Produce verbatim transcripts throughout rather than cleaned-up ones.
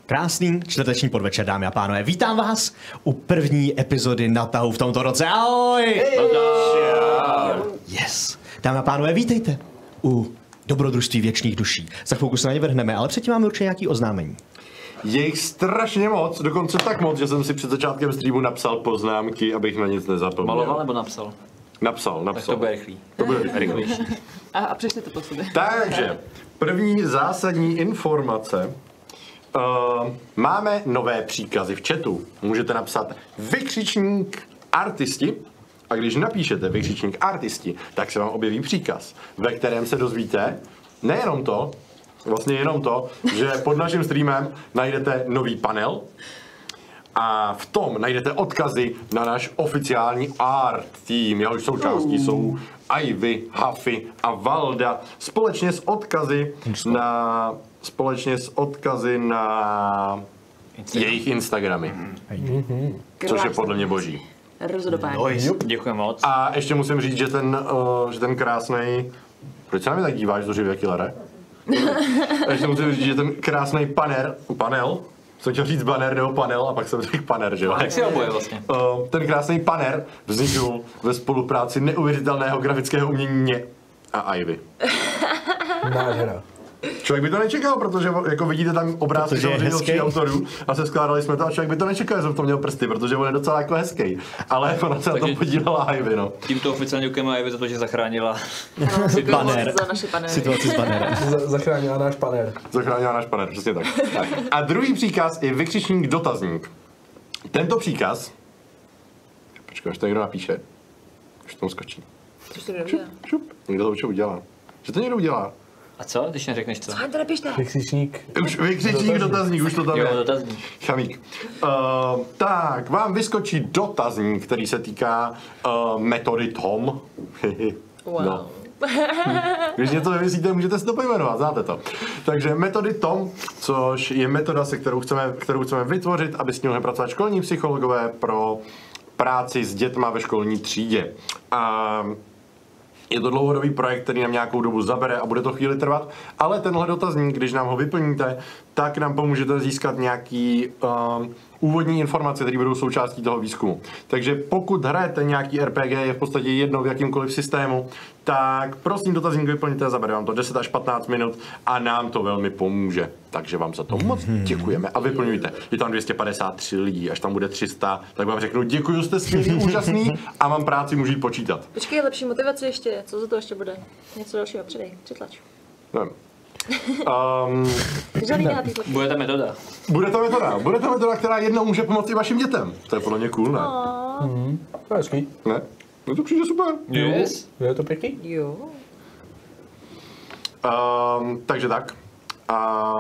Krásný čtvrteční podvečer, dámy a pánové. Vítám vás u první epizody Natahu v tomto roce. Ahoj! Hey! Yes. Dámy a pánové, vítejte u Dobrodružství věčných duší. Za chvilku se na ně vrhneme, ale předtím máme určitě nějaké oznámení. Je jich strašně moc, dokonce tak moc, že jsem si před začátkem streamu napsal poznámky, abych na nic nezapomněl. Maloval nebo napsal? Napsal, napsal. Tak to bude rychlý. To bude rychlý. A, a přečte to po sobě. Takže, první zásadní informace. Uh, máme nové příkazy v chatu. Můžete napsat vykřičník artisti a když napíšete vykřičník artisti, tak se vám objeví příkaz, ve kterém se dozvíte nejenom to, vlastně jenom to, že pod naším streamem najdete nový panel a v tom najdete odkazy na náš oficiální art tým, jehož součástí jsou Ivy, Huffy a Valda společně s odkazy na společně s odkazy na Instagram. Jejich Instagramy. Mm-hmm. Což je podle mě boží. Rozhodování. Děkuji moc. A ještě musím říct, že ten, uh, že ten krásnej... Proč se na mě tak díváš, zuřivě killere? A ještě musím říct, že ten krásnej paner, panel, jsem chtěl říct banner nebo panel a pak jsem řekl paner, že jo? Jak si oboje vlastně? Uh, ten krásný paner vznikl ve spolupráci neuvěřitelného grafického umění mě a Ivy. Nádhera. Člověk by to nečekal, protože jako vidíte tam obrázky samozřejmě autorů a se skládali jsme to a člověk by to nečekal, že jsem v tom měl prsty, protože on je docela jako hezký. Ale ona se na tom podílela Ivy, no. Tímto oficiálně děkujeme Ivy za to, že zachránila banner. Za naše panery. Situaci s banerem. Zachránila náš panér. Zachránila náš panér, přesně tak. tak. A druhý příkaz je vykřičník dotazník. Tento příkaz... Počkej, až to někdo napíše. Už to skočí. Což to někdo Šup, někdo to určitě udělá. Že to někdo udělá. A co, když neřekneš co? Co to napište? Vykřičník. Už vykřičník dotazník, dotazník, už to tam jo, je. dotazník. Chamík. Uh, tak, vám vyskočí dotazník, který se týká uh, metody Tom. Wow. No. Když něco nevysíte, můžete si to pojmenovat, znáte to. Takže metody Tom, což je metoda, se kterou chceme, kterou chceme vytvořit, aby s ní mohli pracovat školní psychologové pro práci s dětma ve školní třídě. A je to dlouhodobý projekt, který nám nějakou dobu zabere a bude to chvíli trvat, ale tenhle dotazník, když nám ho vyplníte, tak nám pomůžete získat nějaký um, úvodní informace, které budou součástí toho výzkumu. Takže pokud hrajete nějaký R P G, je v podstatě jedno v jakýmkoliv systému, tak prosím dotazník vyplňte, zabere vám to deset až patnáct minut a nám to velmi pomůže. Takže vám za to moc děkujeme a vyplňujte. Je tam dvě stě padesát tři lidí, až tam bude tři sta, tak vám řeknu děkuju, jste skvělý, úžasný a mám práci, můžu jít počítat. Počkej, lepší motivace ještě, co za to ještě bude? Něco dalšího, přidej, přitlač. Nevím. Um, bude ta metoda. Bude to metoda, bude to metoda, která jednou může pomoci vašim dětem. To je podle mě cool, ne? Mm, to je hezký. Ne? No to přijde super. Yes. Je to pěkný? Jo. Um, takže tak. A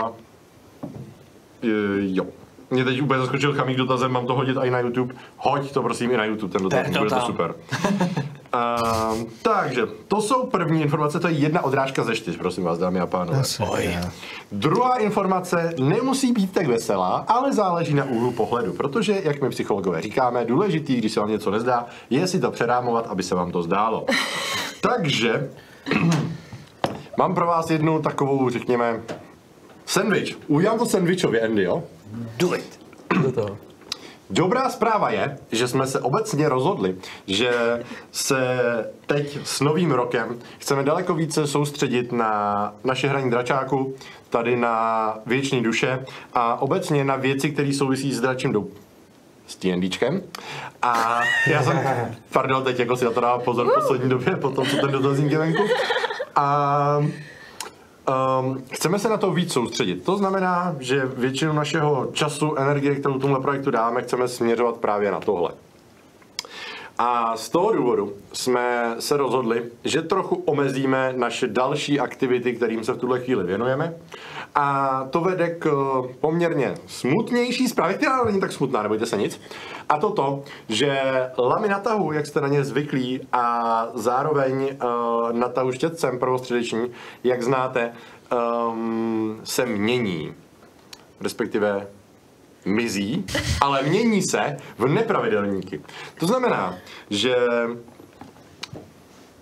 jo. Mě teď úplně zaskočil Chamík dotazem, mám to hodit i na YouTube. Hoď to prosím i na YouTube, ten dotaz, bude to super. Um, takže, to jsou první informace, to je jedna odrážka ze čtyř, prosím vás, dámy a pánové. Druhá informace nemusí být tak veselá, ale záleží na úhlu pohledu, protože, jak my psychologové říkáme, důležitý, když se vám něco nezdá, je si to přerámovat, aby se vám to zdálo. Takže, mám pro vás jednu takovou, řekněme, sandwich. Udělám to sandwichově, Andy, jo? Do it. Do toho. Dobrá zpráva je, že jsme se obecně rozhodli, že se teď s novým rokem chceme daleko více soustředit na naše hraní dračáku, tady na věčné duše a obecně na věci, které souvisí s dračím dou. S TNDčkem. A já jsem, pardon, teď jako si na to dávám pozor v poslední době, potom co ten dotazník je venku. A Um, chceme se na to víc soustředit. To znamená, že většinu našeho času, energie, kterou tomhle projektu dáme, chceme směřovat právě na tohle. A z toho důvodu jsme se rozhodli, že trochu omezíme naše další aktivity, kterým se v tuhle chvíli věnujeme. A to vede k poměrně smutnější zprávě, která není tak smutná, nebojte se nic. A to to, že lamy na tahu, jak jste na ně zvyklí, a zároveň uh, na tahu štětcem prvostředeční, jak znáte, um, se mění. Respektive mizí, ale mění se v nepravidelníky. To znamená, že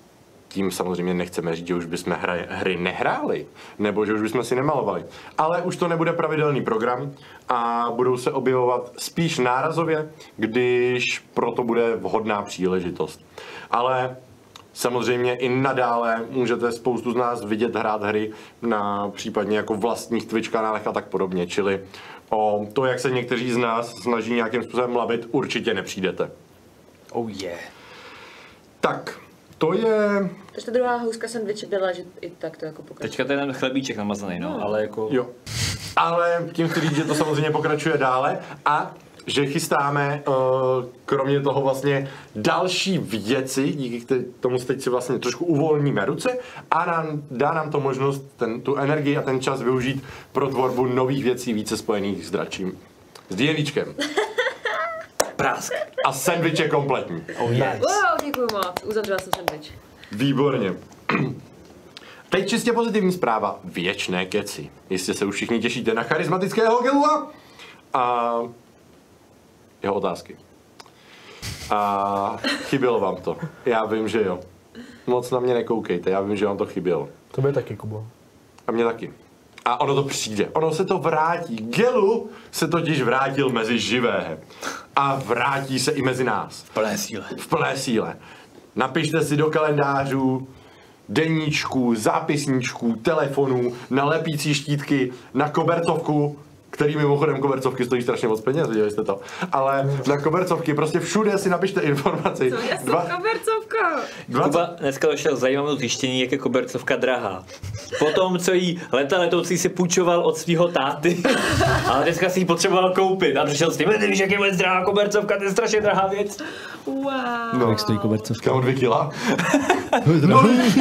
tím samozřejmě nechceme říct, že už bychom hry, hry nehráli, nebo že už bychom si nemalovali. Ale už to nebude pravidelný program a budou se objevovat spíš nárazově, když proto bude vhodná příležitost. Ale samozřejmě i nadále můžete spoustu z nás vidět hrát hry na případně jako vlastních Twitch kanálech a tak podobně, čili o to, jak se někteří z nás snaží nějakým způsobem lavit, určitě nepřijdete. Oh yeah. Tak, to je... Takže ta druhá houska sendviče byla, že i tak to jako pokračuje. Teďka to je ten chlebíček namazaný, no, ale jako... Jo. Ale tím chci říct, že to samozřejmě pokračuje dále a že chystáme uh, kromě toho vlastně další věci, díky tomu teď si vlastně trošku uvolníme ruce a nám, dá nám to možnost ten, tu energii a ten čas využít pro tvorbu nových věcí více spojených s dračím. S DNDčkem. Prásk. A sendvič je kompletní. Oh yeah. Wow, děkuju moc. Uzavřela jsem sendvič. Výborně. Teď čistě pozitivní zpráva. Věčné keci. Jistě se už všichni těšíte na charismatického Gelua a jeho otázky. A chybělo vám to. Já vím, že jo. Moc na mě nekoukejte, já vím, že vám to chybělo. To bude taky, Kubo. A mě taky. A ono to přijde, ono se to vrátí. Gelu se totiž vrátil mezi živé. A vrátí se i mezi nás. V plné síle. V plné síle. Napište si do kalendářů, deníčků, zápisníčků, telefonů, na lepící štítky, na kobercovku, který mimochodem kobercovky stojí strašně moc peněz, viděli jste to. Ale na kobercovky prostě všude si napište informaci. Co je Dva, kobercovka? Kuba dneska došel zajímavé zjištění, jak je kobercovka drahá. Potom, co jí leta letoucí si půjčoval od svého táty, ale dneska si ji potřeboval koupit a přišel s tím, ty víš, jak je moc drahá kobercovka, to je strašně drahá věc. Wow. no, Kolik stojí kobercovka? Kámo, dvě kila? No,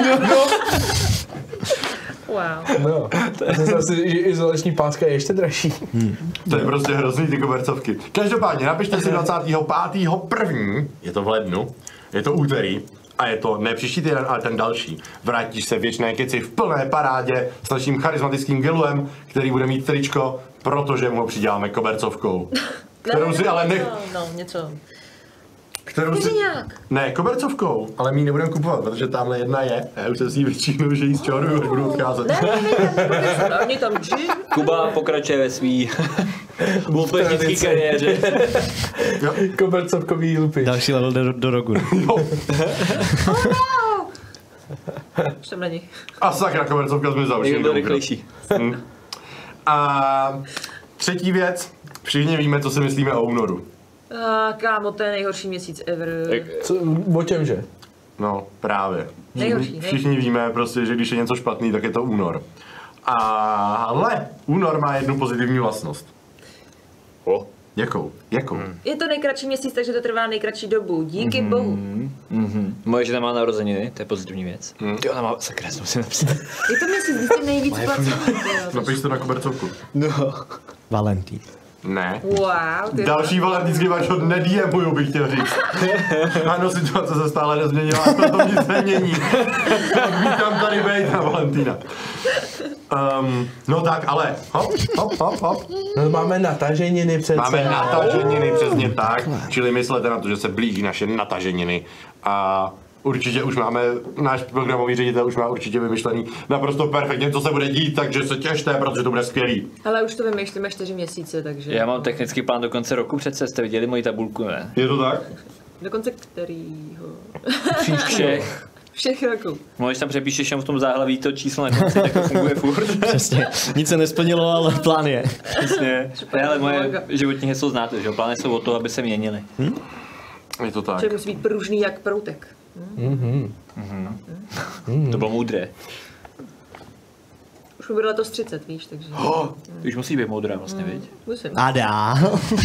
Wow. No, to zase, že izolační páska je ještě dražší. Hmm. To je prostě hrozný, ty kobercovky. Každopádně, napište si dvacátého pátého prvního je to v lednu, je to úterý, a je to ne příští týden, ale ten další. Vrátíš se věčné keci v plné parádě s naším charismatickým Geluem, který bude mít tričko, protože mu ho přiděláme kobercovkou. Kterou si ale nech... No, něco. Kterou si... nějak. Ne, kobercovkou, ale my ji nebudeme kupovat, protože tamhle jedna je. A já už jsem si ji vyčínul, že ji zčoruju, až budu odcházet. Ne, ne, ne, ne, oni tam džin. Kuba pokračuje ve svý bultonický kariéře. Kobercovkový lupy. další level do, do rogu. Jo. Oh no! Jsem na nich. A sakra, kobercovka zmizela. Někdo byl rychlejší. Hm. A třetí věc. Všichni víme, co si myslíme o únoru. A kámo, to je nejhorší měsíc ever. Co, o čem, že? No, právě. Nejhorší, Všichni, ne? všichni víme prostě, že když je něco špatný, tak je to únor. Ale únor má jednu pozitivní vlastnost. O. Jakou? Jakou? Hmm. Je to nejkratší měsíc, takže to trvá nejkratší dobu. Díky Mhm. bohu. Mhm. Moje žena má narozeniny, to je pozitivní věc. Hmm. Ty ona má, sakra, jsem si napsal. Je to měsíc, kdy jste nejvíc placený. Napiš to na kobercovku. No. Valentín. Ne. Wow, ty Další valentýnský vač od nediemuju, bych chtěl říct. Ano, situace se stále nezměnila, a to nic nemění. Vítám tady bejt na Valentína. Um, no tak, ale hop, hop, hop, hop. No, máme nataženiny přece. Máme nataženiny, přesně tak. Čili myslete na to, že se blíží naše nataženiny. A určitě už máme, náš programový ředitel už má určitě vymyšlený naprosto perfektně, co se bude dít, takže se těšte, protože to bude skvělý. Ale už to vymýšlíme čtyři měsíce, takže... Já mám technický plán do konce roku přece, jste viděli moji tabulku, ne? Je to tak? Dokonce kterýho? Všech. Všech roků. Můžeš tam přepíšeš jenom v tom záhlaví to číslo na konci, tak to funguje furt. Přesně. Nic se nesplnilo, ale plán je. Přesně. Ne, ale moje životní heslo znáte, že jo? Plány jsou o to, aby se měnily. Hm? Je to tak. Že musí být pružný jak proutek. Mhm. Mm. To bylo moudré. Už mi bude letos třicet, víš, takže... Oh, ty už musí být moudrá vlastně, mm. viď? Musím. A dál.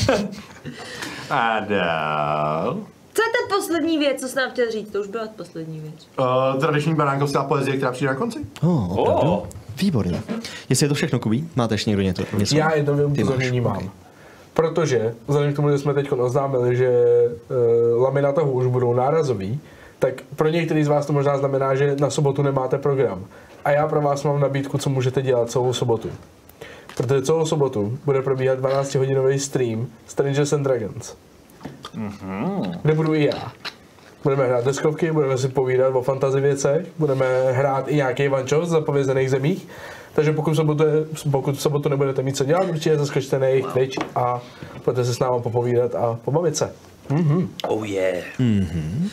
A dál. Co je ta poslední věc, co jsi nám chtěl říct? To už byla poslední věc. Uh, tradiční baránkovská poezie, která přijde na konci? Oh, opravdu? Oh. Výborně. Jestli je to všechno, Kubí, máte ještě někdo něco? něco? Já jedno Ty máš, upozornění mám. okay. Protože, vzhledem k tomu, že jsme teď oznámili, že uh, lamy na tahu už budou nárazový, tak pro některý z vás to možná znamená, že na sobotu nemáte program. A já pro vás mám nabídku, co můžete dělat celou sobotu. Protože celou sobotu bude probíhat dvanáctihodinový stream Strangers and Dragons. Mm-hmm. Kde budu i já. Budeme hrát deskovky, budeme si povídat o fantasy věcech, budeme hrát i nějaký vančov z zapovězených zemích. Takže pokud v sobotu, pokud v sobotu nebudete mít co dělat, určitě zaskočte na jejich Twitch a budete se s námi popovídat a pobavit se. Mm-hmm. Oh yeah. Mm-hmm.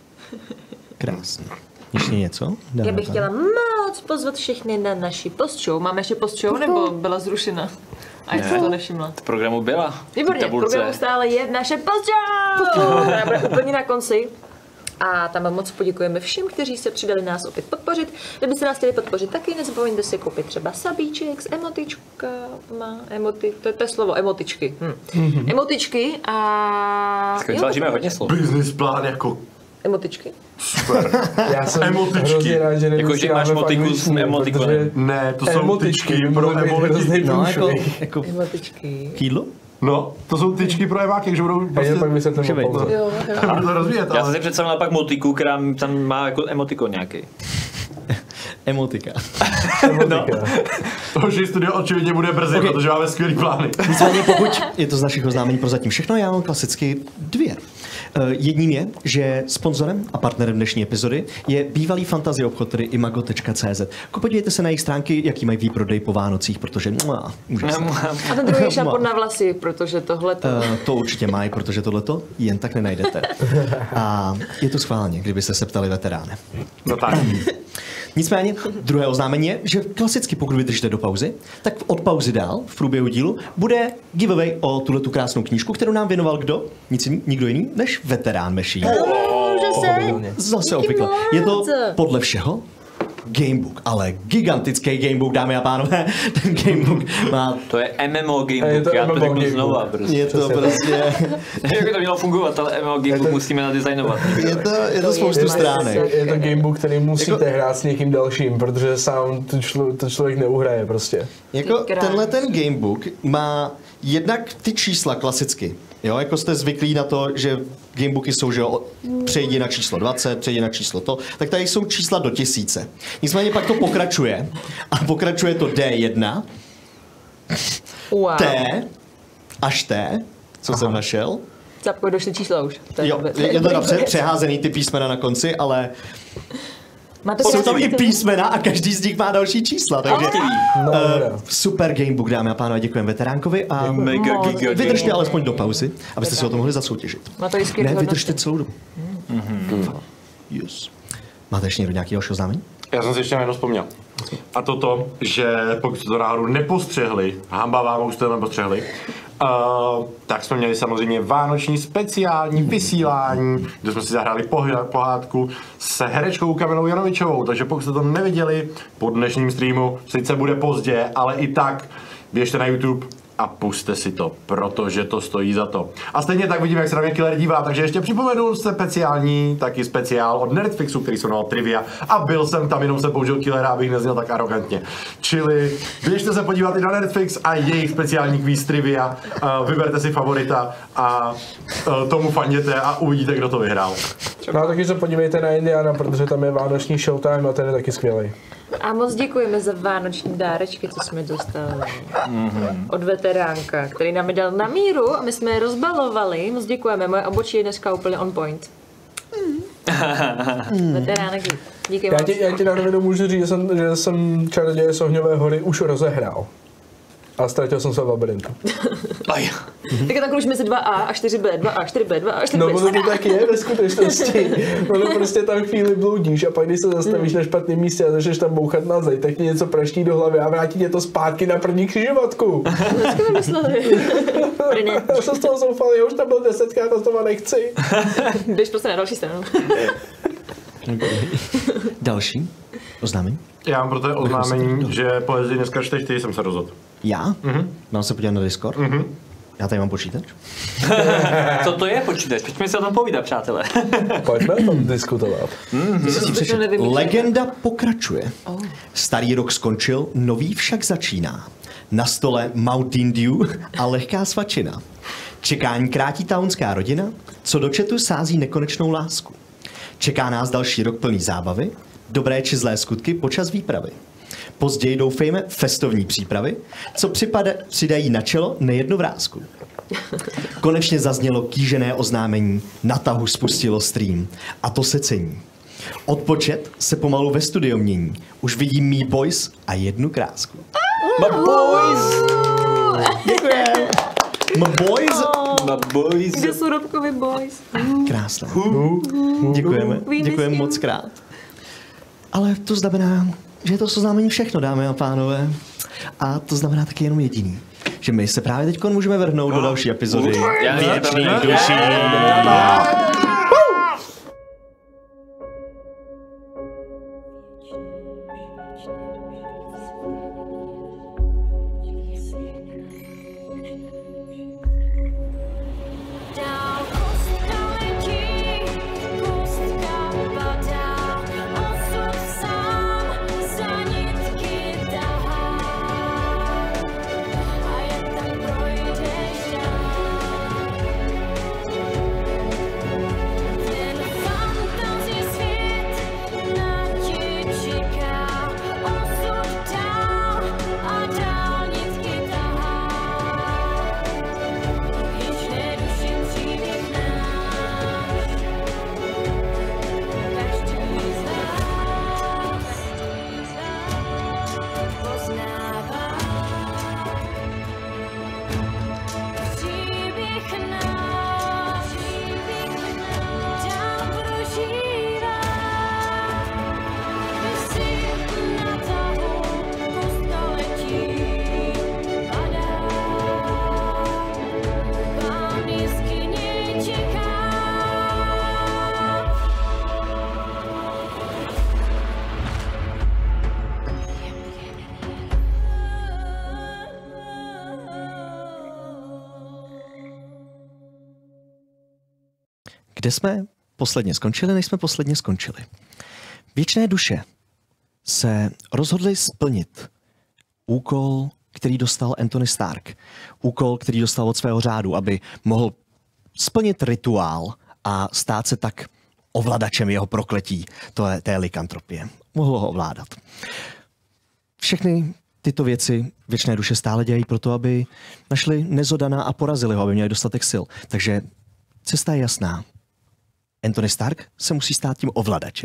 Krásně. Ještě něco? Dáme Já bych tam. chtěla moc pozvat všechny na naši postshow. Máme ještě postshow, nebo byla zrušena? A já jsem to nevšimla. V programu byla. Výborně, v programu stále je naše postshow, která bude úplně na konci. A tam moc poděkujeme všem, kteří se přidali nás opět podpořit. Kdybyste nás chtěli podpořit taky, nezapomeňte si koupit třeba sabíček s emotičkama, emoti, to je to slovo, emotičky. Hm. Mm-hmm. Emotičky a... Skončila hodně slov. Business plán jako... Emotičky? Super. Já jsem hrozně rád, že jako, že máš motiku s emotikonem. Ne, to jsou tyčky pro emotiky. No, jako, jako... Emotičky. Kýdlo? No, to jsou tyčky pro emáky, že budou prostě... Pak vysvětlím o pauze. Jo, já budu to rozvíjet, ale... Já jsem si představila pak motiku, která tam má jako emotikon nějaký. Emotika. Emotika. No. Tohle studio očividně bude brzy, okay. Protože máme skvělý plány. Nicméně pokud je to z našich oznámení prozatím všechno, já mám klasicky dvě. Uh, jedním je, že sponzorem a partnerem dnešní epizody je bývalý fantasy obchod, tedy imago tečka cé zet. Podívejte se na jejich stránky, jaký mají výprodej po Vánocích, protože mua, úžasné. A ten druhý šampon na vlasy, protože tohleto... Uh, to určitě mají, protože tohleto jen tak nenajdete. A je to schválně, kdybyste se ptali veteráne. No tak. Nicméně, druhé oznámení je, že klasicky pokud vydržíte do pauzy, tak od pauzy dál v průběhu dílu bude giveaway o tuhletu krásnou knížku, kterou nám věnoval kdo? Nic, nikdo jiný než veterán Machine. Oh, zase? Zase obvykle. Je to podle všeho gamebook, ale gigantický gamebook, dámy a pánové. Ten gamebook má... To je M M O gamebook, já to řeknu znova. Prostě. Je to prostě... Jak by to mělo fungovat, ale M M O gamebook to... musíme nadizajnovat. Je to, je to spoustu stránek. Je to gamebook, který musíte jako... hrát s někým dalším, protože sám to, člo, to člověk neuhraje prostě. Jako tenhle ten gamebook má jednak ty čísla klasicky. Jo, jako jste zvyklí na to, že gamebooky jsou, že jo, přejdi na číslo dvacet, přejdi na číslo to, tak tady jsou čísla do tisíce. Nicméně pak to pokračuje a pokračuje to D jedna, wow. T, až T, co Aha. jsem našel. Zapko, došly čísla už. To je jo, je, je to napře- přeházený ty písmena na konci, ale Máte jsou tam i písmena a každý z nich má další čísla, takže no, uh, super gamebook, dámy a pánové, děkujeme veteránkovi a mega no, giga vydržte alespoň do pauzy, abyste si o to mohli zasoutěžit. Ne, vydržte celou dobu. Mm-hmm. Yes. Máte ještě někdo nějaký další oznámení? Já jsem si ještě jedno vzpomněl. A to to, že pokud jste to náhodou nepostřehli, hamba vám, už jste to nepostřehli, uh, tak jsme měli samozřejmě vánoční speciální vysílání, kde jsme si zahráli pohádku s herečkou Kamilou Janovičovou, takže pokud jste to neviděli po dnešním streamu, sice bude pozdě, ale i tak běžte na YouTube a puste si to, protože to stojí za to. A stejně tak vidíme, jak se na mě Killer dívá, takže ještě připomenu speciální, taky speciál od Netflixu, který se jmenoval Trivia, a byl jsem tam, jenom jsem použil Killera, abych nezněl tak arrogantně. Čili běžte se podívat i na Netflix a jejich speciální kvíz Trivia, uh, vyberte si favorita a uh, tomu fanděte a uvidíte, kdo to vyhrál. No a taky se podívejte na Indiana, protože tam je vánoční showtime a ten je taky skvělý. A moc děkujeme za vánoční dárečky, co jsme dostali mm-hmm. od veteránka, který nám je dal na míru a my jsme je rozbalovali. Moc děkujeme, moje obočí je dneska úplně on point. Mm. Veteránek, díky já ti, já ti na rovinu můžu říct, že jsem, že jsem Čaroděje z Ohňové hory už rozehrál. A ztratil jsem se v labirintu. Tak tak už mezi dva A a čtyři B, dva A, čtyři B, dva A, čtyři B. No ono to tak je ve skutečnosti. Ono prostě tam chvíli bloudíš a pak když se zastavíš na špatném místě a začneš tam bouchat na zeď, tak ti něco praští do hlavy a vrátí tě to zpátky na první křižovatku. Dneska vymysleli. Já jsem z toho zoufalý, já už tam byl desetkrát a to nechci. Jdeš prostě na další stranu. Další oznámení? Já mám pro to oznámení, že poezii dneska čteš ty, jsem se rozhodl. Já? Mm-hmm. Mám se podívat na Discord? Mm-hmm. Já tady mám počítač. Co to je počítač? Pojďme se o tom povídat, přátelé. Pojďme o tom diskutovat. Mm-hmm. Legenda pokračuje. Oh. Starý rok skončil, nový však začíná. Na stole Mountain Dew a lehká svačina. Čekání krátí townská rodina, co do chatu sází nekonečnou lásku. Čeká nás další rok plný zábavy, dobré či zlé skutky počas výpravy. Později doufejme festovní přípravy, co připade, přidají na čelo nejednu vrásku. Konečně zaznělo kýžené oznámení, na tahu spustilo stream. A to se cení. Odpočet se pomalu ve studiu mění. Už vidím mý boys a jednu krásku. My boys! Děkujem. My boys. My boys! Kde jsou Robkovi boys? Krásné. Děkujeme. Děkujeme moc krát. Ale to znamená, že je to oznámení všechno, dámy a pánové. A to znamená taky jenom jediný. Že my se právě teď můžeme vrhnout do další epizody Věčných duší. Kde jsme posledně skončili, než jsme posledně skončili. Věčné duše se rozhodly splnit úkol, který dostal Anthony Stark. Úkol, který dostal od svého řádu, aby mohl splnit rituál a stát se tak ovladačem jeho prokletí, to je té likantropie. Mohl ho ovládat. Všechny tyto věci věčné duše stále dělají proto, aby našli Nezodana a porazili ho, aby měli dostatek sil. Takže cesta je jasná. Anthony Stark se musí stát tím ovladačem.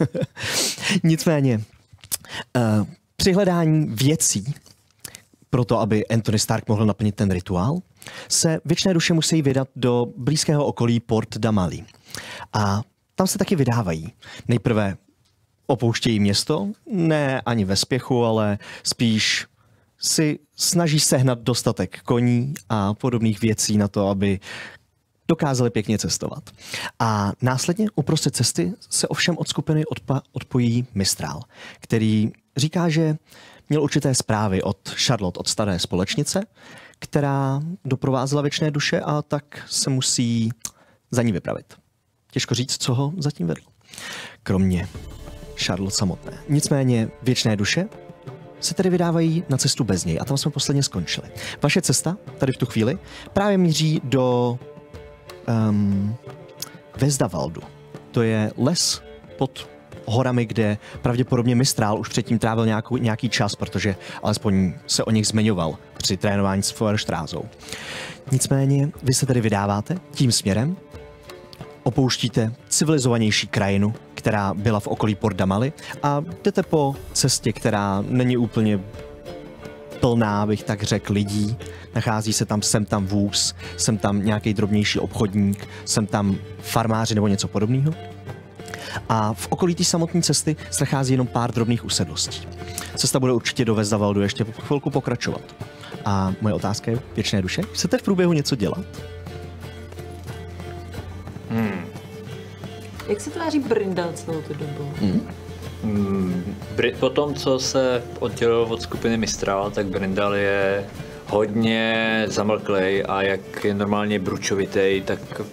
Nicméně, uh, při hledání věcí pro to, aby Anthony Stark mohl naplnit ten rituál, se věčné duše musí vydat do blízkého okolí Port Damali. A tam se taky vydávají. Nejprve opouštějí město, ne ani ve spěchu, ale spíš si snaží sehnat dostatek koní a podobných věcí na to, aby dokázali pěkně cestovat. A následně uprostřed cesty se ovšem od skupiny odpa- odpojí Mistral, který říká, že měl určité zprávy od Charlotte, od staré společnice, která doprovázela věčné duše a tak se musí za ní vypravit. Těžko říct, co ho zatím vedlo. Kromě Charlotte samotné. Nicméně věčné duše se tedy vydávají na cestu bez něj a tam jsme posledně skončili. Vaše cesta tady v tu chvíli právě míří do um, Vezdavaldu. To je les pod horami, kde pravděpodobně Mistral už předtím trávil nějakou, nějaký čas, protože alespoň se o nich zmiňoval při trénování s Feuerstrázou. Nicméně vy se tedy vydáváte tím směrem, opouštíte civilizovanější krajinu, která byla v okolí Port Damali a jdete po cestě, která není úplně plná, bych tak řekl, lidí. Nachází se tam, sem tam vůz, sem tam nějaký drobnější obchodník, sem tam farmáři nebo něco podobného. A v okolí té samotné cesty se nachází jenom pár drobných usedlostí. Cesta bude určitě do Vezdavaldu ještě po chvilku pokračovat. A moje otázka je, věčné duše, chcete v průběhu něco dělat? Hmm. Jak se tváří Brindal celou tu dobu? Hmm. Hmm. Br- po tom, co se oddělil od skupiny Mistral, tak Brindal je hodně zamlklej a jak je normálně bručovitej, tak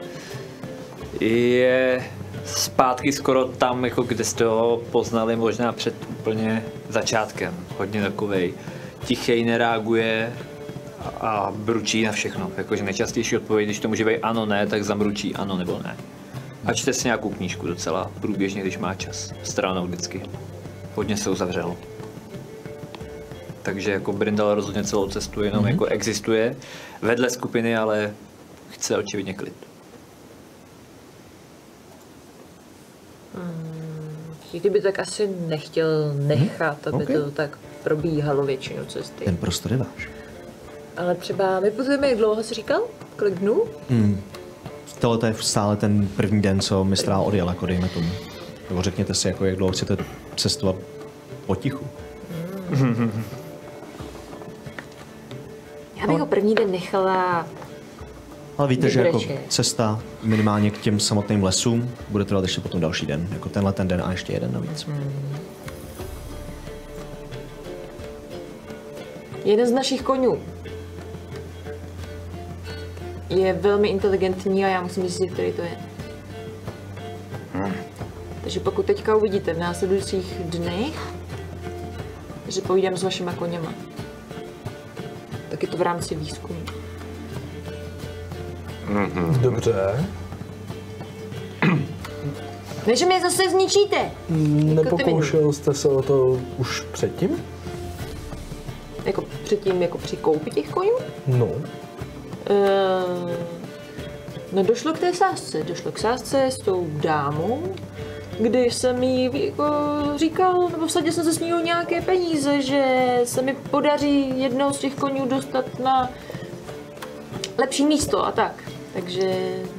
je zpátky skoro tam, jako kde jste ho poznali možná před úplně začátkem. Hodně takovej tichej, nereaguje a bručí na všechno. Jakože nejčastější odpověď, když to může být ano, ne, tak zamručí ano nebo ne. A čte si nějakou knížku docela průběžně, když má čas. Stranou vždycky. Hodně se uzavřel. takže jako Brindal rozhodně celou cestu jenom mm-hmm. jako existuje vedle skupiny, ale chce očividně klid. Hmm, kdyby tak asi nechtěl nechat, aby okay. to tak probíhalo většinu cesty. Ten prostor je váš. Ale třeba my putujeme, jak dlouho jsi říkal? Kolik dnů? Hmm. Tohle je stále ten první den, co mistrál odjel, jako dejme tomu. Nebo řekněte si, jako jak dlouho chcete cestovat potichu. Hmm. Já bych ho první den nechala. Ale víte, že jako Vybreče. cesta minimálně k těm samotným lesům bude trvat ještě potom další den. Jako tenhle ten den a ještě jeden navíc. Hmm. Jeden z našich konňů je velmi inteligentní a já musím zjistit, který to je. Hmm. Takže pokud teďka uvidíte v následujících dnech, že pojídem s vašima koněma, tak je to v rámci výzkumu. Mm-hmm. Dobře. Ne, že mě zase zničíte! Nepokoušel jste se o to už předtím? Jako předtím, jako při koupi těch koňů? No. Uh, no došlo k té sázce, došlo k sázce s tou dámou, když jsem jí jako říkal, nebo vsadil jsem se s ní o nějaké peníze, že se mi podaří jednou z těch koňů dostat na lepší místo a tak. Takže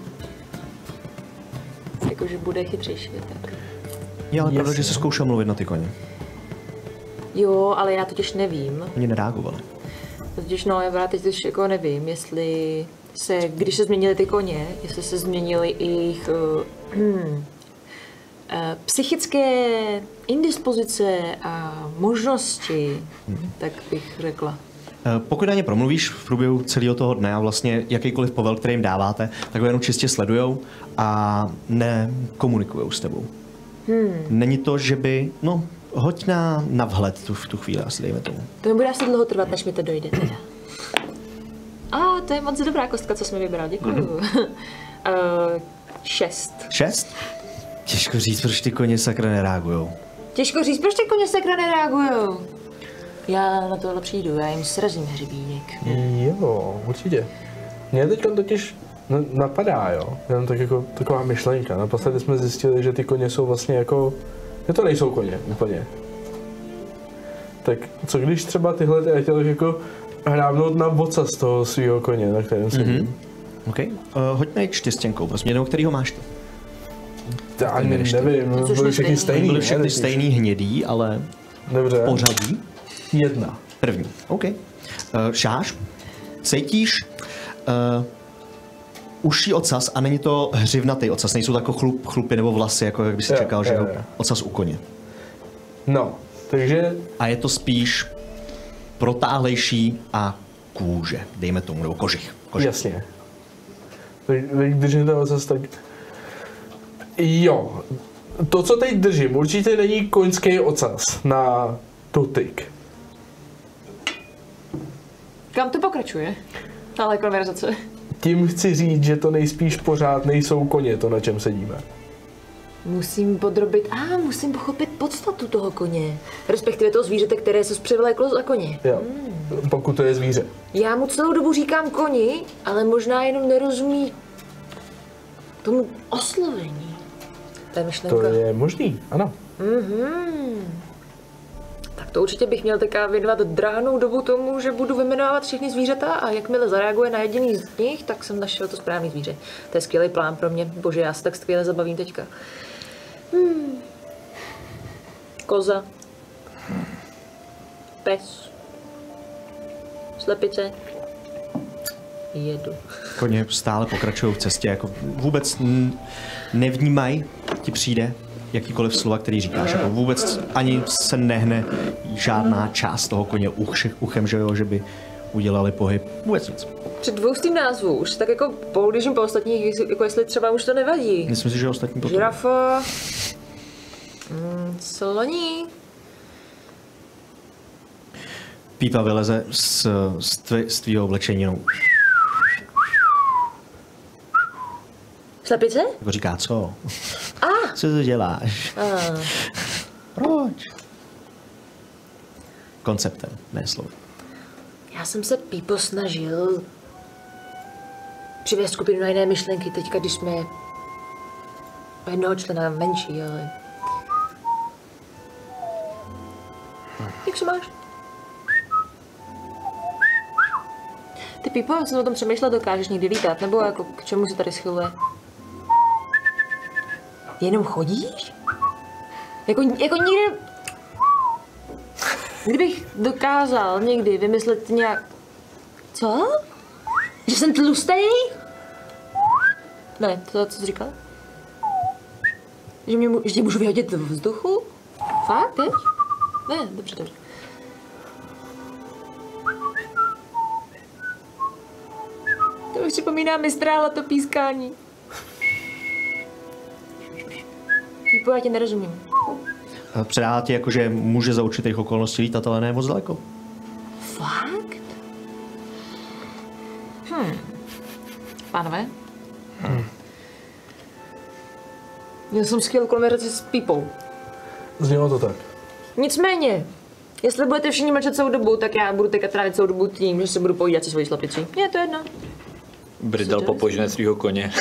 jakože bude chytřejší, tak. Jo, ale pravda, Jasně. že se zkoušel mluvit na ty koně. Jo, ale já totiž nevím. Oni nereagovali. Totiž no, já teď totiž jako nevím, jestli se, když se změnily ty koně, jestli se změnily i jejich uh, uh, psychické indispozice a možnosti, hmm. tak bych řekla. Pokud na ně promluvíš v průběhu celého toho dne a vlastně jakýkoliv povel, který jim dáváte, tak ho jenom čistě sledujou a nekomunikujou s tebou. Hmm. Není to, že by, no, hoď na, na vhled tu, v tu chvíli, asi dejme tomu. To mi bude asi dlouho trvat, než mi to dojde teda. A to je moc dobrá kostka, co jsme vybral, děkuju. Mm-hmm. uh, šest. Šest? Těžko říct, proč ty koně sakra nereagujou. Těžko říct, proč ty koně sakra nereagujou. Já na tohle přijdu, já jim srazím hřebínek. Jo, určitě. Mně teď totiž napadá, jo, jenom tak jako taková myšlenka. Naposledy jsme zjistili, že ty koně jsou vlastně jako, že to nejsou koně úplně. Tak co když třeba tyhle ty chtěl jako hrábnout na boca z toho svého koně, na kterém sedím? Mm-hmm. OK. Uh, hoď na čtyřstěnkou, vlastně jenom kterýho máš ty. Já ani nevím, No, byly všechny stejný. Byly všechny stejný hnědý, ale Dobře. v pořadí. Jedna. První. OK. Uh, šáš, cítíš uh, uší ocas a není to hřivnatý ocas, nejsou to jako chlup, chlupy nebo vlasy, jako jak by si Jo, čekal, jo, že jo, jo. ocas u koně. No, takže A je to spíš protáhlejší a kůže, dejme tomu, nebo kožich. kožich. jasně. Tak teď držím to ocas tak... Jo, to, co teď držím, určitě není koňský ocas na dotyk. Kam to pokračuje? Ale konverzace. Tím chci říct, že to nejspíš pořád nejsou koně, to na čem sedíme. Musím podrobit, a ah, musím pochopit podstatu toho koně. Respektive toho zvířete, které se převléklo za koně. Jo, hmm. Pokud to je zvíře. Já mu celou dobu říkám koni, ale možná jenom nerozumí tomu oslovení. To je myšlenka. To je možný, ano. Mm-hmm. Tak to určitě bych měl teďka věnovat drahnou dobu tomu, že budu vyjmenovávat všechny zvířata a jakmile zareaguje na jediný z nich, tak jsem našel to správné zvíře. To je skvělý plán pro mě. Bože, já se tak skvěle zabavím teďka. Hmm. Koza. Pes. Slepice. Jedu. Koně stále pokračují v cestě, jako vůbec n- nevnímají, ti přijde jakýkoliv slova, který říkáš, jako vůbec ani se nehne žádná část toho koně uch, uchem, že jo, že by udělali pohyb, vůbec nic. Před dvoustým názvu už tak jako pohlížím po ostatních, jako jestli třeba už to nevadí. Myslím si, že ostatní potom. Žirafa. Mm, sloní. Pípa vyleze z, z, tvé, z tvýho oblečení, jenom Slepice? jako říká, co? A! Co to děláš? Ah. Proč? konceptem, ne slovy. Já jsem se, Pípo, snažil přivést skupinu na jiné myšlenky teďka, když jsme o jednoho člena menší, ale... Jak se máš? Ty, Pípo, já jsem o tom přemýšlela, dokážeš někdy lítat, nebo jako k čemu se tady schyluje? Jenom chodíš? Jako, jako nikdy... Kdybych dokázal někdy vymyslet nějak... Co? Že jsem tlustej? Ne, to co jsi říkal? Že mě, že tě můžu vyhodit do vzduchu? Fakt, teď? Ne, dobře, dobře. To už připomíná mistrála to pískání. Pípo, já tě nerozumím. Předává ti jako, že může za určitých okolností lítat, ale ne moc daleko. Fakt? Hm. Pánové? Hm. Měl jsem skvělou konverzaci s Pípou. Znělo to tak. Nicméně, jestli budete všichni mlčet celou dobu, tak já budu teďka trávit celou dobu tím, že se budu povídat se svojí slepicí. Je to jedno. Brindal popožne svýho koně.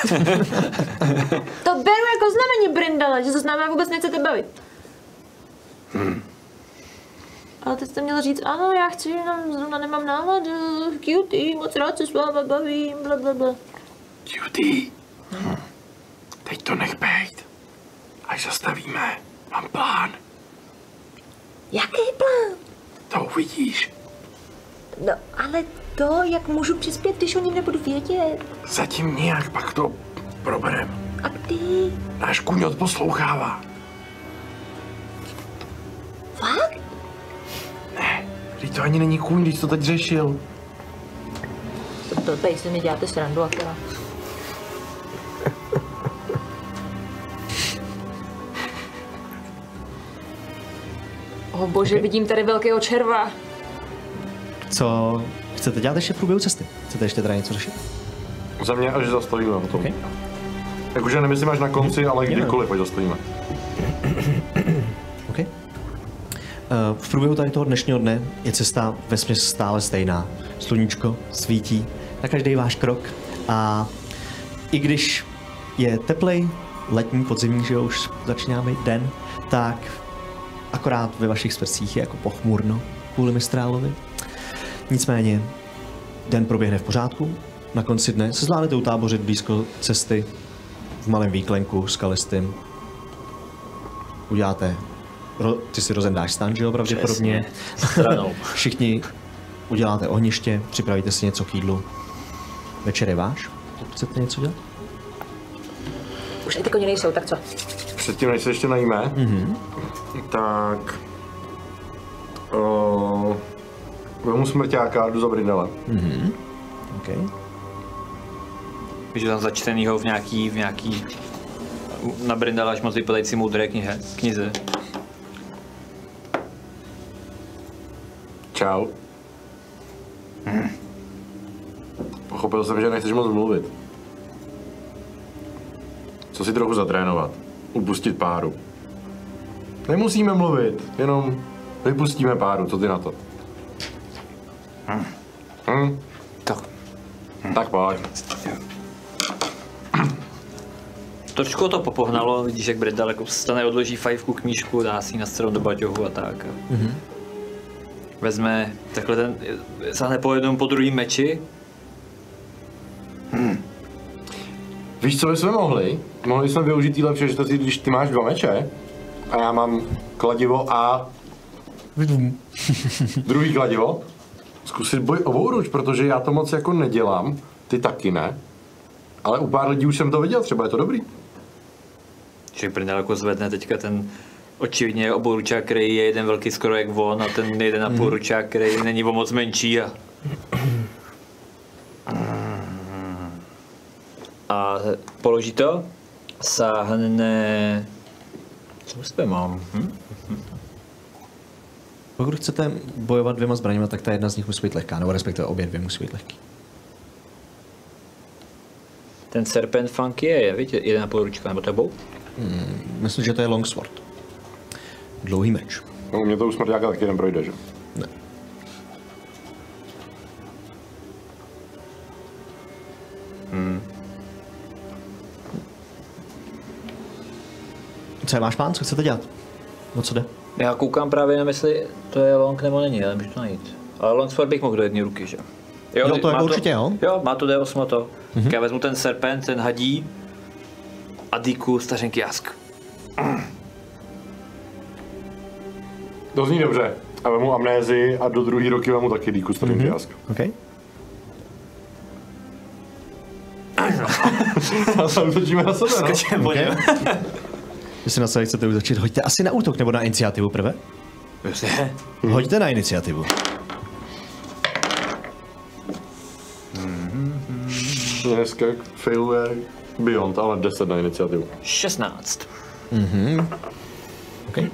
To beru jako znamení Brindala, že se s námi vůbec nechcete bavit. Hmm. Ale teď jste měl říct, ano, já chci, jenom zrovna nemám náladu, cutie, moc rád se s váma bavím, blablabla. Cutie, hm. Teď to nech bejt. Až zastavíme, mám plán. Jaký plán? To uvidíš. No, ale to, jak můžu přispět, když o něm nebudu vědět. Zatím nějak, pak to proberem. A kdy? Náš kůň odposlouchává. Fakt? Ne, teď to ani není kůň, když to teď řešil. To, to tady si mi děláte srandu, akorát. O bože, okay. Vidím tady velkého červa. Co chcete dělat ještě v průběhu cesty? Chcete ještě teda něco řešit? Za mě až zastavíme o tom. Okay. Jakože nemyslím až na konci, mm. ale kdykoliv, až zastavíme. Okay. Uh, v průběhu tady toho dnešního dne je cesta vesměs stále stejná. Sluníčko svítí na každý váš krok a i když je teplej, letní, podzimní, že už začíná být den, tak akorát ve vašich srdcích je jako pochmurno kvůli mistrálovi. Nicméně den proběhne v pořádku. Na konci dne se zvládnete utábořit blízko cesty v malém výklenku skalistým. Uděláte, ro, ty si rozendáš stan, že jo, pravděpodobně. Všichni uděláte ohniště, připravíte si něco k jídlu. Večer je váš, chcete něco dělat? Už i ty koně nejsou, tak co? Předtím, než se ještě najíme, mm-hmm. tak... O, vemu smrťáka a jdu za Brindalem. Mhm. Okay. Víš, že tam začtenýho v nějaký, v nějaký... Na Brindala až moc vypadající moudré knihe, knize. Čau. Hmm. Pochopil jsem, že nechceš moc mluvit. Co si trochu zatrénovat. Upustit páru. Nemusíme mluvit, jenom vypustíme páru, co ty na to? Hmm. Hmm. Tak. Hmm. Tak pojď. Trošku to popohnalo, vidíš, jak Brindal jako vstane, odloží fajfku, knížku, dá si ji na stranu do baťohu a tak. Mm-hmm. Vezme takhle ten, sáhne po jednom, po druhým meči. Hmm. Víš, co bychom mohli? Mohli jsme využít týhle příležitosti, když ty máš dva meče a já mám kladivo a druhý kladivo. Zkusit boj obouruč, protože já to moc jako nedělám, ty taky ne. Ale u pár lidí už jsem to viděl, třeba je to dobrý. Že Brindal jako zvedne teďka ten očividně obouručák, který je jeden velký skoro jak on a ten jeden a půl ručák, který není o moc menší a... A položí to, sáhne... Co už mám? Hm? Pokud chcete bojovat dvěma zbraněma, tak ta jedna z nich musí být lehká, nebo respektive obě dvě musí být lehký. Ten Serpent Funk je, víte, jeden a půl ručka, nebo tebou? Hmm, myslím, že to je longsword. Dlouhý meč. No, mě to u smrťáka taky jeden projde, že? Ne. Hmm. Co je váš plán? Co chcete dělat? O co jde? Já koukám právě na jestli to je long nebo není, ale můžu to najít. Ale longsword bych mohl do jedné ruky, že? Jo, to má jako určitě, jo? Jo, má to D osm a to. Mm-hmm. Tak já vezmu ten serpent, ten hadí a díku stařenky jask. To zní dobře. A vemu amnézii a do druhé roky vemu taky díku stařenky mm-hmm. jask. Okay. A se utočíme na sebe, no? Skočím, Okay. Jestli na sebe chcete začít, hoďte asi na útok nebo na iniciativu prvé? Prostě. Hoďte na iniciativu. Dneska failuje Beyond, ale deset na iniciativu. šestnáct. Mhm. Okay.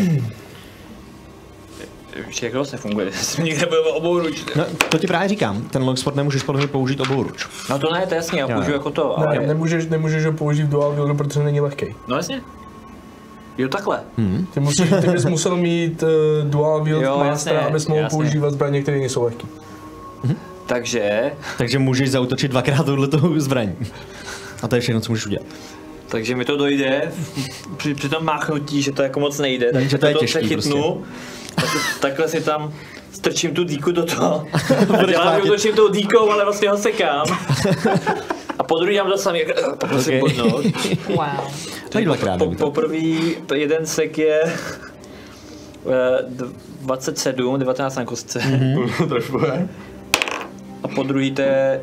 Víš, jak to vlastně funguje? Jsem nikde byl obou ruč. No, to ti právě říkám, ten longsword nemůžeš podle mě použít obou ruč. No to ne, to jasně, já Jo, použiju jo. jako to. Ne, Ale... nemůžeš, nemůžeš ho použít v dual wieldu, protože není lehký. No jasně. Jo, takhle. Hmm. Ty, musíš, ty bys musel mít uh, dual wield Jo, mastera, jasně, abys mohl jasně. používat zbraně, které nejsou lehký. Takže, Takže můžeš zaútočit dvakrát touhletou zbraní. A to je všechno, co můžeš udělat. takže mi to dojde při, při tom máchnutí, že to jako moc nejde, takže Že to je to těžký přechytnu. Tak, takhle si tam strčím tu dýku do toho a Budeš dělám, že mlátit. útočím tou dýkou, ale vlastně ho sekám. A po druhý dělám to samý, jak pokusím Okay. podnout. Wow. Tak dvakrát. Po, Po, po prvý, to jeden sek je eh, dvacet sedm, devatenáct na kostce. Mm-hmm. Trefuje. A po druhý to je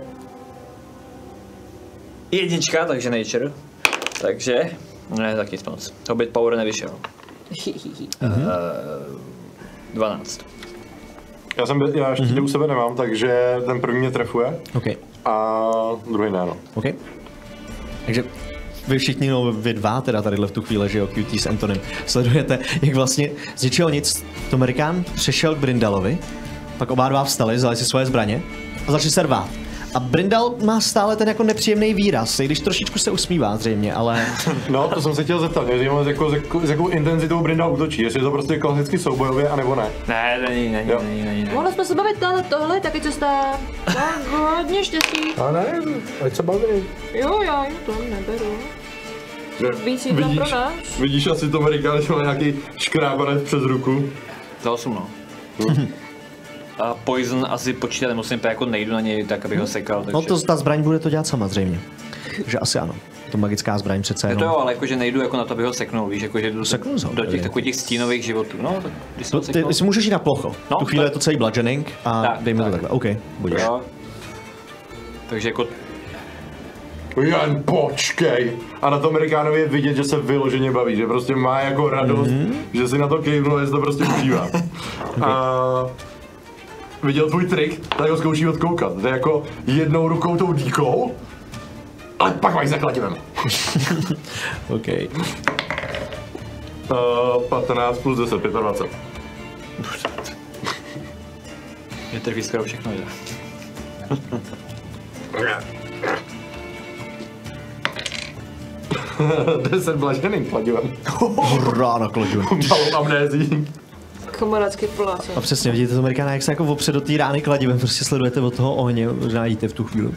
jednička, takže nature. Takže, ne, taky moc. Hobbit Power nevyšel. uh, dvanáct. Já jsem, já ještě mm-hmm. u sebe nemám, takže ten první mě trefuje okay. a druhý ne, no. Okay. Takže vy všichni, no vy dva, teda tadyhle v tu chvíli, že jo, Q T s Antonem, sledujete, jak vlastně z ničeho nic Tomerikán přešel k Brindalovi, pak oba dva vstali, vzali si svoje zbraně a začali se rvát. A Brindal má stále ten jako nepříjemný výraz, i když trošičku se usmívá zřejmě, ale... No, to jsem se chtěl zeptat, mě zajímalo, s jakou, s jakou, s jakou intenzitou Brindal útočí, jestli je to prostě klasicky soubojově, anebo ne. Ne, není, není, Jo. není, není, není. Mohli jsme se bavit, ale tohle je taky cesta. Tak hodně štěstí. A ne, ať se baví. Jo, já jim to neberu. Víc jídla pro nás. Vidíš asi to Amerikán, že má nějaký škrábanec přes ruku. Za osm, no. A poison asi počítat nemusím, jako nejdu na něj tak, abych ho sekal, takže... No to ta zbraň bude to dělat sama zřejmě. že asi ano. To magická zbraň přece Je jenom. to jo, ale jakože nejdu jako na to, aby ho seknul, víš, jakože jdu Seknul ho, do těch tedy. takových těch stínových životů. No, tak když jsem No, ho ty, seknul. ty si můžeš jít na plocho. No, tu chvíli tak. je to celý bludgeoning a Tak, dejme to tak. takhle. OK, budeš. Jo. Takže jako Jen počkej. A na tom Amerikánovi je vidět, že se vyloženě baví, že prostě má jako radost, mm-hmm. že si na to kejvnul, že si to prostě užívá. A viděl tvůj trik, tak ho zkouší odkoukat. To je jako jednou rukou tou díkou, ale pak mají zakladivem. OK. Uh, patnáct plus deset, dvacet pět. mě trefí skoro všechno, že? deset blaženým kladivem. Hurá na kladivu. Malou amnézí. Kamarádský poláce. A přesně, vidíte to Amerikána, jak se jako opře do té rány kladivem, prostě sledujete od toho ohně, možná jíte v tu chvíli.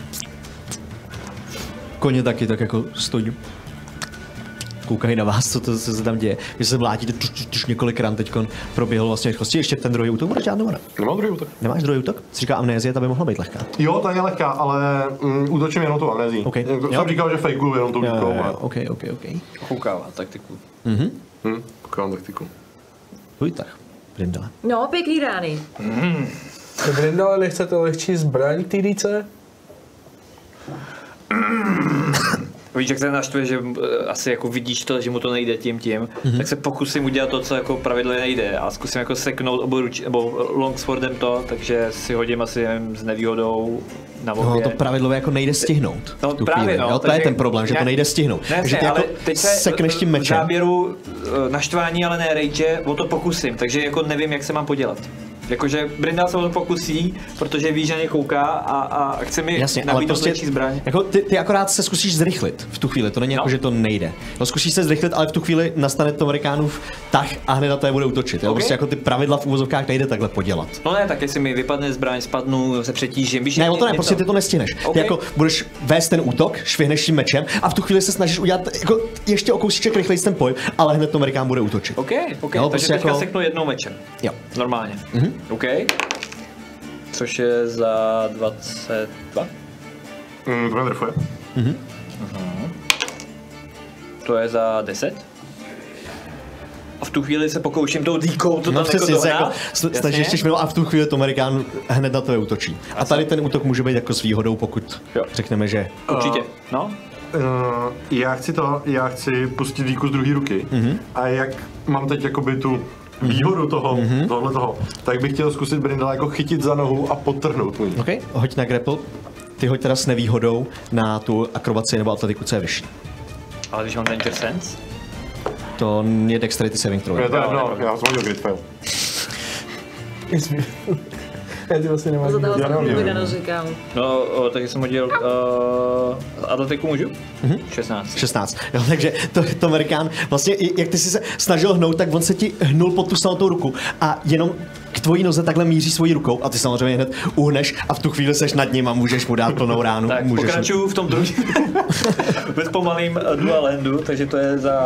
Koně taky tak jako stojí. Koukají na vás, co to co se tam děje. Vy se mlátíte tuš, tuš, tuš, několikrát teďkon proběhl vlastně rychlosti. Ještě ten druhý útok, budeš dělat nebo ne? Nemám druhý útok. Nemáš druhý útok? Jsi říká amnézie, ta by mohla být lehká. Jo, ta je lehká, ale mm, útočím jenom tu amnézí. OK. Jako Jo. jsem říkal, že fejkuju jenom tou Jo, díkou. jo, jo, ale- OK, OK, OK. Koukává taktiku. Mhm. Hm, koukám taktiku. Tvůj tah, Brindale. No, pěkný rány. Brindale, nechcete lehčí zbraň T D C? Víš, jak se naštve, že eh, asi jako vidíš to, že mu to nejde tím tím, mm-hmm. tak se pokusím udělat to, co jako pravidle nejde a zkusím jako seknout oboruč, nebo longswordem to, takže si hodím asi nevím, s nevýhodou na No, obě. to pravidlově jako nejde stihnout. No, v tu právě, chvíli, no, jo? To je takže ten problém, že to nějak- nejde stihnout. Ne, Takže ty ne, jako ale teď se sekneš tím v mečem. záběru eh, naštvání, ale ne rage, o to pokusím, takže jako nevím, jak se mám podělat. Jakože Brindal se o to pokusí, protože ví, že na ně kouká a, a chce mi Jasně, ale nabídnout prostě, lepší zbraň. jako ty, ty akorát se zkusíš zrychlit v tu chvíli, to není No. jako, že to nejde. No, zkusíš se zrychlit, ale v tu chvíli nastane to Amerikánův tah a hned na to je bude útočit. Jo? Okay. Prostě jako ty pravidla v úvozovkách nejde takhle podělat. No ne, tak jestli mi vypadne zbraň, spadnu, se přetížím, víš, Ne, o to ne, něco. prostě ty to nestihneš. Ty Okay. jako budeš vést ten útok, švihneš tím mečem a v tu chvíli se snažíš udělat jako ještě o kousíček rychleji ten pohyb, ale hned to Amerikán bude útočit. OK, OK, Jo, takže prostě teďka jako- seknu jednou mečem. Jo. Normálně. Mhm. OK. Což je za dvacet dva. Mm, to mě trefuje. To je za deset. A v tu chvíli se pokouším tou dýkou to No tam jako přesně, se jako dohnat. sl- Jasně. snažíš ještě švihnout a v tu chvíli to Amerikán hned na to útočí. A tady ten útok může být jako s výhodou, pokud Jo. řekneme, že Určitě, no. Uh, já chci to, já chci pustit díku z druhé ruky. Mm-hmm. A jak mám teď jakoby tu výhodu toho, mm-hmm. tohle toho, tak bych chtěl zkusit Brindala jako chytit za nohu a podtrhnout mu ji. OK, hoď na grapple. Ty hoď teda s nevýhodou na tu akrobaci nebo atletiku, co je vyšší. Ale když mám Danger Sense, To je dexterity saving throw. Je to Jo, jedno, nepravda. já jsem hodil crit fail. Já ty vlastně nemám. Za toho Já nemám jsem výhodu. Dano říkal. no, o, takže jsem hodil uh, atletiku můžu? Mm-hmm. šestnáct. šestnáct. Jo, takže to, to Amerikán, vlastně i- jak ty jsi se snažil hnout, tak on se ti hnul pod tu samotnou ruku a jenom k tvojí noze takhle míří svojí rukou a ty samozřejmě hned uhneš a v tu chvíli seš nad ním a můžeš mu dát plnou ránu. Tak můžeš pokračuju v tom druhém bez pomalým uh, dual handu, takže to je za...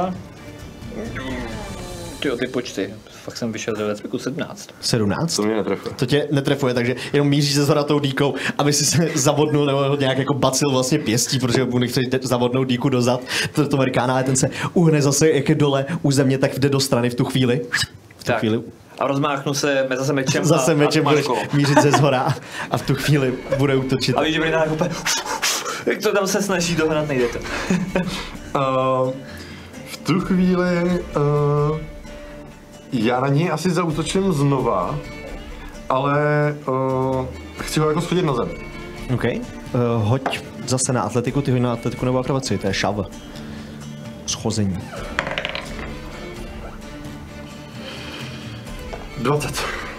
Tyjo, ty počty. Fakt jsem vyšel do respektu sedmnáct. sedmnáct. To mě netrefuje. To tě netrefuje, takže jenom míří se zhora tou dýkou, aby si se zavodnul nebo ho nějak jako bacil vlastně pěstí, protože mu nechce zavodnout dýku dozad. To, to Amerikána, ale ten se uhne zase, jak je dole u země, tak jde do strany v tu chvíli. V tu Tak. chvíli A rozmáchnu se zase mečem zase a, mečem a budeš tmařkou. mířit ze zhora a v tu chvíli bude útočit. A víš, že Brindal jako úplně... Jak to tam se snaží dohnat, nejde to. Uh, v tu chvíli uh, já na něj asi zaútočím znova, ale uh, chci ho jako schodit na zem. OK. Uh, hoď zase na atletiku, ty hoď na atletiku nebo akrobaci, to je šav. Schození. dvacet.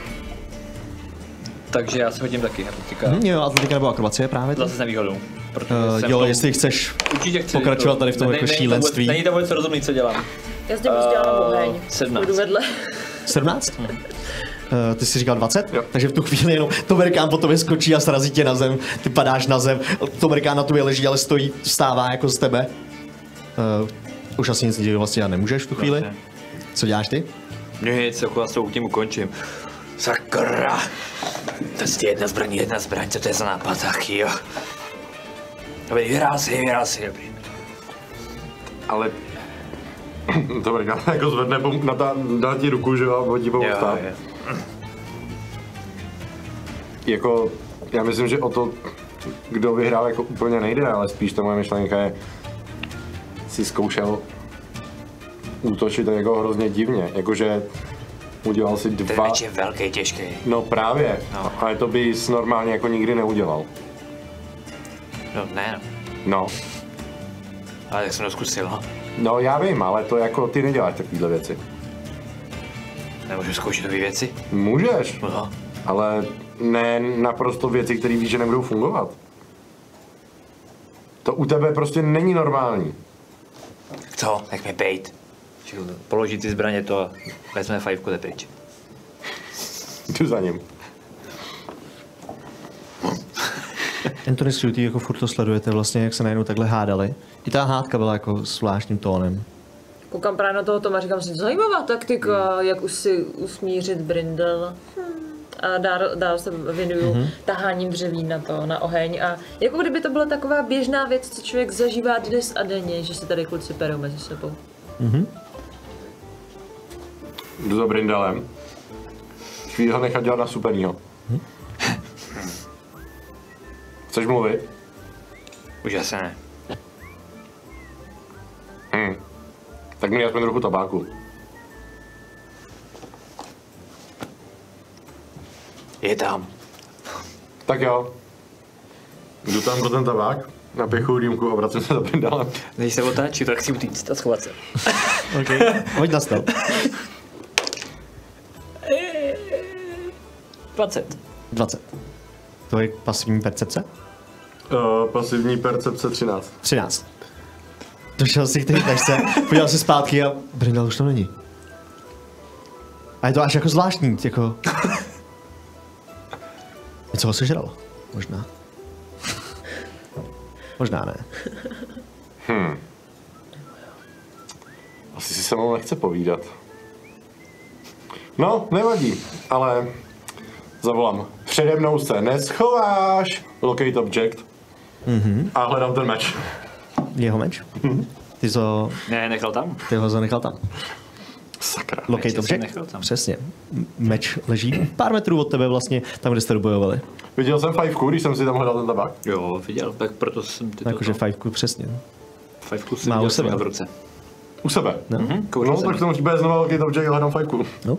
Takže já se hodím taky atletika. Hm, jo, atletika nebo akrobacie právě. to? Zase s nevýhodou. Protože Uh, jsem jo, v tom- jestli chceš určitě chci pokračovat tady v tom Ne- jako není to šílenství. vůbec- Není to vůbec rozumný, co dělám. Já s tím prostě dělám Eh, oheň. sedmnáct. Budu vedle. sedmnáct? Uh, ty jsi říkal dvacet? Jo. Takže v tu chvíli jenom to Amerikán po tobě skočí a srazí tě na zem, ty padáš na zem, to Amerikán na tobě leží, ale stojí, vstává jako z tebe. Uh, už asi nic vlastně dělat nemůžeš v tu chvíli. Vlastně. Co děláš ty? Nic, jako já s tou tím ukončím. Sakra! To je jedna zbraň, jedna zbraň, co to je za nápad, tak jo. Dobrý, vyhrál si, vyhrál si, dobrý. Ale to Brindal jako zvedne, pom- natá- dá ti ruku, že jo, a hodí pomoct Jo, stát. jo. Jako, já myslím, že o to, kdo vyhrál, jako úplně nejde, ale spíš ta moje myšlenka je, si zkoušel útočit jako hrozně divně, jakože udělal si Ten dva, meč je velký, těžký. no právě, No. ale to bys normálně jako nikdy neudělal. No ne, no. No, Ale tak jsem to zkusil, no. no já vím, ale to jako ty neděláš takovýhle věci. Nemůžu zkoušet nové věci? Můžeš, No. ale ne naprosto věci, které víš, že nebudou fungovat. To u tebe prostě není normální. Co? Nech mě bejt. Položí ty zbraně to a vezme fajfku jde pryč. Jdu za ním. Anthony s Cutie jako furt to sledujete vlastně, jak se najednou takhle hádali. I ta hádka byla jako zvláštním tónem. Koukám právě na toho Toma a říkám si, zajímavá taktika, jak už si usmířit Brindel. Hm. A dál, dál se věnuju mm-hmm. taháním dřeví na to, na oheň. A jako kdyby to byla taková běžná věc, co člověk zažívá dnes a denně, že se tady kluci perou mezi sebou. Mhm. Jdu za Brindalem. Chvíli ho nechat dělat na superního. Hm? Chceš mluvit? Už asi ne. Hm. Tak mi aspoň trochu tabáku. Je tam. Tak jo. Jdu tam pro ten tabák, napěchuju dýmku a vracím se za Brindalem. Když se otáčí, tak chci utíct a schovat se. OK. Hoď na stealth. dvacet. dvacet. To je pasivní percepce? Uh, pasivní percepce třináct. třináct. Došel si k té tašce, podíval se zpátky a Brindal už to není. A je to až jako zvláštní, jako... Něco ho sežralo. Možná. Možná ne. Hmm. Asi si se mnou nechce povídat. No, nevadí, ale zavolám. Přede mnou se neschováš. Locate object. Mm-hmm. A hledám ten meč. Jeho meč? Mm-hmm. Ty to... Ne, nechal tam. Ty ho zanechal tam. Sakra. Locate object? Přesně. Meč leží pár metrů od tebe vlastně, tam, kde jste dobojovali. Viděl jsem fajfku, když jsem si tam hledal ten tabák. Jo, viděl, tak proto jsem ty to... Jakože fajfku, přesně. Fajfku jsem Má u viděl sebe. jsem v ruce. U sebe? No, Mhm, No, tak to bude znova locate object a hledám fajfku. OK.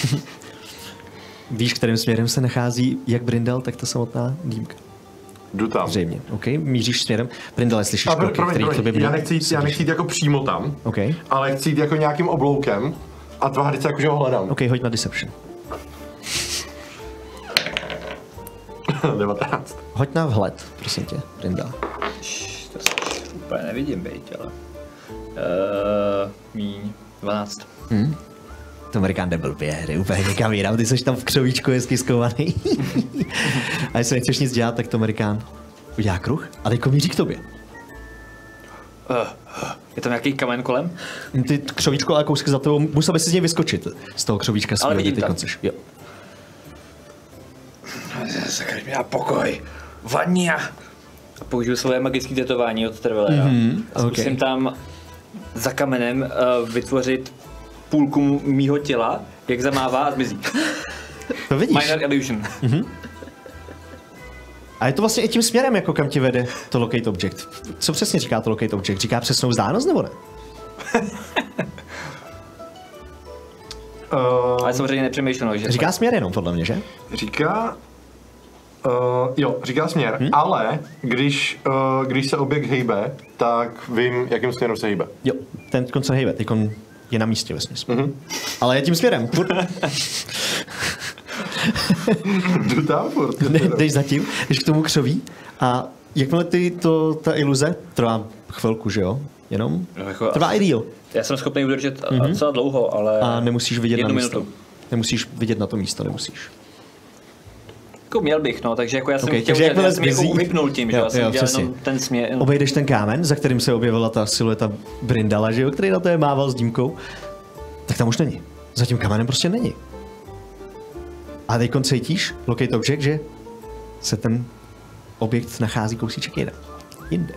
Víš, kterým směrem se nachází jak Brindal, tak ta samotná dýmka. Jdu tam. Zřejmě. OK, míříš směrem. Brindale, slyšíš A kroky, promiň, který k tobě promiň, já blí- nechci, jít, já nechci jít jako přímo tam, OK. ale chci jít jako nějakým obloukem a tvářit se jako, že ho hledám. OK, hoď na Deception. devatenáct. Hoď na vhled, prosím tě, Brindal. To se úplně nevidím, bejť, ale... Uh, míň. dvanáct. Hm? To Amerikán jde blbě, hry úplně někam jinam, ty jsi tam v křovíčku hezky skovaný. A jestli nechceš nic dělat, tak to Amerikán udělá kruh a teďko míří k tobě. Uh, uh, je tam nějaký kamen kolem? Ty křovíčko ale kousky za tebou, musel bys si z něj vyskočit. Z toho křovíčka Ale směl, vidím ty tam. konceš. Jo. Zakaž mi na pokoj. Vania. A použiju svoje magické tetování od Trvelera. Mhm, A zkusím okay. tam za kamenem uh, vytvořit půlku mýho těla, jak zamává a zmizí. To vidíš. Minor illusion. A je to vlastně i tím směrem, jako kam ti vede to locate object. Co přesně říká to locate object? Říká přesnou vzdálenost nebo ne? Uh, Ale samozřejmě nepřemýšleno, že... Říká směr jenom, podle mě, že? Říká... Uh, jo, říká směr, hmm? ale když, uh, když se objekt hejbe, tak vím, jakým směrem se hejbe. Jo, ten konce hejbe, teď je na místě vesměs. Mm-hmm. Ale je tím směrem. Furt. Jdu tam furt. Ne, jdeš zatím, jdeš k tomu křoví a jakmile ty to, ta iluze trvá chvilku, že jo? Jenom? No, jako Trvá i díl. Já jsem schopný udržet mm-hmm. docela dlouho, ale... A nemusíš vidět jednu na místo. minutu. Nemusíš vidět na to místo, nemusíš. Jako měl bych, no, takže jako já jsem Okay, chtěl, takže já jsem jako zmizí- uhypnul tím, že Jo, já jsem jo, dělal přesně. jenom ten směr. Obejdeš ten kámen, za kterým se objevila ta silueta Brindala, že jo, který na to mával s dýmkou, tak tam už není. Za tím kamenem prostě není. A teď cítíš, locate object, že se ten objekt nachází kousíček jinde. Jinde.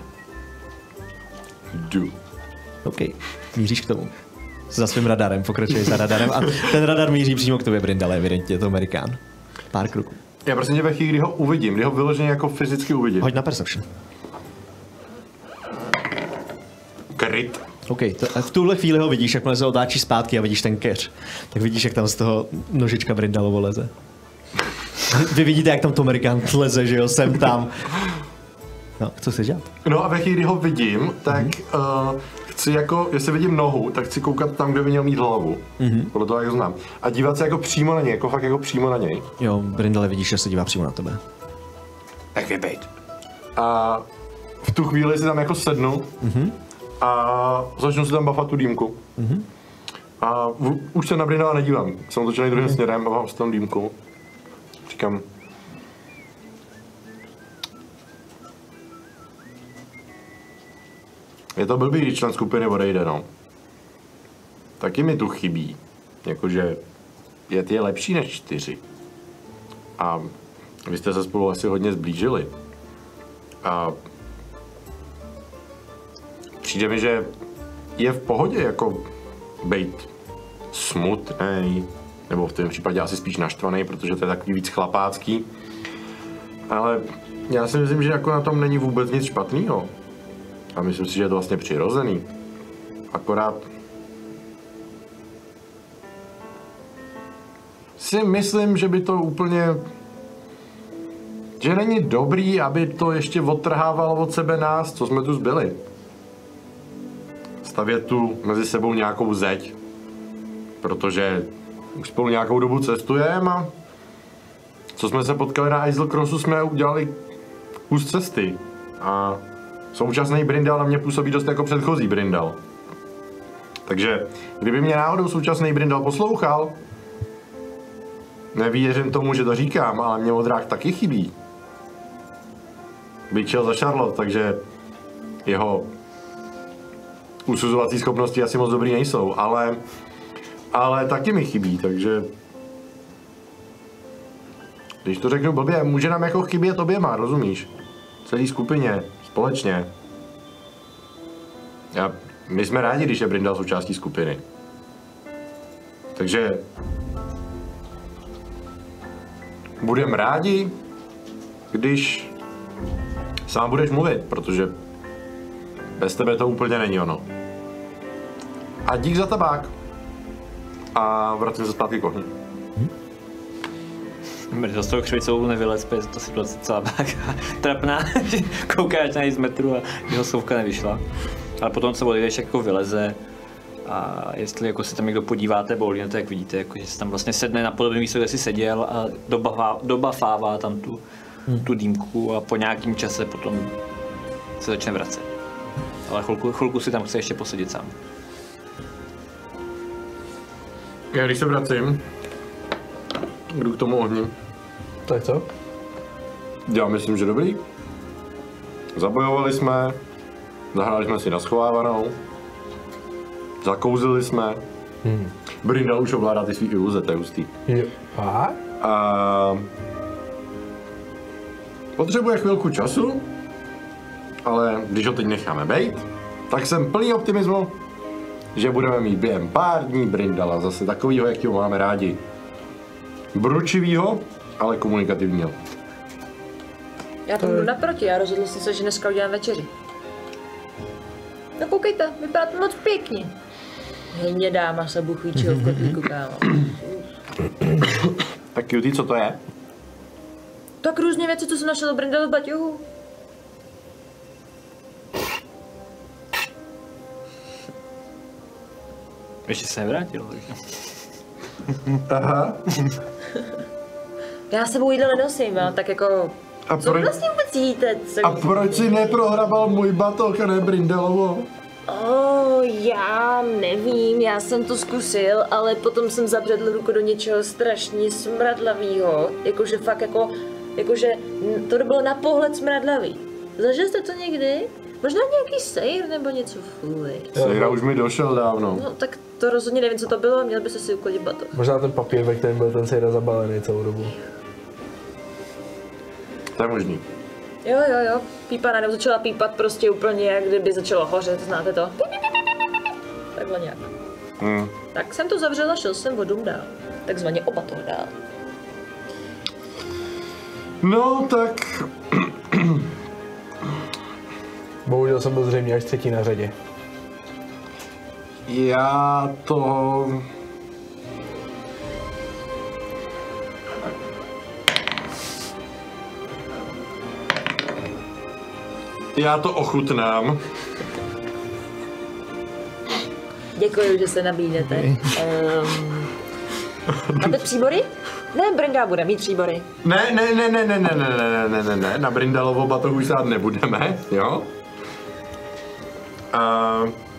Jdu. OK, míříš k tomu. Za svým radarem, pokračuješ za radarem a ten radar míří přímo k tobě, Brindale, evidentně, je to Amerikán. Pár kroků. Já prostě tě ve chvíli, kdy ho uvidím, kdy ho vyloženě jako fyzicky uvidím. Hoď na perception. Kryt. OK, to, a v tuhle chvíli ho vidíš, jakmile se otáčí zpátky a vidíš ten keř. Tak vidíš, jak tam z toho nožička Brindalovo leze. Vy vidíte, jak tam to Amerikán leze, že jo, sem tam. No, co chceš dělat? No a ve chvíli, kdy ho vidím, tak mm-hmm. uh, chci jako, jestli vidím nohu, tak chci koukat tam, kde by měl mít hlavu. Mm-hmm. Podle toho, jak ho znám. A dívat se jako přímo na něj, jako fakt jako přímo na něj. Jo, Brindale, vidíš, že se dívá přímo na tebe. Tak vybejt. A v tu chvíli si tam jako sednu mm-hmm. a začnu si tam bafat tu dýmku. Mm-hmm. A v, už se na Brindala nedívám. Jsem otočený druhým mm-hmm. směrem a mám si tam dýmku. Říkám, je to blbý, když člen skupiny odejde, no. Taky mi tu chybí. Jakože pět je lepší než čtyři. A vy jste se spolu asi hodně zblížili. A přijde mi, že je v pohodě jako bejt smutnej, nebo v tom případě asi spíš naštvaný, protože to je takový víc chlapácký. Ale já si myslím, že jako na tom není vůbec nic špatného. A myslím si, že je to vlastně přirozený. Akorát si myslím, že by to úplně... že není dobrý, aby to ještě odtrhávalo od sebe nás, co jsme tu zbyli. Stavět tu mezi sebou nějakou zeď. Protože už spolu nějakou dobu cestujeme a co jsme se potkali na Isle Crossu, jsme udělali kus cesty. A současný Brindal na mě působí dost jako předchozí Brindal. Takže kdyby mě náhodou současný Brindal poslouchal, nevěřím tomu, že to říkám, ale mě modrák taky chybí. Bych šel za Charlotte, takže jeho usuzovací schopnosti asi moc dobrý nejsou, ale, ale taky mi chybí, takže když to řeknu blbě, může nám jako chybět oběma, rozumíš? Celý skupině, společně. A my jsme rádi, když je Brindal součástí skupiny. Takže budeme rádi, když sám budeš mluvit, protože bez tebe to úplně není ono. A dík za tabák. A vracím se zpátky k ohni. Brzo z toho křivicou nevylez, protože to si byla celá báka trapná, že koukáš na něj z metru a jeho souvka nevyšla. Ale potom, co odjdeš, jako vyleze a jestli jako se tam někdo podíváte boulí, tak vidíte, jako, že se tam vlastně sedne na podobné místo, kde jsi seděl a dobafá, dobafává tam tu, hmm. tu dýmku a po nějakým čase potom se začne vracet. Ale chvilku, chvilku si tam chce ještě posedět sám. Já když se vracím, jdu k tomu ohni. Tak co? Já myslím, že dobrý. Zabojovali jsme, zahráli jsme si na schovávanou, zakouzili jsme. Hmm. Brindal už ovládá ty svý iluze, to je hustý. Je. A? A potřebuje chvilku času, ale když ho teď necháme bejt, tak jsem plný optimismu, že budeme mít během pár dní Brindala zase takovýho, jakýho máme rádi. Bručivýho, ale komunikativního. Já tomu jdu naproti, já rozhodl jsem se, že dneska udělám večeři. No koukejte, vypadá to moc pěkně. Hnědá masa buchvíčího v kotlíku, kámo. Tak Cutie, co to je? Tak různě věci, co jsem našel u Brindalu v baťohu. Ještě se nevrátil. Aha. Já s sebou jídlo nenosím, ale tak jako... A Co proč, vlastně vůbec jíte? Co... a proč si neprohrabal můj batoh a ne Brindalovo? Oh, já nevím, já jsem to zkusil, ale potom jsem zabředl ruku do něčeho strašně smradlavého. Jakože fakt jako, jakože to bylo na pohled smradlavý. Zažil jste to někdy? Možná nějaký sejr nebo něco, fuj. Sejra už mi došel dávno. No tak to rozhodně nevím, co to bylo, měl by se si uklidit batoh. Možná ten papír, ve kterém byl ten sejra zabalený celou dobu. To je možný. Jo, jo, jo, pípa najednou začala pípat prostě úplně, jak kdyby začalo hořet, znáte to? Takhle nějak. Hmm. Tak jsem to zavřela, šel jsem o dům dál. Takzvaně o batoh dál. No tak... Bohužel jsem byl zřejmě až třetí na řadě. Já to... Já to ochutnám. Děkuji, že se nabídnete. Um, máte příbory? Ne, Brindal bude mít příbory. Ne, ne, ne, ne, ne, ne, ne, ne, ne, ne, ne, na Brindalovo batohu už sát nebudeme, jo? A...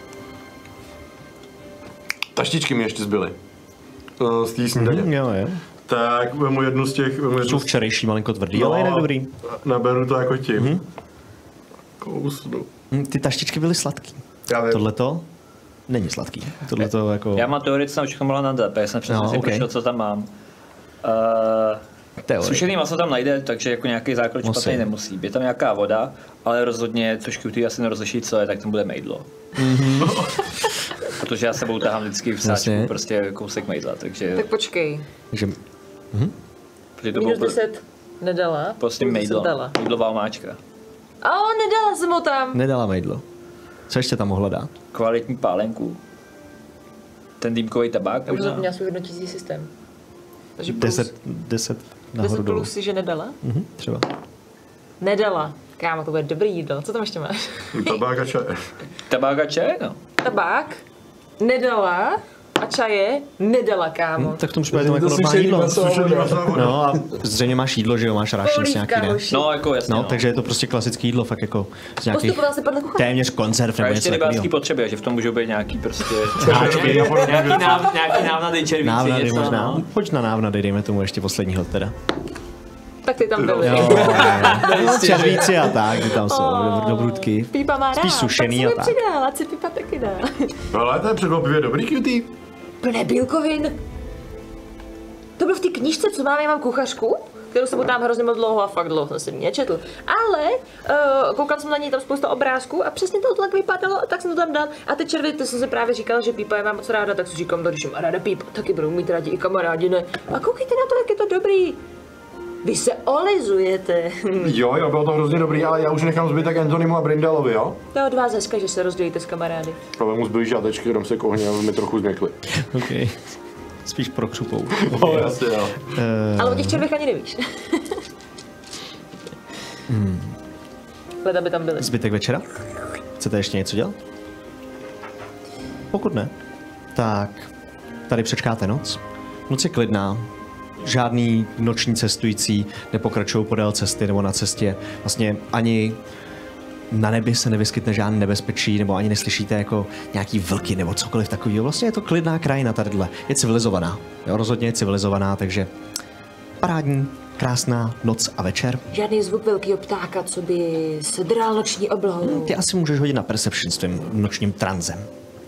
Taštičky mi ještě zbyly. Uh, z té snídaně. Mm, jo, jo. Tak vemu jednu z těch... Vemu jednu Jsou z... včerejší, malinko tvrdý, No, ale jinak dobrý. Naberu to jako tím. Mm-hmm. Kousnu. Hm, Ty taštičky byly sladký. Já vím. Tohleto není sladký. Tohleto jako... Já mám teoreticky tam všechno mohla nadat, já jsem přesně No, si okay. prošel, co tam mám. Uh, Teorie. sušený maso tam najde, takže jako nějaký základ Musí. špatný nemusí. Je tam nějaká voda, ale rozhodně, což Cutie asi nerozliší, co je, tak tam bude mejdlo. Mm-hmm. Protože já sebou tahám vždycky v sáčku Jasně. prostě kousek mejdla, takže... Tak počkej. Takže protože to Minus bylo deset nedala. prostě Plus mejdlo, deset dala. mejdlová omáčka. A nedala jsem ho tam. nedala mejdlo. Co ještě tam mohla dát? Kvalitní pálenku. Ten dýmkový tabák Já už možná. zapomněla svůj hodnotící systém. Takže plus, Deset, deset nahoru deset dolů. plus si, že nedala? Mhm, třeba. Nedala. Kámo, to bude dobrý jídlo. Co tam ještě máš? Tabák a čaj. Tabák a čaj, no. Tabák. Nedala. a čaje nedala, kámo. Hmm, tak v tom případě to jako normální jídlo. No a zřejmě máš jídlo, že jo, máš rášnic nějaký, ne? No, jako jasně, no, no. takže je to prostě klasické jídlo, fakt jako z nějakých Postupoval se podle kuchaře. téměř konzerv A nebo ještě něco rybářský takového. potřeby, že v tom můžou být nějaký prostě... Háčky a podobně nějaký, věci. náv, nějaký návnady červíci, Návnady něco, možná. no. Pojď na návnady, dejme tomu ještě posledního teda. Tak ty tam byly. Jo, jo. Červíci a tak, ty tam jsou, Oh. dobrutky. Pípa má rád, Spíš sušený tak a si mi tak. přidá, ať si Pípa taky dá. No ale to je překvapivě dobrý cutie. Plné bílkovin. To bylo v té knížce, co mám, já mám kuchařku, kterou jsem tam hrozně moc dlouho a fakt dlouho jsem si nečetl. Ale uh, koukal jsem na ní, tam spousta obrázků a přesně to tak vypadalo, tak jsem to tam dal. A ty červy, to jsem si právě říkal, že Pípa je mám moc ráda, tak si říkám, když mám ráda Pípa, taky budou mít rádi i kamarádi, ne? A koukejte na to, jak je to dobrý. Vy se olizujete. Jo, jo, bylo to hrozně dobrý, ale já už nechám zbytek Antonimu a Brindalovi, jo? To je od vás hezké, že se rozdělíte s kamarády. Ale mu zbyly žádečky, jenom se kohně, aby mi trochu změkli. Okay. Spíš pro křupou. No, jasně, jo. Uh... Ale o těch červech ani nevíš. hmm. Leda by tam byly. Zbytek večera? Chcete ještě něco dělat? Pokud ne, tak tady přečkáte noc. Noc je klidná. Žádný noční cestující nepokračují podél cesty nebo na cestě. Vlastně ani na nebi se nevyskytne žádné nebezpečí, nebo ani neslyšíte jako nějaký vlky nebo cokoliv takového. Vlastně je to klidná krajina tadyhle. Je civilizovaná. Jo, rozhodně je civilizovaná, takže parádní, krásná noc a večer. Žádný zvuk velkého ptáka, co by se dral noční oblohou. Ty asi můžeš hodit na perception s tvým nočním tranzem.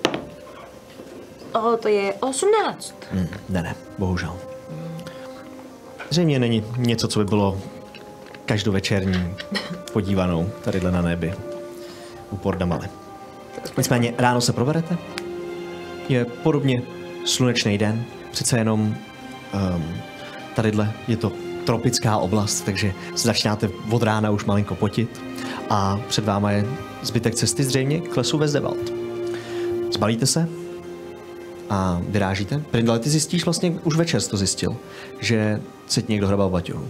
O, to je osmnáct. Hmm, ne, ne, bohužel. Zřejmě není něco, co by bylo každovečerní podívanou tadyhle na nebi u Pordamaly. Nicméně ráno se proberete. Je podobně slunečný den, přece jenom um, tadyhle je to tropická oblast, takže se začínáte od rána už malinko potit a před váma je zbytek cesty zřejmě k lesu Vezdevald. Zbalíte se a vyrážíte. Brindale, ty zjistíš vlastně, už večer jsi to zjistil, že se ti někdo hrabal v baťohu.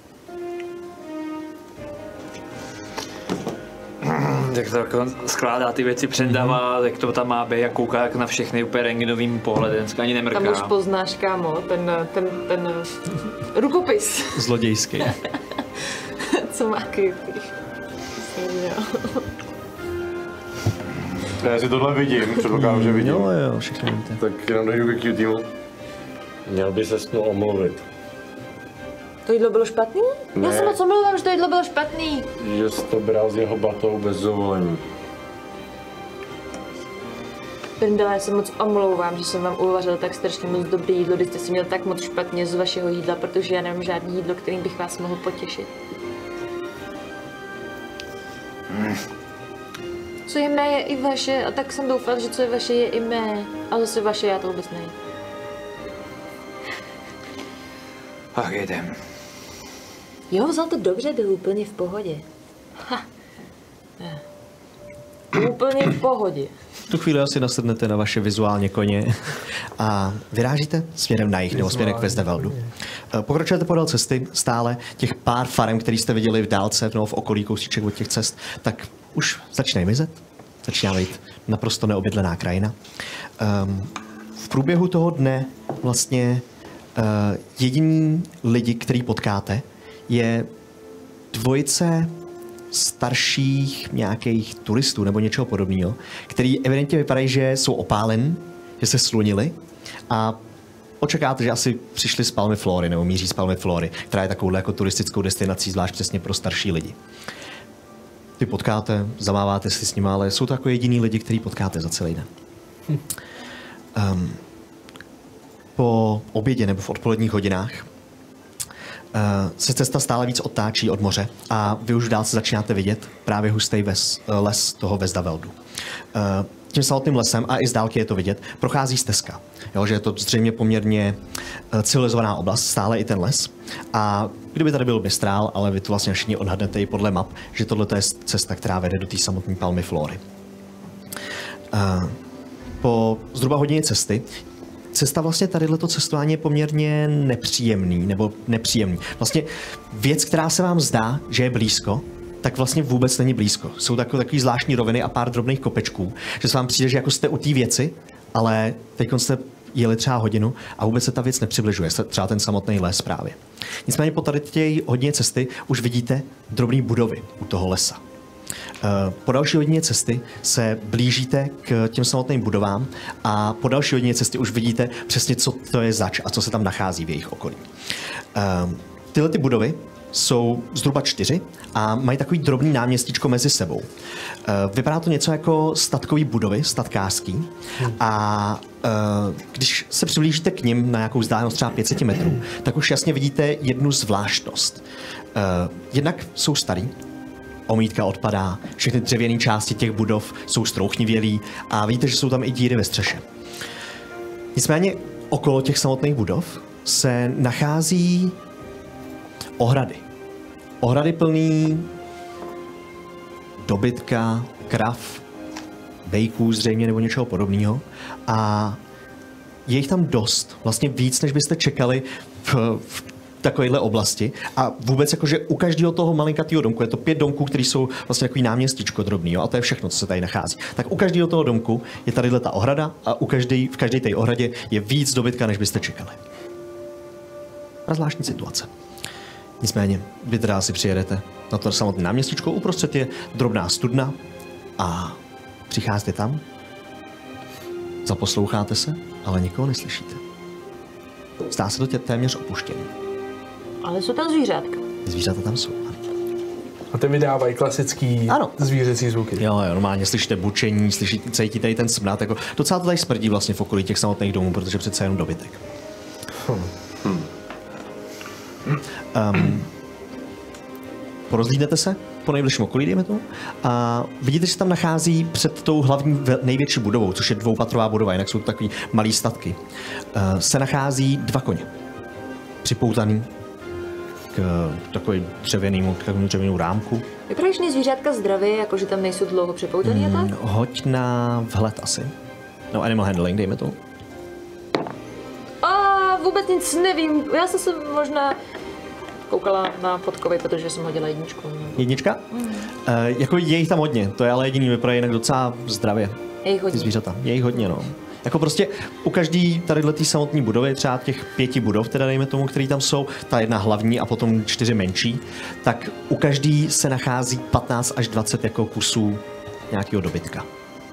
Tak to jako skládá ty věci, předává, jak to tam má být, jak kouká jak na všechny úplně rengenovým pohledem, ani nemrká. Tam už poznáš, kámo, ten, ten, ten rukopis. Zlodějský. Co má kypíš. Já si tohle vidím, předpokládám, že vidím. Jo, jo, všechno víte. Tak jenom dojdu ke cutiemu. Měl by se snu omluvit. To jídlo bylo špatný? Ne. Já se moc omlouvám, že to jídlo bylo špatný. Že jsi to bral z jeho batou bez dovolení. Brindale, já se moc omlouvám, že jsem vám uvařil tak strašně moc dobrý jídlo, když jste si měl tak moc špatně z vašeho jídla, protože já nemám žádný jídlo, kterým bych vás mohl potěšit. Hmm. Co je mé, je i vaše, a tak jsem doufal, že co je vaše, je i mé. A zase vaše, já to vůbec nejím. Ach, jedem. Jo, vzal to dobře, byl úplně v pohodě. Ha. Ne. Úplně v pohodě. V tu chvíli asi nasednete na vaše vizuálně koně a vyrážíte směrem na jih, nebo směrem k Vezdeveldu. Pokračujete podél cesty stále, těch pár farem, který jste viděli v dálce, no, v okolí kousíček od těch cest, tak už začínají mizet, začíná být naprosto neobydlená krajina. Um, v průběhu toho dne vlastně uh, jediný lidi, který potkáte, je dvojice starších nějakých turistů nebo něčeho podobného, který evidentně vypadají, že jsou opáleni, že se slunili a očekáte, že asi přišli z Palmy Flory nebo míří z Palmy Flory, která je takovou jako turistickou destinací, zvlášť přesně pro starší lidi. Ty potkáte, zamáváte si s nimi, ale jsou to jako jediný lidi, který potkáte za celý den. Um, po obědě nebo v odpoledních hodinách Uh, se cesta stále víc otáčí od moře a vy už dál se začínáte vidět právě hustý ves, uh, les toho Vezdaveldu. Uh, tím samotným lesem, a i z dálky je to vidět, prochází stezka. Jo, že je to zřejmě poměrně uh, civilizovaná oblast, stále i ten les. A kdyby tady byl Mistrál, ale vy to vlastně všichni odhadnete i podle map, že tohle je cesta, která vede do té samotné Palmy Flory. Uh, po zhruba hodině cesty cesta vlastně tadyhleto cestování je poměrně nepříjemný, nebo nepříjemný. Vlastně věc, která se vám zdá, že je blízko, tak vlastně vůbec není blízko. Jsou takové takový zvláštní roviny a pár drobných kopečků, že se vám přijde, že jako jste u té věci, ale teď jste jeli třeba hodinu a vůbec se ta věc nepřibližuje, třeba ten samotný les právě. Nicméně po tady těch hodně cesty už vidíte drobné budovy u toho lesa. Po další hodině cesty se blížíte k těm samotným budovám a po další hodině cesty už vidíte přesně, co to je zač a co se tam nachází v jejich okolí. Tyhle ty budovy jsou zhruba čtyři a mají takový drobný náměstíčko mezi sebou. Vypadá to něco jako statkový budovy, statkářský. A když se přiblížíte k nim na nějakou vzdálenost třeba pět set metrů, tak už jasně vidíte jednu zvláštnost. Jednak jsou starý, omítka odpadá, všechny dřevěné části těch budov jsou strouchnivělý a vidíte, že jsou tam i díry ve střeše. Nicméně okolo těch samotných budov se nachází ohrady. Ohrady plný dobytka, krav, bejků zřejmě nebo něčeho podobného. A je jich tam dost, vlastně víc, než byste čekali v, v takovéhle oblasti. A vůbec jakože u každého toho malinkatého domku, je to pět domků, které jsou vlastně takový náměstíčko drobný, jo, a to je všechno, co se tady nachází. Tak u každého toho domku je tady ta ohrada a u každý, v každé té ohradě je víc dobytka, než byste čekali. A zvláštní situace. Nicméně, vy teda si přijedete na to samotné náměstíčko, uprostřed je drobná studna a přicházíte tam, zaposloucháte se, ale nikoho neslyšíte. Zdá se to tě téměř opuštěný. Ale jsou tam zvířátka. Zvířata tam jsou. A ty vydávají klasický ano. zvířecí zvuky. Jo, jo, normálně slyšíte bučení, slyšíte, cítíte i ten smrad. Jako, docela to tady smrdí vlastně v okolí těch samotných domů, protože přece jenom dobytek. Hmm. Hmm. Um, porozhlídnete se po nejbližším okolí, dejme tomu, a vidíte, že se tam nachází před tou hlavní největší budovou, což je dvoupatrová budova, jinak jsou to takový malý statky, uh, se nachází dva koně. Připoutaný k takový dřevěnému, k takovému dřevěnému rámku. Vypadají všechny zvířátka zdraví, jakože tam nejsou dlouho připoutaný mm, a tak? Hoď na vhled asi. No, animal handling, dejme to. A vůbec nic nevím. Já jsem se možná koukala na podkovy, protože jsem hodila jedničku. Jednička? Mm. Uh, jako je jich tam hodně, to je ale jediný, vypadají jinak docela zdravě. Je jich hodně. Ty zvířata, je jich hodně, no. Jako prostě u každý tadyhle samotné budovy, třeba těch pěti budov, teda dejme tomu, který tam jsou, ta jedna hlavní a potom čtyři menší, tak u každý se nachází patnáct až dvacet jako kusů nějakého dobytka.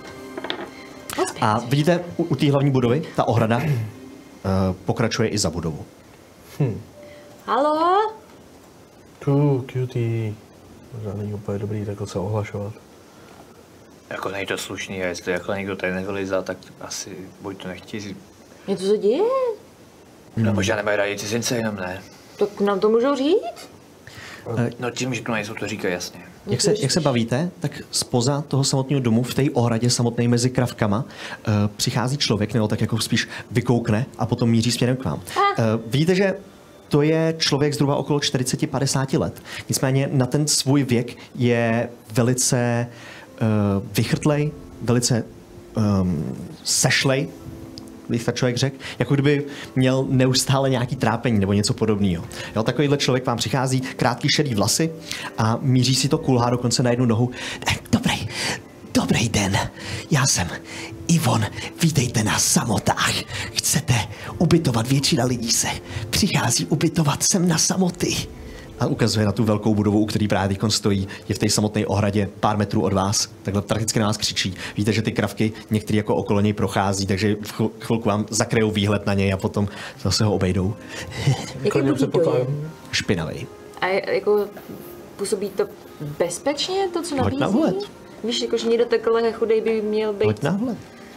A vidíte, u, u té hlavní budovy, ta ohrada uh, pokračuje i za budovu. Hm. Halo? Tu, cutie. Možná není úplně dobrý takhle se ohlašovat. Jako nejde to slušný, a jestli jako někdo tady nevylizá, tak asi buď to nechtějí. Něco se děje? No možná nemají rádi cizince, jenom ne. Tak nám to můžou říct? No tím, že nejsou, to říkají jasně. Jak se, jak se bavíte, tak spoza toho samotného domu, v té ohradě samotné mezi kravkama, uh, přichází člověk, nebo tak jako spíš vykoukne a potom míří směrem k vám. Uh, vidíte, že to je člověk zhruba okolo čtyřicet až padesát let. Nicméně na ten svůj věk je velice uh, vychrtlej, velice um, sešlej, bych tak člověk řekl, jako kdyby měl neustále nějaký trápení nebo něco podobného. Jo, takovýhle člověk vám přichází, krátký šedý vlasy a míří si to kulhá dokonce na jednu nohu. Dobrý, dobrý den, já jsem Ivon, vítejte na samotách. Chcete ubytovat, většina lidí se přichází ubytovat sem na samoty. A ukazuje na tu velkou budovu, u který právě teď stojí, je v té samotné ohradě pár metrů od vás, takhle prakticky na vás křičí. Víte, že ty kravky některé jako okolo něj prochází, takže v chv- chvilku vám zakrejou výhled na něj a potom zase ho obejdou. Jaký budí to je? Špinavý. A jako působí to bezpečně, to, co nabízí? Hoď na vhled. Víš, jako, že někdo takhle chudej by měl být... Hoď na vhled.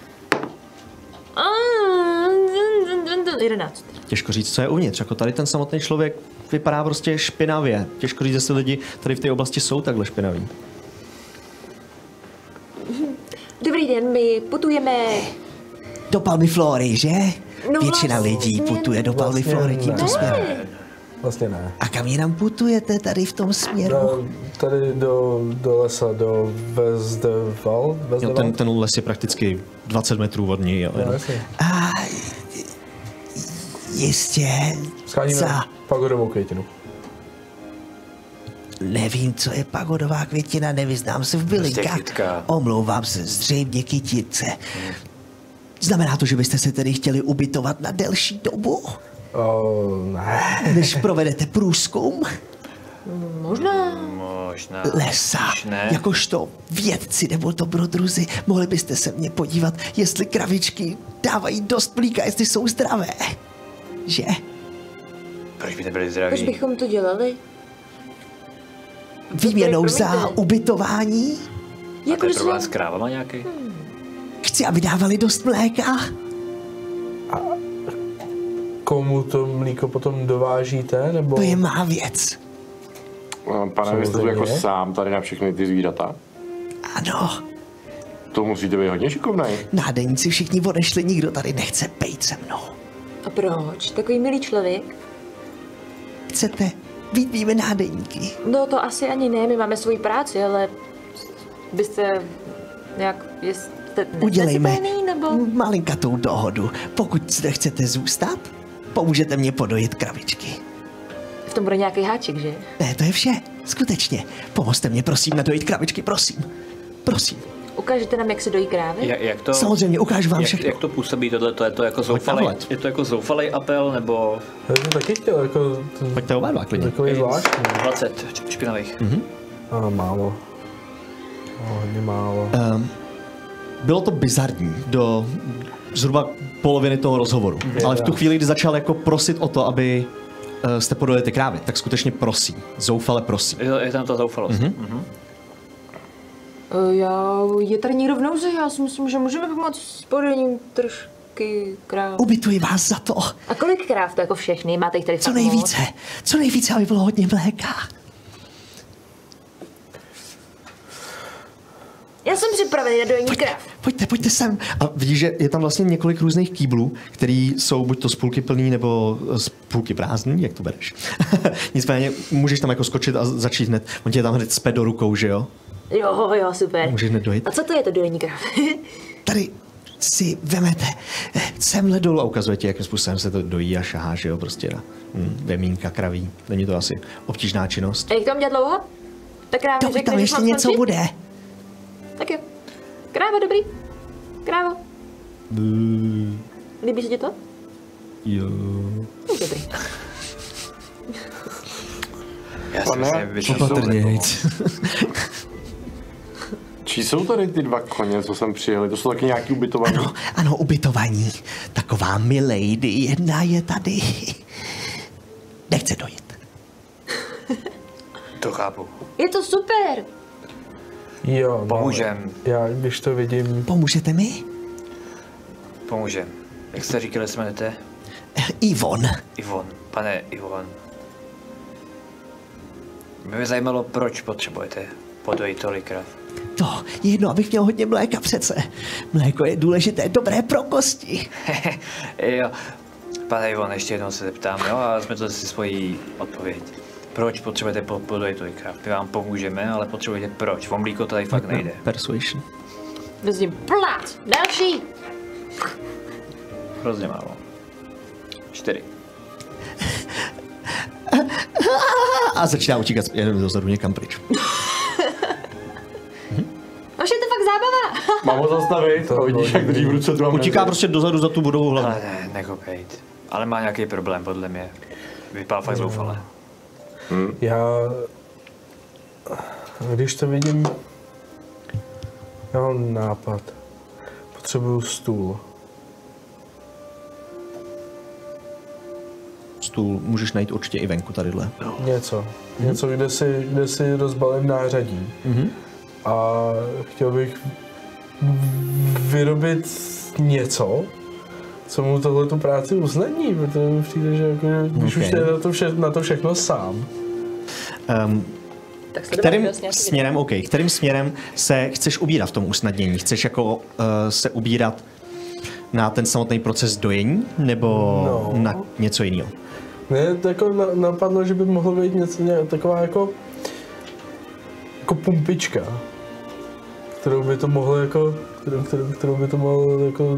jedenáct. Těžko říct, co je uvnitř. Jako tady ten samotný člověk vypadá prostě špinavě. Těžko říct, jestli lidi tady v té oblasti jsou takhle špinaví. Dobrý den, my putujeme... Do Palmiflory, že? No Většina vlastně lidí putuje do Palmiflory tímto ne. směrem. Vlastně ne. A kam jinam putujete tady v tom směru? Do, tady do, do lesa, do Vezdeval? Jo, ten, ten les je prakticky dvacet metrů od něj. Jo, No, jasně. a jistě. Scháníme Za... pagodovou květinu. Nevím, co je pagodová květina, nevyznám se v bylinkách. kytka. Omlouvám se, zřejmě kytice. Znamená to, že byste se tedy chtěli ubytovat na delší dobu? O, ne. Než provedete průzkum? Možná. Možná. Lesa, Ne. jakožto vědci nebo dobrodruzi, mohli byste se mě podívat, jestli kravičky dávají dost mlíka, jestli jsou zdravé. Že? Proč by nebyli Proč zdraví? bychom to dělali? Výměnou za promiňte. ubytování? A Jako, to je že problém jsou... s krávama nějaký? Chci, aby dávali dost mléka? Komu to mlíko potom dovážíte, nebo? To je má věc. Pane, vy jste tu jako Samozřejmě. sám tady na všechny ty zvířata. Ano, To musíte být hodně šikovnej. nádeníci všichni odešli, nikdo tady nechce bejt se mnou. A proč? Takový milý člověk? Chcete být mými nádeníky? No to asi ani ne, my máme svoji práci, ale byste nějak, jste Udělejme nespojený, nebo? malinkatou dohodu. Pokud zde chcete zůstat, pomůžete mě podojit kravičky. V tom bude nějaký háček, že? Ne, to je vše. Skutečně. Pomozte mě, prosím, nadojit kravičky, prosím. Prosím. Ukážete nám, jak se dojí krávy? Jak, jak to, Samozřejmě, ukážu vám jak, všechno. jak to působí tohle? To je to jako zoufalej, nahled. je to jako zoufalej apel, nebo Já jsem taky chtěl, jako... To, Pojďte oba dva, klidně. takový zvláštní. dvacet špinavých? Mhm. A málo. No, hodně málo. Um, bylo to bizarní do zhruba poloviny toho rozhovoru. Ale v tu chvíli, kdy začal jako prosit o to, aby uh, jste podojili ty krávy, tak skutečně prosí. Zoufale prosí. Je, je tam ta zoufalost. Mm-hmm. Mm-hmm. Uh, já, je tady někdo v nouzi, já si myslím, že můžeme pomoct s podojením trošky kráv. Ubytuji vás za to. A kolik kráv to jako všechny? Máte jich tady Co fakt nejvíce. moc? Co nejvíce, aby bylo hodně mléka. Já jsem připravený na dojení Pojďte, kráv. pojďte, pojďte sem. A vidíš, že je tam vlastně několik různých kýblů, který jsou buď to z půlky plný, nebo z půlky prázdný, jak to bereš. Nicméně můžeš tam jako skočit a začít hned. On tě tam hned cpe do rukou, že jo? Jo, jo, super. Můžeš hned dojít. A co to je to dojení kráv? Tady si vemete eh, semhle dolů a ukazuje ti, jakým způsobem se to dojí a šahá, že jo, prostě na hm, vemínka kraví. Není to asi obtížná činnost. A jak to mám dělat dlouho? Tak kráva mi Dokud řekne, tam že ještě mám něco skončit? bude. Tak jo. Kráva, dobrý. Krávo. Líbí se ti to? Jo. No, dobrý. Já si Pane, myslím, že by to Opatrnějc. Čí jsou tady ty dva koně, co sem přijeli? To jsou taky nějaký ubytovaný? Ano, ano, ubytovaní. Taková milady, jedna je tady. Nechce dojít. to chápu. Je to super. Jo, no, Pomůžem. Já, když to vidím, Pomůžete mi? Pomůžem. Jak jste říkali, se jmenujete? Eh, Ivon. Ivon. Pane Ivon. Mě by zajímalo, proč potřebujete podojit tolik krav. To je jedno, abych měl hodně mléka přece. Mléko je důležité, dobré pro kosti. jo. Pane Ivon, ještě jednou se zeptám, jo, a jsme to si svojí odpověď. Proč potřebujete po- podojit tolik krav? My vám pomůžeme, ale potřebujete proč? V mlíko tady fakt nejde. Persuasion. Vezím plát. Další. Hrozně málo. Čtyři. A začíná utíkat jenom dozadu někam pryč. Už je to fakt zábava. Mám ho zastavit, a vidíš, jak drží v ruce tu Utíká prostě dozadu za tu budovu hlavně. Ale ne, nekopejt. Ale má nějaký problém, podle mě. Vypadá fakt zoufale. já... Když to vidím, já mám nápad. Potřebuju stůl. Stůl můžeš najít určitě i venku tadyhle. Něco. Něco, kde si, kde si rozbalím nářadí. A chtěl bych vyrobit něco, co mu tohletu práci usnadní, protože mi přijde, že jako, když Ok. už je na to, vše, na to všechno sám. Um, Tak se kterým dovolím nějaký směrem, OK, kterým směrem se chceš ubírat v tom usnadnění? Chceš jako uh, se ubírat na ten samotný proces dojení, nebo No. na něco jiného? Mně jako na, napadlo, že by mohlo být něco nějak, taková jako, jako pumpička, kterou by to mohlo jako, kterou, kterou, kterou by to mohlo jako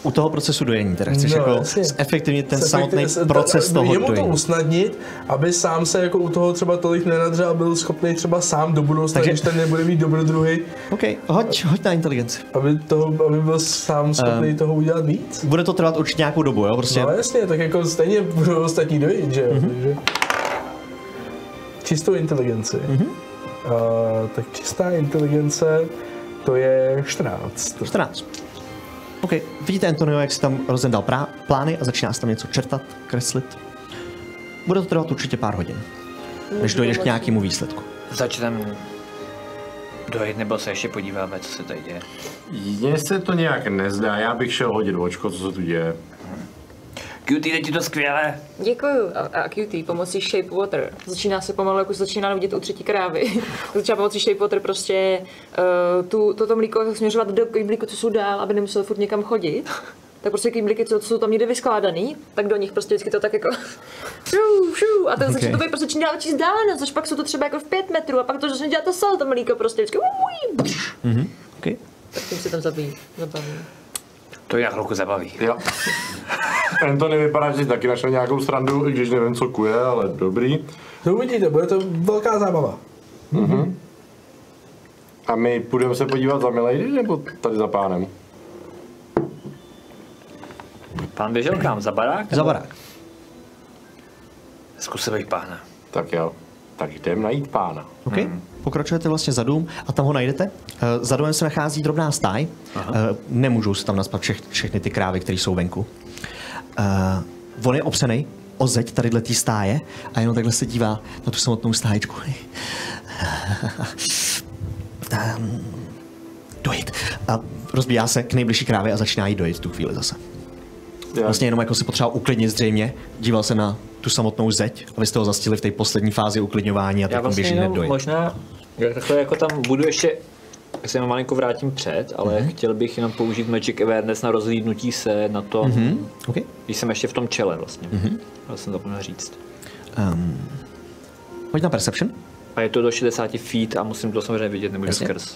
u toho procesu dojení, teda chceš No, jako jasně. efektivně ten Se samotný efektivně- proces ta- toho jemu to dojení. usnadnit, aby sám se jako u toho třeba tolik nenadřel a byl schopný třeba sám do budoucna, Takže- když ten nebude mít dobrodruhy, OK, hoď, hoď na inteligenci. aby, toho, aby byl sám schopný Ehm. toho udělat víc. Bude to trvat určitě nějakou dobu, jo? Prostě No jasně, tak jako stejně budou ostatní dojít, že jo? Mhm. Takže čistou inteligenci. Mhm. A, tak čistá inteligence, to je čtrnáct. čtrnáct. OK, vidíte Antonio, jak si tam rozdal prá- plány a začíná se tam něco čertat, kreslit. Bude to trvat určitě pár hodin, než dojdeš k nějakému výsledku. Začneme dojít, nebo se ještě podíváme, co se tady děje. Mně se to nějak nezdá, já bych šel hodit očko, co se tu děje. Q T, jde ti to skvěle. Děkuju. A, a Q T pomocí Shape Water. Začíná se pomalu, jako se začíná vidět u třetí krávy. Začíná pomocí Shape Water prostě uh, tu, toto mlíko směřovat do kýblíku, co jsou dál, aby nemusel furt někam chodit. Tak prostě kýblíky, co, co jsou tam někde vyskládaný, tak do nich prostě vždycky to tak jako šu, šu, a tak Okay. začne to být prostě čím dál větší vzdálenost, až pak jsou to třeba jako v pět metrů a pak to začne dělat to salto mlíko prostě vždycky uj, Mhm, OK. tak tím se tam zabíjí, zabaví. To je chvilku zabaví. Jo. Anthony vypadá, že si taky našel nějakou srandu, i když nevím, co kuje, ale dobrý. To uvidíte, bude to velká zábava. Mhm. A my půjdeme se podívat za Milady, nebo tady za pánem? Pán běžel kam? Za barák? Za barák. Zkusil bych pána. Tak jo. Tak jdem najít pána. OK. Pokračujete vlastně za dům a tam ho najdete. Uh, za domem se nachází drobná stáj. Uh, nemůžou se tam naspat všech, všechny ty krávy, které jsou venku. Uh, on je opřenej o zeď tadyhle tý stáje a jenom takhle se dívá na tu samotnou stáječku. um, dojít. A rozbíjá se k nejbližší krávě a začíná jí dojít v tu chvíli zase. Já, Vlastně jenom jako si potřeboval uklidnit zřejmě, díval se na tu samotnou zeď, abyste ho zastihli v té poslední fázi uklidňování a Já tak vlastně běží hned jenom dojít. možná, já takhle jako tam budu ještě, jak se malinko vrátím před, ale Mhm. mm-hmm. chtěl bych jenom použít Magic Awareness na rozhlídnutí se na to, mm-hmm. Mhm, OK. když jsem ještě v tom čele vlastně. Mhm. Mm-hmm. Já jsem zapomněl říct. Um, pojď na Perception. A je to do šedesát feet a musím to samozřejmě vidět, nemůžu Jasně. skrz.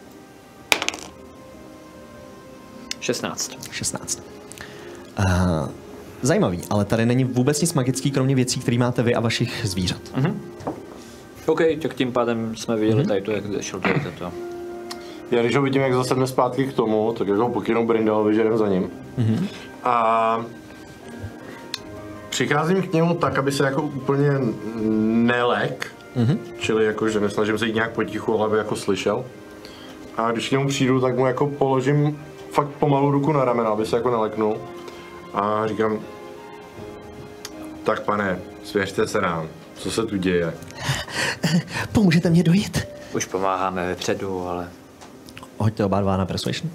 šestnáct. šestnáct. Uh, zajímavý, ale tady není vůbec nic magický, kromě věcí, které máte vy a vašich zvířat. Mm-hmm. OK, tak tím pádem jsme viděli mm-hmm. tady to, jak šel tady to. já když ho vidím, jak zase jdeme zpátky k tomu, tak jako pokynu Brindalovi, že jdem za ním. Mhm. A přicházím k němu tak, aby se jako úplně nelek, Mhm. čili jako, že nesnažím se jít nějak potichu, ale aby jako slyšel. A když k němu přijdu, tak mu jako položím fakt pomalu ruku na rameno, aby se jako neleknul. A říkám, tak pane, svěřte se nám, co se tu děje. Pomůžete mě dojít? Už pomáháme vepředu, ale Hoďte oba dva na Persuasion.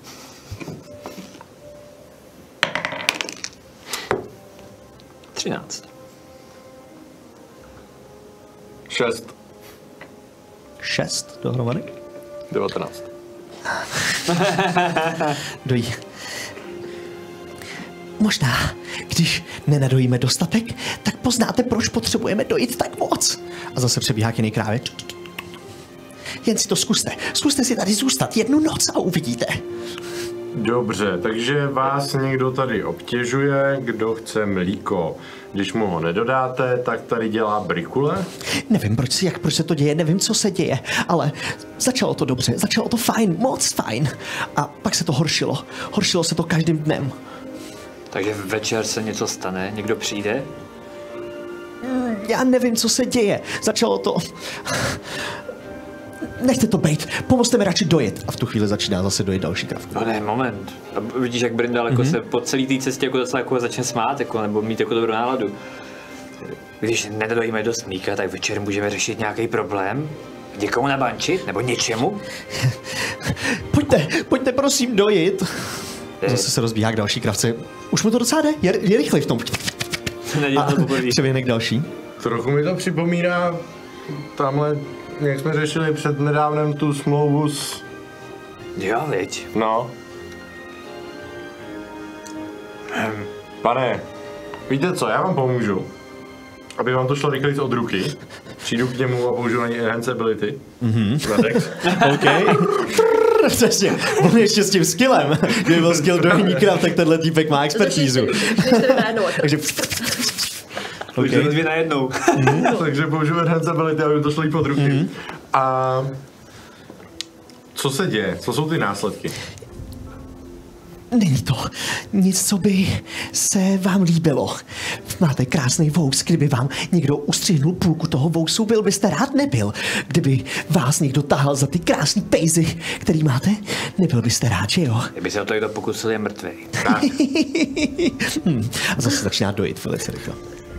třináct. Šest, Šest dohromady. devatenáct. Dojí. Možná, když nenadojíme dostatek, tak poznáte, proč potřebujeme dojít tak moc. A zase přebíhá k jiný krávě. Jen si to zkuste. Zkuste si tady zůstat jednu noc a uvidíte. Dobře, takže vás někdo tady obtěžuje, kdo chce mlíko. Když mu ho nedodáte, tak tady dělá brikule. Nevím, proč, si, jak, proč se to děje, nevím, co se děje, ale začalo to dobře, začalo to fajn, moc fajn. A pak se to horšilo. Horšilo se to každým dnem. Takže večer se něco stane, někdo přijde. Já nevím, co se děje. Začalo to... Nechte to bejt, pomozte mi radši dojet. A v tu chvíli začíná zase dojet další kravku. No ne, moment. A vidíš, jak Brindal jako mm-hmm. se po celé té cestě jako docela jako začne smát, jako, nebo mít jako dobrou náladu. Když nedodojíme dost mlíka, tak večer můžeme řešit nějaký problém. Někomu nabančit, nebo něčemu. Pojďte, pojďte prosím dojít. Zase se rozbíhá k další kravce. Už mu to docela jde, je, je rychlej v tom. Nedělám to poprvé. Přeběhne k další. Trochu mi to připomíná tamhle, jak jsme řešili před nedávnem tu smlouvu s... Jo, viď. No. Pane, víte co, já vám pomůžu. Aby vám to šlo rychleji od ruky. Přijdu k němu a použiju na něj Enhance Ability. Mhm. Na Dex. OK. Přesně, on ještě s tím skillem. Kdyby byl skill dojení krav, tak tenhle týpek má expertízu. Takže... Okay. Už dvě najednou. Mm-hmm. Takže použiju enhance ability, aby to šlo jí pod ruky. Mm-hmm. A co se děje? Co jsou ty následky? Není to nic, co by se vám líbilo. Máte krásný vous, kdyby vám někdo ustřihnul půlku toho vousu, byl byste rád nebyl. Kdyby vás někdo tahal za ty krásný pejzy, který máte, nebyl byste rád, že jo? Kdyby se o to někdo pokusil, je mrtvej. hmm. A zase začíná dojít velice rychle.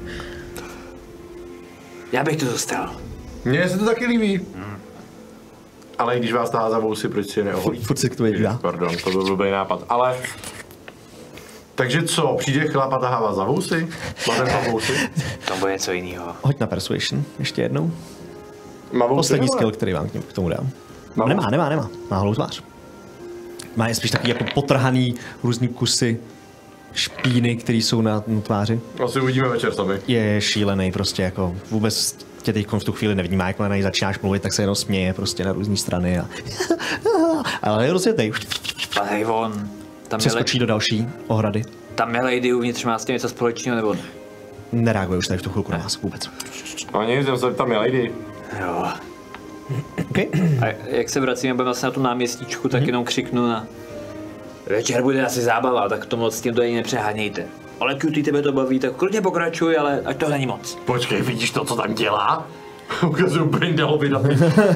Já bych to dostal. Mně se to taky líbí. Hmm. Ale i když vás tahá za vousy, proč si je neoholí? Furt se k tomu dá. Pardon, to byl blbý nápad. Ale... Takže co, přijde chlap a tahá vás za vousy? Máte za vousy? To bude něco jiného. Hoď na persuasion, ještě jednou. Má vousy? Poslední skill, který vám k tomu dám. Má nemá, nemá, nemá. Má holou tvář. Má je spíš taky jako potrhaný různý kusy špíny, které jsou na, na tváři. Asi uvidíme večer sami. Je šílený prostě, jako vůbec tě teď v tu chvíli nevnímá, jakmile na něj začínáš mluvit, tak se jenom směje prostě na různé strany a... Ale je rozjetej. Ale on... Tam přeskočí le... do další ohrady. Tam je lady uvnitř, má s tím něco společného nebo ne? Nereaguje už tady v tu chvilku na vás vůbec. Ani jsem se tam je lady. Jo. Okay. A jak se vracíme vlastně na tu náměstíčku, tak mm-hmm. jenom křiknu na... Večer bude asi zábava, tak to moc s tím to ani nepřehánějte. Ale cutie, tebe to baví, tak klidně pokračuj, ale ať to není moc. Počkej, vidíš to, co tam dělá? Ukazuju Brindalovi na ty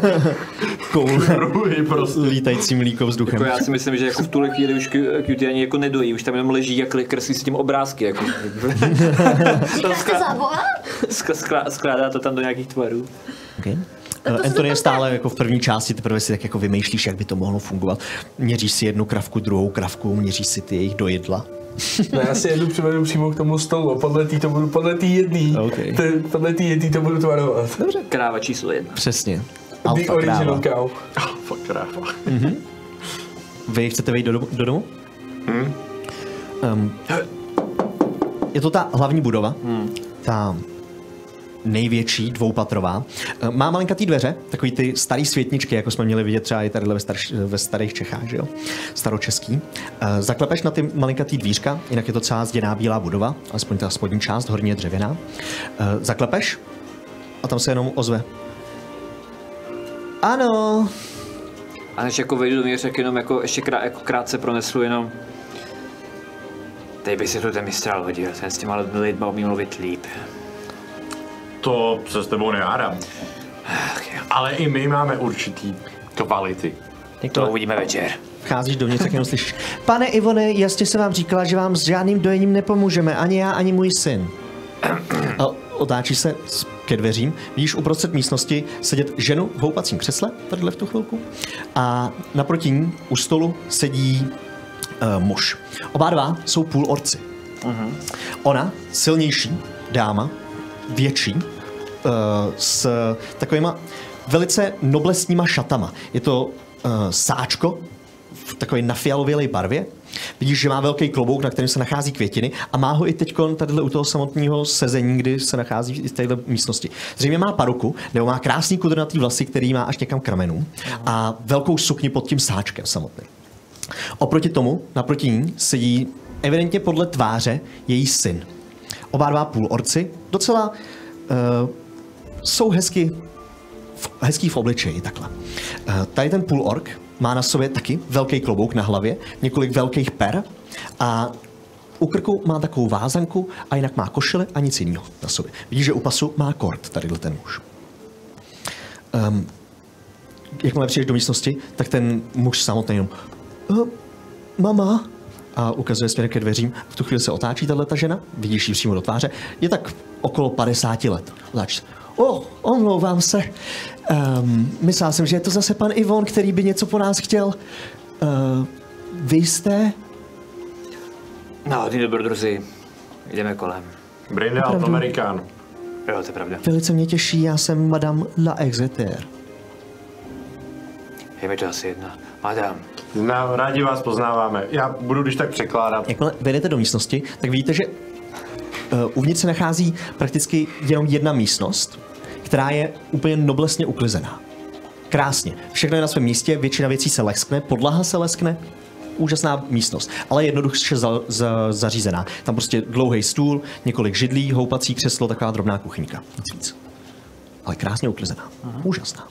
kruhy prostě. Lítající mlíko vzduchem. Jako já si myslím, že jako v tuhle chvíli už cutie ani jako nedojí, už tam jenom leží jak kreslí s tím obrázky. Jako. Skládá, skládá to tam do nějakých tvarů. Okay. Uh, Anthony je stále jako v první části, teprve si tak jako vymýšlíš, jak by to mohlo fungovat. Měříš si jednu kravku, druhou kravku, měříš si ty jejich do jedla. No, já si jedu přivedu přímo k tomu stolu a podle tý to budu, podle tý jedný, okay. t, podle tý jedný to budu tvarovat. Dobře. Kráva číslo jedna. Přesně. The original cow. Alfa kráva. Mm-hmm. Vy chcete vejít do, do, do domu? Hmm. Um, je to ta hlavní budova, hmm. ta největší, dvoupatrová. Má malinkatý dveře, takový ty starý světničky, jako jsme měli vidět třeba i tady ve, starš, ve starých Čechách, že jo? Staročeský. Zaklepeš na ty malinkatý dvířka, jinak je to celá zděná bílá budova, alespoň ta spodní část, horní je dřevěná. Zaklepeš a tam se jenom ozve. Ano. A než jako vejdu dovnitř, tak jenom jako ještě krát, jako krátce pronesu jenom. Teď by si tu ten mistral hodil, ten s těma lidma umí mluvit líp. To se s tebou nehádám. Ale i my máme určitý kvality. To uvidíme večer. Vcházíš dovnitř, tak jenom slyšíš. Pane Ivone, jasně jsem vám říkala, že vám s žádným dojením nepomůžeme, ani já, ani můj syn. A otáčí se ke dveřím, vidíš uprostřed místnosti sedět ženu v houpacím křesle, tadyhle v tu chvilku, a naproti ní u stolu sedí uh, muž. Oba dva jsou půl orci. Uh-huh. Ona, silnější dáma, větší, uh, s takovýma velice noblesníma šatama. Je to uh, sáčko v takové nafialovělé barvě. Vidíš, že má velký klobouk, na kterém se nachází květiny a má ho i teď tadyhle u toho samotného sezení, kdy se nachází i v této místnosti. Zřejmě má paruku, nebo má krásný kudrnatý vlasy, který má až někam k ramenům a velkou sukni pod tím sáčkem samotným. Oproti tomu, naproti ní, sedí evidentně podle tváře její syn. Oba dva půl orci, docela uh, jsou hezky, hezký v obličeji, takhle. Uh, tady ten půl ork má na sobě taky velký klobouk na hlavě, několik velkých per a u krku má takovou vázanku a jinak má košile a nic jiného na sobě. Vidíš, že u pasu má kort, tadyhle ten muž. Um, jakmile přijdeš do místnosti, tak ten muž samotný jenom uh, mama, a ukazuje směrem ke dveřím. V tu chvíli se otáčí tato žena, vidíš ji přímo do tváře, je tak okolo padesáti let. Otáčí se. O, oh, omlouvám se. Um, myslela jsem, že je to zase pan Ivon, který by něco po nás chtěl. Uh, vy jste? No, ty dobrodruzi. Jdeme kolem. Brindal, Amerikán. Jo, to je pravda. Velice mě těší, já jsem Madame La Exeter. Je mi to asi jedno. Madame. No, rádi vás poznáváme. Já budu když tak překládat. Jakmile vejdete do místnosti, tak vidíte, že uh, uvnitř se nachází prakticky jenom jedna místnost, která je úplně noblesně uklizená. Krásně. Všechno je na svém místě, většina věcí se leskne, podlaha se leskne. Úžasná místnost, ale jednoduše za, za, zařízená. Tam prostě dlouhý stůl, několik židlí, houpací křeslo, taková drobná kuchyňka. Nic víc. Ale krásně uklizená. Aha. Úžasná.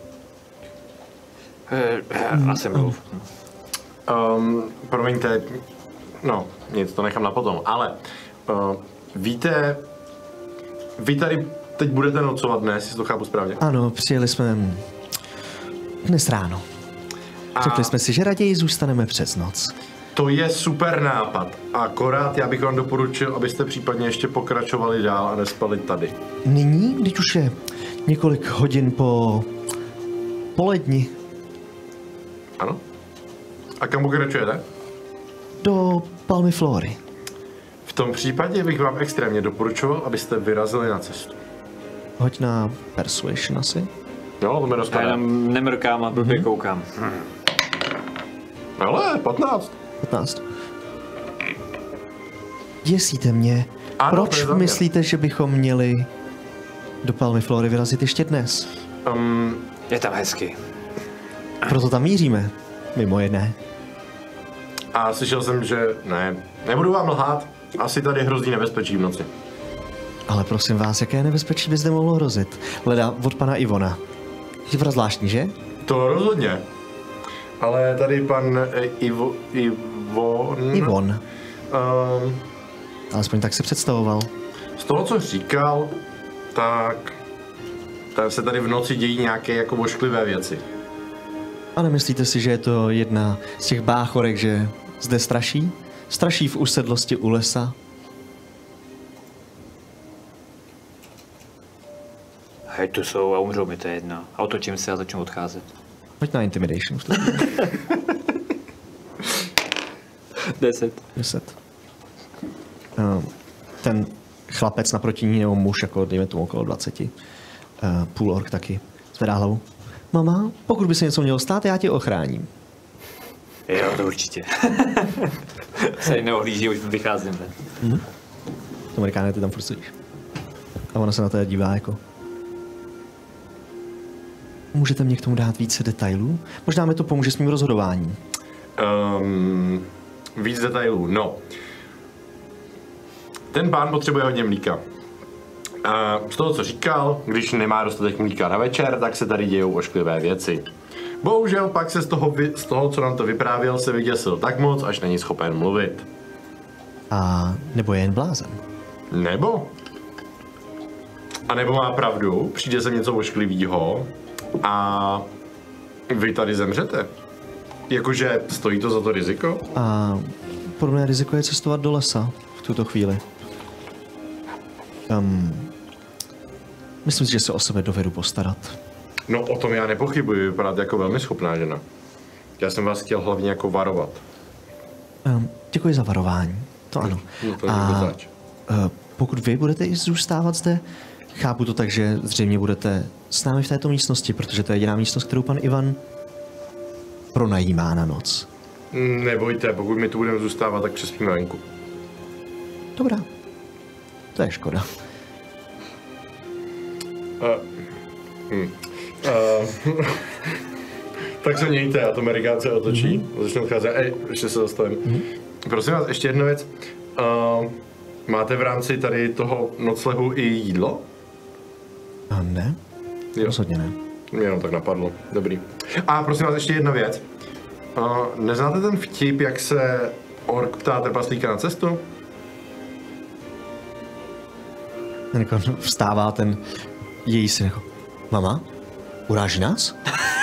Asi mluv. Um, promiňte, no, nic, to nechám na potom, ale uh, víte, vy tady teď budete nocovat dnes, jestli to chápu správně? Ano, přijeli jsme dnes ráno. Řekli jsme si, že raději zůstaneme přes noc. To je super nápad. Akorát já bych vám doporučil, abyste případně ještě pokračovali dál a nespali tady. Nyní, když už je několik hodin po poledni. Ano. A kam pokračujete? Do Palmy Flory. V tom případě bych vám extrémně doporučoval, abyste vyrazili na cestu. Hoď na Persuasion asi. Jo, to mi Já dostane. jenom nemrkám a blbě koukám. Ale, patnáct. patnáct. Děsíte mě. Ano, to je Proč za mě. myslíte, že bychom měli do Palmy Flory vyrazit ještě dnes? Um, Je tam hezky. Proto tam míříme. Mimo jiné. a slyšel jsem, že ne, nebudu vám lhát, asi tady hrozí nebezpečí v noci. Ale prosím vás, jaké nebezpečí by zde mohlo hrozit? Leda od pana Ivona. Je to zvláštní, že? To rozhodně. Ale tady pan eh, Ivo, Ivon... Ivon. Um, Alespoň tak si představoval. z toho, co říkal, tak, tak se tady v noci dějí nějaké jako ošklivé věci. A nemyslíte si, že je to jedna z těch báchorek, že zde straší? Straší v usedlosti u lesa? Hej, tu jsou a umřou mi, to je jedno. A otočím se a začnu odcházet. Pojď na Intimidation. Deset. Deset. Uh, ten chlapec naproti ní, nebo muž, jako dejme tomu okolo dvaceti, uh, půl ork taky, zvedá hlavu. Mama, pokud by se něco mělo stát, já tě ochráním. Jo, to určitě. Se neohlíží, už vycházím. Mm-hmm. Amerikáne, ty tam furt sedíš. A ona se na to dívá jako... Můžete mě k tomu dát více detailů? Možná mi to pomůže s mým rozhodováním. Um, víc detailů, no. Ten pán potřebuje hodně mlíka. A z toho, co říkal, když nemá dostatek mlíka na večer, tak se tady dějou ošklivé věci. Bohužel pak se z toho, z toho, co nám to vyprávěl, se vyděsil tak moc, až není schopen mluvit. A nebo je jen blázen? Nebo? A nebo má pravdu, přijde se něco ošklivýho a vy tady zemřete. Jakože stojí to za to riziko? A podobné riziko je cestovat do lesa v tuto chvíli. Um, myslím si, že se o sebe dovedu postarat. No o tom já nepochybuji, vypadáte jako velmi schopná žena. Já jsem vás chtěl hlavně jako varovat. Um, děkuji za varování, to ano. No, to A uh, pokud vy budete i zůstávat zde, chápu to tak, že zřejmě budete s námi v této místnosti, protože to je jediná místnost, kterou pan Ivan pronajímá na noc. Nebojte, pokud my tu budeme zůstávat, tak přespíme venku. Dobrá. To je škoda. Uh, hm. uh, tak se mějte, a to Amerikánce otočí, mm-hmm. začne odcházet. Ej, ještě se zastavím. Mm-hmm. Prosím vás, ještě jedna věc. Uh, máte v rámci tady toho noclehu i jídlo? A ne? Jo. Rozhodně ne. Mě jenom tak napadlo. Dobrý. A prosím vás, ještě jedna věc. Uh, neznáte ten vtip, jak se ork ptá trpaslíka na cestu? Jako vstává ten její syn jako, mama, uráží nás?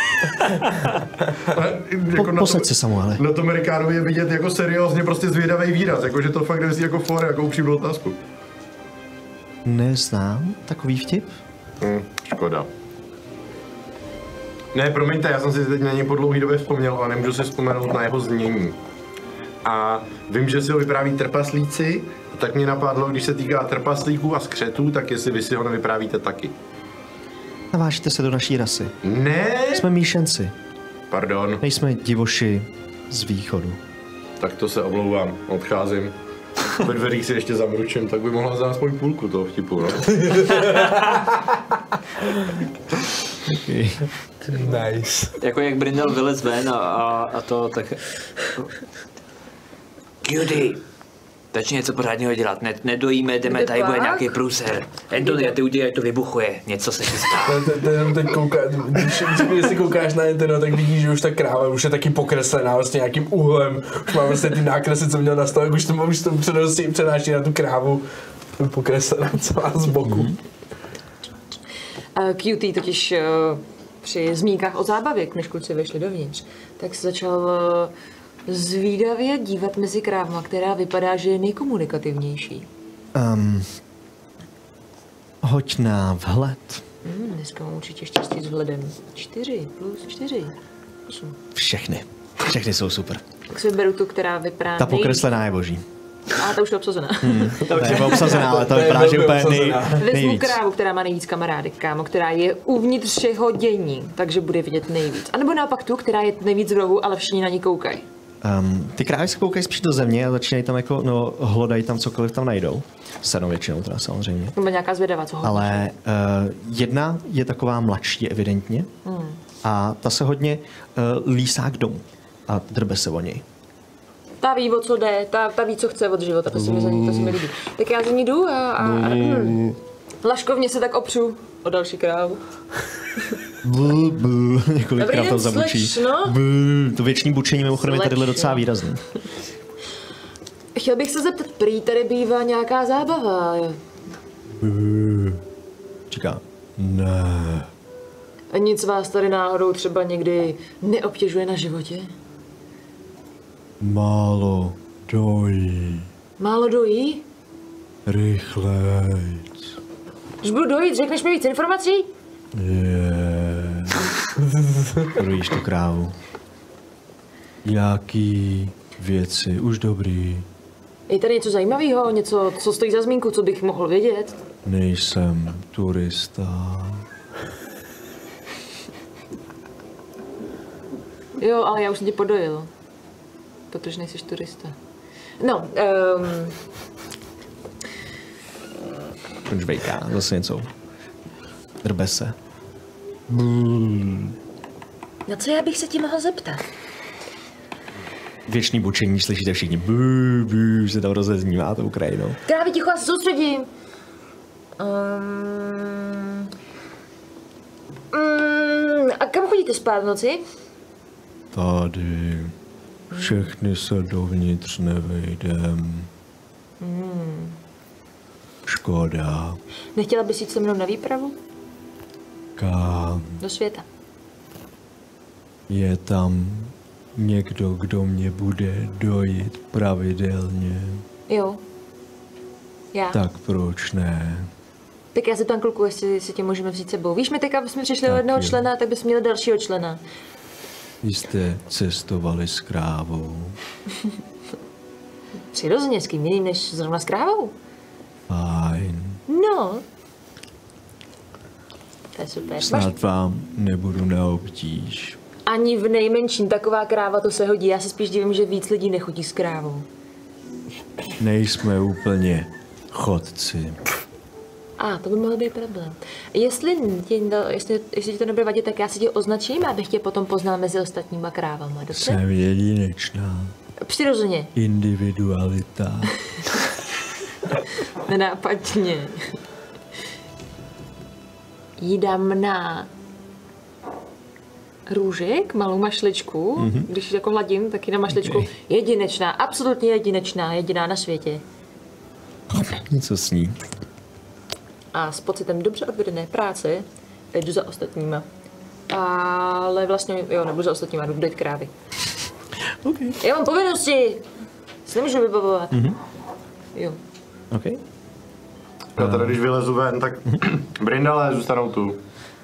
jako po, posaď se, Samuele. Na tom Amerikánu je vidět jako seriózně prostě zvědavý výraz, jakože to fakt nemyslí jako for, jako upřímnou otázku. Neznám takový vtip? Hm, škoda. Ne, promiňte, já jsem si teď na něj po dlouhý době vzpomněl, ale nemůžu si vzpomenout na jeho znění. A vím, že si ho vypráví trpaslíci, tak mě napadlo, když se týká trpaslíků a skřetů, tak jestli vy si ho nevyprávíte taky. Navážíte se do naší rasy. Ne! Jsme míšenci. Pardon. Nejsme divoši z východu. Tak to se omlouvám, odcházím. Ve dverích si ještě zamručím, tak by mohla za aspoň půlku toho vtipu, no? Okay. Nice. Jako jak Brindel vylez ven a, a, a to tak... Cutie, začni něco pořádného dělat, ne, nedojíme, jdeme, Kde tady pak? bude nějaký průser. Anthony, ty udělej, to vybuchuje, něco se chystá. Ten, ten kouká, když, když si koukáš na internet, tak vidíš, že už ta kráva už je taky pokreslená vlastně nějakým úhlem. Už má vlastně ty nákresy, co měl na stole, už to, už to přenosí, přenáší na tu krávu. Pokreslená celá z boku. Uh, Q T totiž uh, při zmínkách o zábavě, než kluci vešli dovnitř, tak se začal uh, zvídavě dívat mezi krávama, která vypadá, že je nejkomunikativnější. Um, hoď na vhled. Hmm, dneska mám určitě štěstí s vhledem. Čtyři plus čtyři. Osm. Všechny. Všechny jsou super. Tak si vyberu tu, která vypadá Ta nej... pokreslená je boží. A ta už je obsazená. Hmm. Ta je obsazená, ale to vypadá, že úplně nej, Vezmu nejvíc. krávu, která má nejvíc kamarádek, kámo, která je uvnitř všeho dění, takže bude vidět nejvíc. A nebo naopak tu, která je nejvíc v rohu, ale všichni na ní koukají. Um, ty krávy se koukají spíš do země a začínají tam jako, no, hlodají tam cokoliv tam najdou. Sednou většinou teda samozřejmě. Nebo nějaká zvědavá, co hodně. Ale uh, jedna je taková mladší evidentně Hmm. a ta se hodně uh, lísá k domu a drbe se o něj. Ta ví, o co jde, ta, ta ví, co chce od života, to se mi, za ní, to se mi líbí. Tak já za ní jdu a, a, a hm. laškovně se tak opřu o další krávu. Bů, bů, několikrát Dobrý tam den, zabučí. slečno. Bů, to věční bučení mimochodem je tady Slečno. docela výrazný. Chtěl bych se zeptat, prý tady bývá nějaká zábava. Bů. Říká, ne. A nic vás tady náhodou třeba někdy neobtěžuje na životě? Málo dojí, Málo dojí? rychlejc. Když budu dojít, řekneš mi víc informací? Je. Dojíš tu krávu. Jaký věci, už dobrý. Je tady něco zajímavého, něco, co stojí za zmínku, co bych mohl vědět? Nejsem turista. Jo, ale já už jsem tě podojil. Protože nejsiš turista. No, um, Ten žvejká, zase něco. Drbe se. na co já bych se ti mohl zeptat? Věčný bučení, slyšíte všichni. Bů, bů, se tam rozeznívá tou krajinou. Krávy ticho, já se soustředím. Um, um, a kam chodíte spát v noci? Tady. Všechny se dovnitř nevejdem. Škoda. Nechtěla bys jít se mnou na výpravu? Kam? Do světa. Je tam někdo, kdo mě bude dojít pravidelně? Jo. Já. Tak, Tak proč ne? tak já se tam kluku, jestli si tě můžeme vzít sebou. Víš mi, teď, aby jsme přišli o Tak jednoho jo. člena, tak bys měl dalšího člena. Vy jste cestovali s krávou. Přirozeně, s kým jiným než zrovna s krávou. Fajn. No. To je super. Máš Snad vám nebudu na obtíž. ani v nejmenším taková kráva, to se hodí. Já se spíš divím, že víc lidí nechodí s krávou. Nejsme úplně chodci. A, to by mohl být problém. Jestli ti, jestli, jestli ti to nebude vadit, tak já si tě označím, abych tě potom poznal mezi ostatníma krávama, dobře? Jsem jedinečná. Přirozeně. Individualita. Nenápadně. Jí dám na růžek, malou mašličku. Mm-hmm. Když ji jako hladím, tak ji na mašličku. Okay. Jedinečná, absolutně jedinečná, jediná na světě. Něco s ní. A s pocitem dobře odvedené práce jdu za ostatníma. Ale vlastně, jo, nebudu za ostatníma, jdu dojít krávy. Okay. Já mám povinnosti! Se nemůžu vybavovat. Mm-hmm. Jo. OK. Já tady, když vylezu ven, tak Brindale zůstanou tu.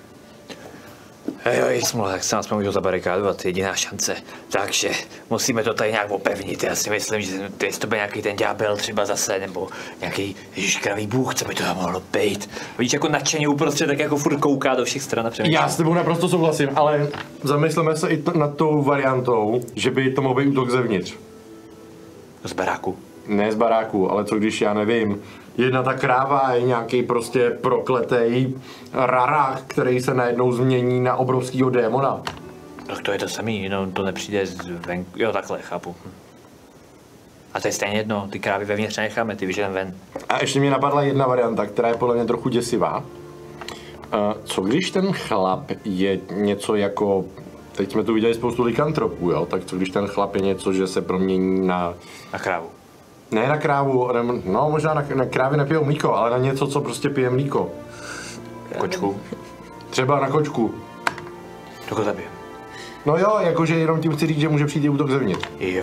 Jo, smůla, tak se nás můžou zabarikádovat, jediná šance. Takže musíme to tady nějak opevnit. Já si myslím, že to jestli to byl nějaký ten ďábel třeba zase, nebo nějaký ježiškravý bůh, co by to tam mohlo být. Vidíš, jako nadšeně uprostřed, tak jako furt kouká do všech stran a přemýšlí. Já s tebou naprosto souhlasím, ale zamysleme se i t- nad tou variantou, že by to mohl být útok zevnitř. Z baráku. Ne z baráku, ale co když, já nevím, Jedna ta kráva je nějaký prostě prokletej rarák, který se najednou změní na obrovskýho démona. Tak to je to samý, no to nepřijde z venku, jo takhle, chápu. A to je stejně jedno, ty krávy vevnitř necháme, ty vyženem ven. A ještě mě napadla jedna varianta, která je podle mě trochu děsivá. Uh, co když ten chlap je něco jako, teď jsme tu viděli spoustu likantropů, jo, tak co když ten chlap je něco, že se promění na... Na krávu. Ne na krávu, no možná na, na krávy nepijou mlíko, ale na něco, co prostě pije mlíko. Kočku. Třeba na kočku. To ho zabijem. No jo, jakože jenom tím chci říct, že může přijít i útok zevnitř. Jo.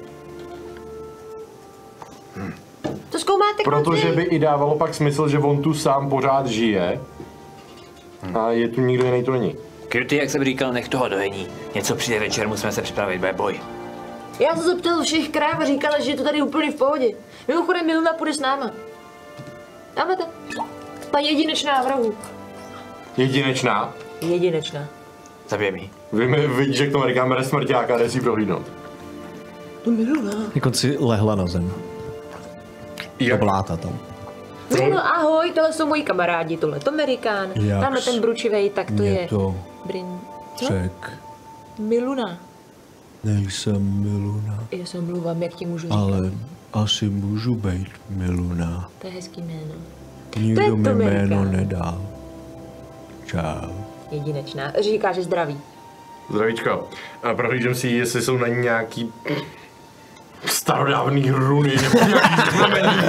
To zkoumáte, Protože by i dávalo pak smysl, že on tu sám pořád žije. A je tu nikdo jiný, to není. Kirty, jak jsem říkal, nech toho dojení. Něco přijde večer, musíme se připravit, bude boj. Já jsem se ptal všech kráv a říkala, že je to tady úplně v pohodě. Mimochodem Miluna půjde s náma. Dáme to. Ta jedinečná vrahu. Jedinečná. Jedinečná. Zabijeme ji. Vy mi vidíš, že k tomu říkám, bere smrťáka a jde si prohlídnout. To Miluna. Na konci lehla na zem. Obláta tam. No ahoj, tohle jsou moji kamarádi, tohle to Amerikán. Jak Tamhle ten bručivej, tak to mě je... to Brin... Co? řek. Miluna. Nejsem Miluna, Já se omlouvám, jak ti můžu říkat. ale asi můžu být Miluna. To je hezký jméno. Nikdo To je mi to jméno Amerikán. nedal. Čau. Jedinečná. Říká, že zdraví. Zdravíčko. A prohlížím si, jestli jsou na ní nějaký starodávný runy nebo nějaký znamení.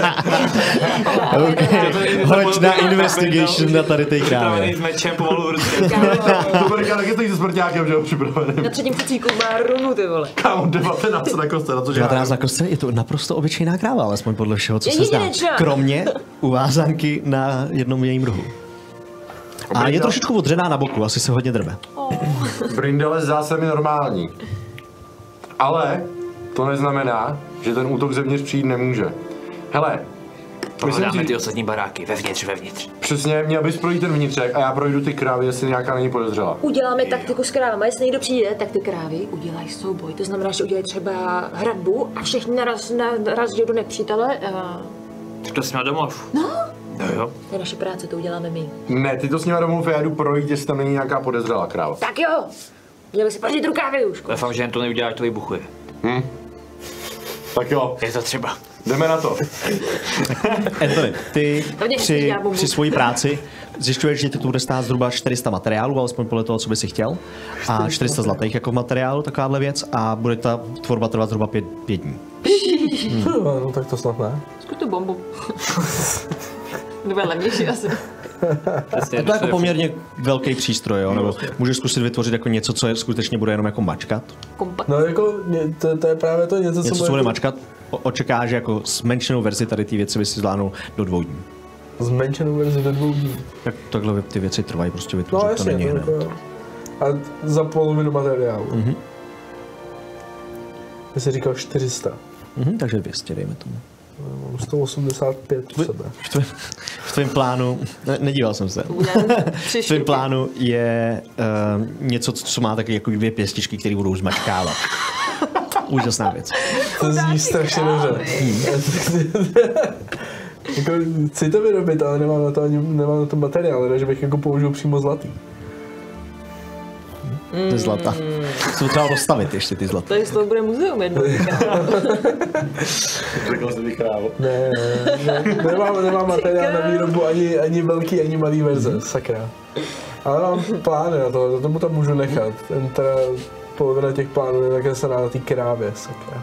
Hoď na investigation na tady té krávě. s mečem pomalu v ruce. To bude taky stojí se smrťákem, že ho připravený. Na třetím cíku má runu, ty vole. Kámo, devatenáct na kostce, na to že devatenáct na kostce, je to naprosto obyčejná kráva, alespoň podle všeho, co se zdá. Jedinečná. Kromě uvázanky na jednom jejím rohu. A je trošičku odřená na boku, asi se hodně drbe. Brindele zdá se mi normální. Ale to neznamená, že ten útok zevnitř přijít nemůže. Hele, myslím Prohledáme si, ty ostatní baráky, vevnitř, vevnitř. přesně, měl bys projít ten vnitřek a já projdu ty krávy, jestli nějaká není podezřela. Uděláme taktiku s krávama, jestli někdo přijde, tak ty krávy udělají souboj. To znamená, že udělají třeba hradbu a všichni naraz, naraz do nepřítele. A... Tak to jsi měl domov. No. No jo. To je naše práce, to uděláme my. Ne, ty to s nimi domů já jdu projít, jestli tam není nějaká podezřelá kráva. Tak jo, měl bych si pořít rukávy už. Doufám, že jen to neudělá, to vybuchuje. Hm? Tak jo, Je to třeba. jdeme na to. Anthony, ty Hodně při, dělá bombu. při svojí práci zjišťuješ, že ti to bude stát zhruba čtyři sta materiálů, alespoň podle toho, co by si chtěl. A čtyři sta zlatých jako materiálu, takováhle věc. A bude ta tvorba trvat zhruba pět, pět dní. No, no tak to snad ne. Zkus tu bombu. To bude levnější asi. Přesně, To je jako poměrně velký přístroj, jo? Nebo můžeš zkusit vytvořit jako něco, co je, skutečně bude jenom jako mačkat. Kompakt. No jako, mě- to, to je právě to něco, Něco, co co bude jako mačkat, o- očekáš, že jako zmenšenou verzi tady ty věci by si zvládnul do dvou dní. zmenšenou verzi ve dvou dní. Tak takhle ty věci trvají prostě No vytvořit, to jasně, není to hned. jako, a za polovinu materiálu. Mhm. Ty jsi říkal čtyři sta. Mhm, takže dvě stě, dejme tomu. Mám sto osmdesát pět u sebe. V tvém, v tvém plánu, ne, nedíval jsem se, v tvém plánu je uh, něco, co má taky jako dvě pěstičky, které budou zmačkávat. Úžasná věc. To zní strašně dobře. Jako, chci to vyrobit, ale nemám na to, ani, nemám na to materiál, takže bych jako použil přímo zlatý. To je zlata. Jsem to třeba rozstavit ještě ty zlata. Tady z toho bude muzeum jedno. Řekl jsi vychrával. Ne, ne, ne, nemám, nemám materiál na výrobu ani, ani velký, ani malý verze, sakra. Ale mám plány na to, tomu tam můžu nechat. Ten teda polovina těch plánů je také se dá na té krávě, sakra.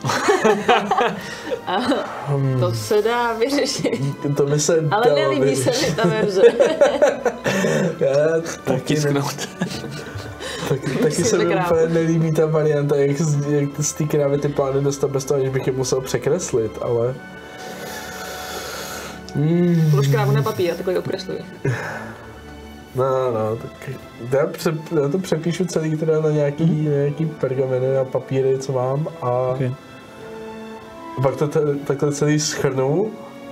To se dá vyřešit. To by se Ale dalo nelíbí se vyřešit. mi ta verze. Já taky, ne, Tisknout. taky, taky se mi Musíme úplně nelíbí ta varianta, jak z, jak z té krávy ty plány dostat bez toho, aniž bych je musel překreslit, ale... Mm, Polož krávu na papír a takový okresluji. no, no, tak já, pře, já to přepíšu celý teda na nějaký, mm. nějaký pergameny a papíry, co mám a Okay. pak to te, takhle celý schrnu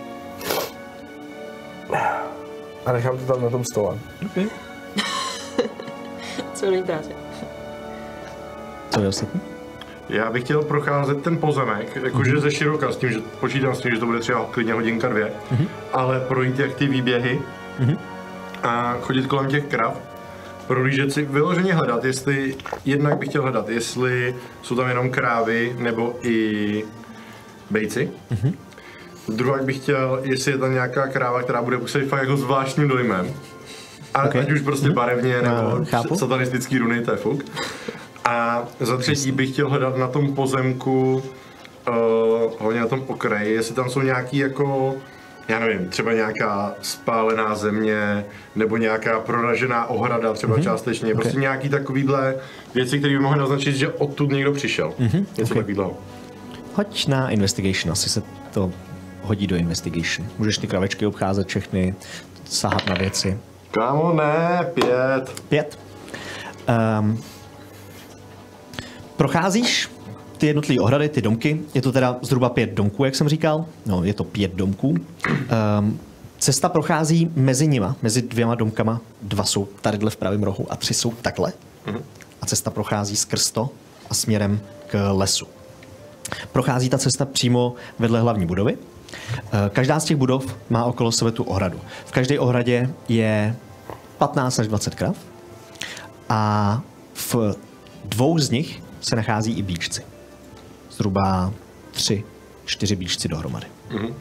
a nechám to tam na tom stole. Okay. Co je práce. Co je ostatní? Já bych chtěl procházet ten pozemek, jakože mm-hmm. ze široka, s tím, že počítám s tím, že to bude třeba klidně hodinka, dvě, mm-hmm. ale projít jak ty výběhy mm-hmm. a chodit kolem těch krav, prohlížet si, vyloženě hledat, jestli, jednak bych chtěl hledat, jestli jsou tam jenom krávy nebo i bejci. Mm-hmm. Druhá bych chtěl, jestli je tam nějaká kráva, která bude působit fakt jako zvláštním dojmem. A okay. Ať už prostě barevně, nebo no, satanistický runy, to je fuk. A za třetí bych chtěl hledat na tom pozemku, uh, hlavně na tom okraji, jestli tam jsou nějaký jako, já nevím, třeba nějaká spálená země, nebo nějaká proražená ohrada, třeba mm-hmm. částečně, okay. prostě nějaký takovýhle věci, které by mohly naznačit, že odtud někdo přišel. Mm-hmm. Něco okay. takového. Hoď na investigation, asi se to hodí do investigation. Můžeš ty kravečky obcházet všechny, sahat na věci. Kámo, ne, pět. Pět. Um, procházíš ty jednotlivé ohrady, ty domky. Je to teda zhruba pět domků, jak jsem říkal. No, je to pět domků. Um, cesta prochází mezi nima, mezi dvěma domkama. Dva jsou tadyhle v pravém rohu a tři jsou takhle. Mm-hmm. A cesta prochází skrz to a směrem k lesu. Prochází ta cesta přímo vedle hlavní budovy. Každá z těch budov má okolo sebe tu ohradu. V každé ohradě je patnáct až dvacet krav a v dvou z nich se nachází i býčci. Zhruba tři, čtyři býčci dohromady. Mm-hmm.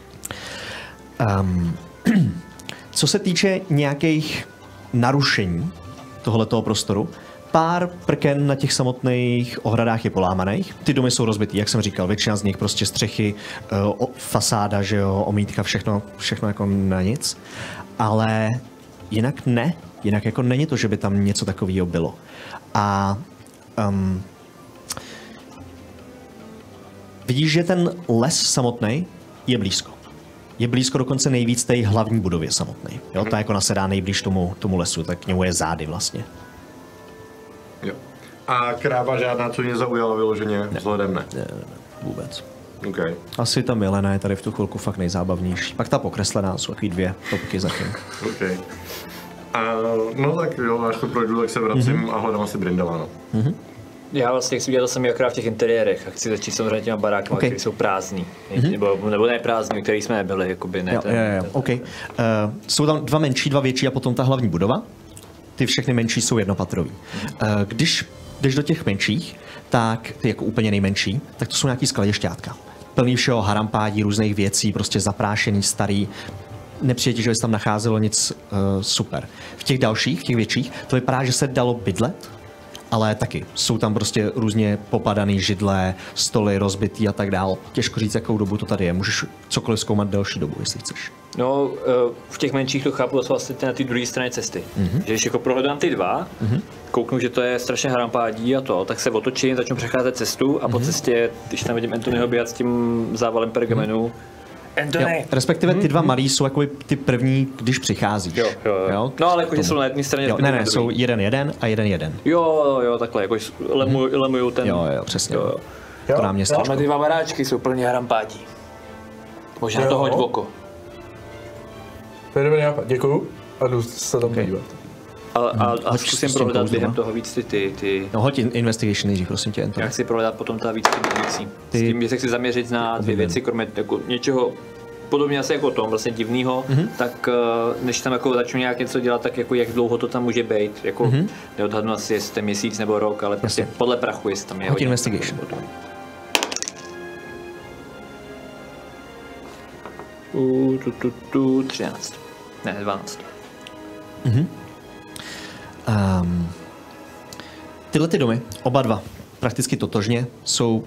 Um, co se týče nějakých narušení tohletoho prostoru, pár prken na těch samotných ohradách je polámaných. Ty domy jsou rozbitý, jak jsem říkal, většina z nich prostě střechy, o, fasáda, že jo, omítka, všechno, všechno jako na nic. Ale jinak ne, jinak jako není to, že by tam něco takového bylo. A um, vidíš, že ten les samotný je blízko. Je blízko dokonce nejvíc té hlavní budově samotné. Jo, ta jako nasedá nejblíž tomu, tomu lesu, tak k němu je zády vlastně. Jo. A kráva žádná, co mě zaujala vyloženě, ne. Vzhledem ne? Ne, ne, ne, vůbec. Okay. Asi ta Milena je tady v tu chvilku fakt nejzábavnější. Pak ta pokreslená, jsou takový dvě topky zatím. Okay. A, no tak jo, až to projdu, tak se vracím mm-hmm. a hledám asi Brindalana. Mm-hmm. Já vlastně chci udělat jsem akorát v těch interiérech a chci začít samozřejmě těma barákama, okay. které jsou prázdný. Mm-hmm. Nebo, nebo ne prázdný, který jsme nebyli, jakoby ne. Jo, ten, jo, jo, okay. uh, jsou tam dva menší, dva větší a potom ta hlavní budova. Ty všechny menší jsou jednopatrový. Uh, když jdeš do těch menších, tak ty jako úplně nejmenší, tak to jsou nějaký skladišťátka. Plný všeho harampádí, různých věcí, prostě zaprášený, starý. Nepřijde, že by se tam nacházelo nic uh, super. V těch dalších, v těch větších, to vypadá, že se dalo bydlet, ale taky jsou tam prostě různě popadaný židle, stoly rozbitý a tak dál. Těžko říct, jakou dobu to tady je. Můžeš cokoliv zkoumat delší dobu, jestli chceš. No, v těch menších to chápu vlastně na té druhé straně cesty. Mm-hmm. Že když jako prohledám ty dva, mm-hmm. kouknu, že to je strašně harampádí a to, tak se otočím, začnu přecházet cestu a mm-hmm. po cestě, když tam vidím Anthonyho běhat s tím závalem pergamenu, mm-hmm. Anthony. Jo, respektive ty dva malí jsou jako ty první, když přicházíš. Jo, jo, jo. jo no ale jakože jsou na jedné straně. Jo, ne, ne, jsou jeden jeden a jeden jeden. Jo, jo, takhle, jako lemuju, hmm. lemuju ten. Jo, jo, přesně. Jo, jo. To nám městečko. Máme ty dva baráčky, jsou plně harampádí. Možná to hoď v oko. To je dobrý nápad, děkuju a jdu se tam okay. podívat. A, a, a zkusím prohledat během toho víc ty, ty, ty... No hoď investigation nejdřív, prosím tě, Anthony. Já chci prohledat potom ta víc ty věcí. S tím, že se chci zaměřit na dvě věci, kromě jako něčeho podobně asi jako o tom, vlastně divného, mm-hmm. tak než tam jako začnu nějak něco dělat, tak jako jak dlouho to tam může být, jako mm-hmm. neodhadnu asi, jestli to je měsíc nebo rok, ale prostě Jasně. podle prachu, jestli tam je hodně. Investigation. U, tu, tu, tu, třináct. Ne, dvanáct. Mm-hmm. Um, tyhle ty domy, oba dva, prakticky totožně, jsou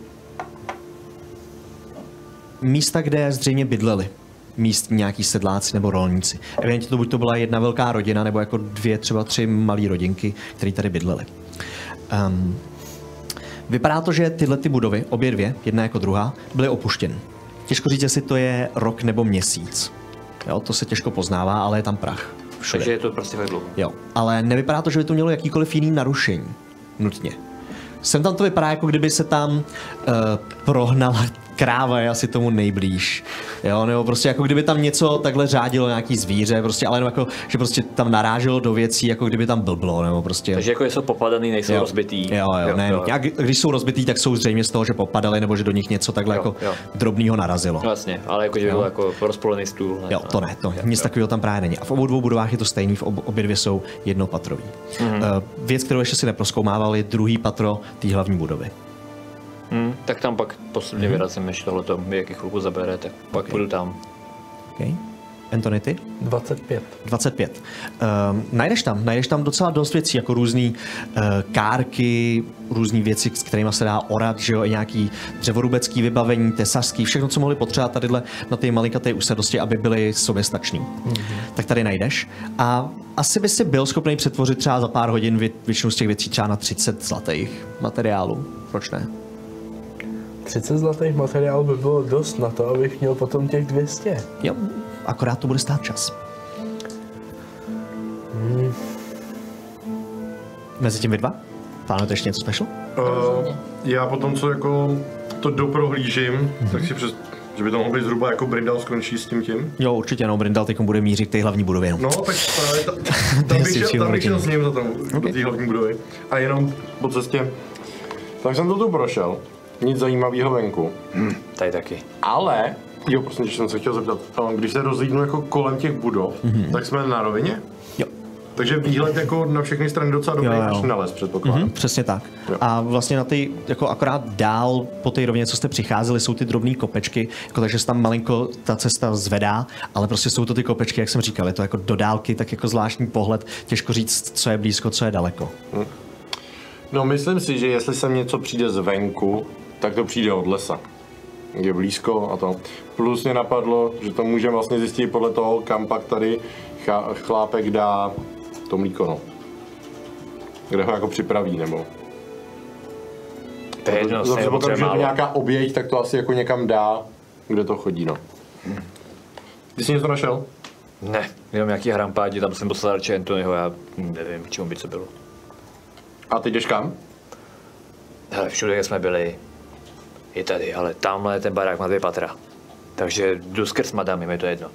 místa, kde zřejmě bydleli místní nějaký sedláci nebo rolníci. Evidentně to buď to byla jedna velká rodina, nebo jako dvě, třeba tři malé rodinky, které tady bydlely. Um, vypadá to, že tyhle ty budovy, obě dvě, jedna jako druhá, byly opuštěny. Těžko říct, jestli to je rok nebo měsíc. Jo, to se těžko poznává, ale je tam prach. Všude. Takže je to prostě dlouho. Jo, ale nevypadá to, že by to mělo jakýkoliv jiný narušení. Nutně. Sem tam to vypadá, jako kdyby se tam uh, prohnala kráva je asi tomu nejblíž. Jo, nebo prostě jako kdyby tam něco takhle řádilo nějaký zvíře, prostě, ale jenom jako, že prostě tam naráželo do věcí, jako kdyby tam blblo, nebo prostě. Takže jako jsou popadaný, nejsou jo. rozbitý. Jo, jo, jo ne, jo. A když jsou rozbitý, tak jsou zřejmě z toho, že popadali, nebo že do nich něco takhle jo, jako jo. drobného narazilo. Vlastně, ale jako, že byl jako rozpolený stůl. Ne? Jo, to ne, to jo, nic jo. takového tam právě není. A v obou dvou budovách je to stejný, v ob, obě dvě jsou jednopatrový. Mm-hmm. Uh, věc, kterou ještě si neprozkoumával, je druhý patro té hlavní budovy. Hmm, tak tam pak postupně mm-hmm. vyrazím, než tohleto jaký chvilku zabere, tak pak okay. půjdu tam. Okay. Anthony, ty? dvacet pět. dvacet pět. Uh, najdeš tam, najdeš tam docela dost věcí, jako různý uh, kárky, různý věci, s kterými se dá orat, že jo, i nějaký dřevorubecký vybavení, tesařský, všechno, co mohli potřebovat tadyhle na té malinkaté usadosti, aby byly soběstačný. Mm-hmm. Tak tady najdeš. A asi by si byl schopný přetvořit třeba za pár hodin vě- většinu z těch věcí třeba na třicet zlatých materiálů. Proč ne? třicet zlatých materiálů by bylo dost na to, abych měl potom těch dvě stě. Jo, akorát to bude stát čas. Hmm. Mezi tím vy dva? Plánujete ještě něco special? Uh, já potom, co jako to doprohlížím, mm-hmm. tak si přes, že by to mohlo být zhruba jako Brindal skončí s tím tím. Jo, určitě, no, Brindal teď bude mířit k té hlavní budově. No, no tak právě ta, tam bych šel, tam bych šel s ním za tam, okay. do té hlavní budovy. A jenom po cestě, tak jsem to tu prošel. Nic zajímavého venku. Hmm, tady taky. Ale, jo, prostě, když jsem se chtěl zeptat, když se rozlídnu jako kolem těch budov, mm-hmm. tak jsme na rovině? Jo. Takže výhled jako na všechny strany docela dobrý, až na les, předpokládám. Mm-hmm, přesně tak. Jo. A vlastně na ty, jako akorát dál po té rovině, co jste přicházeli, jsou ty drobné kopečky, jako takže se tam malinko ta cesta zvedá, ale prostě jsou to ty kopečky, jak jsem říkal, je to jako do dálky, tak jako zvláštní pohled, těžko říct, co je blízko, co je daleko. Hm. No, myslím si, že jestli sem něco přijde zvenku, tak to přijde od lesa. Je blízko a to. Plus mě napadlo, že to můžeme vlastně zjistit podle toho, kam pak tady chlápek dá to mlíko, no. Kde ho jako připraví, nebo... To je jedno, Zase potom, že je nějaká oběť, tak to asi jako někam dá, kde to chodí, no. Hmm. Ty jsi něco našel? Ne, jenom nějaký hrampádi, tam jsem poslal radši Anthonyho, já nevím, k čemu by co bylo. A ty jdeš kam? Hele, všude, jak jsme byli, je tady, ale tamhle ten barák má dvě patra. Takže jdu skrz madami, mi to jedno.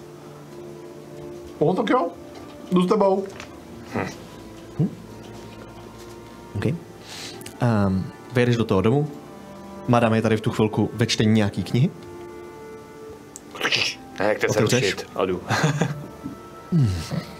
No tak jo, jdu s tebou. Hm. Hm? OK. Um, vyjedeš do toho domu, madame je tady v tu chvilku ve čtení nějaký knihy. Ne, jak se rušit, a jdu. hmm.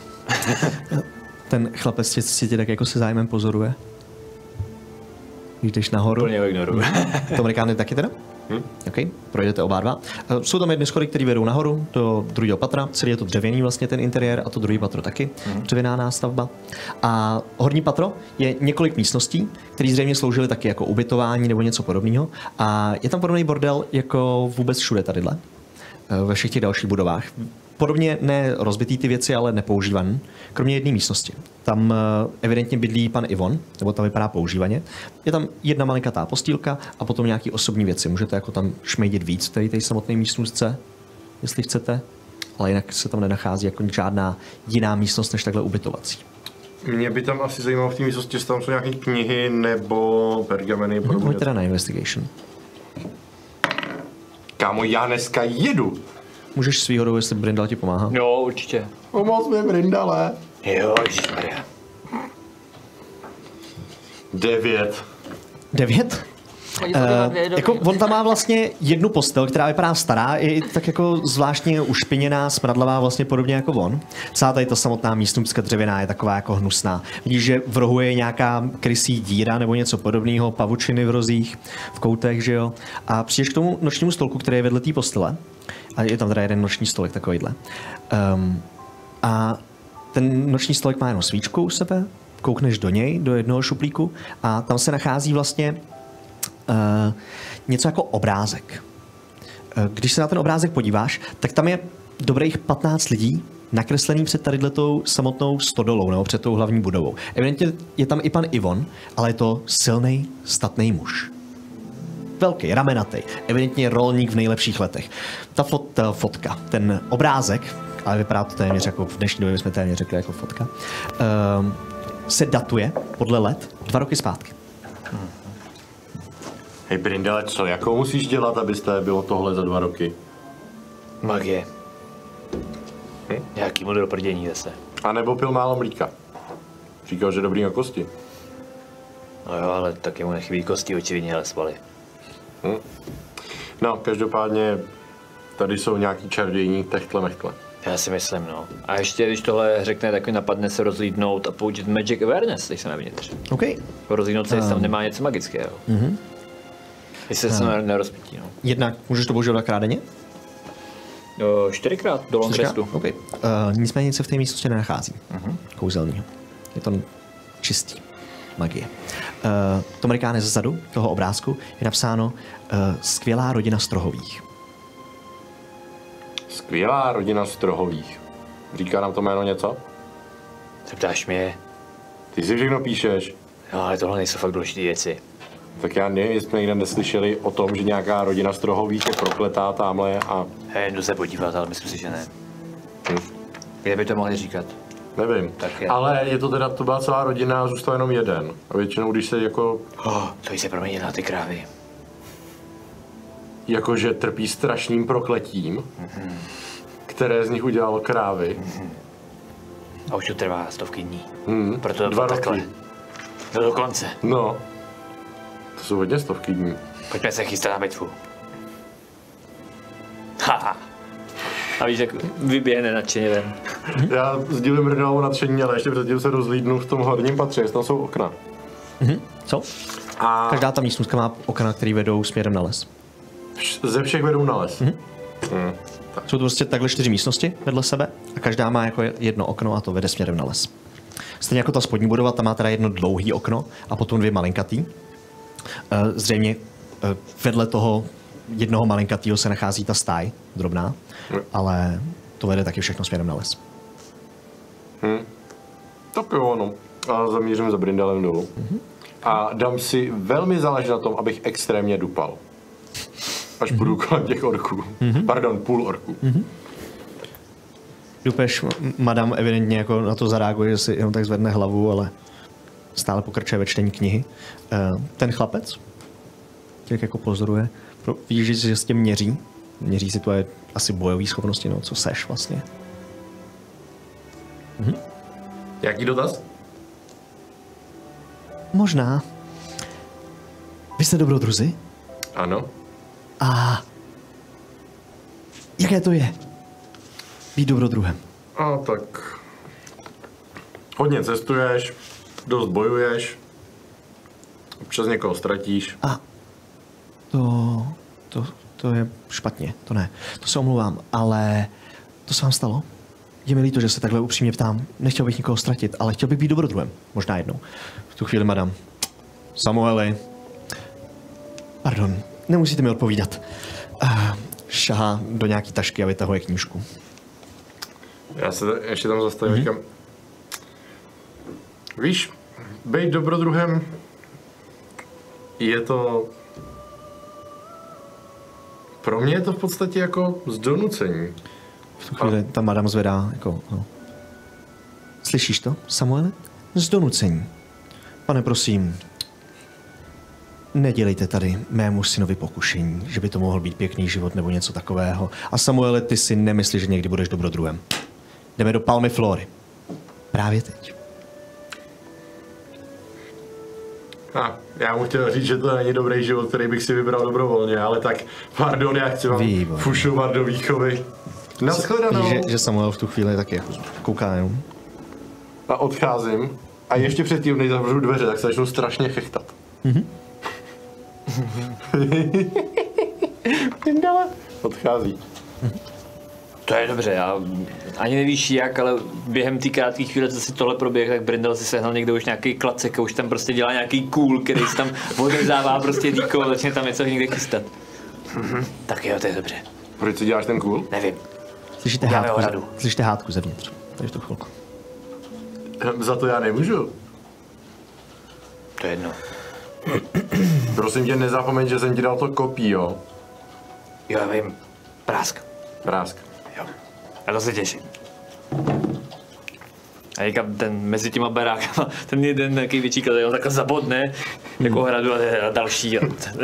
Ten chlapec tě, si tě tak jako se zájmem pozoruje. Když jdeš nahoru. Úplně ho ignoruju. To Amerikány taky teda? Hmm. OK, projdete oba dva. Jsou tam jedny schody, které vedou nahoru do druhého patra. Celý je to dřevěný vlastně ten interiér a to druhý patro taky. Hmm. Dřevěná nástavba. A horní patro je několik místností, které zřejmě sloužily taky jako ubytování nebo něco podobného. A je tam podobný bordel jako vůbec všude tadyhle. Ve všech těch dalších budovách. Podobně ne rozbitý ty věci, ale nepoužívaný, kromě jedné místnosti. Tam evidentně bydlí pan Ivon, nebo tam vypadá používaně. Je tam jedna malinkatá postýlka a potom nějaké osobní věci. Můžete jako tam šmejdit víc v té, té samotné místnostce, jestli chcete, ale jinak se tam nenachází jako žádná jiná místnost než takhle ubytovací. Mě by tam asi zajímalo v té místnosti, jestli tam jsou nějaké knihy nebo pergameny. Hmm, pojď teda na investigation. Kámo, já dneska jedu. Můžeš s výhodou, jestli Brindal ti pomáhá. Jo, určitě. Pomoz mi, Brindale. Jo, ježišmarja. Devět. Devět? Uh, jako on tam má vlastně jednu postel, která vypadá stará, je tak jako zvláštně ušpiněná, smradlavá, vlastně podobně jako on. Celá tady ta samotná místnostka dřevěná je taková jako hnusná. Vidíš, že v rohu je nějaká krysí díra nebo něco podobného, pavučiny v rozích, v koutech, že jo. A přijdeš k tomu nočnímu stolku, který je vedle té postele. A je tam teda jeden noční stolek takovýhle. Um, a ten noční stolek má jenom svíčku u sebe, koukneš do něj, do jednoho šuplíku a tam se nachází vlastně Uh, něco jako obrázek. Uh, když se na ten obrázek podíváš, tak tam je dobrých patnáct lidí nakreslený před tadyhletou samotnou stodolou nebo před tou hlavní budovou. Evidentně je tam i pan Ivon, ale je to silný, statný muž. Velký, ramenatý, evidentně rolník v nejlepších letech. Ta, fot, ta fotka, ten obrázek, ale vypadá to téměř jako v dnešní době jsme téměř řekli jako fotka, uh, se datuje podle let dva roky zpátky. Hej Brindele, co jako musíš dělat, abyste bylo tohle za dva roky? Magie. Hm? Nějaký model prdění zase. A nebo pil málo mlíka. Říkal, že dobrý na kosti. No jo, ale taky mu nechybí kosti, očividně, ale svaly. Hm. No, každopádně tady jsou nějaký čarodějní techtle mechtle. Já si myslím, no. A ještě, když tohle řekne, tak mi napadne se rozlídnout a použít Magic Awareness, když jsem vevnitř. OK. Rozlídnout se, jestli tam nemá něco magického. Mhm. Jestli se um. nerozpítí, no. Jednak můžeš to používat dvakrát denně? Jo, čtyřikrát do long restu. OK. Uh, nicméně nic se v té místnosti nenachází. Uh-huh. Kouzelního. Je to čistý. Magie. Uh, to Amerikáne zezadu toho obrázku je napsáno uh, skvělá rodina Strohových. Skvělá rodina Strohových. Říká nám to jméno něco? Zeptáš mě. Ty si všechno píšeš. Jo, ale tohle nejsou fakt důležité věci. Tak já nevím, jestli jsme někde neslyšeli o tom, že nějaká rodina Strohových je prokletá tamhle a... Hej, jdu se podívat, ale myslím si, že ne. Hm. Kde by to mohli říkat? Nevím. Tak je. Ale je to teda, to byla celá rodina a zůstal jenom jeden. A většinou, když se jako... Oh, to jí se proměnit na ty krávy. Jakože trpí strašným prokletím, mm-hmm. které z nich udělalo krávy. Mm-hmm. A už to trvá stovky dní. Mm, Proto to dva takhle. roky. Do do konce. No. To jsou hodně stovky dní. Pojďme se chystat na bitvu. Haha. A víš, jak vyběhne nadšeně ven. Já sdílím Brindalovo nadšení, ale ještě předtím se rozlídnu v tom horním patře, jestli tam jsou okna. Mhm. Co? A Každá ta místnostka má okna, které vedou směrem na les. ze všech vedou na les. Mhm. Mm. Jsou to prostě takhle čtyři místnosti vedle sebe a každá má jako jedno okno a to vede směrem na les. Stejně jako ta spodní budova, tam má teda jedno dlouhý okno a potom dvě malinkatý. Zřejmě vedle toho jednoho malinkatýho se nachází ta stáj, drobná, mm. ale to vede taky všechno směrem na les. Hmm. Tak jo, no. A zamířím za Brindalem dolů. Mm-hmm. A dám si velmi záležet na tom, abych extrémně dupal. Až mm-hmm. budu kolem těch orků. Mm-hmm. Pardon, půl orků. Mm-hmm. Dupeš, madam evidentně jako na to zareaguje, že si jenom tak zvedne hlavu, ale stále pokračuje ve čtení knihy. Ten chlapec, jak jako pozoruje, vidíš, že s tím měří. Měří si tvoje asi bojové schopnosti, no, co seš vlastně. Mhm. Jaký dotaz? Možná. Vy jste dobrodruzi? Ano. A jaké to je být dobrodruhem? A tak... Hodně cestuješ, dost bojuješ, občas někoho ztratíš. A to, to, to je špatně, to ne. To se omlouvám, ale to se vám stalo? Je mi líto, že se takhle upřímně ptám. Nechtěl bych nikoho ztratit, ale chtěl bych být dobrodruhem. Možná jednou. V tu chvíli, madam. Samueli. Pardon, nemusíte mi odpovídat. Uh, šahá do nějaký tašky a vytahuje knížku. Já se ještě tam zastavím, mm-hmm. říkám. Víš, být dobrodruhem je to... Pro mě je to v podstatě jako z donucení. V tu chvíli ta madam zvedá, jako, no. Slyšíš to, Samuele? Z donucení. Pane, prosím, nedělejte tady mému synovi pokušení, že by to mohl být pěkný život nebo něco takového. A Samuele, ty si nemyslíš, že někdy budeš dobrodruhem. Jdeme do Palmy Flory. Právě teď. A já mu chtěl říct, že to není dobrý život, který bych si vybral dobrovolně, ale tak, pardon, já chci vám Výborně. fušovat do výchovy. Naschledanou. Že, že Samuel v tu chvíli taky jako kouká jenom. A odcházím. A ještě předtím, než zavřu dveře, tak se začnu strašně chechtat. Mhm. Odchází. To je dobře, já ani nevíš jak, ale během té krátké chvíle, co si tohle proběh, tak Brindel si sehnal někde už nějaký klacek a už tam prostě dělá nějaký kůl, který si tam odezává prostě díko a začne tam něco někde chystat. Mhm. Tak jo, to je dobře. Proč si děláš ten kůl? Nevím. Slyšíte hádku, slyšíte hádku zevnitř. Takže to chvilku. Za to já nemůžu. To je jedno. Prosím tě, nezapomeň, že jsem ti dal to kopí, jo? Jo, já vím. Prásk. Prásk. Jo. A to se těším. A říkám, ten mezi těma barákama, ten jeden nějaký větší klad, on takhle zabodne, jako hradu a další. A,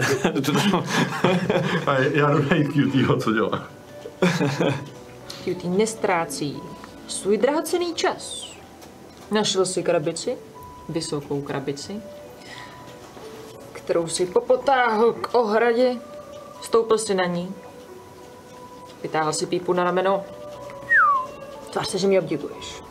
a já jdu najít Cutyho, co dělá. Cutie nestrácí svůj drahocenný čas. Našel si krabici, vysokou krabici, kterou si popotáhl k ohradě, stoupil si na ní, vytáhl si pípu na rameno. Tvář se, že mě obdivuješ.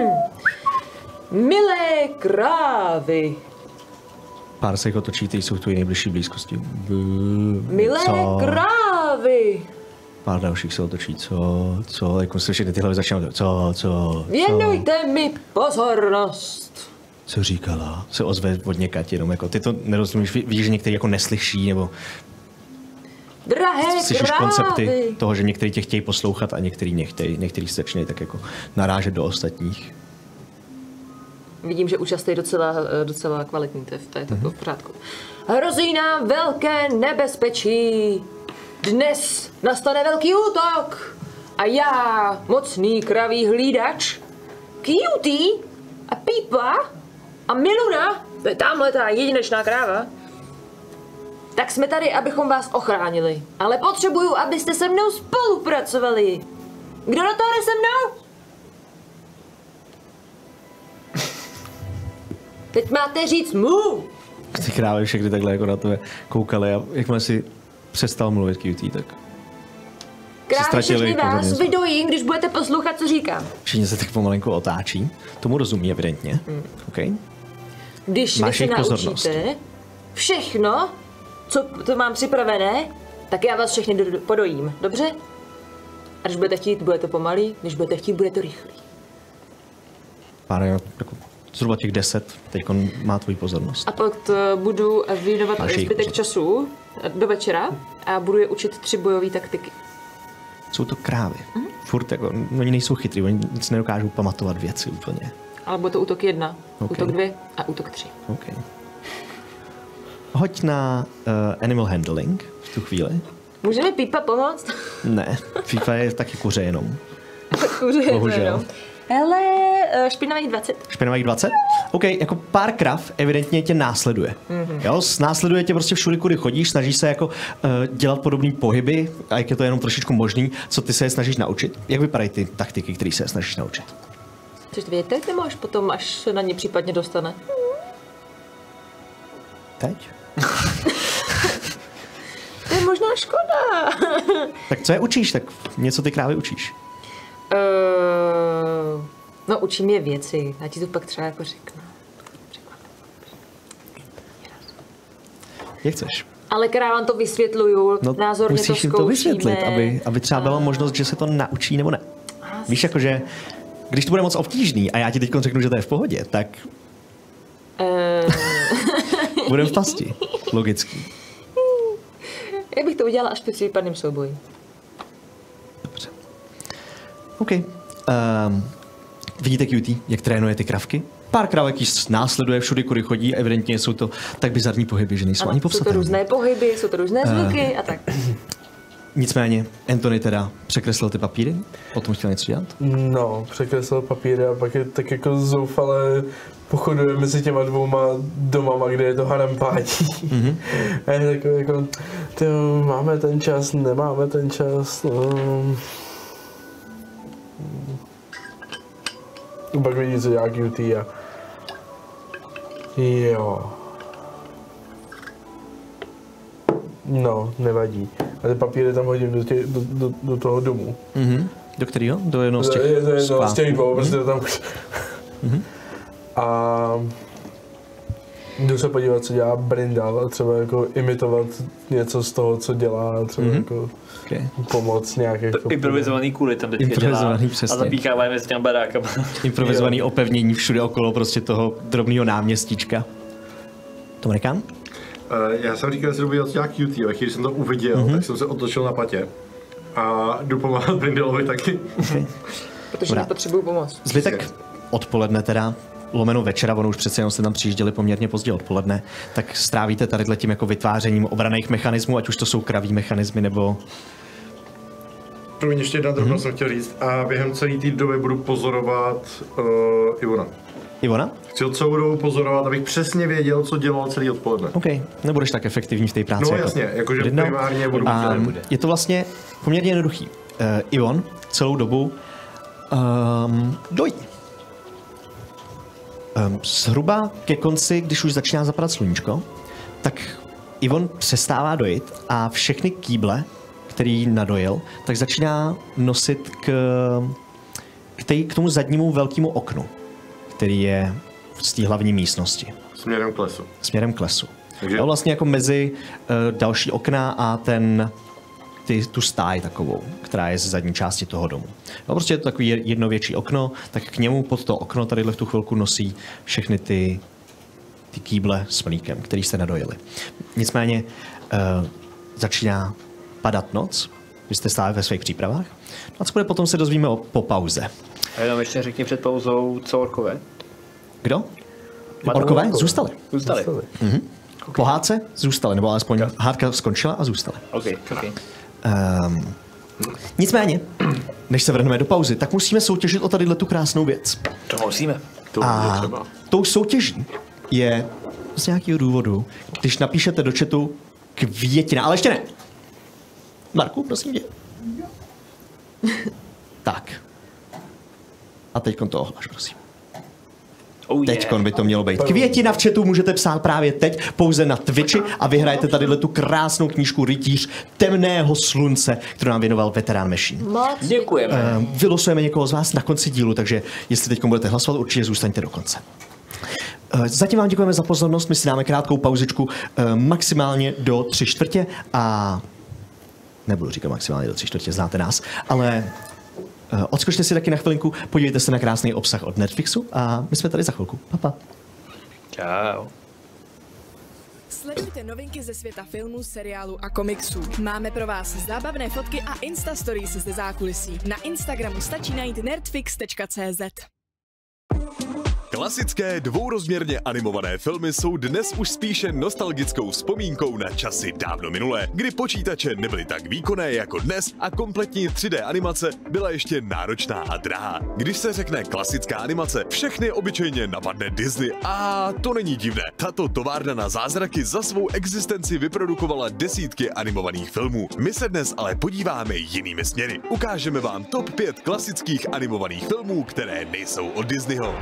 Milé krávy. Pár se jich otočí, ty jsou v tvojí nejbližší blízkosti. B- Milé co? krávy. Pár dalších se otočí, co, co, jako se všechny ty hlavy začínají, co, co, Věnujte co? mi pozornost. Co říkala? Se ozve od někať jenom, jako ty to nerozumíš, ví- víš, že některý jako neslyší, nebo Drahé slyšíš krávy. koncepty toho, že některý tě chtějí poslouchat a některý nechtějí, některý se začínají tak jako narážet do ostatních. Vidím, že účast je docela, docela kvalitní, to je, to je to v pořádku. Hrozí nám velké nebezpečí. Dnes nastane velký útok. A já, mocný kraví hlídač, Cutie a Pípa a Miluna, to je tamhle ta jedinečná kráva, tak jsme tady, abychom vás ochránili. Ale potřebuju, abyste se mnou spolupracovali. Kdo do toho jde se mnou? Teď máte říct mu. Ty krávy všechny takhle jako na tebe koukali a jakmile si přestal mluvit Cutie, tak Krávy ztratili všechny vás pozornost. vydojí, když budete poslouchat, co říkám. všichni se tak pomalenku otáčí. Tomu rozumí evidentně. Hmm. Okay. Když Máš vy se jejich naučíte pozornost. všechno, co to mám připravené, tak já vás všechny do- podojím, dobře? A když budete chtít, bude to pomalý, když budete chtít, bude to rychlý. Pár jako zhruba těch deset, teď má tvoji pozornost. A pak to budu věnovat Máš jejich zbytek pozornost. času do večera a budu je učit tři bojové taktiky. Jsou to krávy. Mm. Furt jako, oni nejsou chytrý, oni nic nedokážou pamatovat věci úplně. Ale bude to útok jedna, Ok. útok dvě a útok tři. Okay. Hoď na uh, animal handling v tu chvíli. Může mi Pípa pomoct? Ne, FIFA je taky kuře jenom. Kuře, Bohužel. Hele, eh, špinavých dvacet. Špinavých dvacet? OK, jako pár krav evidentně tě následuje. Mm-hmm. Jo, následuje tě prostě všude, kudy chodíš, snažíš se jako uh, dělat podobné pohyby, a jak je to jenom trošičku možný, co ty se je snažíš naučit. Jak vypadají ty taktiky, které se je snažíš naučit? Chceš vědět, nebo až potom, až se na ně případně dostane? Teď? To je možná škoda. Tak co je učíš? Tak něco ty krávy učíš. Uh, no, učím je věci. Já ti to pak třeba jako řeknu. Jak chceš? Ale krávám to vysvětluju, No, názorně to musíš jim zkoušíme. to vysvětlit, aby, aby třeba byla možnost, že se to naučí nebo ne. Víš, jakože, když to bude moc obtížný a já ti teď řeknu, že to je v pohodě, tak Uh, budeme v pasti. Logicky. já bych to udělala až při případném souboji. Dobře. OK. Um, vidíte Cutie, jak trénuje ty kravky? Pár krávek již následuje všude, kudy chodí, evidentně jsou to tak bizarní pohyby, že nejsou Ano, ani jsou to popsatelné. různé pohyby, jsou to různé zvuky Uh. a tak. Nicméně, Anthony teda překreslil ty papíry, potom chtěl něco dělat. No, překreslil papíry a pak je tak jako zoufale pochoduje mezi těma dvouma domama, kde je to harampátí. Mm-hmm. A je takový jako, tyjo, máme ten čas, nemáme ten čas. No. Pak vidí, co dělá Cutie a jo. No, nevadí. A ty papíry tam hodím do, tě, do, do, do toho domu. Mhm. Do kterého? Do jednoho z těch Je to jedno z těch dvou, sklápů. prostě to tam... Mhm. A jdu se podívat, co dělá Brindal a třeba jako imitovat něco z toho, co dělá, třeba Mhm. jako Okay. pomoc nějak jako... Improvizovaný kuly tam teďka dělá Improvizovaný, a přesně. zapíchává mezi těmi barákama. Improvizovaný opevnění všude okolo prostě toho drobného náměstíčka. Tomrikán? Uh, já jsem říkal, že se jdu vidět, co dělá Cutie, a když jsem to uviděl, mm-hmm. tak jsem se otočil na patě. A jdu pomáhat Brindalovi taky. Okay. Protože Dobrá. nepotřebuju pomoc. Zbytek odpoledne teda, lomeno večera, ono už přece jenom jste tam přijížděli poměrně pozdě odpoledne, tak strávíte tady tím jako vytvářením obraných mechanismů, ať už to jsou kraví mechanismy nebo Promiň, ještě jedna drobnost jsem chtěl říct. A během celé té doby budu pozorovat uh, Ivona. Ivona? Chci ho celou dobu pozorovat, abych přesně věděl, co dělal celý odpoledne. OK, nebudeš tak efektivní v té práci. No jako jasně, jakože Lidno. primárně budu A nebude. je to vlastně poměrně jednoduchý. Uh, Ivon celou dobu um, dojí. Um, zhruba ke konci, když už začíná zapadat sluníčko, tak Ivon přestává dojit a všechny kýble, který nadojil, tak začíná nosit k, k, tej, k tomu zadnímu velkému oknu, který je z té hlavní místnosti. Směrem k lesu. Směrem k lesu. Takže- Jo, vlastně jako mezi uh, další okna a ten, ty, tu stáj takovou, která je z zadní části toho domu. No, prostě je to takový jedno větší okno, tak k němu pod to okno tadyhle v tu chvilku nosí všechny ty, ty kýble s mlíkem, který jste nadojili. Nicméně uh, začíná padat noc, vy jste stále ve svých přípravách. No a co bude potom, se dozvíme o, po pauze. A jenom ještě řekni před pauzou, co orkové? Kdo? Máte Orkové orkové? zůstali. Zůstali. Zůstali. Po hádce zůstali, nebo alespoň hádka skončila a zůstali. OK, OK. Um, nicméně, než se vrhneme do pauzy, tak musíme soutěžit o tadyhle tu krásnou věc. To musíme. To je A třeba. tou soutěží je z nějakého důvodu, když napíšete do chatu květina, ale ještě ne. Marku, prosím tě. Tak. A teďkon to ohlaš, prosím. Oh yeah. Teďkon by to mělo být. Květina v chatu můžete psát právě teď, pouze na Twitchi a vyhrajete tadyhle tu krásnou knížku Rytíř temného slunce, kterou nám věnoval veterán Machine. Moc Děkujeme. Eh, Vylosujeme někoho z vás na konci dílu, takže jestli teď budete hlasovat, určitě zůstaňte do konce. Eh, Zatím vám děkujeme za pozornost, my si dáme krátkou pauzičku, eh, maximálně do tři čtvrtě a nebudu říkat maximálně do tři čtvrtě, znáte nás, ale eh, odskočte si taky na chvilinku, podívejte se na krásný obsah od Netflixu a my jsme tady za chvilku. Pa, pa. Čau. Sledujte novinky ze světa filmů, seriálů a komiksů. Máme pro vás zábavné fotky a Insta Stories ze zákulisí. Na Instagramu stačí najít nerdfix tečka cé zet. Klasické dvourozměrně animované filmy jsou dnes už spíše nostalgickou vzpomínkou na časy dávno minulé, kdy počítače nebyly tak výkonné jako dnes a kompletní tři dé animace byla ještě náročná a drahá. Když se řekne klasická animace, všechny obyčejně napadne Disney a to není divné. Tato továrna na zázraky za svou existenci vyprodukovala desítky animovaných filmů. My se dnes ale podíváme jinými směry. Ukážeme vám top pět klasických animovaných filmů, které nejsou od Disneyho.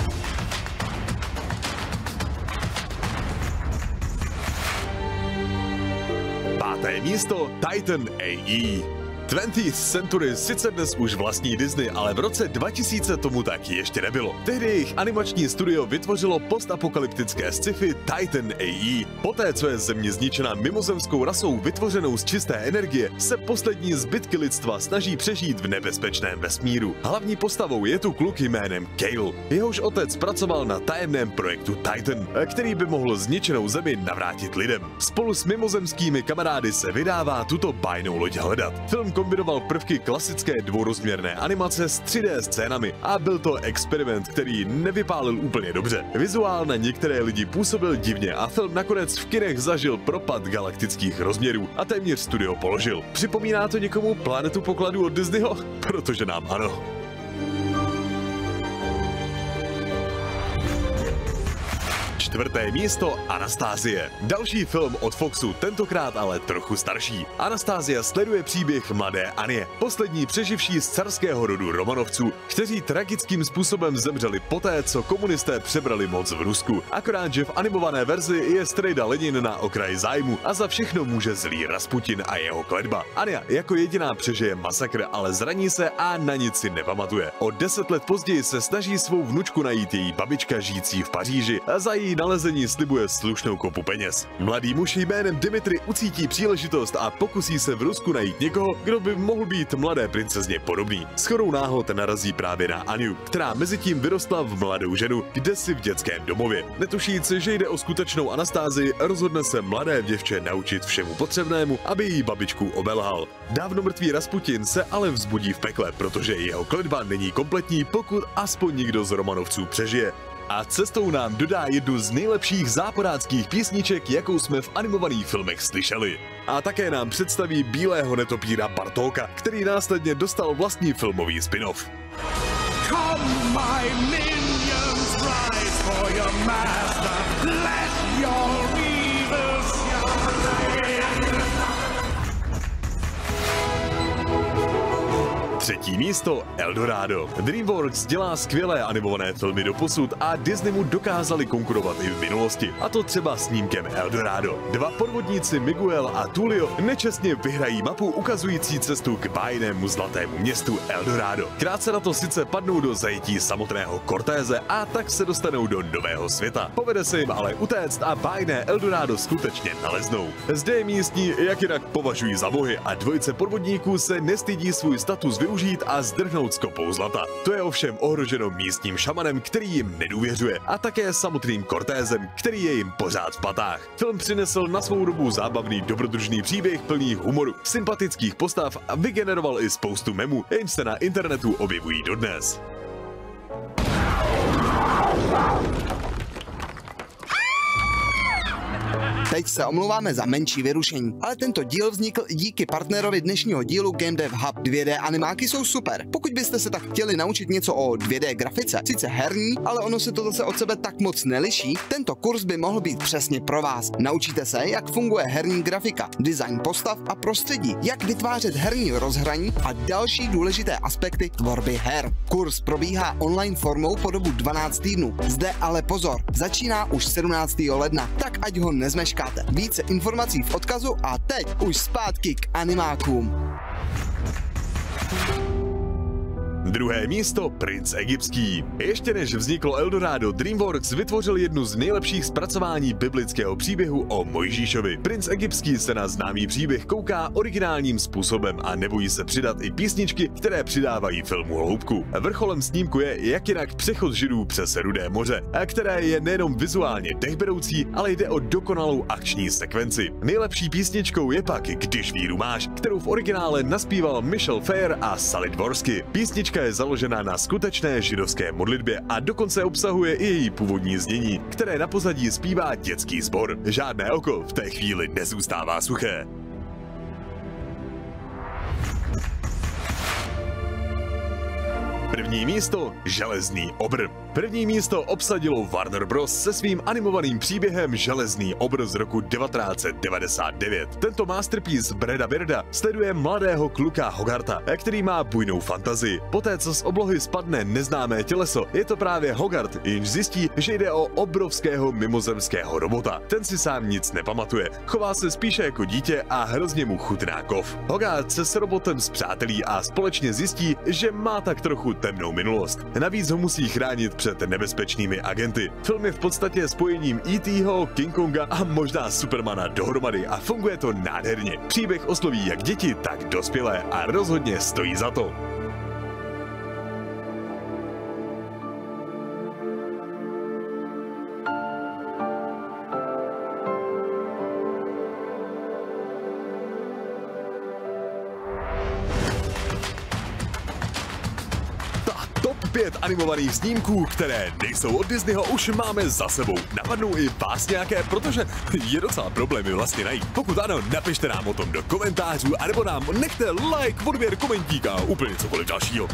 Páté místo Titan A E. twentieth Century sice dnes už vlastní Disney, ale v roce dva tisíce tomu tak ještě nebylo. Tehdy jejich animační studio vytvořilo postapokalyptické sci-fi Titan A E. Poté, co je země zničena mimozemskou rasou vytvořenou z čisté energie, se poslední zbytky lidstva snaží přežít v nebezpečném vesmíru. Hlavní postavou je tu kluk jménem Cale. Jehož otec pracoval na tajemném projektu Titan, který by mohl zničenou zemi navrátit lidem. Spolu s mimozemskými kamarády se vydává tuto bájnou loď hledat. Film kombinoval prvky klasické dvourozměrné animace s tři dé scénami a byl to experiment, který nevypálil úplně dobře. Vizuál na některé lidi působil divně a film nakonec v kinech zažil propad galaktických rozměrů a téměř studio položil. Připomíná to někomu Planetu pokladu od Disneyho? Protože nám ano. Čtvrté místo Anastázie. Další film od Foxu, tentokrát ale trochu starší. Anastázia sleduje příběh mladé Anie, poslední přeživší z carského rodu Romanovců, kteří tragickým způsobem zemřeli poté, co komunisté přebrali moc v Rusku. Akorát, že v animované verzi je strejda Lenin na okraji zájmu a za všechno může zlý Rasputin a jeho kletba. Ania jako jediná přežije masakr, ale zraní se a na nic si nepamatuje. O deset let později se snaží svou vnučku najít její babička žijící v Paříži a za její nalezení slibuje slušnou kopu peněz. Mladý muž jménem Dimitri ucítí příležitost a pokusí se v Rusku najít někoho, kdo by mohl být mladé princezně podobný. Shodou náhod narazí právě na Aniu, která mezitím vyrostla v mladou ženu, kdesi v dětském domově. Netušíc, že jde o skutečnou Anastázii, rozhodne se mladé děvče naučit všemu potřebnému, aby její babičku obelhal. Dávno mrtvý Rasputin se ale vzbudí v pekle, protože jeho kletba není kompletní, pokud aspoň nikdo z Romanovců přežije. a cestou nám dodá jednu z nejlepších záporáckých písniček, jakou jsme v animovaných filmech slyšeli. A také nám představí bílého netopíra Bartóka, který následně dostal vlastní filmový spin-off. Come, my minions, rise for your master. Let your evil shine. Třetí místo Eldorado. DreamWorks dělá skvělé animované filmy doposud a Disney mu dokázali konkurovat i v minulosti. A to třeba snímkem Eldorado. Dva podvodníci Miguel a Tulio nečestně vyhrají mapu ukazující cestu k bájnému zlatému městu Eldorado. Krátce na to sice padnou do zajetí samotného Cortéze a tak se dostanou do nového světa. Povede se jim ale utéct a bájné Eldorado skutečně naleznou. Zde je místní jak jinak považují za bohy a dvojice podvodníků se nestydí svůj status využít a zdrhnout s kopou zlata. To je ovšem ohroženo místním šamanem, který jim nedůvěřuje, a také samotným Cortézem, který je jim pořád v patách. Film přinesl na svou dobu zábavný dobrodružný příběh plný humoru, sympatických postav a vygeneroval i spoustu memů, jenž se na internetu objevují dodnes. Teď se omlouváme za menší vyrušení, ale tento díl vznikl díky partnerovi dnešního dílu Game Dev Hub. dvě dé animáky jsou super. Pokud byste se tak chtěli naučit něco o dvě dé grafice, sice herní, ale ono se to zase od sebe tak moc neliší, tento kurz by mohl být přesně pro vás. Naučíte se, jak funguje herní grafika, design postav a prostředí, jak vytvářet herní rozhraní a další důležité aspekty tvorby her. Kurz probíhá online formou po dobu dvanáct týdnů. Zde ale pozor, začíná už sedmnáctého ledna, tak ať ho nezmeškáte. Více informací v odkazu a teď už zpátky k animákům. Druhé místo Princ egyptský. Ještě než vzniklo Eldorado, DreamWorks vytvořil jednu z nejlepších zpracování biblického příběhu o Mojžíšovi. Princ egyptský se na známý příběh kouká originálním způsobem a nebojí se přidat i písničky, které přidávají filmu hloubku. Vrcholem snímku je jak jinak přechod Židů přes Rudé moře, a které je nejenom vizuálně dechberoucí, ale jde o dokonalou akční sekvenci. Nejlepší písničkou je pak Když víru máš, kterou v originále naspíval Michel Fair a Sally Dvorsky. Písnička je založena na skutečné židovské modlitbě a dokonce obsahuje i její původní znění, které na pozadí zpívá dětský sbor. Žádné oko v té chvíli nezůstává suché. První místo Železný obr. První místo obsadilo Warner Bros. Se svým animovaným příběhem Železný obr z roku devatenáct set devadesát devět. Tento masterpiece Breda Birda sleduje mladého kluka Hogarta, který má bujnou fantazii. Poté, co z oblohy spadne neznámé těleso, je to právě Hogart, jenž zjistí, že jde o obrovského mimozemského robota. Ten si sám nic nepamatuje, chová se spíše jako dítě a hrozně mu chutná kov. Hogart se s robotem spřátelí a společně zjistí, že má tak trochu temnou minulost. Navíc ho musí chránit před nebezpečnými agenty. Film je v podstatě spojením E T ho, King Konga a možná Supermana dohromady a funguje to nádherně. Příběh osloví jak děti, tak dospělé a rozhodně stojí za to. Pět animovaných snímků, které nejsou od Disneyho, už máme za sebou. Napadnou i vás nějaké, protože je docela problém je vlastně najít. Pokud ano, napište nám o tom do komentářů, anebo nám nechte like, odběr, komentík a úplně cokoliv dalšího.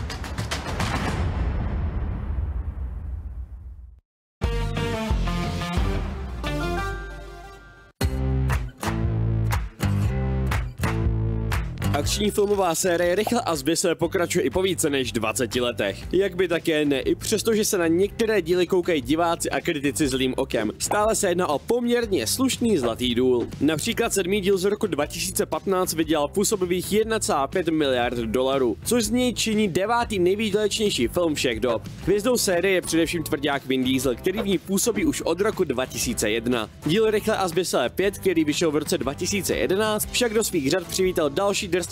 Akční filmová série Rychle a zběsile pokračuje i po více než dvaceti letech. Jak by také ne, i přesto, že se na některé díly koukají diváci a kritici zlým okem. Stále se jedná o poměrně slušný zlatý důl. Například sedmý díl z roku dva tisíce patnáct vydělal působivých jedna celá pět miliard dolarů, což z něj činí devátý nejvýdělečnější film všech dob. Hvězdou série je především tvrdák Vin Diesel, který v ní působí už od roku dva tisíce jedna. Díl Rychle a zběsile pět, který vyšel v roce dva tisíce jedenáct, však do svých řad přivítal další drstě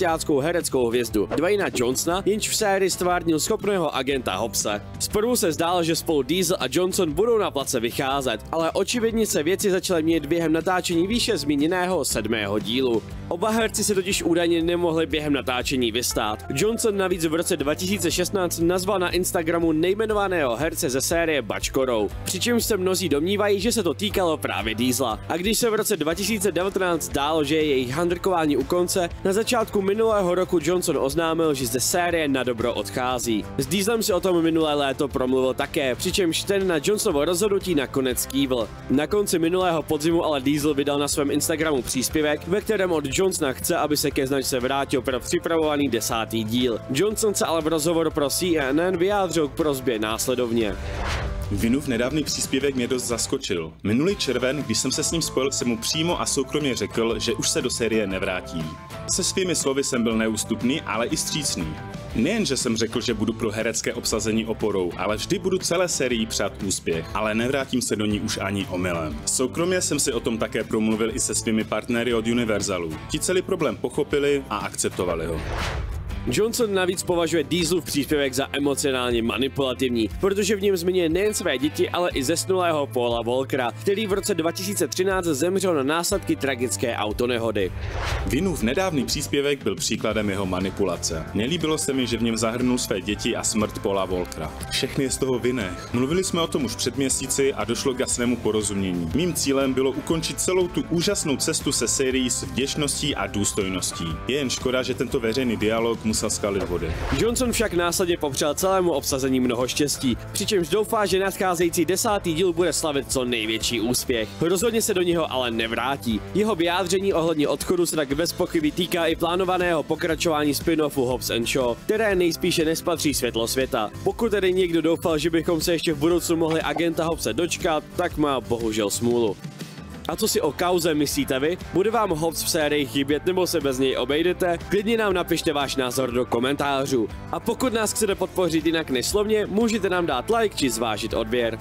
hostiáckou hereckou hvězdu Dwayna Johnsona, jenž v sérii stvárnil schopného agenta Hobbse. Zprvu se zdálo, že spolu Diesel a Johnson budou na place vycházet, ale očividně se věci začaly měnit během natáčení výše zmíněného sedmého dílu. Oba herci se totiž údajně nemohli během natáčení vystát. Johnson navíc v roce dva tisíce šestnáct nazval na Instagramu nejmenovaného herce ze série bačkorou, přičemž se mnozí domnívají, že se to týkalo právě Diesela. A když se v roce dva tisíce devatenáct zdálo, že je jejich handrkování u konce, na začátku minulého roku Johnson oznámil, že ze série na dobro odchází. S Dieselem si o tom minulé léto promluvil také, přičemž ten na Johnsonovo rozhodnutí nakonec kývl. Na konci minulého podzimu ale Diesel vydal na svém Instagramu příspěvek, ve kterém od Johnsona chce, aby se ke značce vrátil pro připravovaný desátý díl. Johnson se ale v rozhovoru pro C N N vyjádřil k prosbě následovně. Vinův nedávný příspěvek mě dost zaskočil. Minulý červen, když jsem se s ním spojil, jsem mu přímo a soukromně řekl, že už se do série nevrátí. Se svými slovy jsem byl neústupný, ale i vstřícný. Nejen, že jsem řekl, že budu pro herecké obsazení oporou, ale vždy budu celé sérii přát úspěch, ale nevrátím se do ní už ani omylem. Soukromě jsem si o tom také promluvil i se svými partnery od Universalu. Ti celý problém pochopili a akceptovali ho. Johnson navíc považuje Dieselův příspěvek za emocionálně manipulativní, protože v něm zmiňuje nejen své děti, ale i zesnulého Paula Walkera, který v roce dva tisíce třináct zemřel na následky tragické autonehody. Vinův nedávný příspěvek byl příkladem jeho manipulace. Nelíbilo se mi, že v něm zahrnul své děti a smrt Paula Walkera. Všechny je z toho vinné. Mluvili jsme o tom už před měsíci a došlo k jasnému porozumění. Mým cílem bylo ukončit celou tu úžasnou cestu se sérií s vděčností a důstojností. Je jen škoda, že tento veřejný dialog musel skalit vody. Johnson však následně popřál celému obsazení mnoho štěstí, přičemž doufá, že nadcházející desátý díl bude slavit co největší úspěch. Rozhodně se do něho ale nevrátí. Jeho vyjádření ohledně odchodu se tak bez pochyby týká i plánovaného pokračování spin-offu Hobbs and Shaw, které nejspíše nespatří světlo světa. Pokud tedy někdo doufal, že bychom se ještě v budoucnu mohli agenta Hobbse dočkat, tak má bohužel smůlu. A co si o kauze myslíte vy? Bude vám Hobbs v sérii chybět nebo se bez něj obejdete? Klidně nám napište váš názor do komentářů. A pokud nás chcete podpořit jinak než slovně, můžete nám dát like či zvážit odběr.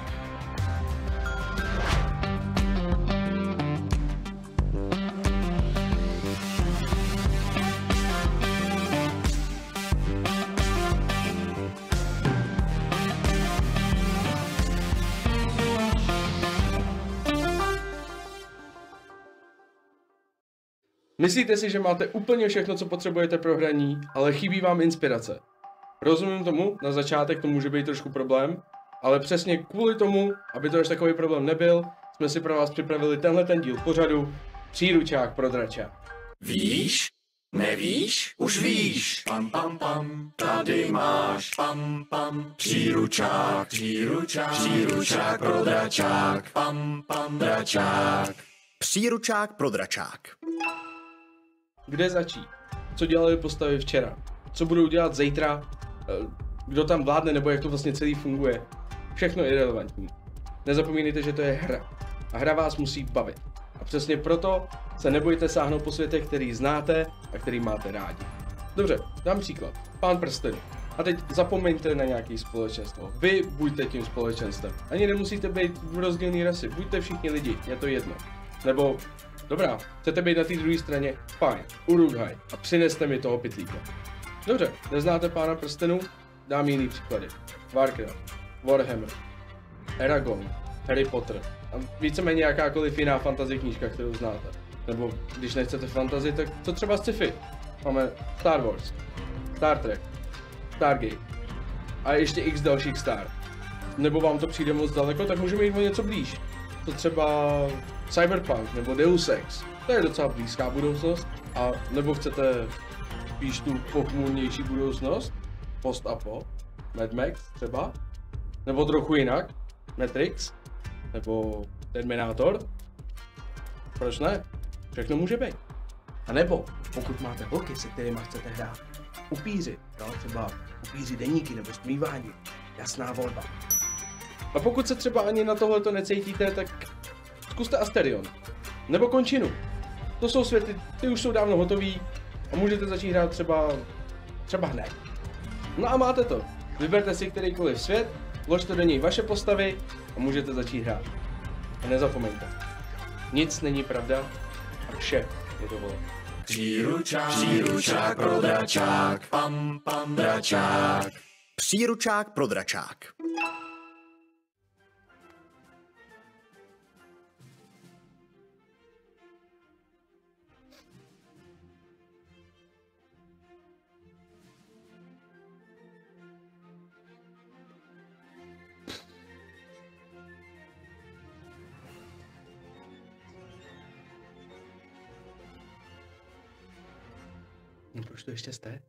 Myslíte si, že máte úplně všechno, co potřebujete pro hraní, ale chybí vám inspirace? Rozumím tomu, na začátek to může být trošku problém, ale přesně kvůli tomu, aby to až takový problém nebyl, jsme si pro vás připravili tenhle ten díl pořadu Příručák pro dračák. Víš? Nevíš? Už víš. Pam pam pam, tady máš. Pam pam, příručák, příručák, příručák pro dračák. Pam pam, dračák. Příručák pro dračák. Kde začít? Co dělali postavy včera? Co budou dělat zítra? Kdo tam vládne nebo jak to vlastně celý funguje? Všechno irelevantní. Nezapomínejte, že to je hra. A hra vás musí bavit. A přesně proto se nebojte sáhnout po světech, který znáte a který máte rádi. Dobře, dám příklad. Pán prstenů. A teď zapomeňte na nějaký společenstvo. Vy buďte tím společenstvem. Ani nemusíte být v rozdílné rasy. Buďte všichni lidi, je to jedno. Nebo, dobrá, chcete být na té druhé straně? Fajn, Uruk-hai a přineste mi toho pytlíka. Dobře, neznáte Pána prstenů? Dám jiný příklady. Warcraft, Warhammer, Eragon, Harry Potter a víceméně jakákoliv jiná fantasy knížka, kterou znáte. Nebo když nechcete fantasy, tak co třeba sci-fi? Máme Star Wars, Star Trek, Stargate a ještě x dalších star. Nebo vám to přijde moc daleko, tak můžeme jít o něco blíž. To třeba Cyberpunk nebo Deus Ex. To je docela blízká budoucnost. A nebo chcete spíš tu pochmurnější budoucnost? Post-apo? Mad Max třeba? Nebo trochu jinak? Matrix? Nebo Terminator? Proč ne? Všechno může být. A nebo, pokud máte holky, se kterými chcete hrát, upíři, no, třeba upíři deníky nebo stmívání, jasná volba. A pokud se třeba ani na tohleto necítíte, tak zkuste Asterion. Nebo Končinu. To jsou světy, ty už jsou dávno hotový a můžete začít hrát třeba, třeba hned. No a máte to. Vyberte si kterýkoliv svět, vložte do něj vaše postavy a můžete začít hrát. A nezapomeňte. Nic není pravda a vše je dovoleno. příručák, příručák pro dračák, pam, pam, dračák. Příručák pro dračák. No proč to ještě jste?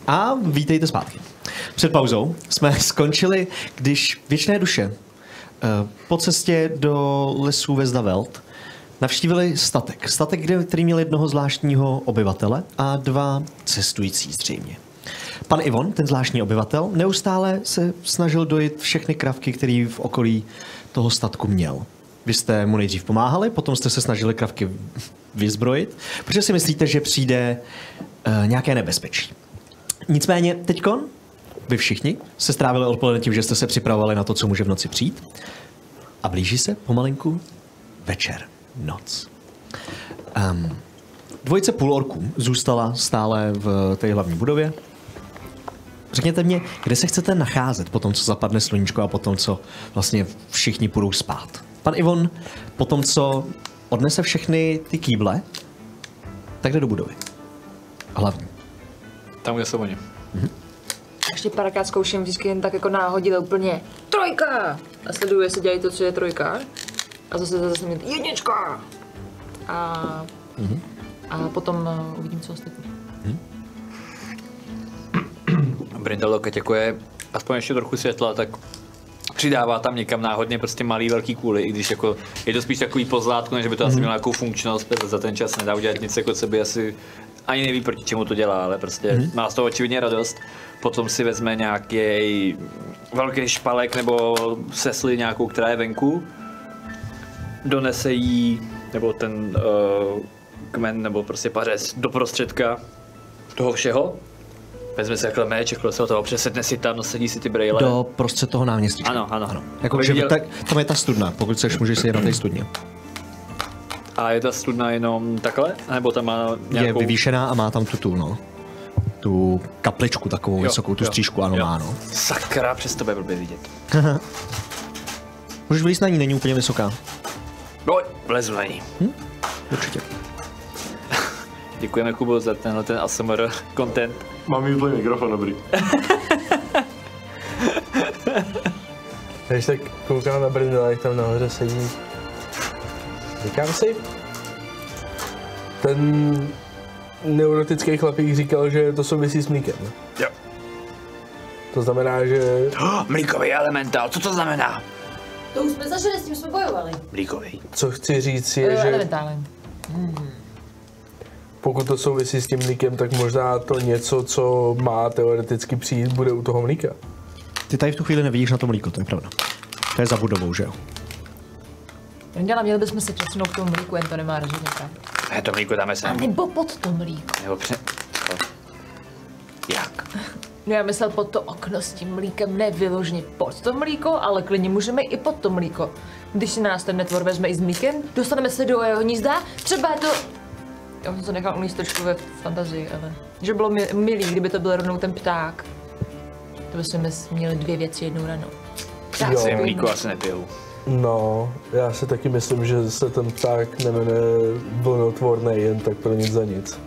A vítejte zpátky. Před pauzou jsme skončili, když věčné duše po cestě do lesů Vezdavelt navštívili statek. Statek, který měl jednoho zvláštního obyvatele a dva cestující zřejmě. Pan Ivon, ten zvláštní obyvatel, neustále se snažil dojít všechny kravky, které v okolí toho statku měl. Vy jste mu nejdřív pomáhali, potom jste se snažili kravky vyzbrojit, protože si myslíte, že přijde uh, nějaké nebezpečí. Nicméně teďkon vy všichni se strávili odpoledne tím, že jste se připravovali na to, co může v noci přijít. A blíží se pomalinku večer, noc. Um, dvojice půlorků zůstala stále v té hlavní budově. Řekněte mě, kde se chcete nacházet po tom, co zapadne sluníčko a po tom, co vlastně všichni půjdou spát. Pan Ivon, po tom, co odnese všechny ty kýble, tak jde do budovy. Hlavní. Tam, kde jsou oni. Mhm. Ještě párkrát zkouším vždycky jen tak jako náhodile úplně trojka! A sleduju, jestli dělají to, co je trojka. A zase zase mít jednička! A, mm-hmm. a potom uh, uvidím, co ostatní. Mm. Brindalo, keď jako je aspoň ještě trochu světla, tak přidává tam někam náhodně prostě malý velký kůly, i když jako je to spíš takový pozlátku, než by to mm. asi mělo nějakou funkčnost, protože za ten čas nedá udělat nic, jako co by asi ani neví, proti čemu to dělá, ale prostě mm. má z toho očividně radost. Potom si vezme nějaký velký špalek nebo sesli nějakou, která je venku, donese jí, nebo ten uh, kmen, nebo prostě pařez do prostředka toho všeho. Vezme si takhle meč, takhle se o toho přesedne si tam, nasadí si ty brejle. Do prostřed toho náměstí. Ano, ano. ano. Jako, že viděl... tak, tam je ta studna, pokud chceš, můžeš si jít na té studně. A je ta studna jenom takhle? Nebo tam má nějakou... Je vyvýšená a má tam tu tu, no. Tu kapličku takovou jo, vysokou, tu jo, střížku, ano, jo. má, no. Sakra, přes tebe blbě vidět. Můžeš vylízt na ní, není úplně vysoká. No, vlezu na ní. Hm? Určitě. Děkujeme, Kubo, za tenhle ten A S M R content. Mám jí mikrofon, dobrý. Když tak koukám na Brindela, jak tam nahoře sedí. Říkám si, ten neurotický chlapík říkal, že to souvisí s mlíkem. Jo. To znamená, že... Oh, mlíkový elementál, co to znamená? To už jsme zažili, s tím jsme bojovali. Mlíkový. Co chci říct je, že... Elementálem. Hmm. Pokud to souvisí s tím mlíkem, tak možná to něco, co má teoreticky přijít, bude u toho mlíka. Ty tady v tu chvíli nevidíš na to mlíko, to je pravda. To je za budovou, že jo? Rindala, měli bychom se přesunout k tomu mlíku, jen to nemá rozhodně pravdu. Ne, to mlíko dáme sem. A nebo pod to mlíko. Nebo pře... Jak? No já myslel pod to okno s tím mlíkem, ne vyloženě pod to mlíko, ale klidně můžeme i pod to mlíko. Když si nás ten netvor vezme i s mlíkem, dostaneme se do jeho hnízda, třeba je to... Já jsem to nechal uníst trošku ve fantazii, ale... Že bylo mi, milý, kdyby to byl rovnou ten pták. To bychom měli dvě věci jednou ranou. Já si mlíko asi nepiju. No, já si taky myslím, že se ten pták nejmenuje vlnotvorný jen tak pro nic za nic.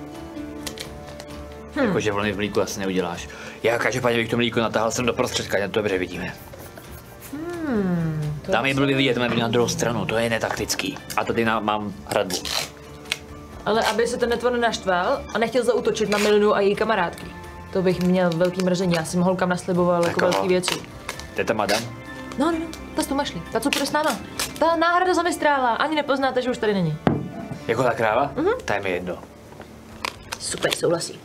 Hmm. Jakože vlny v mlíku asi neuděláš. Já každopádně bych to mlíko natáhl sem do prostředka, ať to dobře vidíme. Hmm, Tam je blbě vidět, máme na druhou stranu, to je netaktický. A tady na, mám hradbu. Ale aby se ten netvor nenaštval a nechtěl zaútočit na Milinu a její kamarádky. To bych měl velký mrzení, já jsem holkám nasliboval jako velký věci. To je ta madam? No, no, no, ta s tu mašlí, ta co půjde s náma. Ta náhrada za mistrála, ani nepoznáte, že už tady není. Jako ta kráva? Mhm. Ta je mi jedno. Super, souhlasí.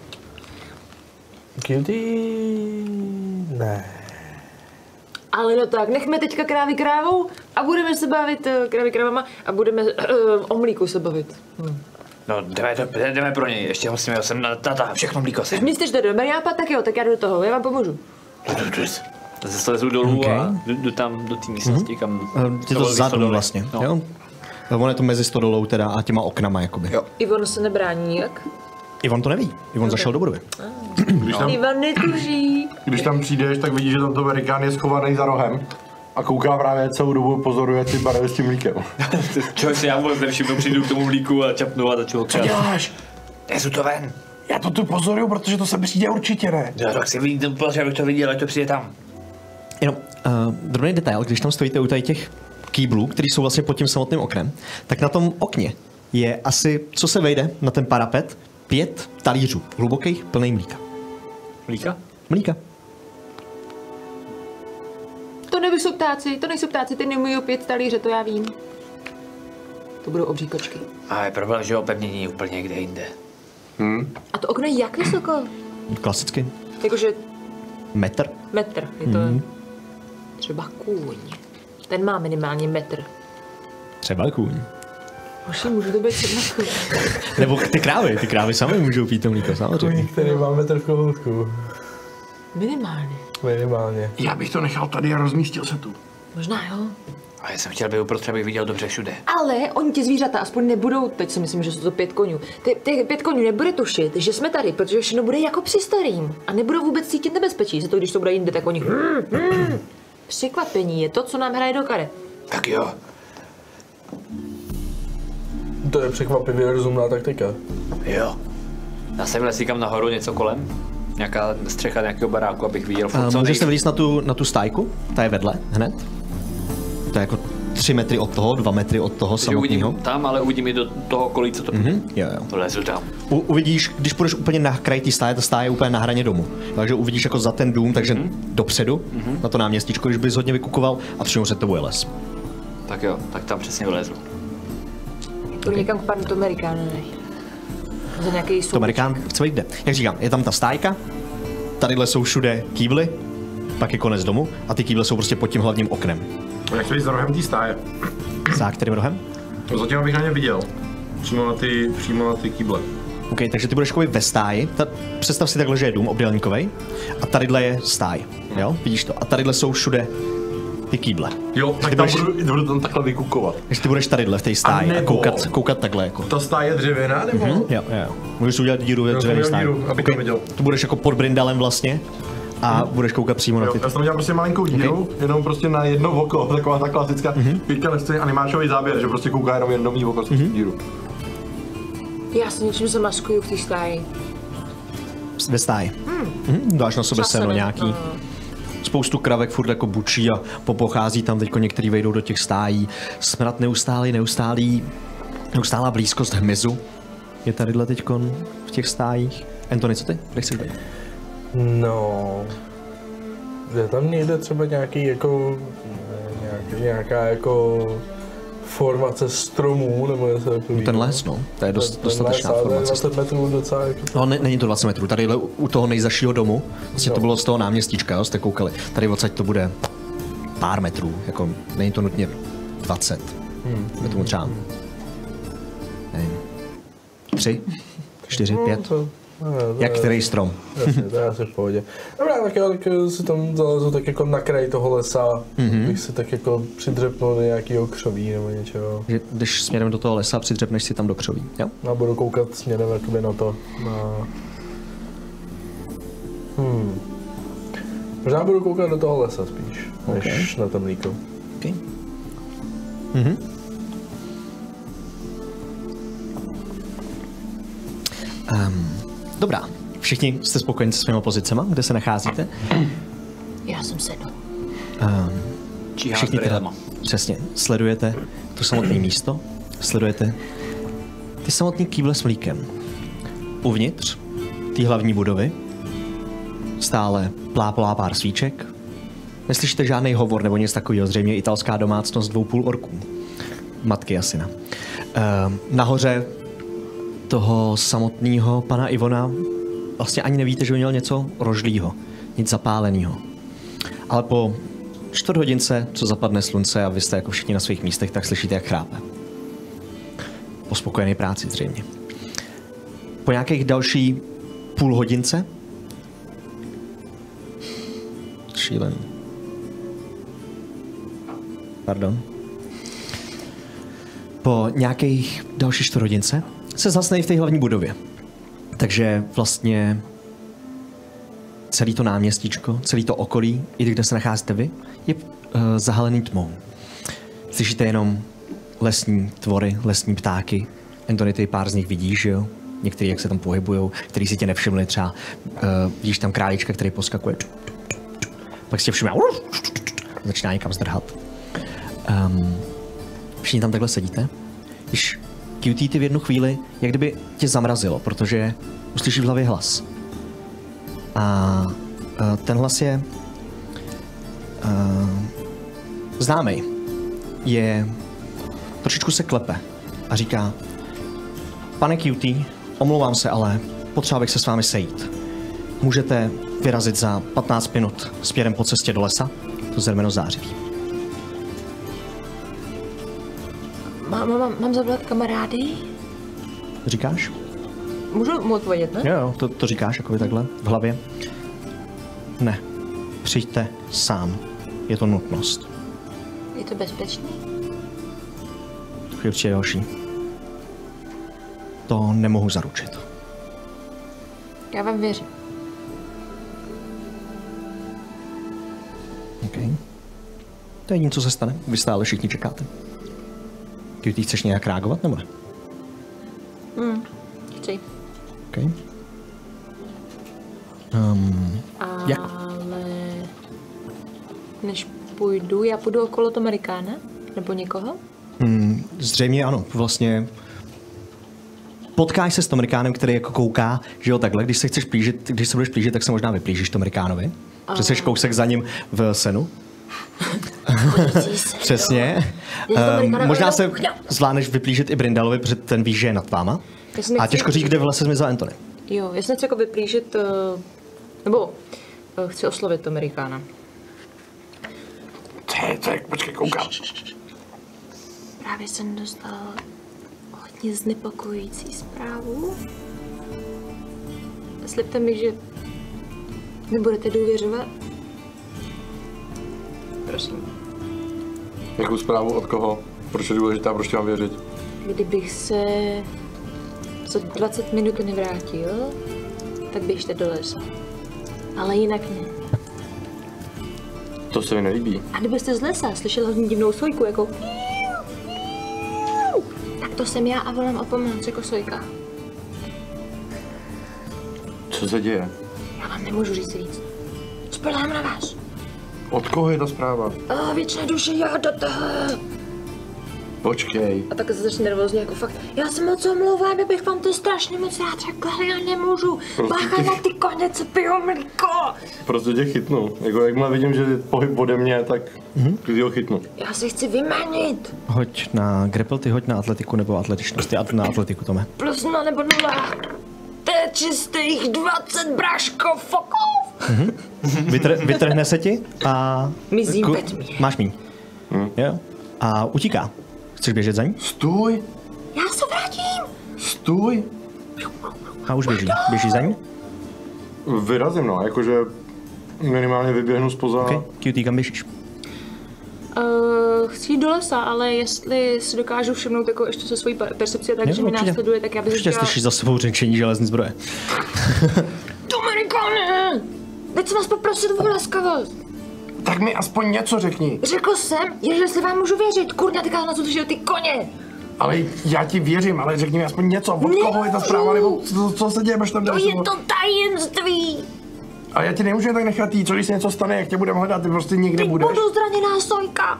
Kdy... Ne. Ale no tak, nechme teďka krávy krávou a budeme se bavit uh, krávy krávama a budeme uh, o mlíku se bavit. Hmm. No, jdeme, jdeme pro něj, ještě musíme sem na tata, všechno mlíko sem. Myslíš, že to je dobrý nápad, tak jo, tak já jdu do toho, já vám pomůžu. Zase slezu dolů okay. a jdu, jdu tam do té místnosti, mm-hmm. kam... Je to zadu vlastně, no. Jo? On je to mezi stodolou teda a těma oknama jakoby. Jo. Ivon se nebrání nijak? Ivon to neví, Ivon okay. zašel do budovy. Když tam, Ivan netuží. Když tam přijdeš, tak vidíš, že tam to velikán je schovaný za rohem a kouká právě celou dobu, pozoruje ty barvy s tím mlíkem. Člověk si já vůbec nevšimnu, přijdu k tomu mlíku a čapnu a začnu Co děláš? Nesu to ven. Já to tu pozoruju, protože to sem přijde určitě, ne? Já tak si vidím, abych to viděl, ať to přijde tam. Jenom uh, drobný detail, když tam stojíte u tady těch kýblů, který jsou vlastně pod tím samotným oknem, tak na tom okně je asi, co se vejde na ten parapet, pět talířů hlubokých, plný mlíka. Mlíka? Mlíka. To nejsou ptáci, to nejsou ptáci, ty neumí opět talíře, to já vím. To budou obří kočky. A je problém, že opevnění je úplně někde jinde. Hmm. A to okno je jak vysoko? Klasicky. Jakože Metr. metr, je to Mhm. třeba kůň. Ten má minimálně metr. Třeba kůň. Hoši, můžu to být třeba kůň. Nebo ty krávy, ty krávy sami můžou pít to mlíko, samozřejmě. Kůň, který má metr v kohoutku. Minimálně. Minimálně. Já bych to nechal tady a rozmístil se tu. Možná jo. A já jsem chtěl být uprostřed, abych viděl dobře všude. Ale oni ti zvířata aspoň nebudou, teď si myslím, že jsou to pět konňů. Ty, ty pět konňů nebude tušit, že jsme tady, protože všechno bude jako při starým. A nebudou vůbec cítit nebezpečí, za to když to bude jinde, tak oni... Hmm, hmm. Překvapení je to, co nám hraje do karet. Tak jo. To je překvapivě rozumná taktika. Jo. Já jsem vylez kam nahoru, něco kolem. Nějaká střecha nějakého baráku, abych viděl furt, co Můžeš se nejvíc. vylíst na tu, na tu stájku, ta je vedle, hned. To je jako tři metry od toho, dva metry od toho Takže uvidím samotného. tam, ale uvidím i do toho kolí, co to bude. Mhm, jo, jo. Lezu tam. U, uvidíš, když půjdeš úplně na kraj té stáje, ta stáje je úplně na hraně domu. Takže uvidíš jako za ten dům, takže mm-hmm. dopředu, mm-hmm. na to náměstíčko, když bys hodně vykukoval a přímo se to bude les. Tak jo, tak tam přesně vylezu. To někam k panu Tomerikánu, ne? Za nějaký To Amerikán chce jde. Jak říkám, je tam ta stájka, tadyhle jsou všude kýbly, pak je konec domu a ty kýble jsou prostě pod tím hlavním oknem. A jak to jít za rohem té stáje? Za kterým rohem? No zatím abych na ně viděl. Přímo na ty, přímo na ty kýble. OK, takže ty budeš jakoby ve stáji. Ta, představ si takhle, že je dům obdélníkovej a tadyhle je stáj. Jo, vidíš to? A tadyhle jsou všude ty kýble. Jo, tak ty tam budeš, budu, budu tam takhle vykukovat. takže ty budeš tadyhle v té stáji a, nebo- koukat, koukat takhle jako. Ta stáje je dřevěná, nebo? Mhm, jo, jo. Můžeš si udělat díru ve Já jsem dřevěný udělal stáji. díru, abych to viděl. Tu budeš jako pod brindalem vlastně a budeš koukat přímo na Jo, ty. já jsem tam udělal prostě malinkou díru, jenom prostě na jedno oko, taková ta klasická Mhm. pětka nechce animáčový záběr, že prostě kouká jenom jedno mý oko z Mhm. díru. Já se něčím zamaskuju v té stáji. Ve stáji. Hmm. Mhm, dáš na sebe Časem, seno nějaký. no. Spoustu kravek furt jako bučí a popochází tam, teďko některý vejdou do těch stájí. Smrad neustálý, neustálý, neustálá blízkost hmyzu je tadyhle teďkon v těch stájích. Anthony, co ty? Kde chceš být? No, je tam někde třeba nějaký jako, nějaký, nějaká jako formace stromů, nebo něco takového. Ten les, no, to je dost, Ten dostatečná les, ale formace. dvacet metrů docela jako... No, ne, není to dvacet metrů, tady u toho nejzašího domu, vlastně to bylo z toho náměstíčka, jo, jste koukali. Tady odsaď to bude pár metrů, jako není to nutně dvacet. Hmm. Je tomu třeba, nevím, tři, čtyři, No, pět. to- no, to Jak je- který strom? Jasně, to je asi v pohodě. Dobrá, tak jo, tak si tam zalezu tak jako na kraj toho lesa, Mhm. bych si tak jako přidřepnul do nějakého křoví nebo něčeho. Že jdeš směrem do toho lesa a přidřepneš si tam do křoví, jo? A budu koukat směrem jakoby na to, na... Hmm. Možná budu koukat do toho lesa spíš, než na to mlíko. Okay. Mhm. Um, dobrá. Všichni jste spokojeni se svými pozicema, kde se nacházíte? Já jsem sedl. Um, Číhá všichni s teda, brýlema. přesně, sledujete to samotné místo, sledujete ty samotné kýble s mlíkem. Uvnitř té hlavní budovy stále plápolá pár svíček. Neslyšíte žádný hovor nebo nic takového, zřejmě italská domácnost dvou půl orků. Matky Jasina. Um, nahoře toho samotného pana Ivona vlastně ani nevíte, že by měl něco rožlýho, nic zapáleného. Ale po čtvrt hodince, co zapadne slunce a vy jste jako všichni na svých místech, tak slyšíte, jak chrápe. Po spokojené práci zřejmě. Po nějakých další půl hodince šílený. Pardon. Po nějakých další čtvrt hodince se zhasne i v té hlavní budově. Takže vlastně celý to náměstíčko, celý to okolí, i kde se nacházíte vy, je uh, zahalený tmou. Slyšíte jenom lesní tvory, lesní ptáky. Anthony, ty pár z nich vidíš, že jo? Některý, jak se tam pohybujou, který si tě nevšimli, třeba uh, vidíš tam králíčka, který poskakuje. Pak si tě všimne, začíná někam zdrhat. Um, všichni tam takhle sedíte. Když Q T ty v jednu chvíli, jak kdyby tě zamrazilo, protože uslyšíš v hlavě hlas. A uh, ten hlas je uh, známý. Je trošičku se klepe a říká: Pane Cutie, omlouvám se, ale potřeba bych se s vámi sejít. Můžete vyrazit za patnáct minut směrem po cestě do lesa? To zrmeno zářiví. Mám, mám, mám zavolat kamarády? Říkáš? Můžu mu odpovědět, ne? Jo, jo, to, to říkáš jako takhle v hlavě. Ne, přijďte sám. Je to nutnost. Je to bezpečný? Určitě další. To nemohu zaručit. Já vám věřím. OK. To je jediné, co se stane. Vy stále všichni čekáte. Ty chceš nějak reagovat, nebo ne? Hmm, chci. OK. Um, jak? Ale než půjdu, já půjdu okolo toho Amerikána? Nebo někoho? Hmm, zřejmě ano, vlastně potkáš se s tom Amerikánem, který jako kouká, že jo, takhle, když se chceš plížit, když se budeš plížit, tak se možná vyplížíš tomu Amerikánovi. A... Že jsi kousek za ním v senu. Přesně. Um, možná se zvládneš vyplížit i Brindalovi, protože ten ví, že je nad váma. A těžko říct, kde v lese zmizel Anthony. Jo, já jsem chci jako vyplížit, uh, nebo uh, chci oslovit toho Amerikána. Tak, tak, počkej, koukám. Právě jsem dostal hodně znepokojující zprávu. Slibte mi, že mi budete důvěřovat. Prosím. Jakou zprávu od koho? Proč je důležitá, proč ti mám věřit? Kdybych se za dvacet minut nevrátil, tak běžte do lesa. Ale jinak ne. To se mi nelíbí. A kdybyste z lesa slyšel hodně divnou sojku, jako tak to jsem já a volám o pomoc jako sojka. Co se děje? Já vám nemůžu říct víc. Spolehám na vás. Od koho je ta zpráva? A věčné duše, já do toho. Počkej. A tak se začne nervózně, jako fakt. Já se moc omlouvám, já bych vám to strašně moc rád řekla, ale já nemůžu. Bacha na ty koně, co pijou mlíko. Prostě tě chytnu. Jako jakmile vidím, že je pohyb ode mě, tak mm-hmm. ho chytnu. Já se chci vymanit. Hoď na grapple, ty hoď na atletiku nebo atletičnost. Ty na atletiku, Tome. Plus no nebo nula. To je čistých dvacet, braško, fuck off. Mm-hmm. Vytr- vytrhne se ti a... Mizím ku- ve tmě. Máš míň. Hmm. Jo. A utíká. Chceš běžet za ní? Stůj! Já se vrátím. Stůj! A už běží. Běží za ní? Vyrazím, no, jakože minimálně vyběhnu zpoza. OK, Cutie, kam běžíš? Uh, chci jít do lesa, ale jestli si dokážu všimnout jako ještě se svojí percepcí, takže mi následuje, tak já bych Určitě chtěla... slyšíš za sebou řečení železní zbroje. Amerikáne! Teď jsem vás poprosit o laskavost. Tak mi aspoň něco řekni. Řekl jsem, že jestli vám můžu věřit, kurňa, teďka na co slyšel ty koně. Ale já ti věřím, ale řekni mi aspoň něco, od koho je ta zpráva, nebo co, co se děje, až tam To jdeš, je nebo... to tajemství. Ale já ti nemůžu jen tak nechat jít, co když se něco stane, jak tě budeme hledat, ty prostě někde Teď budeš. budu zraněná sojka.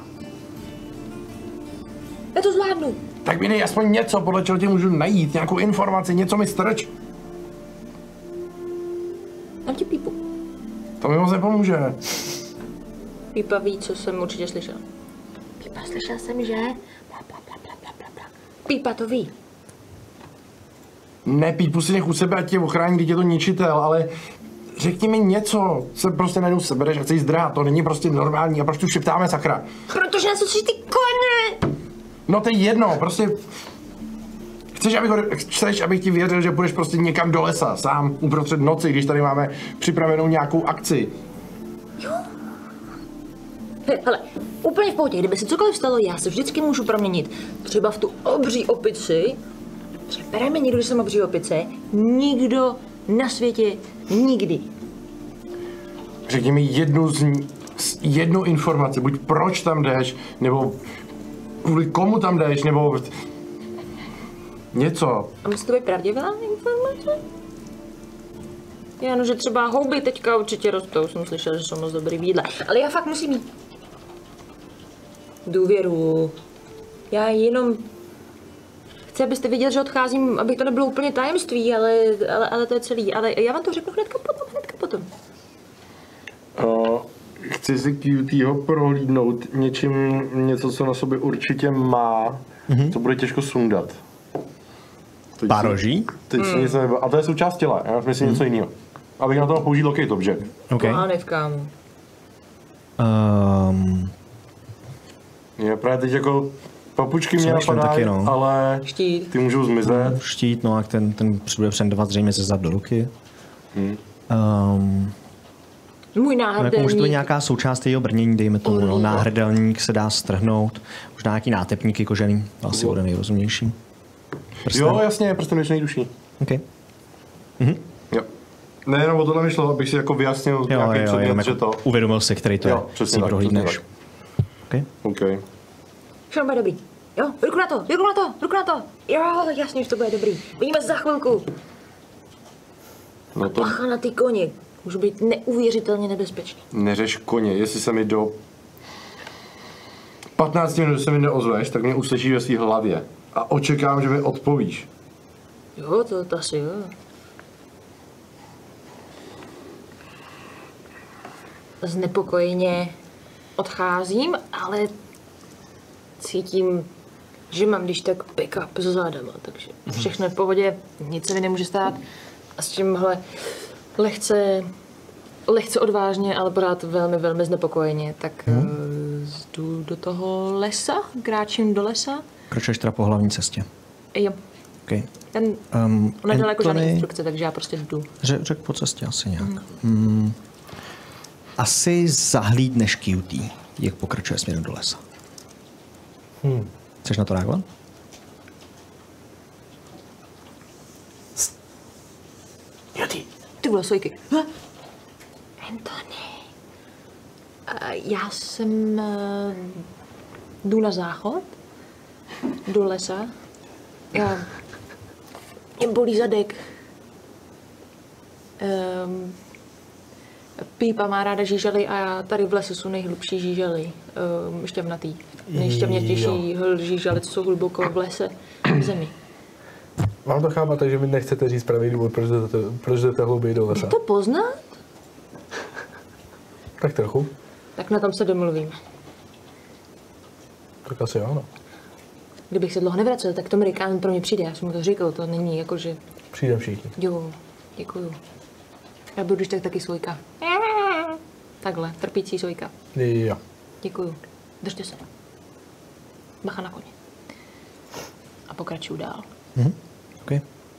Já to zvládnu. Tak mi dej aspoň něco, podle čeho tě můžu najít, nějakou informaci, něco mi strč. Dám ti pípu. To mi moc nepomůže. Pípa ví, co jsem určitě slyšel. Pípa, slyšel jsem, že? Bla, bla, bla, bla, bla, bla, bla. Pípa to ví. Ne, pípu si nech u sebe, ať tě ochrání, když je to ničitel, ale řekni mi něco, se prostě najednou sebereš a chceš zdrát, to není prostě normální a proč tu šeptáme, sakra? Protože nás uslyší ty koně. No to je jedno, prostě... Chceš, abych, ho, chceš, abych ti věřil, že půjdeš prostě někam do lesa, sám, uprostřed noci, když tady máme připravenou nějakou akci. Jo. Hele, úplně v pohodě, kdyby se cokoliv stalo, já se vždycky můžu proměnit. Třeba v tu obří opici. Bereme někdo, že jsem obří opice. Nikdo na světě nikdy. Řekni mi jednu, z, jednu informaci, buď proč tam jdeš, nebo kvůli komu tam jdeš, nebo něco. A musí to být pravdivá informace? Já no, že třeba houby teďka určitě rostou, jsem slyšela, že jsou moc dobrý v jídle. Ale já fakt musím mít důvěru. Já jenom chci, abyste viděl, že odcházím, aby to nebylo úplně tajemství, ale, ale, ale to je celý. Ale já vám to řeknu hnedka potom, hnedka potom. potom. Uh, chci si Cutyho prohlídnout něčím, něco, co na sobě určitě má, mm-hmm. co bude těžko sundat. Teď Pároží? Teď mm. nic nebylo. A to je součást těla, já myslím mm. něco jiného. Abych na to mohl použít locate object. Okay. Plánev, kámo. Um, je právě teď jako papučky mě napadají, no. Ale štít. Ty můžou zmizet. Štít, no a ten, ten bude přendovat zřejmě ze zad do ruky. Hmm. Um, Můj no, náhrdelník. jako může to být nějaká součást jejího brnění, dejme tomu. No. Náhrdelník se dá strhnout, možná nějaký nátepníky kožený, to asi bude nejrozumnější. Prsten. Jo, jasně, prsten věčnej duší. Okay. Mhm. Jo. Ne, jenom o tohle mi šlo, abych si jako vyjasnil jo, nějaký jo, předmět, jako že to... Uvědomil si, který to jo, je, přesně si tak, prohlídneš. Okay. OK. Všechno bude dobrý. Jo, ruku na to, ruku na to, ruku na to. Jo, jasně, že to bude dobrý. Vidíme se za chvilku. No to... Bacha na ty koni. Můžu být neuvěřitelně nebezpečný. Neřeš koně, jestli se mi do patnáct minut se mi neozveš, tak mě uslyšíš ve svý hlavě. A očekávám, že mi odpovíš. Jo, to, to asi jo. Znepokojeně odcházím, ale cítím, že mám když tak pick-up za zádama, takže všechno je v pohodě, nic se mi nemůže stát. A s tímhle lehce, lehce odvážně, ale pořád velmi, velmi znepokojeně, tak hmm. jdu do toho lesa, kráčím do lesa. Kročuješ teda po hlavní cestě. Jo. Okay. Ten, um, ona dělá jako žádné instrukce, takže já prostě jdu. Řek, řek po cestě asi nějak. Hmm. Hmm. Asi zahlídneš Cutie, jak pokračuje směrem do lesa. Hmm. Chceš na to reagovat? Cutie. Ty vole, sojky. Huh? Anthony. Uh, já jsem... Uh, jdu na záchod. Do lesa. Já... Mě bolí zadek. Um, Pípa má ráda žížely a já tady v lese jsou nejhlubší žížely. Um, šťavnatý. Nejšťavnatější žížely, co jsou hluboko v lese, v zemi. Mám to chápat, takže mi nechcete říct pravý důvod, proč jdete, proč jdete hlouběji do lesa. To poznat? Tak trochu. Tak na tom se domluvíme. Tak asi jo, no. Kdybych se dlouho nevracel, tak Tom Rikán pro mě přijde, já jsem mu to říkal, to není jako, že... Přijdem všichni. Jo, děkuju. Já budu když tak taky svojka. Takhle, trpící svojka. Jo. Děkuju. Držte se. Bacha na koně. A pokračuju dál. Mhm, OK.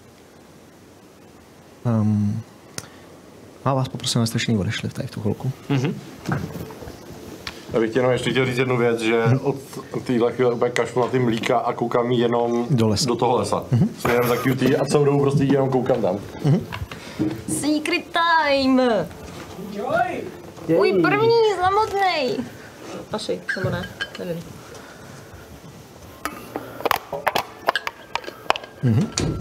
Um, a vás poprosím, abyste všichni odešli tady v tu chvilku. Mhm. Já bych jenom ještě chtěl říct jednu věc, že od téhle chvíle úplně kašlu na ty mlíka a koukám jenom do, lesa. do toho lesa. Mm-hmm. Směrem za Cutie a celou dobu prostě jenom koukám tam. Mm-hmm. Secret time! Enjoy! Můj první samotnej! Asi, nebo ne, nevím. Mm-hmm.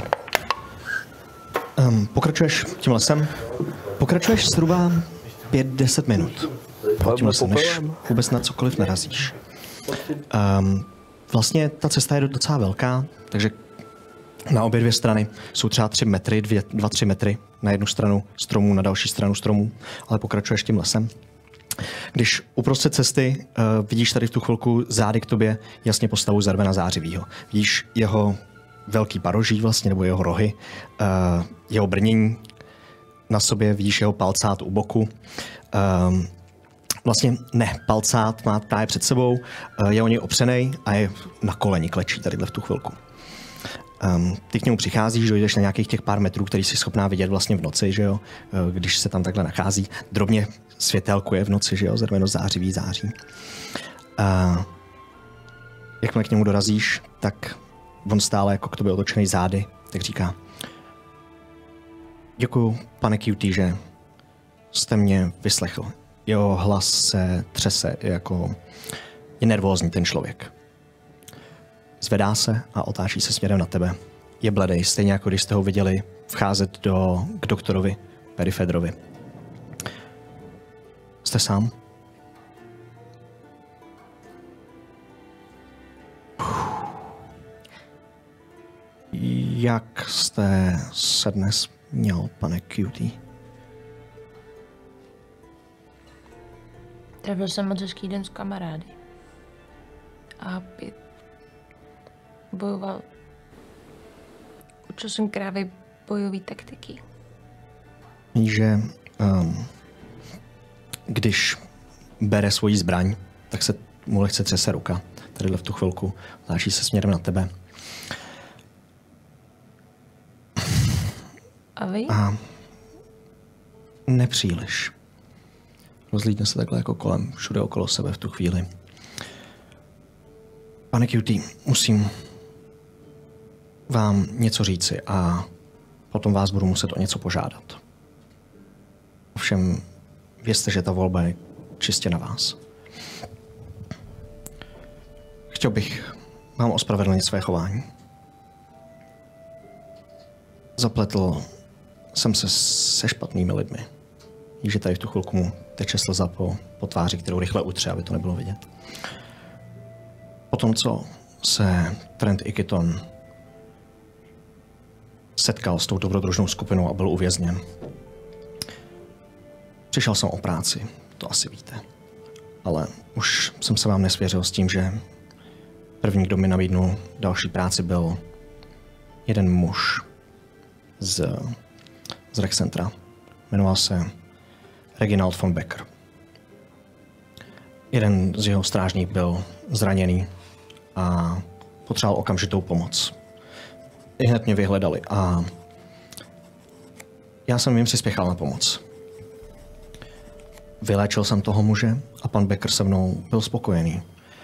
Um, pokračuješ tím lesem? Pokračuješ zhruba pět deset minut. Tím lesem, než vůbec na cokoliv narazíš. Um, vlastně ta cesta je docela velká, takže na obě dvě strany jsou třeba tři metry, dvě, dva, tři metry na jednu stranu stromů, na další stranu stromů, ale pokračuješ tím lesem. Když uprostřed cesty uh, vidíš tady v tu chvilku zády k tobě jasně postavu Zarvena Zářivýho. Vidíš jeho velký paroží vlastně, nebo jeho rohy, uh, jeho brnění na sobě, vidíš jeho palcát u boku. Um, vlastně ne, palcát má právě před sebou, uh, je o něj opřenej a je na koleni, klečí tadyhle v tu chvilku. Um, ty k němu přicházíš, dojdeš na nějakých těch pár metrů, který jsi schopná vidět vlastně v noci, že jo, uh, když se tam takhle nachází. Drobně světelkuje v noci, že jo, Zarveno zářivý září. Uh, jakmile k němu dorazíš, tak on stále jako k tobě otočený zády, tak říká: děkuju, pane Cutie, že jste mě vyslechl. Jeho hlas se třese, jako je nervózní ten člověk. Zvedá se a otáčí se směrem na tebe. Je bledej, stejně jako když jste ho viděli vcházet do, k doktorovi Perifedrovi. Jste sám? Jak jste se dnes měl, pane Cutie? Trávil jsem moc hezký den s kamarády. A opět bojoval. Učil jsem krávy bojové taktiky. Víš, že um, když bere svoji zbraň, tak se mu lehce třese ruka. Tadyhle v tu chvilku láží se směrem na tebe. A vy? A nepříliš. Rozlídne se takhle jako kolem, všude okolo sebe v tu chvíli. Pane Cutie, musím vám něco říci a potom vás budu muset o něco požádat. Ovšem, vězte, že ta volba je čistě na vás. Chtěl bych vám ospravedlnit své chování. Zapletl jsem se se špatnými lidmi. Víš, že tady v tu chvilku mu teče slza po, po tváři, kterou rychle utře, aby to nebylo vidět. Potom, co se Trent Ikiton setkal s tou dobrodružnou skupinou a byl uvězněn, přišel jsem o práci, to asi víte. Ale už jsem se vám nesvěřil s tím, že první, kdo mi nabídnul další práci, byl jeden muž z, z Rec Centra. Jmenoval se Reginald von Becker. Jeden z jeho strážník byl zraněný a potřeboval okamžitou pomoc. I hned mě vyhledali a já jsem jim přispěchal na pomoc. Vyléčil jsem toho muže a pan Becker se mnou byl spokojený.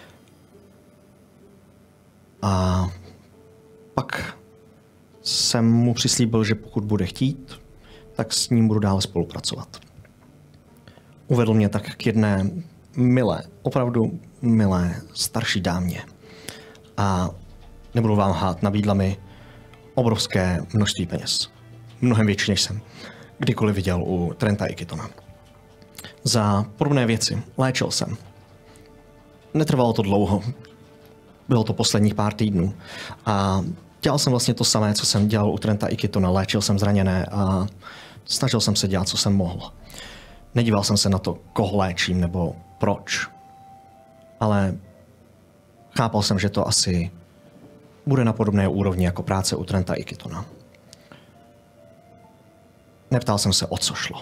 A pak jsem mu přislíbil, že pokud bude chtít, tak s ním budu dále spolupracovat. Uvedl mě tak k jedné milé, opravdu milé starší dámě. A nebudu vám hát, nabídla mi obrovské množství peněz. Mnohem větší, než jsem kdykoliv viděl u Trenta Ikitona. Za podobné věci léčil jsem. Netrvalo to dlouho. Bylo to posledních pár týdnů. A dělal jsem vlastně to samé, co jsem dělal u Trenta Ikitona. Léčil jsem zraněné a snažil jsem se dělat, co jsem mohl. Nedíval jsem se na to, koho léčím nebo proč. Ale chápal jsem, že to asi bude na podobné úrovni jako práce u Trenta Ikitona. Neptal jsem se, o co šlo.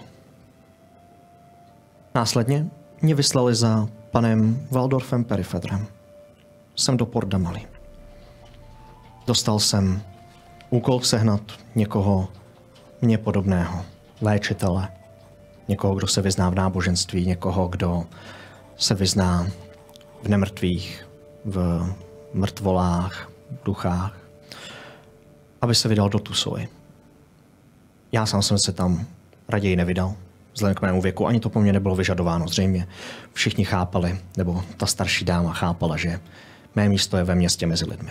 Následně mě vyslali za panem Waldorfem Perifedrem. Jsem do Port Damali. Dostal jsem úkol sehnat někoho mně podobného, léčitele, někoho, kdo se vyzná v náboženství, někoho, kdo se vyzná v nemrtvých, v mrtvolách, v duchách, aby se vydal do Tusoy. Já sám jsem se tam raději nevydal, vzhledem k mému věku, ani to po mně nebylo vyžadováno. Zřejmě všichni chápali, nebo ta starší dáma chápala, že mé místo je ve městě mezi lidmi.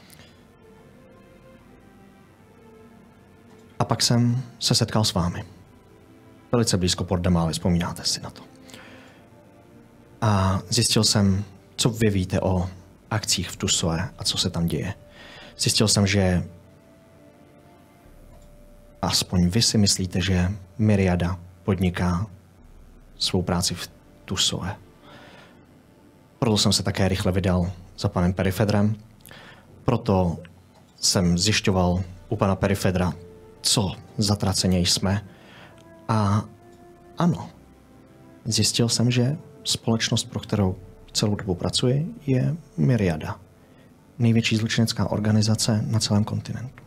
A pak jsem se setkal s vámi. Velice blízko Port Damali, vzpomínáte si na to. A zjistil jsem, co vy víte o akcích v Tusoe a co se tam děje. Zjistil jsem, že aspoň vy si myslíte, že Myriada podniká svou práci v Tusoe. Proto jsem se také rychle vydal za panem Perifedrem. Proto jsem zjišťoval u pana Perifedra, co zatraceně jsme. A ano, zjistil jsem, že společnost, pro kterou celou dobu pracuji, je Myriada. Největší zločinecká organizace na celém kontinentu.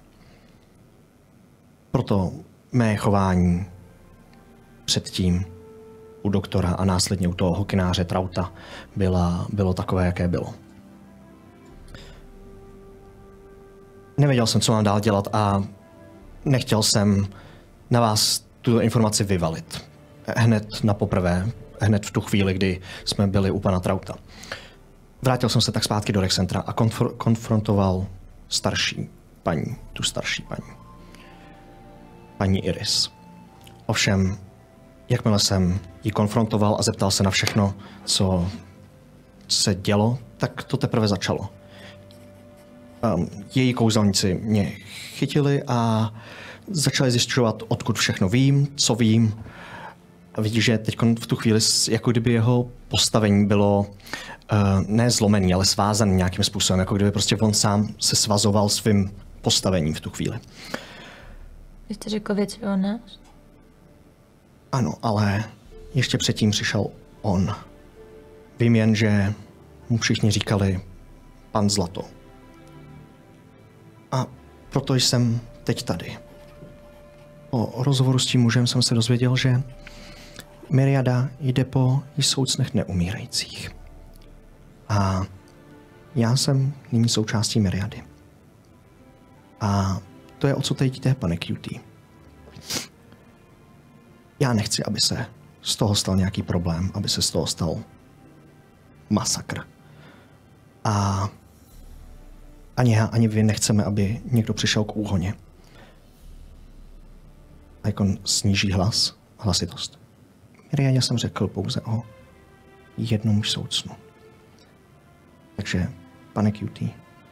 Proto mé chování předtím u doktora a následně u toho hokináře Trauta byla, bylo takové, jaké bylo. Nevěděl jsem, co mám dál dělat a nechtěl jsem na vás tuto informaci vyvalit. Hned na poprvé, hned v tu chvíli, kdy jsme byli u pana Trauta. Vrátil jsem se tak zpátky do Rec Centra a konfr- konfrontoval starší paní, tu starší paní. Paní Iris. Ovšem, jakmile jsem ji konfrontoval a zeptal se na všechno, co se dělo, tak to teprve začalo. Um, její kouzelníci mě chytili a začali zjišťovat, odkud všechno vím, co vím. A vidí, že teď v tu chvíli, jako kdyby jeho postavení bylo uh, ne zlomený, ale svázaný nějakým způsobem, jako kdyby prostě on sám se svazoval svým postavením v tu chvíli. Vy jste řekl věci o nás? Ano, ale ještě předtím přišel on. Vím jen, že mu všichni říkali pan Zlato. A proto jsem teď tady. Po rozhovoru s tím mužem jsem se dozvěděl, že Myriada jde po soucnech neumírajících. A já jsem nyní součástí Myriady. A to je, o co teď jde, pane Cutie. Já nechci, aby se z toho stal nějaký problém, aby se z toho stal masakr. A ani já, ani vy nechceme, aby někdo přišel k úhoně. A jak on sníží hlas, hlasitost. Myriadě jsem řekl pouze o jednom soucnu. Takže, pane Cutie,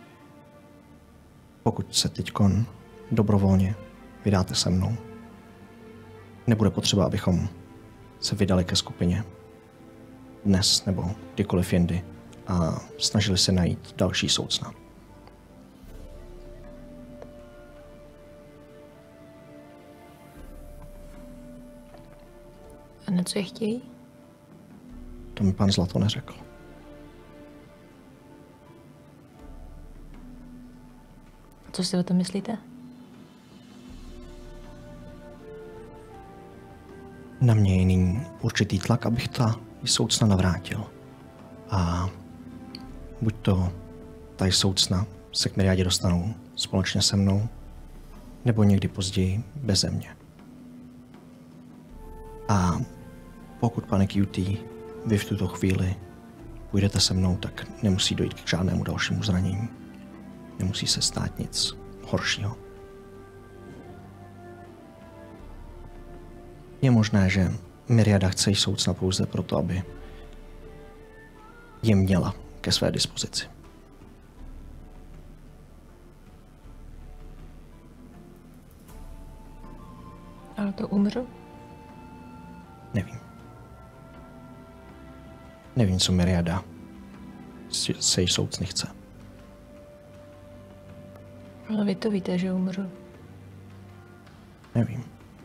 pokud se teďkon dobrovolně vydáte se mnou, nebude potřeba, abychom se vydali ke skupině dnes nebo kdykoliv jindy a snažili se najít další soucna. A na co je chtějí? To mi pan Zlato neřekl. A co si o tom myslíte? Na mě je nyní určitý tlak, abych ta soucna navrátil. A buď to ta soucna se k Myriadě dostanou společně se mnou, nebo někdy později beze mě. A pokud, pane Cutie, vy v tuto chvíli půjdete se mnou, tak nemusí dojít k žádnému dalšímu zranění. Nemusí se stát nic horšího. Je možné, že Myriada chce jí soucna pouze proto, aby je měla ke své dispozici. Ale to umřu? Nevím. Nevím, co Myriada se jí soucny chce. Ale vy to víte, že umřu. Nevím.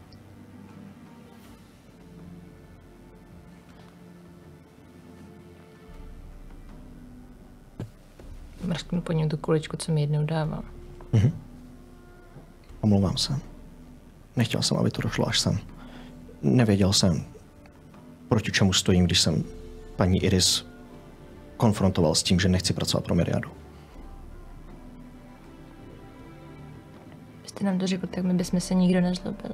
Mrsknu po něm tu kuličku, co mi jednou dával. Mhm. Omlouvám se. Nechtěl jsem, aby to došlo až sem. Nevěděl jsem, proti čemu stojím, když jsem paní Iris konfrontoval s tím, že nechci pracovat pro Myriadu. Jste nám to řekl, tak my bychom se nikdo nezlobil.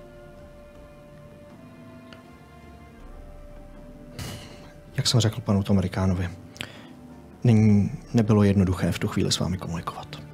Jak jsem řekl panu Tomerikánovi, nyní nebylo jednoduché v tu chvíli s vámi komunikovat.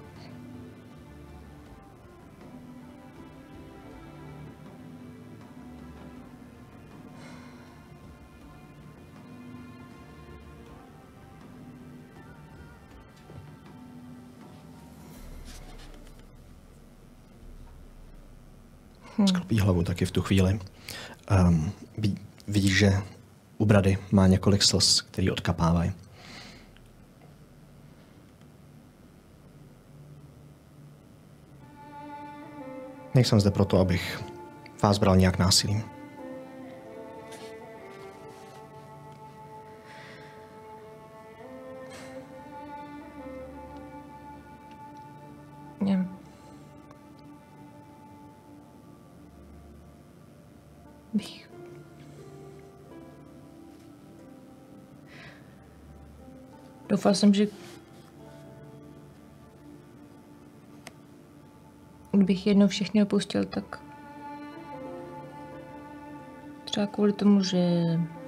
Sklopí hlavu taky v tu chvíli. Um, ví, vidí, že u brady má několik slz, který odkapávají. Nejsem zde proto, abych vás bral nějak násilím. Yeah. Bych... Doufal jsem, že kdybych jednou všechny opustil, tak třeba kvůli tomu, že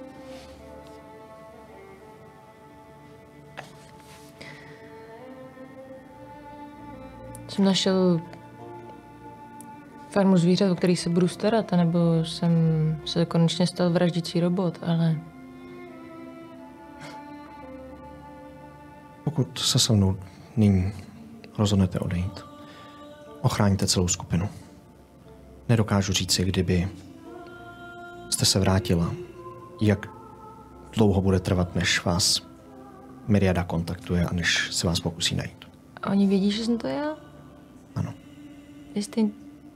jsem našel farmu zvířat, o kterých se budu starat, anebo jsem se konečně stal vraždící robot, ale... Pokud se se mnou nyní rozhodnete odejít, ochráníte celou skupinu. Nedokážu říci, kdyby jste se vrátila, jak dlouho bude trvat, než vás Myriada kontaktuje a než se vás pokusí najít? A oni vědí, že jsem to já? Ano. Jistý.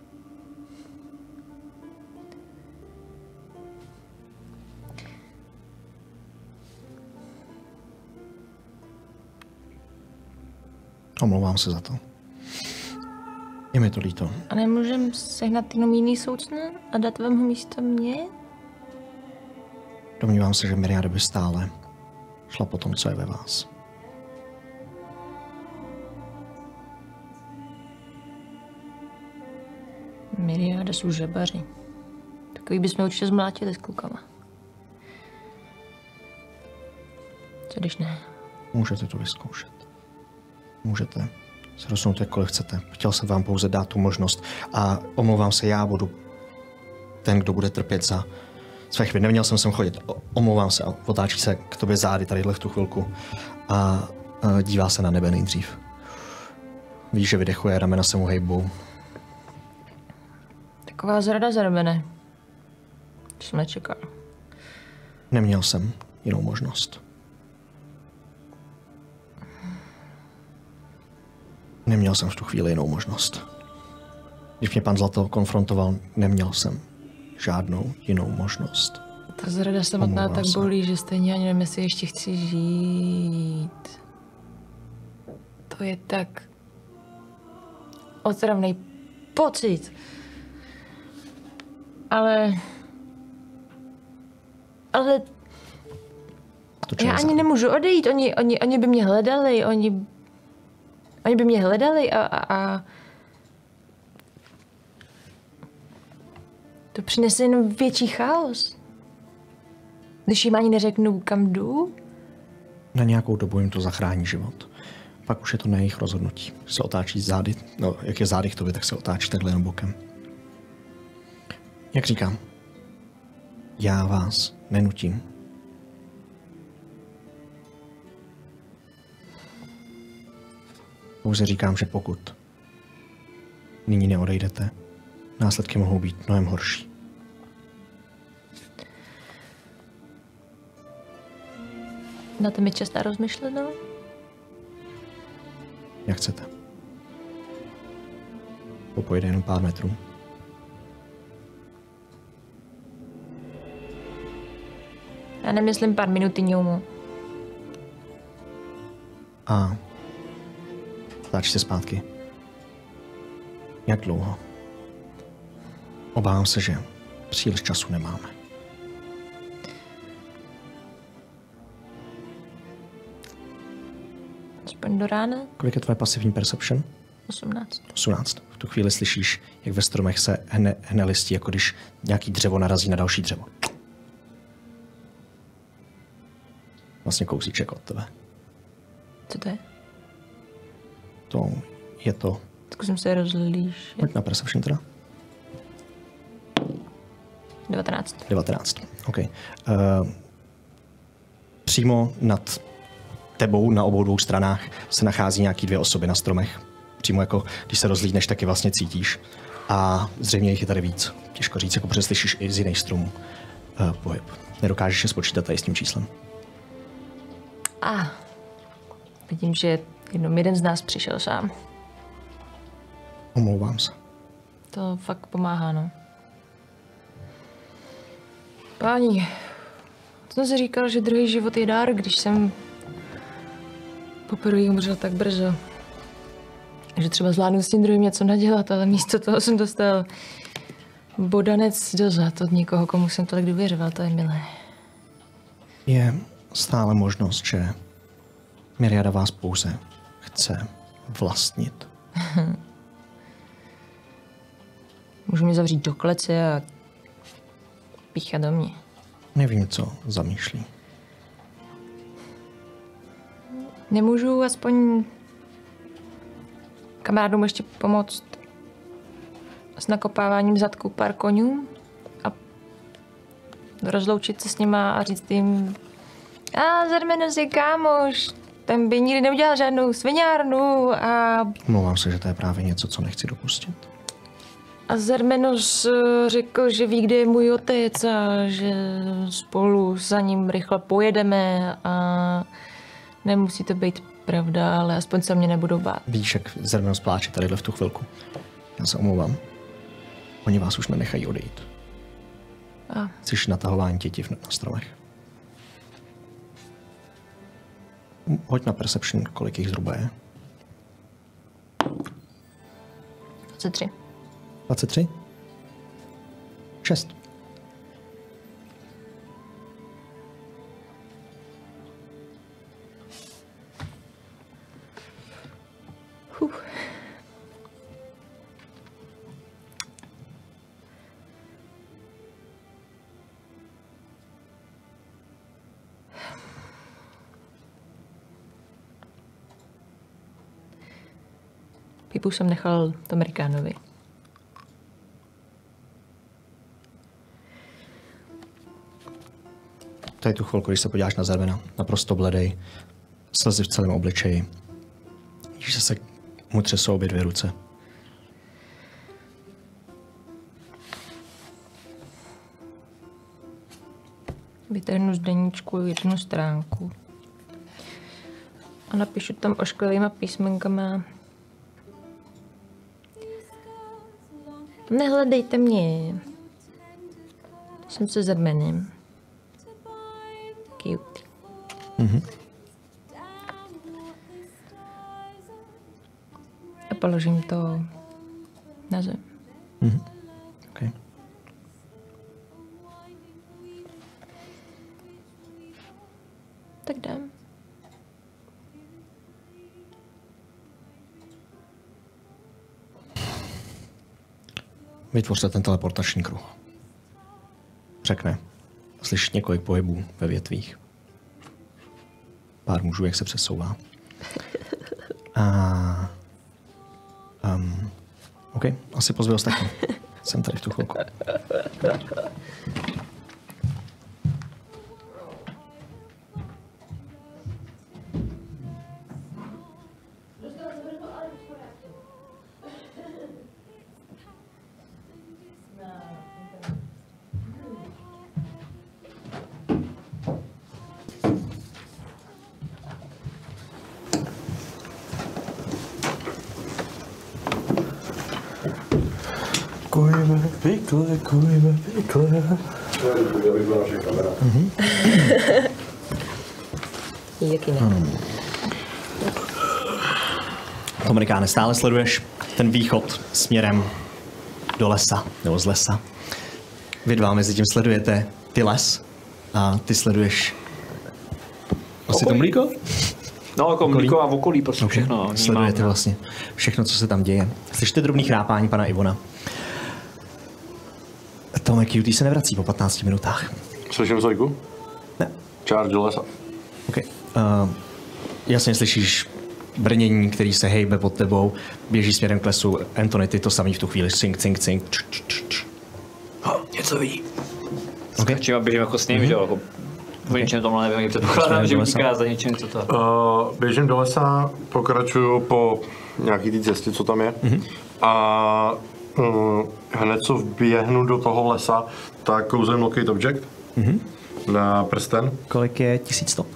Omlouvám se za to. Je mi to líto. A nemůžem sehnat jenom jiný soucna a dát vám ho místo mě? Domnívám se, že Myriada by stále šla po tom, co je ve vás. Myriada jsou žabaři. Takový bychom určitě zmlátili s klukama. Co když ne? Můžete to vyzkoušet. Můžete se rozsunout jakkoliv chcete. Chtěl jsem vám pouze dát tu možnost a omlouvám se, já budu ten, kdo bude trpět za své chvíli. Neměl jsem sem chodit. O, omlouvám se a otáčí se k tobě zády tadyhle v tu chvilku a, a dívá se na nebe nejdřív. Víš, že vydechuje, ramena se mu hejbou. Taková zrada za ramene. To jsem nečekal. Neměl jsem jinou možnost. Neměl jsem v tu chvíli jinou možnost. Když mě pan Zlato konfrontoval, neměl jsem žádnou jinou možnost. Ta zrada samotná Omlouvám tak se. bolí, že stejně ani nevím, jestli ještě chci žít. To je tak otravný pocit. Ale... Ale... To já ani nemůžu odejít, oni, oni, oni by mě hledali, oni... Oni by mě hledali a, a, a... To přinese jenom větší chaos. Když jim ani neřeknu, kam jdu. Na nějakou dobu jim to zachrání život. Pak už je to na jejich rozhodnutí. Se otáčí zády, no jak je zády k tobě, tak se otáčí takhle jenom bokem. Jak říkám, já vás nenutím. Pouze říkám, že pokud nyní neodejdete, následky mohou být mnohem horší. Dáte mi čas na rozmyšlenou? Jak chcete. To pojede jenom pár metrů. Já nemyslím pár minut ňoumu. A táč se zpátky. Jak dlouho? Obávám se, že příliš času nemáme. Aspoň do rána? Kolik je tvoje pasivní perception? osmnáct. osmnáct. V tu chvíli slyšíš, jak ve stromech se hne, hne listí, jako když nějaký dřevo narazí na další dřevo. Vlastně kousíček od tebe. Co to je? To je to. Zkusím se rozlížet. Pojď na perception teda. devatenáct. devatenáct. OK. Uh, přímo nad tebou na obou dvou stranách se nachází nějaký dvě osoby na stromech. Přímo jako, když se rozlídneš, tak je vlastně cítíš. A zřejmě jich je tady víc. Těžko říct, jako protože slyšíš i z jiných stromů uh, pohyb. Nedokážeš je spočítat tady s tím číslem. A ah, vidím, že jenom jeden z nás přišel sám. Omlouvám se. To fakt pomáhá, no. Páni, jsem si říkal, že druhý život je dár, když jsem poprvé umřel tak brzo. Že třeba zvládnu s tím druhým něco nadělat, ale místo toho jsem dostal bodanec do zad od někoho, komu jsem tolik důvěřoval, to je milé. Je stále možnost, že Myriada vás pouze chce vlastnit. Můžu mě zavřít do klece a píchat do mě. Nevím, co zamýšlí. Nemůžu aspoň kamarádům ještě pomoct s nakopáváním zadku pár konňů a rozloučit se s nima a říct jim a Zermenos je kámoš, ten by nikdy neudělal žádnou sviňárnu a... Mluvám se, že to je právě něco, co nechci dopustit. A Zermenos řekl, že ví, kde je můj otec a že spolu za ním rychle pojedeme a nemusí to být pravda, ale aspoň se mě nebudou bát. Víš, jak Zermenos pláče tadyhle v tu chvilku. Já se omlouvám. Oni vás už nenechají odejít. A. Jsi natahování tětiv na stromech. Hoď na perception, kolik jich zhruba je. dvacet tři. dvacet tři? šest. Huh. Pipu jsem nechal Amerikánovi. Tady tu chvilku, když se podíváš na Zermena, naprosto bledej, slzy v celém obličeji. Vidíš, že se mu třesou obě dvě ruce. Vytáhnu z deníčku jednu stránku a napíšu tam ošklivýma písmenkama. Nehledejte mě. Jsem se Zermenem. Cute. Mhm. A položím to na zem. Mhm. Okay. Tak dám. Vytvořte ten teleportační kruh. Řekne. Slyšíš několik pohybů ve větvích. Pár mužů, jak se přesouvá. A... Um, OK, asi pozvi ostatní. Jsem tady v tu chvilku. Kujeme, pykle, kujeme, pykle. Mhm. Jaký ne? Hmm. Amerikáne, stále sleduješ ten východ směrem do lesa, nebo z lesa. Vy dva mezi tím sledujete ty les a ty sleduješ asi to mlíko? No, jako mlíko a v okolí, prostě okay. všechno. No, Sledujete vlastně všechno, co se tam děje. Slyšíte drobný chrápání pana Ivona. Tomek Cutie se nevrací po patnácti minutách. Slyším Sojku? Ne. Charge do lesa. OK. Uh, jasně slyšíš brnění, který se hejbe pod tebou, běží směrem k lesu. Anthony, ty to samý v tu chvíli. Cink, cink, cink. Č, č, č, č. Oh, něco ví. Okay. Skáčím a běžím jako s ním, mm-hmm. že jo? Jako o něčem tomhle nevím, předpokládám, že utíká za něčem, co to. Uh, běžím do lesa, pokračuju po nějaký té cestě, co tam je. Mm-hmm. A uh, hned co vběhnu do toho lesa, tak kouzlím Locate Object mm-hmm. na prsten. Kolik je tisíc stop?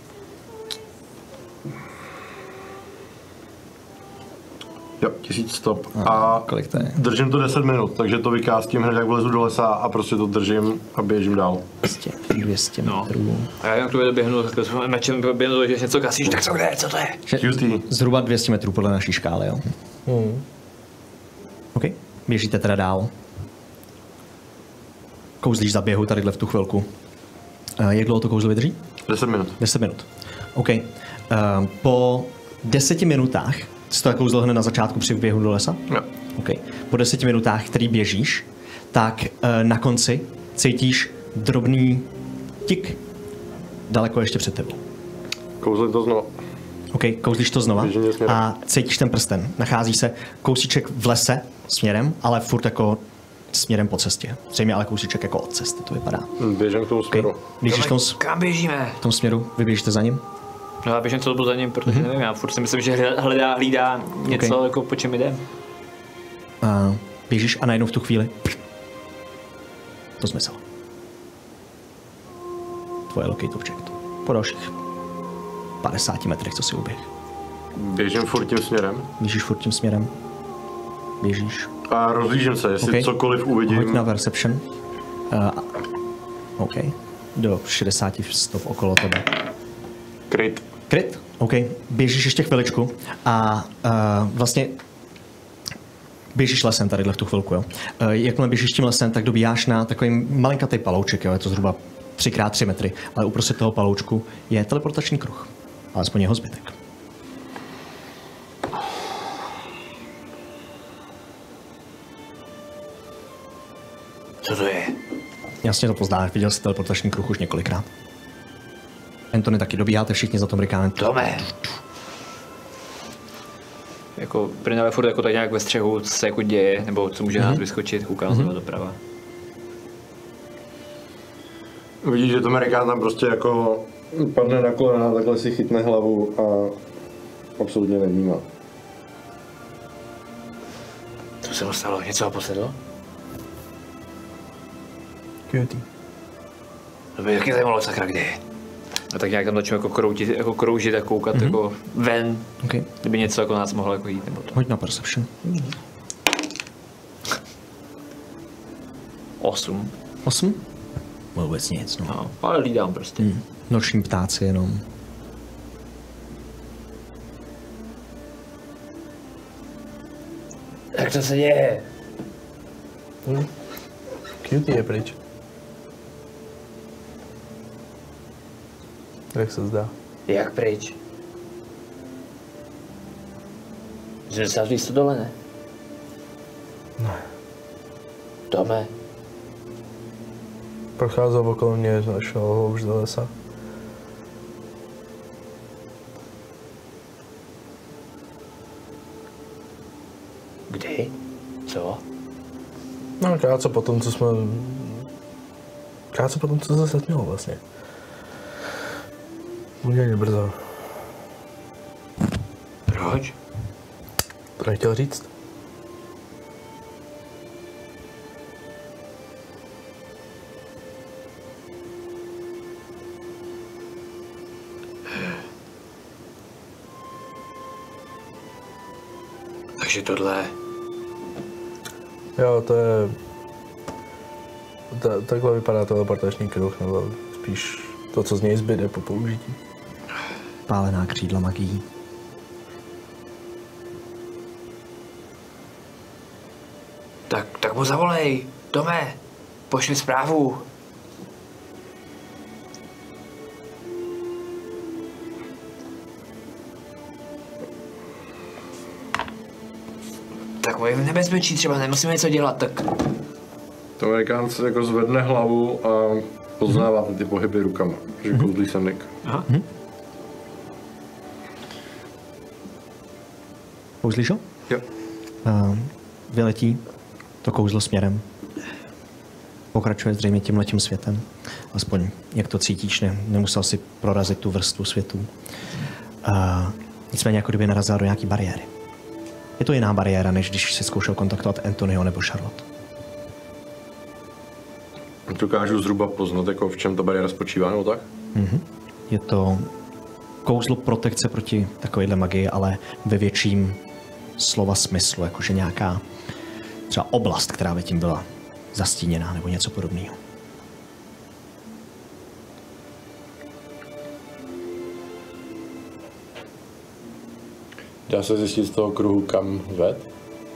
Jo, tisíc stop. A, a kolik to je? Držím to deset minut, takže to vykástím hned, jak vlezu do lesa a prostě to držím a běžím dál. dvě stě metrů. No. A já jak tu doběhnu, tak s mečem běhnu, že něco kasíš, tak co kde, co to je? Že, zhruba dvě stě metrů podle naší škály, jo. Hmm. OK, běžíte teda dál. Kouzlíš za běhu tadyhle v tu chvilku. Uh, jak dlouho to kouzlo vydrží? deset minut. deset minut. OK. Uh, po deseti minutách, jsi to kouzlo hned na začátku při běhu do lesa? Jo. OK. Po deseti minutách, který běžíš, tak uh, na konci cítíš drobný tik daleko ještě před tebou. Kouzlím to znova. OK, kouzlíš to znova a cítíš ten prsten. Nachází se kousíček v lese směrem, ale furt jako směrem po cestě. Zřejmě ale kousíček jako od cesty, to vypadá. Běžím k tomu směru. Okay. Běžíš tom, kam běžíme? V tom směru, vy běžíte za ním? No já běžím celou za ním, protože mm-hmm. nevím, já furt si myslím, že hledá, hlídá něco, okay. jako po čem jdem. Uh, Běžíš a najednou v tu chvíli to zmizelo. Tvoje locate object. Po dalších padesáti metrech, co si uběh. Běžím furt tím směrem. Běžíš furt tím směrem. Běžíš. A rozlížím se, jestli okay. cokoliv uvidím. Hoď na perception. Uh, OK. Do šedesáti stop okolo tebe. Kryt. Kryt? OK. Běžíš ještě chviličku a uh, vlastně běžíš lesem tadyhle v tu chvilku, jo. Uh, jakmile běžíš tím lesem, tak dobíháš na takový malinkatý palouček, jo. Je to zhruba tři krát tři metry, ale uprostřed toho paloučku je teleportační kruh. Alespoň jeho zbytek. Co to je? Jasně to poznáš, viděl jsi teleportační kruh už několikrát. Anthony taky dobíháte všichni za tom Rickanem. Tome! Jako Brynale furt jako tak nějak ve střehu, co se jako děje, nebo co může mm-hmm. nás vyskočit, koukám mm-hmm. doprava. Vidíš, že to Amerikán tam prostě jako padne na kolena, takhle si chytne hlavu a absolutně nevnímá. Co se mu stalo? Něco ho posedlo? Cutie. To by taky zajímalo, sakra, kde je. A tak nějak tam začnu jako kroutit, jako kroužit a koukat mm-hmm. jako ven, okay. kdyby něco jako nás mohlo jako jít nebo to. Hoď na perception. Mm. Osm. Osm? Vůbec nic, no. no ale hlídám prostě. Mm. Noční ptáci jenom. Jak to se děje? Mm. Cutie je pryč. Jak se zdá? Jak pryč? Že se víc to dole, ne? Ne. Tome. Procházel okolo mě, šel hloubš do lesa. Kdy? Co? No, krátce potom, co jsme... Krátce potom, co se setmělo vlastně. Poměrně brzo. Proč? To nechtěl říct. Takže tohle... Jo, to je... Ta, takhle vypadá teleportační kruh, nebo spíš to, co z něj zbyde po použití. Pálená křídla magií. Tak, tak mu zavolej, Tome, pošli zprávu. Tak je v nebezpečí, třeba nemusíme něco dělat, tak... To Amerikán se jako zvedne hlavu a poznává ty pohyby rukama, že mm-hmm. kouzlí se Nick. Aha. Mm-hmm. Kouzlíš ho? Jo. Uh, vyletí to kouzlo směrem. Pokračuje zřejmě tímhletím světem. Aspoň jak to cítíš, ne, nemusel si prorazit tu vrstvu světů. Uh, nicméně jako kdyby narazil do nějaký bariéry. Je to jiná bariéra, než když si zkoušel kontaktovat Anthonyho nebo Charlotte. Dokážu zhruba poznat, jako v čem ta bariéra spočívá, nebo tak? Mm-hmm. Je to kouzlo protekce proti takovéhle magii, ale ve větším slova smyslu, jakože nějaká třeba oblast, která by tím byla zastíněná nebo něco podobného. Dá se zjistit z toho kruhu, kam ved?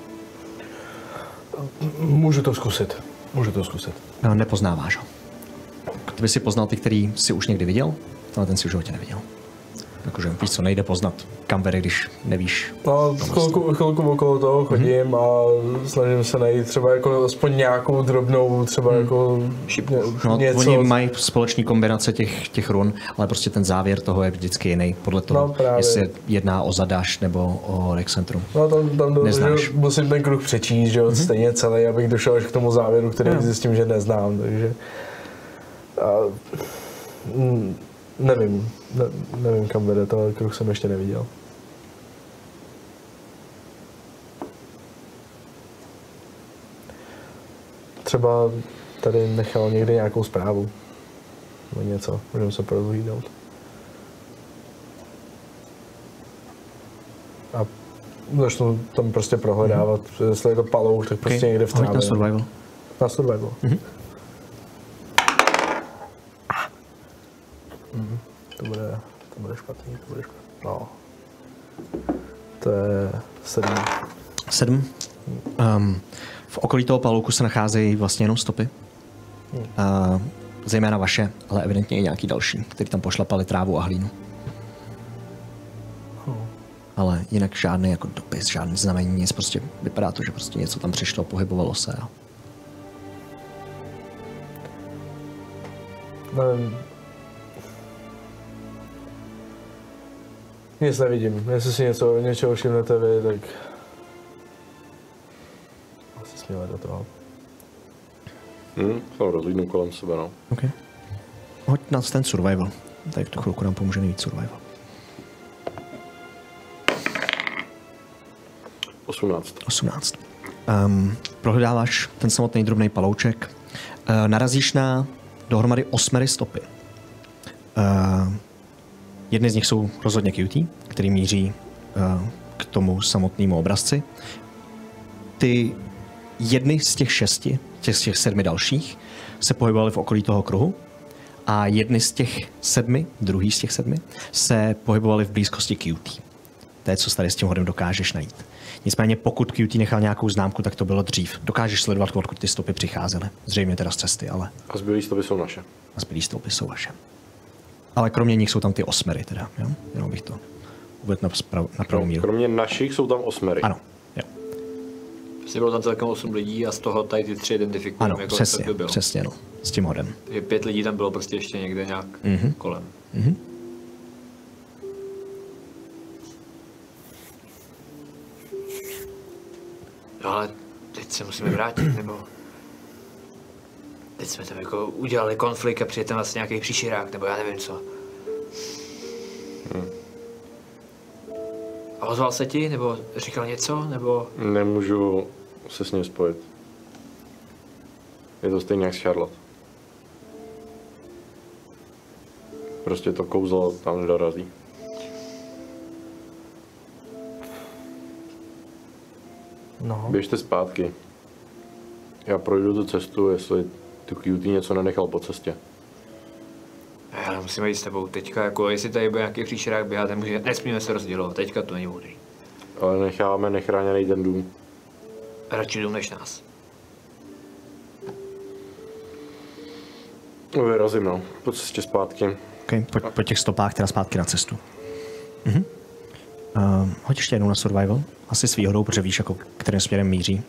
Můžu to zkusit. Můžu to zkusit. No, nepoznáváš ho. Kdyby si poznal ty, který jsi už někdy viděl, ale ten si v životě neviděl. Jakože víš co, nejde poznat, kam vede, když nevíš. No, chvilku, chvilku okolo toho chodím mm-hmm. a snažím se najít třeba jako aspoň nějakou drobnou, třeba mm. jako no, něco. Oni mají společný kombinace těch, těch run, ale prostě ten závěr toho je vždycky jiný, podle toho, no, jestli jedná o Zadaš nebo o Rexcentrum. No tam, tam do, musím ten kruh přečíst, že jo, mm-hmm. stejně celý, abych došel až k tomu závěru, který no. zjistím, že neznám, takže... A, mm, nevím, ne, nevím kam vede, to kruh jsem ještě neviděl. třeba tady nechal někde nějakou zprávu. Nebo něco, můžeme se porozhlídnout. A začnu tam prostě prohledávat, mm-hmm. jestli je to palouch, tak prostě okay. někde v trávě. Na survival. Na survival. Mm-hmm. Mm-hmm. To bude, to bude špatný, to bude špatný. No. To je sedm. Sedm. Um, v okolí toho palouku se nacházejí vlastně jenom stopy. Hmm. Uh, zejména vaše, ale evidentně i nějaký další, který tam pošlapali trávu a hlínu. Hmm. Ale jinak žádný jako dopis, žádný znamení, nic, prostě vypadá to, že prostě něco tam přišlo, pohybovalo se. A... Nevím. Nic nevidím. Jestli si něco, něčeho všimnete vy, tak... Asi směle do toho. Hmm, jsem rozlídnu kolem sebe, no. OK. Hoď na ten survival. Tady v tu chvilku nám pomůže nejvíc survival. osmnáct. osmnáct. Um, prohledáváš ten samotný drobný palouček. Uh, narazíš na dohromady osmery stopy. Uh, jedny z nich jsou rozhodně Q T, který míří uh, k tomu samotnému obrazci. Ty jedny z těch šesti, těch z těch sedmi dalších, se pohybovaly v okolí toho kruhu a jedny z těch sedmi, druhý z těch sedmi, se pohybovaly v blízkosti Q T. To je, co tady s tím hodem dokážeš najít. Nicméně pokud Q T nechal nějakou známku, tak to bylo dřív. Dokážeš sledovat, odkud ty stopy přicházely. Zřejmě teda z cesty, ale... A zbylý stopy jsou naše. A zbylý stopy jsou vaše. Ale kromě nich jsou tam ty osmery teda, jo? Jenom bych to uvedl na, sprav, na pravou míru. Kromě našich jsou tam osmery. Ano, jo. Prostě bylo tam celkem osm lidí a z toho tady ty tři identifikujeme. Ano, jako přesně, to bylo. přesně, no. S tím hodem. Je pět lidí tam bylo prostě ještě někde nějak mm-hmm. kolem. Mm-hmm. No ale teď se musíme vrátit, nebo... Teď jsme tam jako udělali konflikt a přijde tam vlastně nějaký příšerák, nebo já nevím co. Hmm. A ozval se ti, nebo říkal něco, nebo... Nemůžu se s ním spojit. Je to stejně jak s Charlotte. Prostě to kouzlo tam nedorazí. No. Běžte zpátky. Já projdu tu cestu, jestli tu Q T něco nenechal po cestě. Ale musíme jít s tebou teďka, jako jestli tady bude nějaký příšerák běhat, nemůže, nesmíme se rozdělovat, teďka to není možný. Ale necháváme nechráněný ten dům. Radši dům než nás. Vyrazím, no. Po cestě zpátky. Okay, po, po těch stopách teda zpátky na cestu. Mhm. Uh, hoď ještě jednou na survival. Asi s výhodou, protože víš, jako, kterým směrem míří.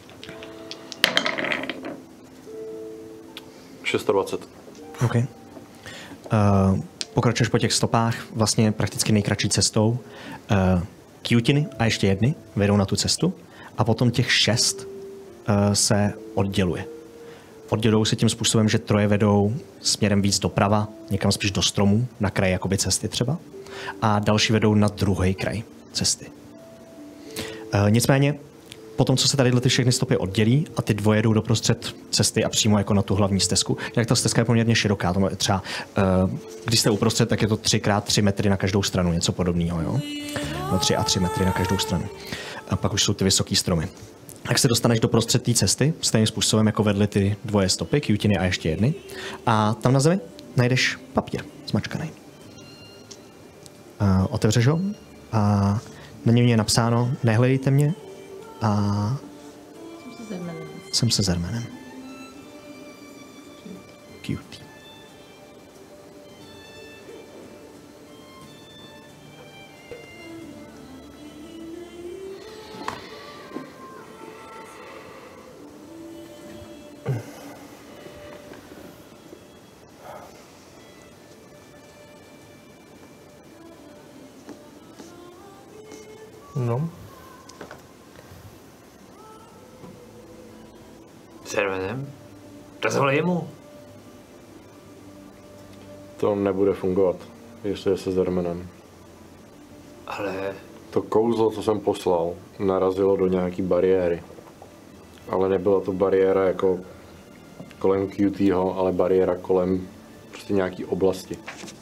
dvacet šest. OK. Uh, pokračuješ po těch stopách vlastně prakticky nejkratší cestou. Uh, Q-tiny a ještě jedny vedou na tu cestu a potom těch šest uh, se odděluje. Oddělují se tím způsobem, že troje vedou směrem víc doprava, někam spíš do stromů, na kraj jakoby cesty třeba, a další vedou na druhý kraj cesty. Uh, nicméně, potom, co se tady ty všechny stopy oddělí a ty dvoje jdou doprostřed cesty a přímo jako na tu hlavní stezku, jak ta stezka je poměrně široká, to je třeba, uh, když jste uprostřed, tak je to tři krát tři metry na každou stranu, něco podobného, jo? No tři a tři metry na každou stranu. A pak už jsou ty vysoký stromy. Tak se dostaneš do prostřed té cesty, stejným způsobem, jako vedly ty dvoje stopy, Q-tiny a ještě jedny. A tam na zemi najdeš papír zmačkaný. Uh, otevřeš ho a na něm je napsáno: nehledejte mě a Jsem se zermenem. Jsem se zermenem. Cute. No. Zermenem? Rozvolej jemu. To nebude fungovat, jestli je se Zermenem. Ale... To kouzlo, co jsem poslal, narazilo do nějaký bariéry. Ale nebyla to bariéra jako kolem Q Tho, ale bariéra kolem prostě nějaký oblasti.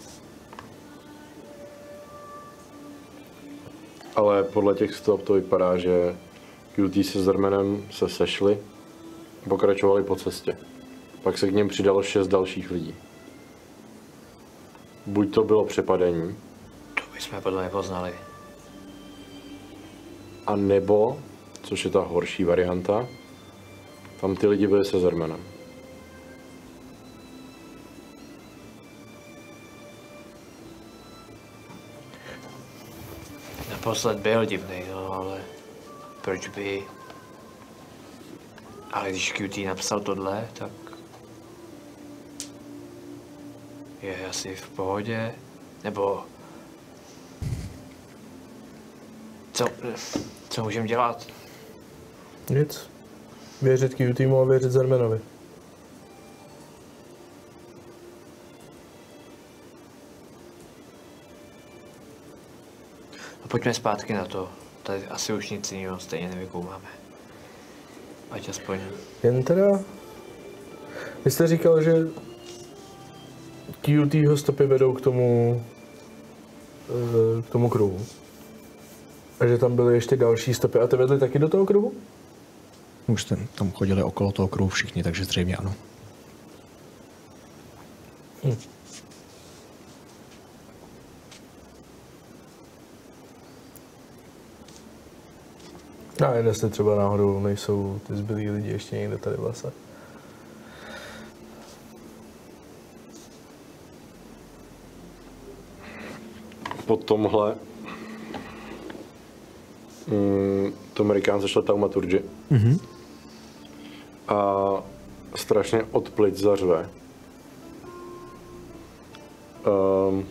Ale podle těch stop to vypadá, že Q T se Zermanem se sešli a pokračovali po cestě. Pak se k něm přidalo šest dalších lidí. Buď to bylo přepadení, To bychom podle mě poznali. a nebo, což je ta horší varianta, tam ty lidi byli se Zermanem. Naposled byl divný, no, ale proč by... Ale když Q T napsal tohle, tak... Je asi v pohodě, nebo... Co, co můžeme dělat? Nic. Věřit Q T a věřit Zermanovi. No, pojďme zpátky na to. Tady asi už nic jiného stejně nevykoumáme. Ať aspoň... Jen teda... Vy jste říkal, že Q Tho stopy vedou k tomu... eh, k tomu kruhu. A že tam byly ještě další stopy. A ty vedly taky do toho kruhu? Už jste tam chodili okolo toho kruhu všichni, takže zřejmě ano. Hm. A jen jestli třeba náhodou nejsou ty zbylí lidi ještě někde tady v lese. Po tomhle mm, to Amerikán zašel taumaturgy Mhm. a strašně od plic zařve. Um,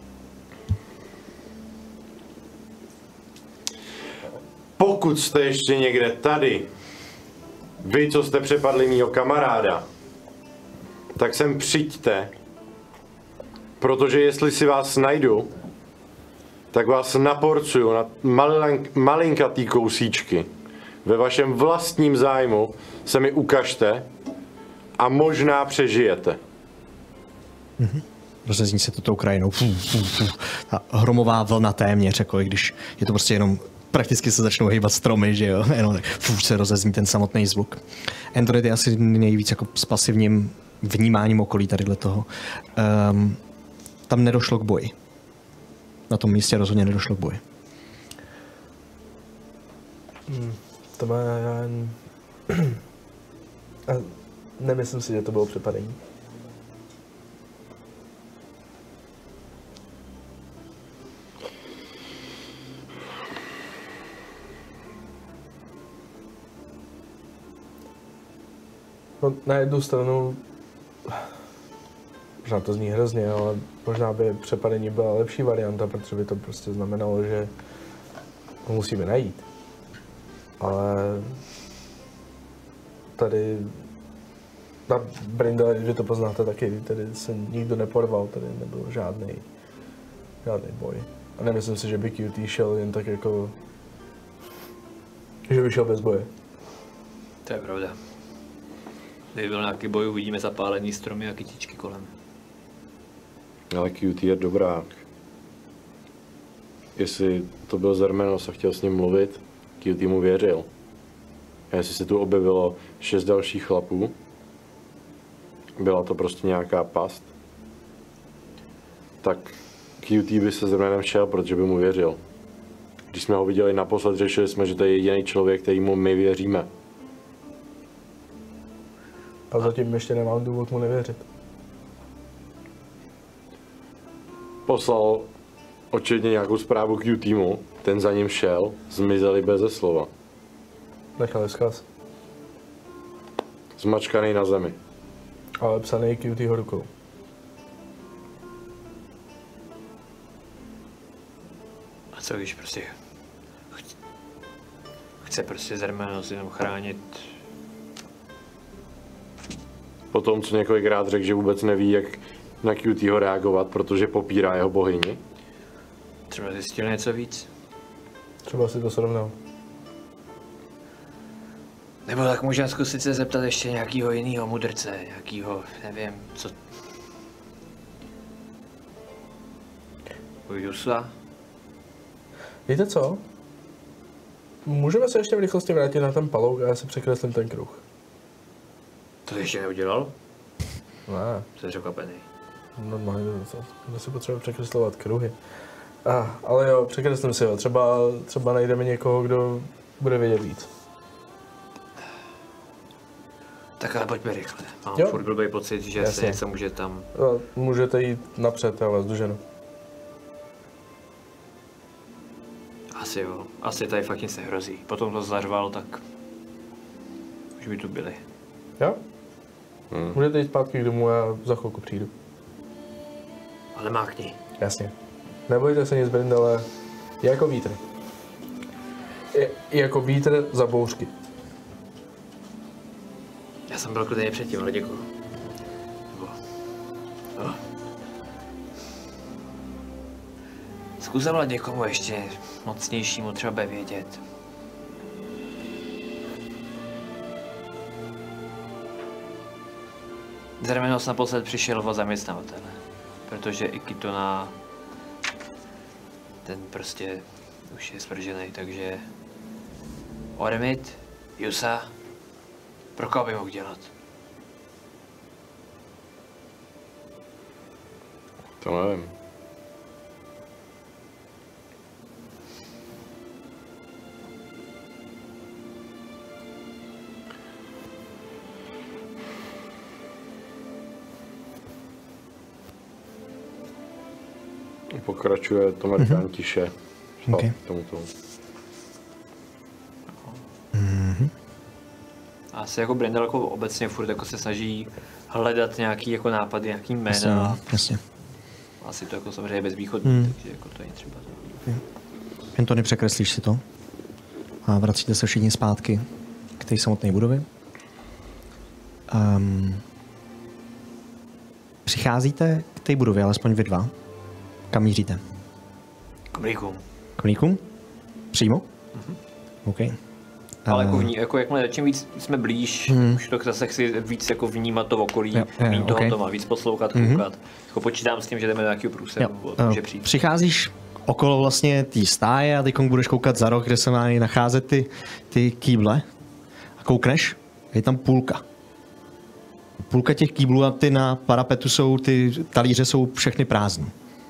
pokud jste ještě někde tady, vy, co jste přepadli mýho kamaráda, tak sem přijďte, protože jestli si vás najdu, tak vás naporcuju na malink, malinkatý kousíčky. Ve vašem vlastním zájmu se mi ukažte a možná přežijete. Mhm. Rozezní se to tou krajinou. Fů, fů, fů. Ta hromová vlna téměř, jako i když je to prostě jenom prakticky se začnou hýbat stromy, že jo, jenom tak fů, se rozezní ten samotný zvuk. Android je asi nejvíc jako s pasivním vnímáním okolí tadyhle toho. Um, tam nedošlo k boji. Na tom místě rozhodně nedošlo k boji. Hmm, to má já jen... A nemyslím si, že to bylo přepadení. No, na jednu stranu, možná to zní hrozně, ale možná by přepadení byla lepší varianta, protože by to prostě znamenalo, že ho musíme najít. Ale tady na Brindle, vy to poznáte taky, tady se nikdo neporval, tady nebyl žádný, žádný boj. A nemyslím si, že by Q T šel jen tak jako, že by šel bez boje. To je pravda. Kdyby byl nějaký boj, uvidíme zapálený stromy a kytičky kolem. Ale Q T je dobrák. Jestli to byl Zermenos a chtěl s ním mluvit, Q T mu věřil. A jestli se tu objevilo šest dalších chlapů, byla to prostě nějaká past, tak Q T by se Zermenem šel, protože by mu věřil. Když jsme ho viděli naposled, řešili jsme, že to je jediný člověk, kterýmu my věříme. A zatím ještě nemám důvod mu nevěřit. Poslal očividně nějakou zprávu Q týmu, ten za ním šel, zmizeli beze slova. Nechali vzkaz. Zmačkaný na zemi. Ale psaný Q T rukou. A co když prostě chce, chce prostě Zermanos jenom chránit? Po tom, co několikrát řekl, že vůbec neví, jak na Q T ho reagovat, protože popírá jeho bohyni. Třeba zjistil něco víc? Třeba si to srovnal. Nebo tak můžeme zkusit se zeptat ještě nějakého jiného mudrce, nějakého, nevím, co... Jusa? Víte co? Můžeme se ještě v rychlosti vrátit na ten palouk a já si překreslím ten kruh. To ještě neudělal? Ne. To je překvapený. No, no, to si potřebuje překreslovat kruhy. Ah, ale jo, překreslím si ho. Třeba, třeba najdeme někoho, kdo bude vědět víc. Tak ale pojďme rychle. Mám jo? furt blbý pocit, že Jasně. se něco může tam... No, můžete jít napřed, já vás doženu. Asi jo, asi tady fakt nic nehrozí. Potom to zařval, tak už by tu byli. Jo? Hmm. Můžete jít zpátky k domu, já za chvilku přijdu. Ale mákni. Jasně. Nebojte se nic, Brindale. Je jako vítr. Je, je jako vítr za bouřky. Já jsem byl klidně předtím, ale děkuju. Oh. Zkus zavolat někomu ještě mocnějšímu, třeba bude vědět. Zermenos naposled přišel o zaměstnavatele, protože Ikitona, ten prostě už je svržený, takže Oremit, Jusa, pro koho by mohl dělat? To nevím. Pokračuje to Amerikán mm-hmm. tiše. Okay. Tomuto. Mm-hmm. Asi jako Brindle jako obecně furt jako se snaží hledat nějaký jako nápady, nějaký jména. Jasně, jasně. Asi to jako samozřejmě bezvýchodný, mm. takže jako to je třeba to. Okay. Jen to nepřekreslíš si to a vracíte se všichni zpátky k té samotné budově. Um, přicházíte k té budově, alespoň vy dva. Kam míříte? K mlíkům. K mlíkům? Přímo? Mhm. OK. Ale jako, Uh, vní, jako jakmile čím víc jsme blíž, hmm. už to zase chci víc jako vnímat to okolí, jo, jo, mít toho okay. to má, víc poslouchat, Mhm. koukat. Jako počítám s tím, že jdeme do nějakého průseru, může přijít. Přicházíš okolo vlastně té stáje a teď budeš koukat za roh, kde se mají nacházet ty, ty kýble a koukneš, je tam půlka. Půlka těch kýblů a ty na parapetu jsou, ty talíře jsou všechny prázdné.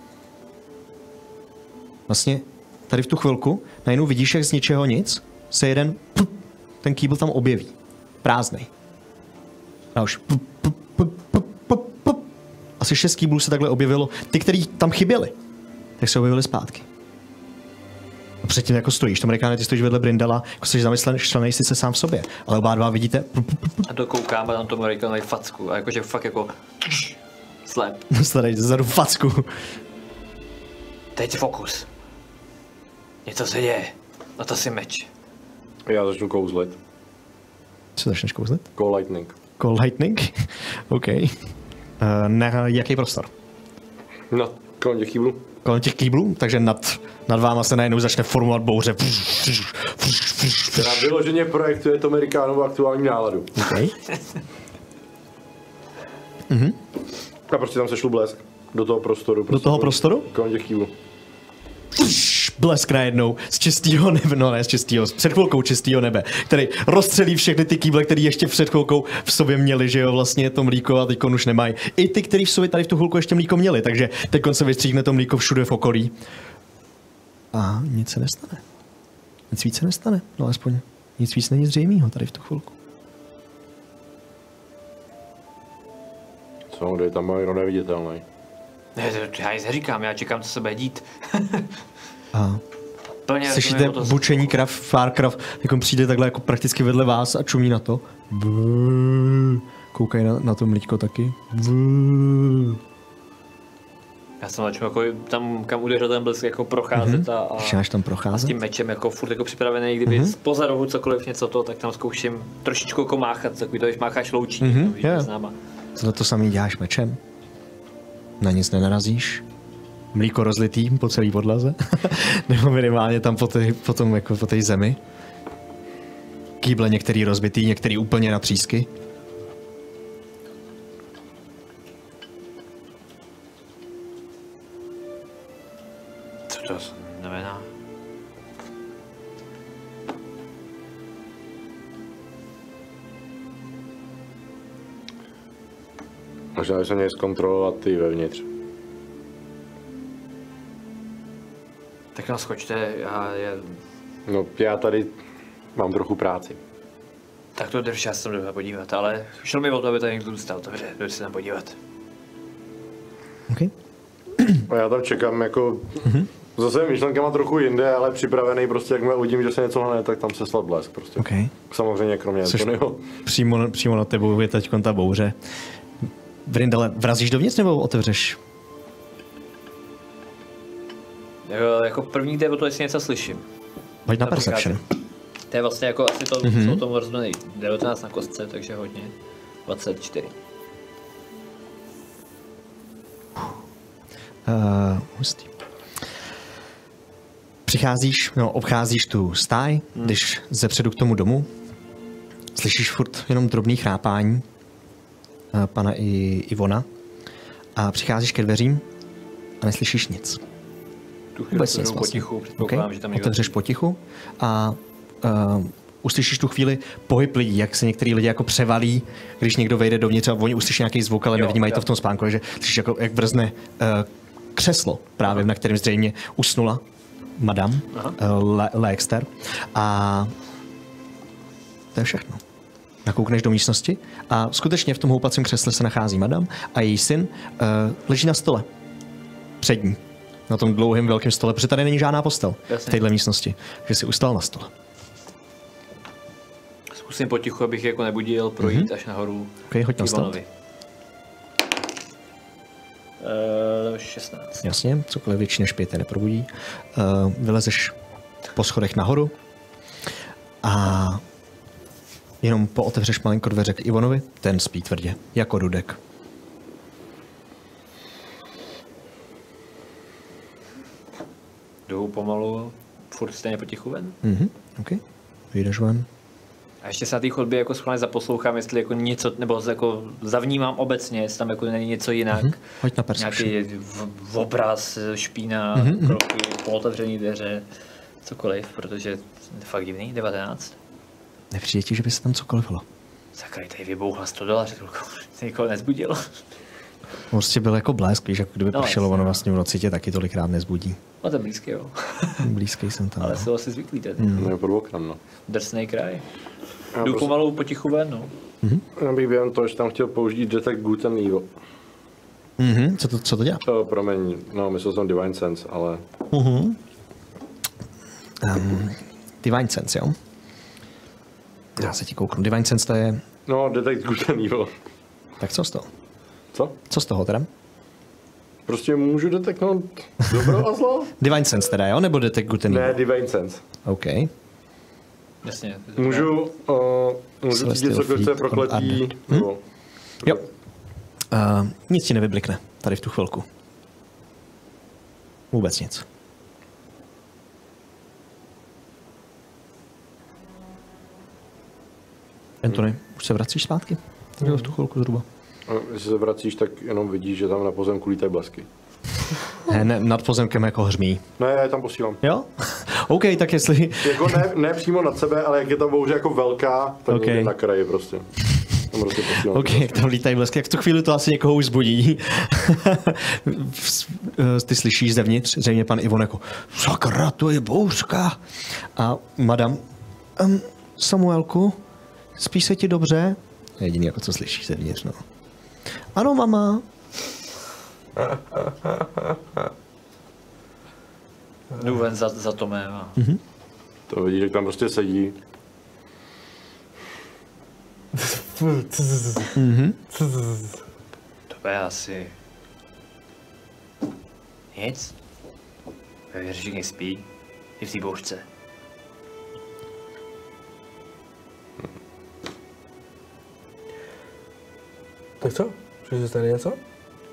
Vlastně tady v tu chvilku najednou vidíš, jak z ničeho nic se jeden pup, ten kýbl tam objeví. Prázdnej. A už pup, pup, pup, pup, pup, pup. Asi šest kýblů se takhle objevilo. Ty, který tam chyběli, tak se objevili zpátky. A předtím jako stojíš. Amerikáne, ty stojíš vedle Brindala, jako jsi zamyslený sice sám v sobě, ale oba dva vidíte. Pup, pup, pup. A to koukám a tam tomu Amerikánovi facku a jakože fakt jako slep. Dostane zezadu facku. Teď fokus. Něco se děje. No to si meč. Já začnu kouzlit. Co začneš kouzlit? Call lightning. Call lightning? OK. Uh, na jaký prostor? Na kolem těch kýblů. Kolem těch kýblů? Takže nad, nad váma se najednou začne formovat bouře. Která vyloženě projektuje to Amerikánovu aktuální náladu. OK. mhm. A prostě tam sešlu blesk. Do toho prostoru. Prostě Do toho prostoru? Kolem těch kýblů. Blesk najednou z čistého nebe, no ne z čistého, s před chvilkou čistého nebe, který rozstřelí všechny ty kýble, který ještě před chvilkou v sobě měli, že jo, vlastně to mlíko a teď už nemají. I ty, kteří v sobě tady v tu chvilku ještě mlíko měli, takže teď se vystříhne to mlíko všude v okolí. A nic se nestane. Nic víc se nestane, no alespoň nic víc není zřejmého tady v tu chvilku. Co, kde je tam jenom neviditelný? Ne, já nic neříkám, já čekám, co se bude dít. A slyšíte bučení krav, Farkrav, jako přijde takhle jako prakticky vedle vás a čumí na to. Koukají na, na to mlíčko taky. Já jsem začal jako tam, kam udeřil ten blesk, jako procházet mm-hmm. a, a, tam procházet? a s tím mečem jako furt jako připravený, kdyby mm-hmm. poza rohu cokoliv něco to, tak tam zkouším trošičku jako máchat, takový to, když mácháš loučí, mm-hmm. to víš, yeah. známa. Co to samý děláš mečem? Na nic nenarazíš? Mlíko rozlitý po celé podlaze? Nebo minimálně tam po té, potom jako po té zemi? kýble některý rozbitý, některý úplně na třísky. Co to znamená? Možná by se měli zkontrolovat ty vevnitř. Tak nás skočte, já je... No, já tady mám trochu práci. Tak to drž, já se tam jdu podívat, ale šlo mi o to, aby tady někdo zůstal, dobře, jdu se tam podívat. Okay. A já tam čekám jako... Mm-hmm. Zase myšlenkama trochu jinde, ale připravený prostě, jakmile uvidím, že se něco hne, tak tam se slad blesk prostě. Okay. Samozřejmě kromě Antonyho. Přímo, přímo na tebou je teď ta bouře. Vrindale, vrazíš dovnitř nebo otevřeš? Jako, jako první jde o to, jestli něco slyším. Pojď na perception. To je vlastně jako asi to, mm-hmm. co o tom rozhodný. devatenáct na kostce, takže hodně. dvacet čtyři. Uh, hustý. Přicházíš, no, obcházíš tu stáj, hmm. jdeš zepředu k tomu domu, slyšíš furt jenom drobný chrápání uh, pana i Ivona a přicházíš ke dveřím a neslyšíš nic. Tu chvíli Vůbec nic vlastně. Potichu, okay. že tam otevřeš potichu a uh, uslyšíš tu chvíli pohyb lidí, jak se některý lidi jako převalí, když někdo vejde dovnitř a oni uslyší nějaký zvuk, ale jo, nevnímají jo. to v tom spánku, takže slyšíš jako, jak vrzne uh, křeslo právě, Aha. na kterém zřejmě usnula madam uh, Le- Lexter a to je všechno. Nakoukneš do místnosti a skutečně v tom houpacím křesle se nachází madam a její syn uh, leží na stole. Před ní. Na tom dlouhém velkém stole, protože tady není žádná postel Jasně. v téhle místnosti. Takže si ustal na stole. Zkusím potichu, abych jako nebudil, projít mm-hmm. až nahoru. Ok, hoď na stát. Uh, šestnáct. Jasně, cokoliv větší než pět neprobudí. Uh, vylezeš po schodech nahoru a jenom pootevřeš malinko dveře k Ivonovi, ten spí tvrdě, jako Dudek. Jdu pomalu, furt stejně potichu ven. Mhm, ok. Vyjdeš ven. A ještě se na té chodbě jako schválně zaposlouchám, jestli jako něco, nebo jako zavnímám obecně, jestli tam jako není něco jinak. Mhm. Hoď na perception. Nějaký v, v obraz, špína, Mhm, kroky, pootevřený dveře, cokoliv, protože je fakt divný, devatenáct. Nepřijde ti, že by se tam cokoliv bylo. Sakra, tady vybouchla sto dolarů, to nikoho nezbudilo. Prostě byl jako blesk, víš, jako kdyby No, pršelo, jasně, ono no. vlastně v noci tě taky tolikrát nezbudí. No to je blízký, jo. Blízký jsem tam. Ale no. jsou asi zvyklí tady. Mm. No, pod oknem, no. Drsnej kraj. Já Jdu prostě- pomalu potichu ven, no. Mhm. Já bych během toho, že tam chtěl použít Detect Good and Evil. Mhm, co to, co to dělá? To, promiň, no, myslel jsem Divine Sense, ale... Mhm. Um, Divine Sense, jo? Já se ti kouknu. Divine Sense to je... No, Detect Good and Evil. Tak co z toho? Co? Co z toho teda? Prostě můžu deteknout dobro a zlo? Divine Sense teda, jo? Nebo Detect Good and Ne, Evil? Divine Sense. OK. Jasně. Můžu, uh, můžu cítit cokoliv, co je prokletí. Hm? Nebo... Jo. Uh, nic ti nevyblikne tady v tu chvilku. Vůbec nic. Anthony, už se vracíš zpátky? To bylo v tu chvilku zhruba. A když se vracíš, tak jenom vidíš, že tam na pozemku lítají blesky. Ne, ne, nad pozemkem jako hřmí. Ne, já je tam posílám. Jo? OK, tak jestli... Jako ne, ne přímo nad sebe, ale jak je ta bouře jako velká, tak Okay. někde na kraji prostě. Tam prostě posílám. OK, jak tam lítají blesky, jak v tu chvíli to asi někoho už zbudí. Ty slyšíš zevnitř, zřejmě pan Ivon jako sakra, to je bouřka. A madam, um, Samuelku, spíš se ti dobře? Jediný, jako co slyšíš zevnitř, no. Ano, mama. Jdu ven za, za Tomem a... Mhm. To vidíš, jak tam prostě sedí. Mhm. To je asi... Nic. Všichni spí. I v té bouřce. Tak co? Přišli jste tady něco?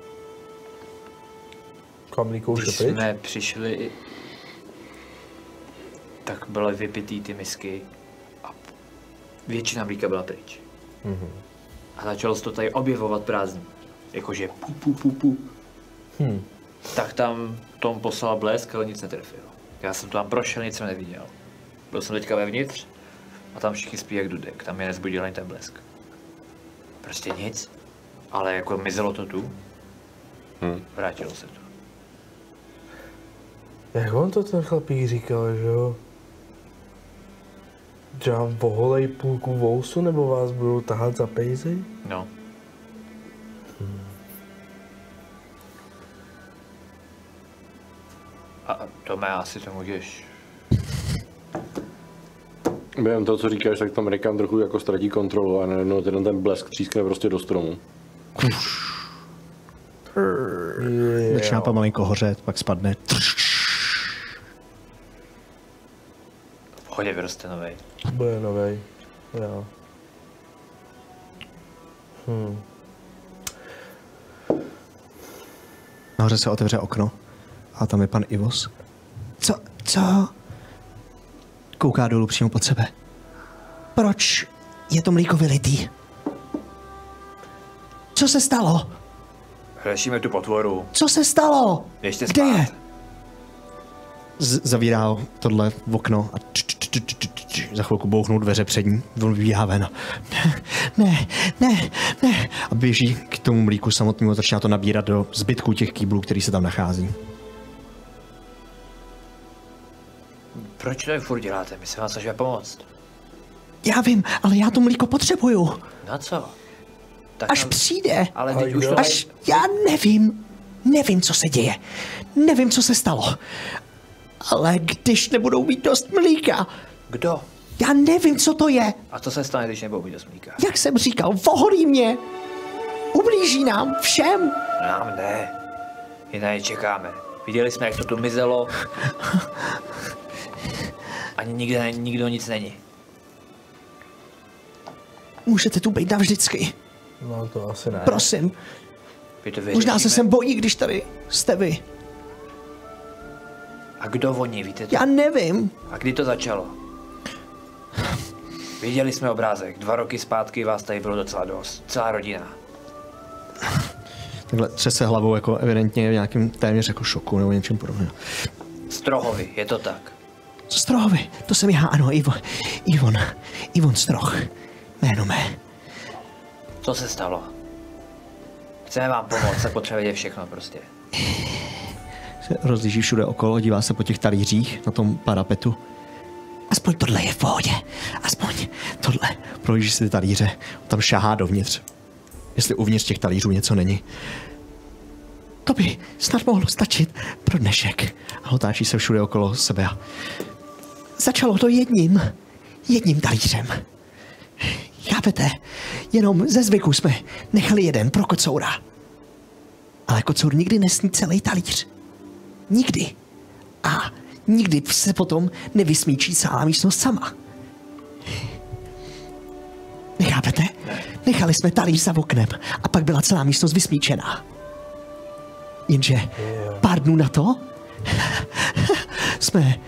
Kamlíku už Když je pryč? jsme přišli, tak byly vypitý ty misky a většina mlíka byla pryč. Mhm. A začalo se to tady objevovat prázdný. Jakože pu, pu, pu, pu. Hmm. Tak tam Tom poslal blesk, ale nic netrefil. Já jsem tam prošel, nic jsem neviděl. Byl jsem teďka vevnitř a tam všichni spí jak dudek. Tam mě nezbudil ani ten blesk. Prostě nic. Ale jako mizelo to tu. Hmm. Vrátilo se to. Jak on to ten chlapík říkal, že jo? Že vám poholej půlku vousu, nebo vás budou tahat za pejzy? No. Hmm. A Tome, asi to můžeš. Během toho, co říkáš, tak tam Rickon trochu jako ztratí kontrolu a najednou ten, ten blesk třískne prostě do stromu. Začíná pomalinko hořet, pak spadne. V pohodě vyroste novej. Bude novej, jo. Hmm. Nahoře se otevře okno a tam je pan Ivos. Co, co? Kouká dolů přímo pod sebe. Proč je to mlíko vylitý? Co se stalo? Řešíme tu potvoru. Co se stalo? Běžte Kde spát. je? Z- zavírá tohle v okno a č- č- č- č- č- č- za chvilku bouchnou dveře před ní. On vybíhá ven. Ne, ne, ne, ne. A běží k tomu mlíku samotnému a začíná to nabírat do zbytků těch kýblů, který se tam nachází. Proč to furt děláte? My se vám snažíme pomoct. Já vím, ale já to mlíko potřebuju. Na co? Tak Až nám- přijde. Ale teď už to... Až, já nevím. Nevím, co se děje. Nevím, co se stalo. Ale když nebudou mít dost mlíka. Kdo? Já nevím, co to je. A co se stane, když nebudou mít dost mlíka? Jak jsem říkal, voholí mě. Ublíží nám všem. Nám ne. My na ně čekáme. Viděli jsme, jak to tu mizelo. Ani nikde, nikdo nic není. Můžete tu být navždycky. No to asi ne. Prosím. Vy to Možná se vyřešíme. sem bojí, když tady jste vy. A kdo oni, víte to? Já nevím. A kdy to začalo? Viděli jsme obrázek. Dva roky zpátky vás tady bylo docela dost. Celá rodina. Takhle třese hlavou jako evidentně v nějakém téměř jako šoku nebo něčem podobném. Strohovi, je to tak. Strohovi, to jsem já, ano, Ivo, Ivon, Ivon Stroh, jméno mé. Co se stalo? Chceme vám pomoct, tak potřebujete všechno prostě. Se rozlíží všude okolo, dívá se po těch talířích na tom parapetu. Aspoň tohle je v pohodě, aspoň tohle. Prohlíží si ty talíře, tam šahá dovnitř. Jestli uvnitř těch talířů něco není. To by snad mohlo stačit pro dnešek. A otáčí se všude okolo sebe. Začalo to jedním, jedním talířem. Chápete? Jenom ze zvyku jsme nechali jeden pro kocoura. Ale kocour nikdy nesní celý talíř. Nikdy. A nikdy se potom nevysmíčí celá místnost sama. Nechápete? Nechali jsme talíř za oknem a pak byla celá místnost vysmíčená. Jenže pár dnů na to jsme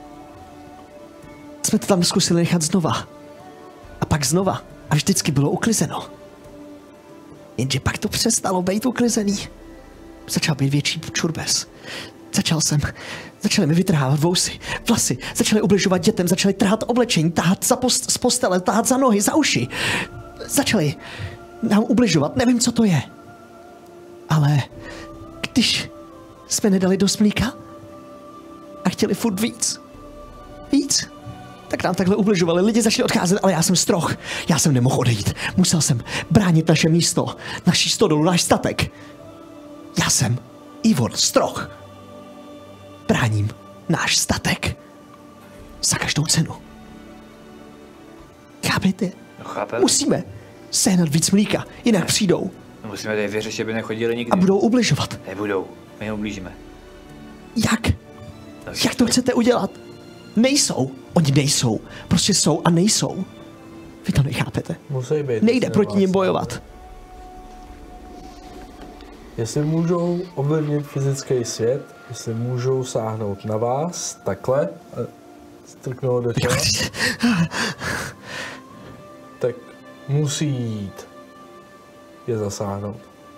jsme to tam zkusili nechat znova. A pak znova. A vždycky bylo uklizeno. Jenže pak to přestalo být uklizený. Začal být větší čurbes. Začal jsem, začali mi vytrhávat vousy, vlasy, začali ubližovat dětem, začali trhat oblečení, tahat za post, z postele, tahat za nohy, za uši. Začali nám ubližovat, nevím, co to je. Ale když jsme nedali dost mlíka a chtěli furt víc, víc, tak nám takhle ubližovali. Lidi začali odcházet, ale já jsem Stroh. Já jsem nemohl odejít. Musel jsem bránit naše místo, naší stodolu, náš statek. Já jsem Ivon Stroh. Bráním náš statek. Za každou cenu. Chápete? No chápem. Musíme sehnat víc mlíka, jinak přijdou No, musíme tady vyřešit, aby nechodili nikdy. a budou ubližovat. Nebudou, my neublížíme. Jak? Jak to chcete udělat? Nejsou. Oni nejsou. Prostě jsou a nejsou. Vy to nechápete. Musí být. Nejde jestli proti vás- nim bojovat. Jestli můžou ovlivnit fyzický svět, jestli můžou sáhnout na vás takhle a strknout do těla. musí jít je zasáhnout.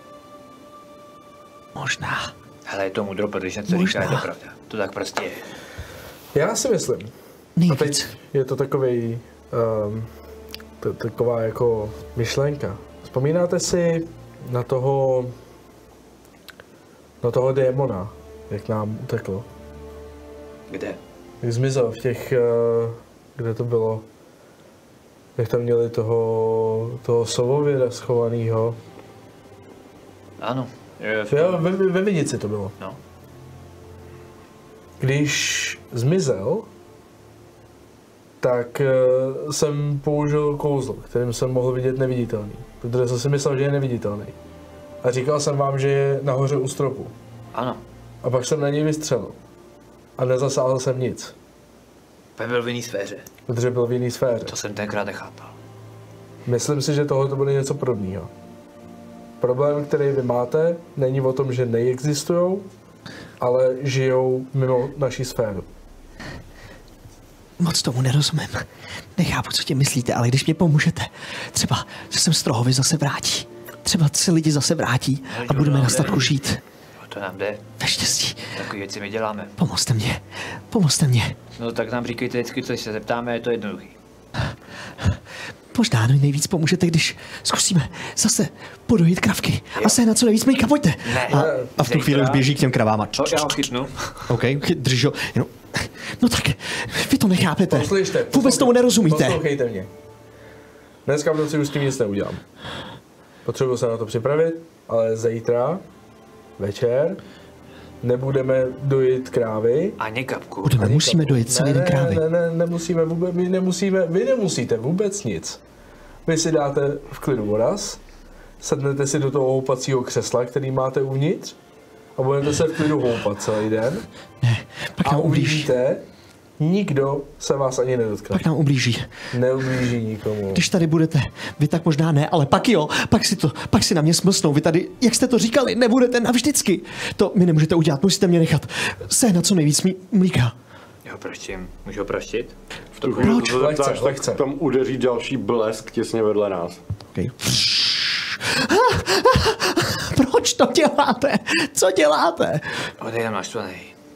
Možná. Hele, je to mudro, protože něco říká, je to pravda. To tak prostě je. Já si myslím. Nejvíc. A teď je to takovej, um, t- taková jako myšlenka. Vzpomínáte si na toho, na toho démona, jak nám utekl? Kde? Jak zmizel v těch, uh, kde to bylo? Jak tam měli toho, toho sovověda schovanýho? Ano. Je, Jo, ve, ve Vinici to bylo. No. Když zmizel, tak uh, jsem použil kouzlo, kterým jsem mohl vidět neviditelný. Protože jsem si myslel, že je neviditelný. A říkal jsem vám, že je nahoře u stropu. Ano. A pak jsem na něj vystřelil. A nezasáhl jsem nic. Pak byl v jiný sféře. Protože byl v jiný sféře. To jsem tenkrát nechápal. Myslím si, že tohle to bude něco podobného. Problém, který vy máte, není o tom, že neexistujou, ale žijou mimo naší sféru. Moc tomu nerozumím. Nechápu, co tím myslíte, ale když mě pomůžete, třeba se sem Strohovi zase vrátí. Třeba se lidi zase vrátí a budeme na statku žít. To nám jde. Ve štěstí. Takové věci my děláme. Pomozte mě. Pomozte mě. No tak nám říkejte vždycky, co se zeptáme, je to jednoduchý. Možná nejvíc pomůžete, když zkusíme zase podojit kravky a sehnat co nejvíc mlíka, pojďte. Ne. A, a v tu chvíli už běží k těm kravám. To já ho chytnu. OK, drž ho. Jenom. No tak, vy to nechápete. Poslyšte, Vůbec tomu nerozumíte. Poslouchejte mě. Dneska v noci už s tím nic neudělám. Potřebuji se na to připravit, ale zítra, večer, nebudeme dojít krávy. Ani kapku. Budeme, Ani musíme kapku. dojít celý ne, den krávy. Ne, ne, nemusíme vůbec, my nemusíme, vy nemusíte vůbec nic. Vy si dáte v klidu voraz, sednete si do toho houpacího křesla, který máte uvnitř a budete se v klidu houpat celý den. Ne, pak a nám ublíží. uvidíte, nikdo se vás ani nedotkne. Pak nám ublíží. Neublíží nikomu. Když tady budete, vy tak možná ne, ale pak jo, pak si to, pak si na mě smlsnou. Vy tady, jak jste to říkali, nebudete navždycky. To mi nemůžete udělat, musíte mě nechat sehnat co nejvíc mlí- mlíka. Jo, proštím. Můžu ho proštit? V tu Proč? chvíli, co se Lehce, zeptáš, lehce. tak tam udeří další blesk těsně vedle nás. Okay. Proč to děláte? Co děláte? Odejdem naštvaný.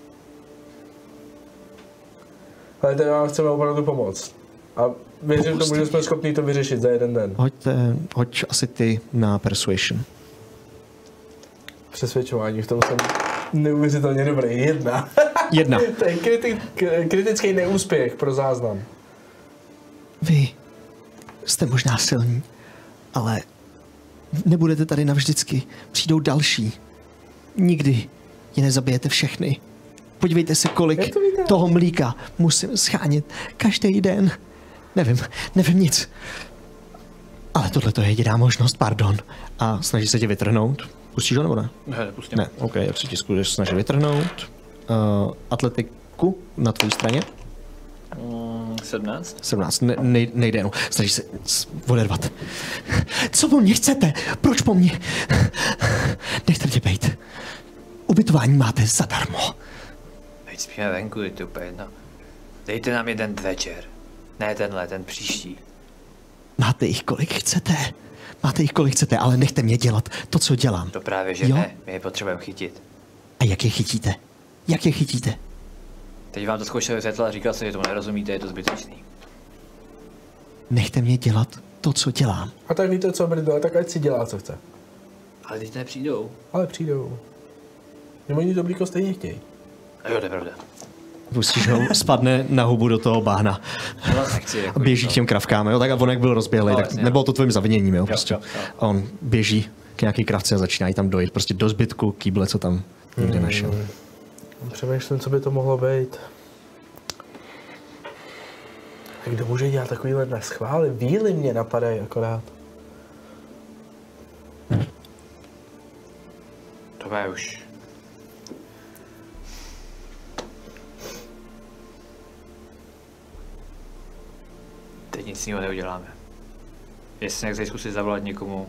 Ale teď vám chceme opravdu pomoct. A věřím tomu, že jsme schopni to vyřešit za jeden den. Hoďte, hoď asi ty na persuasion. Přesvědčování, v tom jsem neuvěřitelně dobrý. Jedna. Jedna. To je kriti- k- kritický neúspěch pro záznam. Vy jste možná silní, ale nebudete tady navždycky. Přijdou další. Nikdy je nezabijete všechny. Podívejte se, kolik to víte? toho mlíka musím schánět každý den. Nevím, nevím nic. Ale tohle to je jediná možnost, pardon. A snaží se tě vytrhnout. Pustíš ho nebo ne? Ne, nepustím. Ne, OK, já si ti zkusíš snažit vytrhnout. Uh, atletiku na tvojí straně. Mm, sedmnáct? sedmnáct, ne, nej, nejde jenom. Snaží se s- odervat. Co po mně chcete? Proč po mně? Nechte mě bejt. Ubytování máte zadarmo. Teď spíme venku, je to úplně jedno. Dejte nám jeden večer. Ne tenhle, ten příští. Máte jich kolik chcete. Máte jich kolik chcete, ale nechte mě dělat to, co dělám. To právě, že Jo? ne. My je potřebujeme chytit. A jak je chytíte? Jak je chytíte? Teď vám to zkoušel vysvětlit a říkal jsem, že tomu nerozumíte, je to zbytečný. Nechte mě dělat to, co dělám. A tak víte co, Brdo, tak ať si dělá, co chce. Ale teď nepřijdou. Ale přijdou. Nebo oni to blíko stejně chtějí. A jo, to je pravda. Pustíš ho, spadne na hubu do toho bahna. No, nechci, A jako běží k těm kravkám, jo, tak a on jak byl rozběhlej, No, tak jasně. nebylo to tvým zaviněním, jo, prostě. jo, jo. A on běží k nějaký kravce a začíná jí tam dojít, prostě do zbytku kýble, co tam někde našel. Přemýšlím, co by to mohlo být. A kdo může dělat takovýhle na schvály? Víly mě napadají akorát. To je už. Teď nic jiného neuděláme. Jestli nechceš zkusit zavolat někomu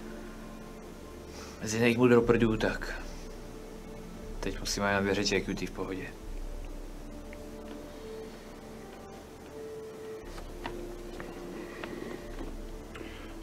z jiných mudroprdů, tak teď musíme jenom věřit, že je Q T v pohodě.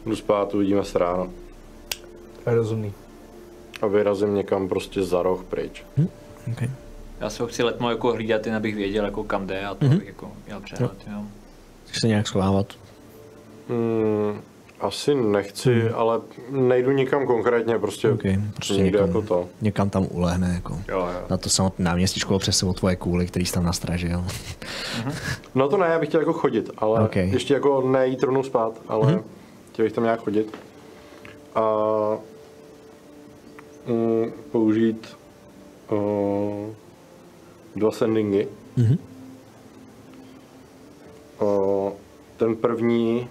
Jdu spát, uvidíme se ráno. Rozumný. A vyrazím někam prostě za roh pryč. Hm? Okay. Já se ho chci letmo jako hlídat, jen abych věděl, jako kam jde a to Mhm. bych jako měl přehled, jo. Chceš se nějak schovávat? Hmm, asi nechci, hmm. ale nejdu nikam konkrétně, prostě, okay, prostě někde někam, jako to. Někam tam ulehne, jako. Jo, jo. Na to samotné náměstí školu přes sebou tvoje kůly, který jsi tam nastražil. No to ne, já bych chtěl jako chodit, ale Okay. ještě jako nejít rovnou spát, ale Mhm. chtěl bych tam nějak chodit. A mm, použít uh, dva sendingy. Mhm. Uh, ten první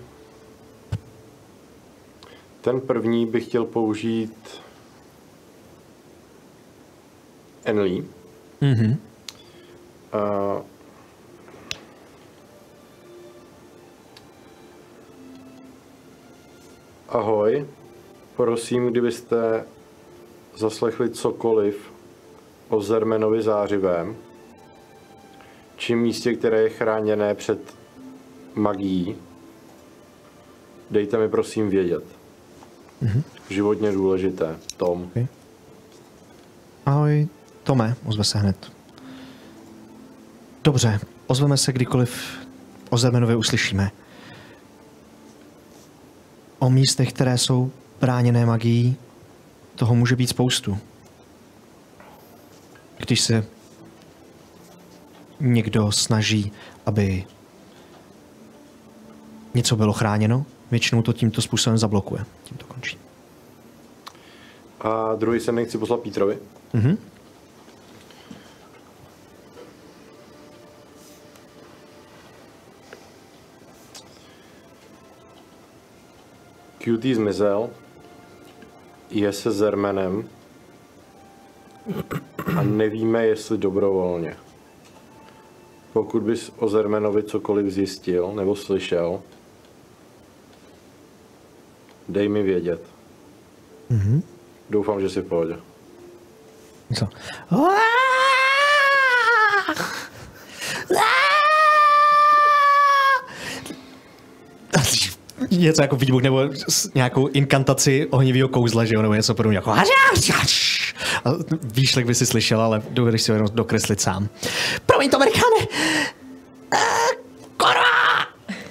ten první bych chtěl použít Enlí. Mhm. Uh, ahoj, prosím, kdybyste zaslechli cokoliv o Zermenovi zářivém, či místě, které je chráněné před magií, dejte mi prosím vědět. Mhm. Životně důležité. Tom. Okay. Ahoj, Tome, ozve se hned. Dobře, ozveme se kdykoliv o Zermenovi uslyšíme. O místech, které jsou bráněné magií, toho může být spoustu. Když se někdo snaží, aby něco bylo chráněno, většinou to tímto způsobem zablokuje. Tím to končí. A druhý sending chci poslat Pítrovi. Mhm. Cutie zmizel, je se Zermenem a nevíme, jestli dobrovolně. Pokud bys o Zermenovi cokoliv zjistil nebo slyšel, dej mi vědět. Mhm. Doufám, že jsi v pohodě. Co? Něco jako výbuch nebo s nějakou inkantaci ohnivého kouzla, že jo, nebo něco podobného. Jako... A výšlek by si slyšel, ale dovedeš si ho jenom dokreslit sám. Promiň to, Amerikáne! Uh, Korva!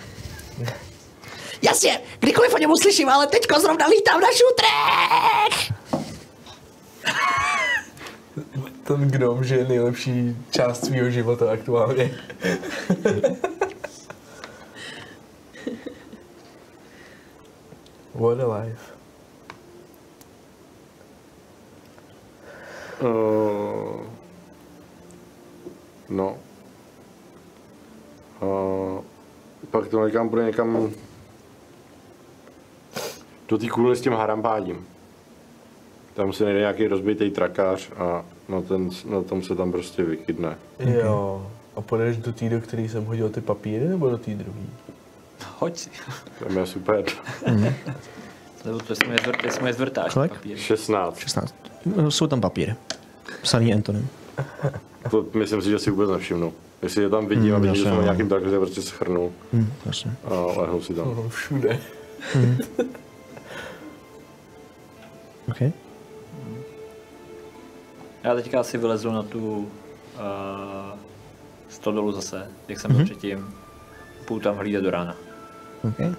Jasně, kdykoliv o něm uslyším, ale teďko zrovna lítám na šutrech! Ten gnom žije nejlepší část svého života aktuálně. What a life. Uh, no. Uh, pak to někam bude někam do té kůlny s tím harampádím. Tam se najde nějaký rozbitý trakář a na, ten, na tom se tam prostě vykydne. Jo. A půjdeš do té, do který jsem hodil ty papíry, nebo do té druhé? Hoď si. To je super. Nebo to jsme zvrt, jsme zvrtáš Kolik? papíry. šestnáct. šestnáct. Jsou tam papíry. Psaný Antonem. To myslím si, že si vůbec nevšimnu. Jestli je tam vidím Mm, a vidím, jasně, že jsem na no. nějakým trakéře prostě schrnul. Mm, jasně. A lehnu si tam. No, všude. Mm. OK. Já teďka asi vylezu na tu uh, stodolu zase, jak jsem byl Mhm. předtím. Půjdu tam hlídat do rána. OK.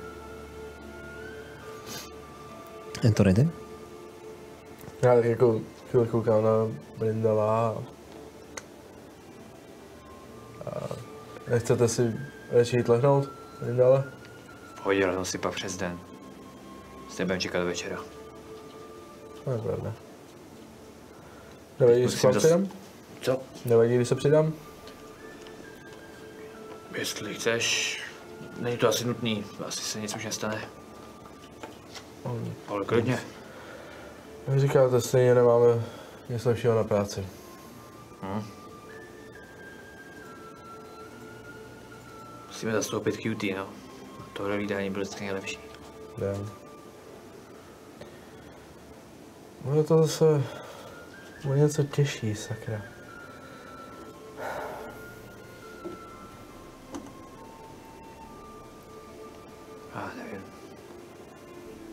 Antony, ty? Já tak jako chvíli koukám na Brindala a... a... Nechcete si radši jít lehnout, Brindale? Hodil jsem si pak přes den. S nebudem čekat do večera. To je pravda. Nevadí, když se Musím k vám zas- přidám? Co? Nevadí, když se přidám? Jestli chceš, není to asi nutný, asi se nic už nestane. Hmm. Ale klidně. Jak říkáte, stejně nemáme nic lepšího na práci. Hm. Musíme zastoupit Q T, no. Tohle lídání bylo vždycky nejlepší. Jdem. Bude to zase o něco těžší, sakra. A nevím.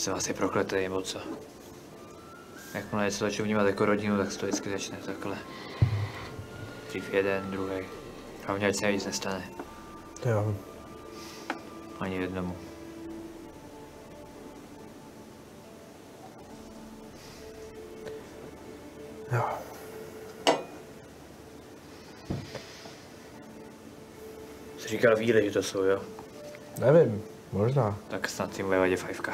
Jsem asi prokletý, nebo co? Jakmile něco začnu vnímat jako rodinu, tak se to vždycky začne takhle. Dřív jeden, druhý. Hlavně ať se nic nestane. Jo. Ani jednomu. Jo. Jsi říkal víly, že to jsou, jo? Nevím, možná. Tak snad tím ve vadě fajfka.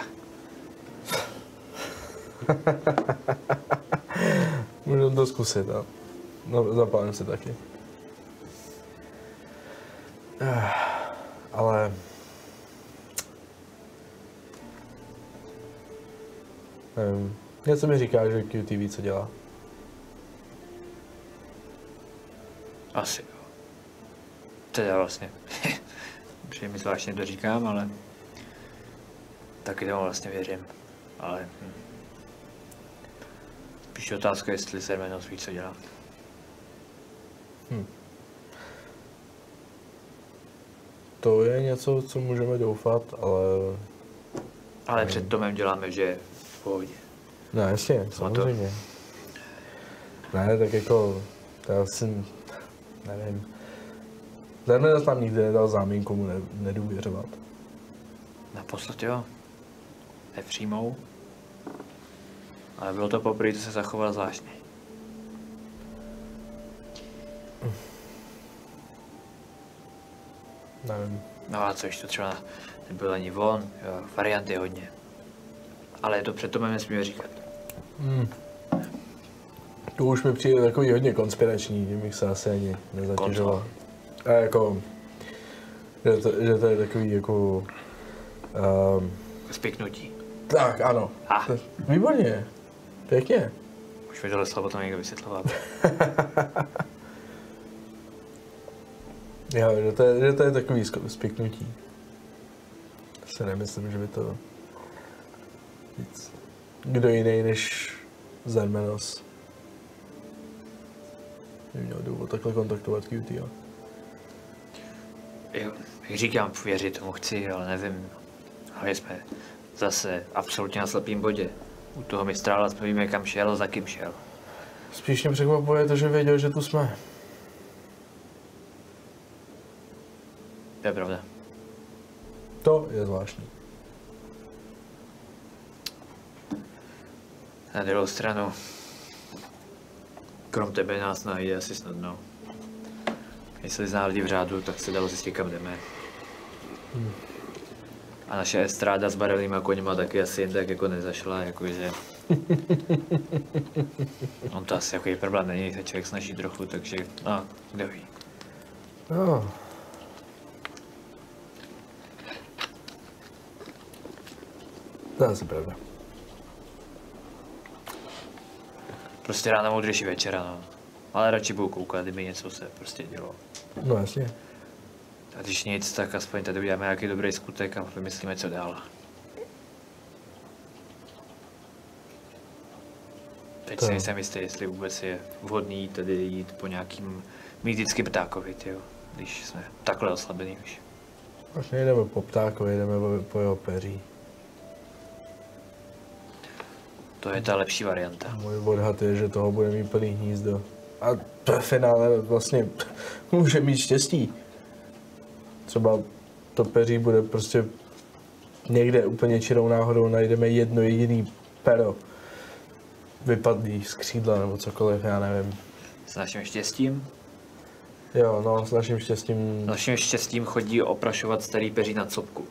Můžu to zkusit, no. No, zapálím si taky. Ale... Nevím. Něco mi říká, že Q T ví, co dělá. Asi jo. Teda vlastně. Přijde mi zvláštně to říkám, ale... Taky tomu vlastně věřím. Ale... Hm. Spíš otázka, jestli Sermenos ví, co dělá. Hm. To je něco, co můžeme doufat, ale... Ale před Tomem děláme, že je v pohodě. No jasně, samozřejmě. Ne, tak jako... To já si... Nevím. Sermenos nám nikdy nedal zámínku mu ne, nedůvěřovat. Naposled jo. Nepřímou. Ale bylo to poprvé, co se zachoval zvláštně. Nevím. No a co ještě to třeba nebyl ani on, jo, varianty hodně. Ale je to před Tomem nesmíme říkat. Hmm. To už mi přijde takový hodně konspirační, tím bych se asi ani nezatěžoval. A jako, že to, že to je takový jako... Um, Spiknutí. Tak, ano. Ah. To, výborně. Pěkně. Už mi tohle slovo potom někdo vysvětloval. Jo, že to je, že to je takový spiknutí. Se nemyslím, že by to... Nic. Kdo jiný než Sermenos by měl důvod takhle kontaktovat Q T, jo. Jo, jak říkám, věřit tomu chci, ale nevím. Ale jsme zase absolutně na slepým bodě. U toho mistrála jsme víme, kam šel, za kým šel. Spíš mě překvapuje to, že věděl, že tu jsme. To je pravda. To je zvláštní. Na druhou stranu, krom tebe nás najde asi snadno. Jestli zná lidi v řádu, tak se dalo zjistit, kam jdeme. Hmm. A naše estráda s barevnýma koněma taky asi jen tak jako nezašla, jakože... On to asi jako problém není, se člověk snaží trochu, takže no, kdo ví. No. To je asi pravda. Prostě ráno moudřejší večera, no. Ale radši budu koukat, kdyby něco se prostě dělo. No jasně. A když nic, tak aspoň tady uděláme nějaký dobrý skutek a vymyslíme, co dál. Teď to... si nejsem jistý, jestli vůbec je vhodný tady jít po nějakým mýtickým ptákovi, tyjo, když jsme takhle oslabený už. Až nejdeme po ptákovi, jdeme po jeho peří. To je ta lepší varianta. Můj odhad je, že toho bude mít plný hnízdo. A v finále vlastně může mít štěstí. Třeba to peří bude prostě někde úplně čirou náhodou najdeme jedno jediný pero. Vypadlý z křídla nebo cokoliv, já nevím. S naším štěstím? Jo, no, s naším štěstím... S naším štěstím chodí oprašovat starý peří na copku.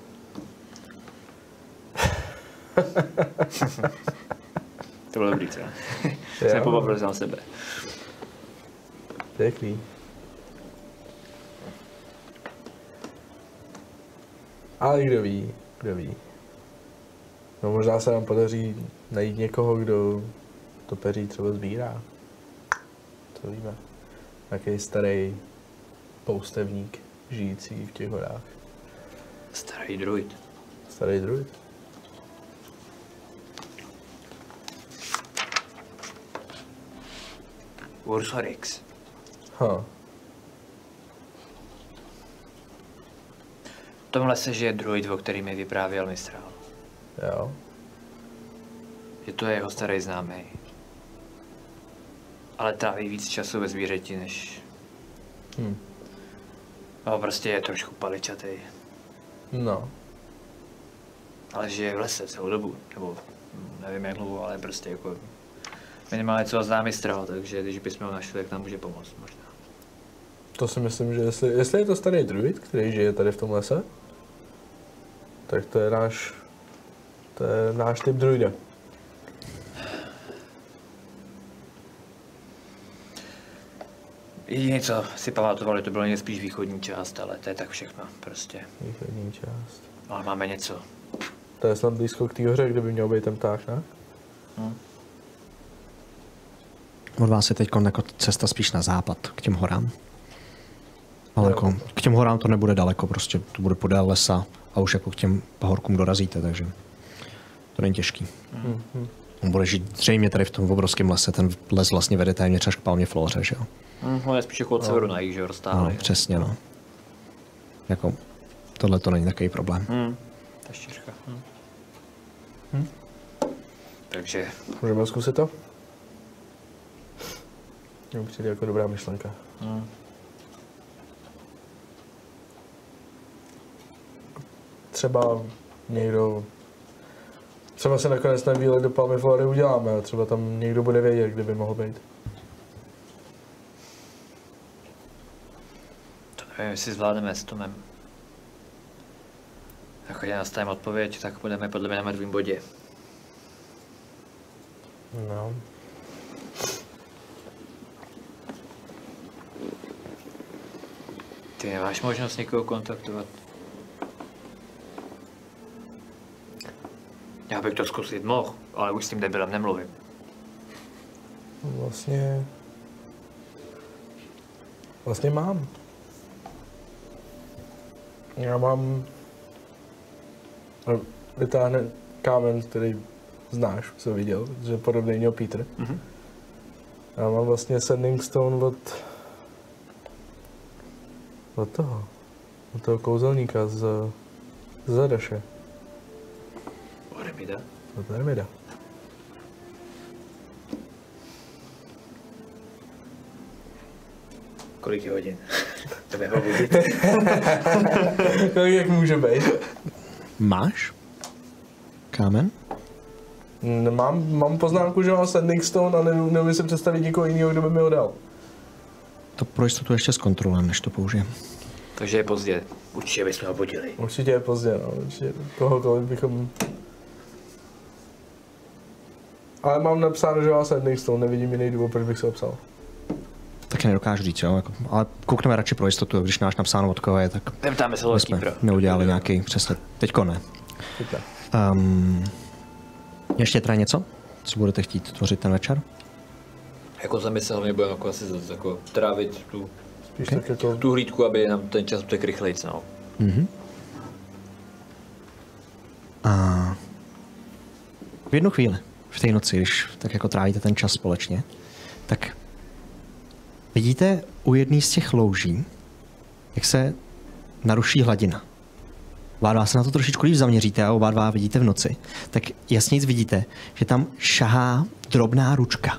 To bylo dobrý, co? Jsem pobavil na sebe. Pěkný. Ale kdo ví, kdo ví. No možná se nám podaří najít někoho, kdo to peří třeba sbírá. Co víme. Nějaký starý poustevník, žijící v těch horách. Starý druid. Starý druid. Ursorix. Ha. V tomhle se žije druid, o který mi vyprávěl mistrál. Jo. že to je jeho starý známý. Ale tráví víc času ve zvířeti, než... Hmm. No, prostě je trošku paličatý. No. Ale žije v lese celou dobu, nebo nevím jak dlouho, ale prostě jako... Minimálně co zná mistra, takže když bychom ho našli, tak nám může pomoct možná. To si myslím, že jestli, jestli je to starý druid, který žije tady v tom lese, tak to je náš, to je náš typ druida. Jediné, co si pamatovali, to bylo nejspíš východní část, ale to je tak všechno, prostě. Východní část. Ale máme něco. To je snad blízko k té hoře, kde by měl být ten pták, ne? Hmm. Od vás je teď jako cesta spíš na západ, k těm horám. Ale jako, k těm horám to nebude daleko, prostě to bude podél lesa a už jako k těm pahorkům dorazíte, takže to není těžký. Mm-hmm. On bude žít zřejmě tady v tom obrovském lese, ten les vlastně vede téměř až k Palmě Flóře, že jo? Mm, on je spíš jako od severu na jih, že jo, roztáhlý. No, přesně, no. Jako, tohle to není takový problém. Hmm. Ta štířka. Hmm. Hmm. Takže... Můžeme zkusit to? Mně přijde jako dobrá myšlenka. Hmm. Třeba někdo... Třeba se nakonec ten výlet do Palmy Flory uděláme a třeba tam někdo bude vědět, kde by mohl být. To nevím, jestli zvládneme s Tomem. Jako je nastavím odpověď, tak budeme podle mě na mrtvým bodě. No. Ty nemáš možnost někoho kontaktovat? Já bych to zkusit mohl, ale už s tím debilem nemluvím. Vlastně... Vlastně mám. Já mám... Vytáhne kámen, který znáš, co viděl, že podobný měl Peter. Mm-hmm. Já mám vlastně sending stone od... Od toho. Od toho kouzelníka z... z Zadaše. Armida? Od Armida. Kolik je hodin? Jdeme ho budit. Kolik jak může být? Máš kámen? Mám, mám poznámku, že mám sending stone a nevím, nevím si představit někoho jiného, kdo by mi ho dal. To pro jistotu ještě zkontrolujeme, než to použijem. Takže je pozdě. Určitě bychom ho podili. Určitě je pozdě, no. Určitě kohokoliv bychom... Ale mám napsáno, že mám sending stone, nevidím jiný důvod, proč bych se ho psal. Taky nedokážu říct, jo. Jako, ale koukneme radši pro jistotu, když máš napsáno od koho je, tak Ptáme se jsme pro. neudělali nějaký přesně. Teďko ne. Um, ještě teda něco, co budete chtít tvořit ten večer? Jako za my se hlavně budeme jako asi jako trávit tu, Spíš okay. tak jako... tu hlídku, aby nám ten čas utek rychlejc, no. Mhm. A v jednu chvíli, v té noci, když tak jako trávíte ten čas společně, tak vidíte u jedné z těch louží, jak se naruší hladina. Oba dva se na to trošičku líp zaměříte a oba dva vidíte v noci, tak jasnějc vidíte, že tam šahá drobná ručka.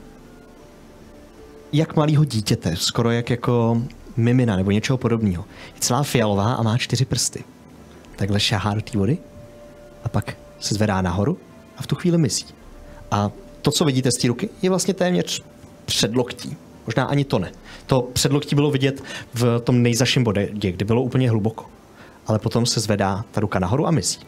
Jak malýho dítěte, skoro jak jako mimina nebo něčeho podobného. Je celá fialová a má čtyři prsty. Takhle šahá do té vody a pak se zvedá nahoru a v tu chvíli mizí. A to, co vidíte z té ruky, je vlastně téměř předloktí. Možná ani to ne. To předloktí bylo vidět v tom nejzaším bodě, kde bylo úplně hluboko. Ale potom se zvedá ta ruka nahoru a mizí.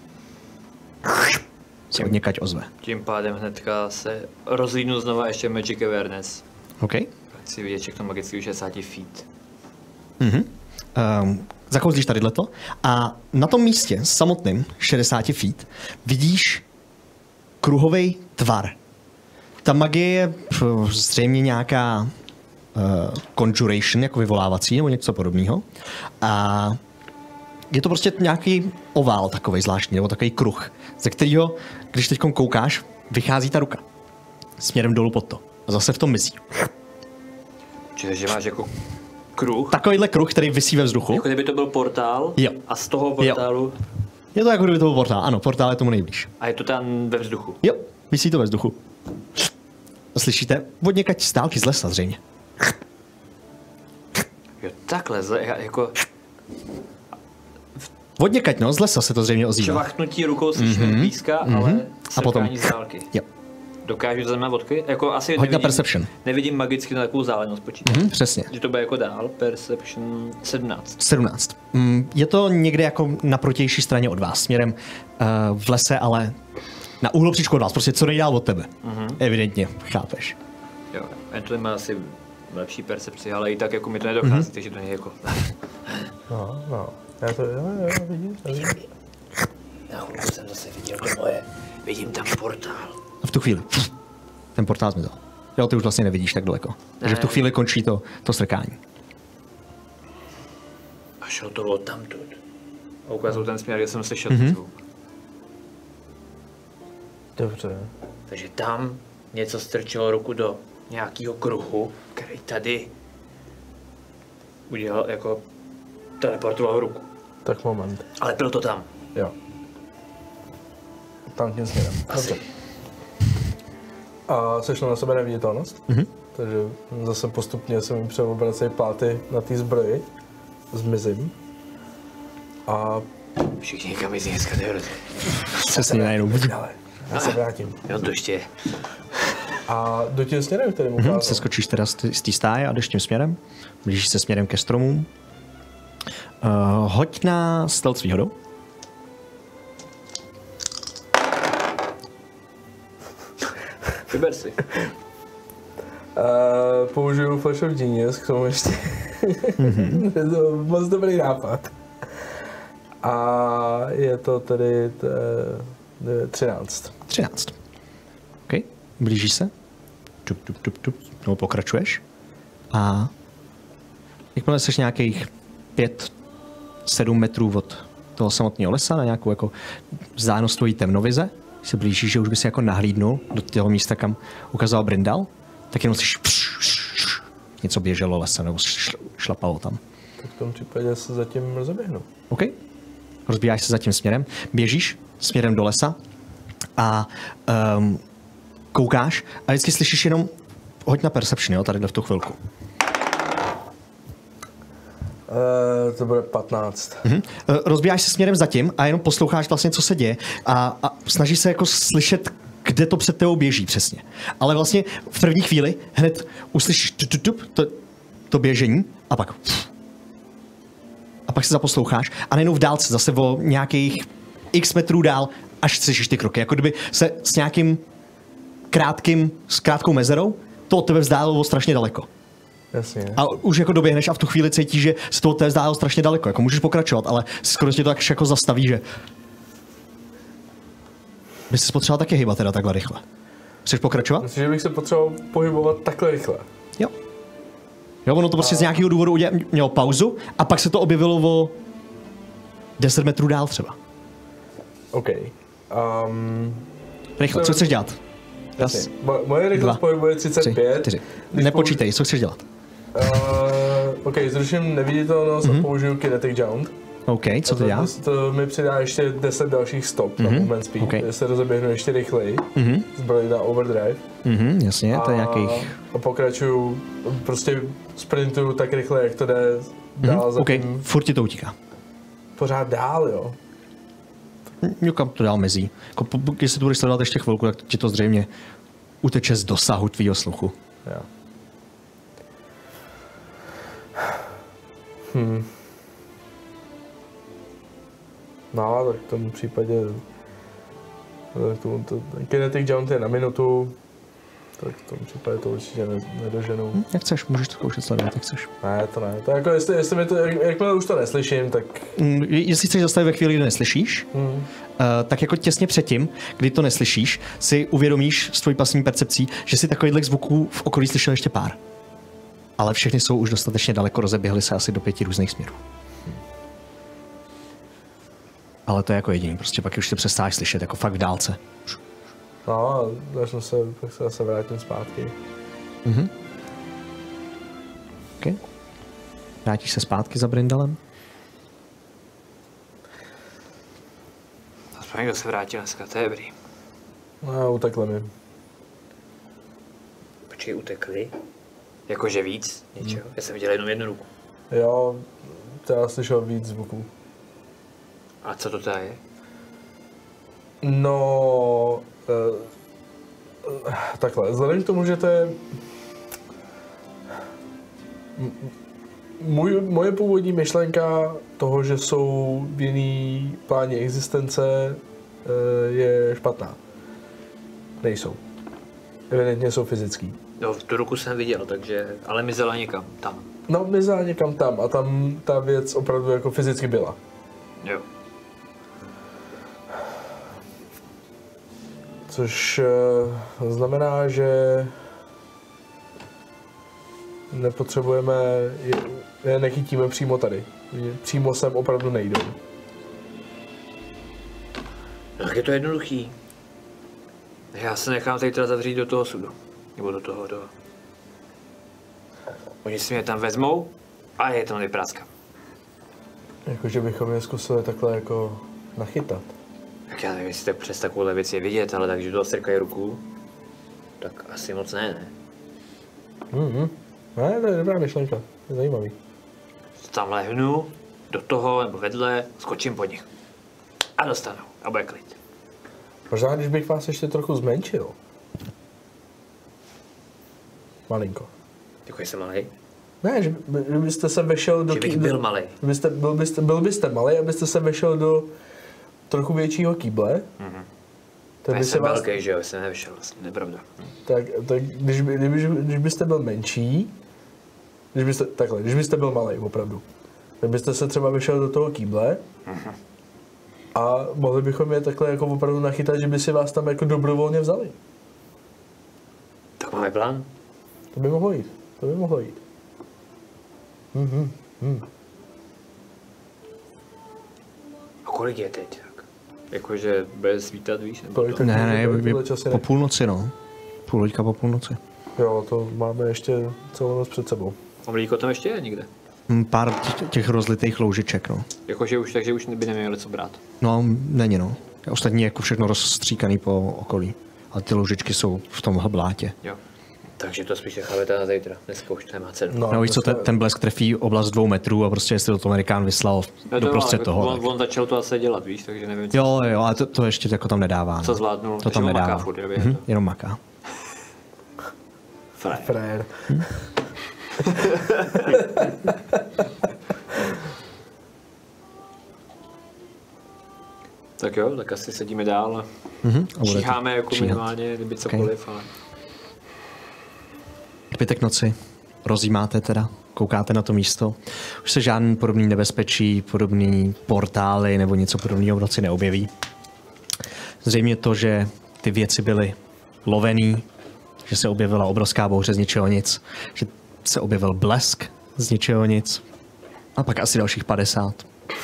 Se od někať ozve. Tím pádem hnedka se rozlídnu znova ještě Magic Awareness. OK. Chci vidět všechno magický už šedesát feet. Mhm. Um, zakouzlíš tadyhleto a na tom místě samotným šedesát feet vidíš kruhový tvar. Ta magie je zřejmě nějaká uh, conjuration, jako vyvolávací nebo něco podobného. A je to prostě nějaký ovál takovej zvláštní, nebo takový kruh, ze kterého, když teď koukáš, vychází ta ruka. Směrem dolů pod to. A zase v tom mizí. Čiže máš jako kruh? Takovýhle kruh, který visí ve vzduchu. Jako kdyby to byl portál jo. A z toho portálu... Je to jako kdyby to byl portál, ano, portál je tomu nejblíž. A je to tam ve vzduchu? Jo, visí to ve vzduchu. Slyšíte? Vodněkať z dálky z lesa zřejmě. Jo, takhle, zle, jako... Vodněkať, no, z lesa se to zřejmě ozývá. Švachnutí rukou slyším Mhm, blízka, mhm. ale A potom- setkání z dálky. Jo. Dokážu zaznamenat vodky? Jako asi Hoď na nevidím, perception. nevidím magicky na takovou zálenost počítat. Mhm, přesně. Že to bude jako dál, perception sedmnáct. sedmnáct. Mm, je to někde jako na protější straně od vás, směrem uh, v lese, ale na úhlopříčku od vás, prostě co nejdál od tebe. Mhm. Evidentně, chápeš. Jo, Anthony má asi lepší percepci, ale i tak jako mi to nedochází, Mhm. takže to není jako... No, no. Já to, jo, jo, vidíš, to vidíš. Na chvilku jsem zase viděl to moje, vidím tam portál. A v tu chvíli ten portál zmizel. Jo, ty už vlastně nevidíš tak daleko. Takže v tu chvíli končí to, to strkání. A šlo to od tamtud. A ukázal ten směr, kde jsem slyšel Mhm. ten zvuk. Dobře. Takže tam něco strčilo ruku do nějakého kruhu, který tady udělal jako teleportoval ruku. Tak moment. Ale byl to tam. Jo. Tam tím směrem. Dobře. A sešlo na sebe neviditelnost, Mhm. takže zase postupně se mi přeobracejí pláty na té zbroji, zmizím. A Všichni někam mizí dneska, to je hrozně. Přesně najednou. já se vrátím. Jo, to ještě je. A do tím směrem, který mu Mhm, ukázal. se skočíš teda z t- z té stáje a jdeš tím směrem. Blížíš se směrem ke stromům. Uh, hoď na stealth s výhodou. Vyber si. Uh, použiju Flash of Genius k tomu ještě. Mhm. Je to moc dobrý nápad. A je to tedy t, t, třináct. třináct. OK. Blížíš se. Tup, tup, tup, tup. No, pokračuješ. A jakmile jsi nějakých pět, sedm metrů od toho samotného lesa na nějakou jako vzdálenost tvojí temnovize, se blížíš, že už by si jako nahlídnul do toho místa, kam ukazoval Brindal, tak jenom slyšíš něco běželo lesem nebo šl- šlapalo tam. Tak v tom případě se zatím rozeběhnu. OK. Rozbíjáš se za tím směrem, běžíš směrem do lesa a um, koukáš a vždycky slyšíš jenom hoď na perception, jo, tady v tu chvilku. Uh, to bude patnáct. Mhm. Rozbíjáš se směrem zatím a jenom posloucháš vlastně, co se děje a, a snažíš se jako slyšet, kde to před tebou běží přesně. Ale vlastně v první chvíli hned uslyšíš tup, tup, tup, to, to běžení a pak a pak se zaposloucháš a nejenom v dálce zase o nějakých x metrů dál, až slyšíš ty kroky. Jako kdyby se s nějakým krátkým, s krátkou mezerou to od tebe vzdálilo strašně daleko. Jasně. A už jako doběhneš a v tu chvíli cítíš, že se to od té vzdálilo strašně daleko. Jako můžeš pokračovat, ale skoro tě to tak jako zastaví, že bys se potřeboval taky hýbat teda takhle rychle. Chceš pokračovat? Myslím, že bych se potřeboval pohybovat takhle rychle. Jo. Jo, ono to prostě z nějakého důvodu udělalo, mělo pauzu a pak se to objevilo o deset metrů dál třeba. OK. Um, Rychle, co chceš dělat? Jasně. Mo- moje rychlost pohybu je třicet pět. Tři, čtyři. Nepočítej, co chceš dělat? Uh, OK, zruším neviditelnost Mhm. a použiju Kinetic Jaunt. OK, co to dělá? To, to mi přidá ještě deset dalších stop Mhm. na movement speed, OK. okay. se rozeběhnu ještě rychleji. Mhm. Zbroj na overdrive. Mhm, jasně, to je A- nějakých... A pokračuju, prostě sprintuju tak rychle, jak to jde dál Mhm. za OK, tím. furt ti to utíká. Pořád dál, jo. Někam to dál mezí. Jako, po- po- jestli to budeš sledovat ještě chvilku, tak ti to zřejmě uteče z dosahu tvýho sluchu. Jo. Hmm. No, tak v tom případě tak tomu to, Kinetic Jaunt je na minutu, tak v tom případě to určitě ne, nedoženou. Hm, jak chceš, můžeš to zkoušet sledovat, jak chceš. Ne, to ne. To jako, jestli, jestli mi to, jak, jakmile už to neslyším, tak... Mm, Jestli chceš zastavit ve chvíli, kdy neslyšíš, Hmm. uh, tak jako těsně předtím, kdy to neslyšíš, si uvědomíš s tvojí pasivní percepcí, že si takovýchhle zvuků v okolí slyšel ještě pár. Ale všechny jsou už dostatečně daleko, rozeběhly se asi do pěti různých směrů. Ale to je jako jediný, prostě pak už se přestáš slyšet, jako fakt v dálce. No, začnu se, pak se zase vrátím zpátky. Mhm. OK. Vrátíš se zpátky za Brindalem? Aspoň někdo se vrátil dneska, to je dobrý. No, utekli mi. Počkej, utekli? Jakože víc něčeho? Hmm. Já jsem viděl jenom jednu ruku. Jo, to já slyšel víc zvuků. A co to tady je? No, uh, takhle, vzhledem k tomu, že to je můj, moje původní myšlenka toho, že jsou v jiný pláně existence, uh, je špatná. Nejsou. Evidentně jsou fyzický. No, tu ruku jsem viděl, takže, ale mizela někam, tam. No, mizela někam tam a tam ta věc opravdu jako fyzicky byla. Jo. Což uh, znamená, že nepotřebujeme, je, je nechytíme přímo tady. Přímo sem opravdu nejdou. No, tak je to jednoduchý. Já se nechám tady teda zavřít do toho sudu. Nebo do toho, do... Oni si mě tam vezmou a je to nepráska. Jakože bychom je zkusili takhle jako nachytat. Tak já nevím, jestli tak přes takovouhle věc je vidět, ale takže do strkají ruku, tak asi moc ne, ne? Mhm. Ne, to je dobrá myšlenka, to je zajímavý. Tam lehnu, do toho nebo vedle, skočím pod nich. A dostanu, a bude klid. Možná, když bych vás ještě trochu zmenšil. Malinko. Jako jsem malej? Ne, že, by, že byste se vešel do... Že bych byl malej. Byste, byl, byste, byl byste malej, abyste se vešel do trochu většího kýble. Mhm. Tak Já jsem vás... velký, že jo, jsem nevešel, vlastně, nepravda. Tak, tak když, by, když, když byste byl menší, když byste, takhle, když byste byl malej, opravdu, tak byste se třeba vešel do toho kýble Mhm. a mohli bychom je takhle jako opravdu nachytat, že by si vás tam jako dobrovolně vzali. Tak máme plán? To by mohlo jít, to by mohlo jít. Mhm, mhm. A kolik je teď? Tak? Jakože bude svítat, víš? Nebo Kolik to? tak- Ne, ne, Tohle by, by, časy ne. po půlnoci, no. Půl hoďka po půlnoci. Jo, to máme ještě celou noc před sebou. A mlíko tam ještě je někde? Hm, Pár těch, těch rozlitých loužiček, no. Jakože už, takže už by neměli co brát. No, není, no. Ostatní jako všechno rozstříkaný po okolí. A ty loužičky jsou v tom blátě. Jo. Takže to spíš necháme na zítra. Dneska už to nemá cenu. No, No víš co, dneska- ten, ten blesk trefí oblast dvou metrů a prostě jestli to Amerikán vyslal No, do to prostřed má, toho. On, tak. on začal to asi dělat, víš, takže nevím, co, Jo, jo, ale to, to ještě jako tam nedává. co No. zvládnul. To tam Takže on nedává. maká furt, jo, Mhm, to. jenom maká. Frajer. Frér. Tak jo, tak asi sedíme dál. Mhm, a bude to Číháme jako číhat. minimálně, kdyby cokoliv, ale... Zbytek noci rozjímáte teda, koukáte na to místo. Už se žádný podobný nebezpečí, podobný portály nebo něco podobného v noci neobjeví. Zřejmě to, že ty věci byly lovený, že se objevila obrovská bouře z ničeho nic, že se objevil blesk z ničeho nic a pak asi dalších padesát.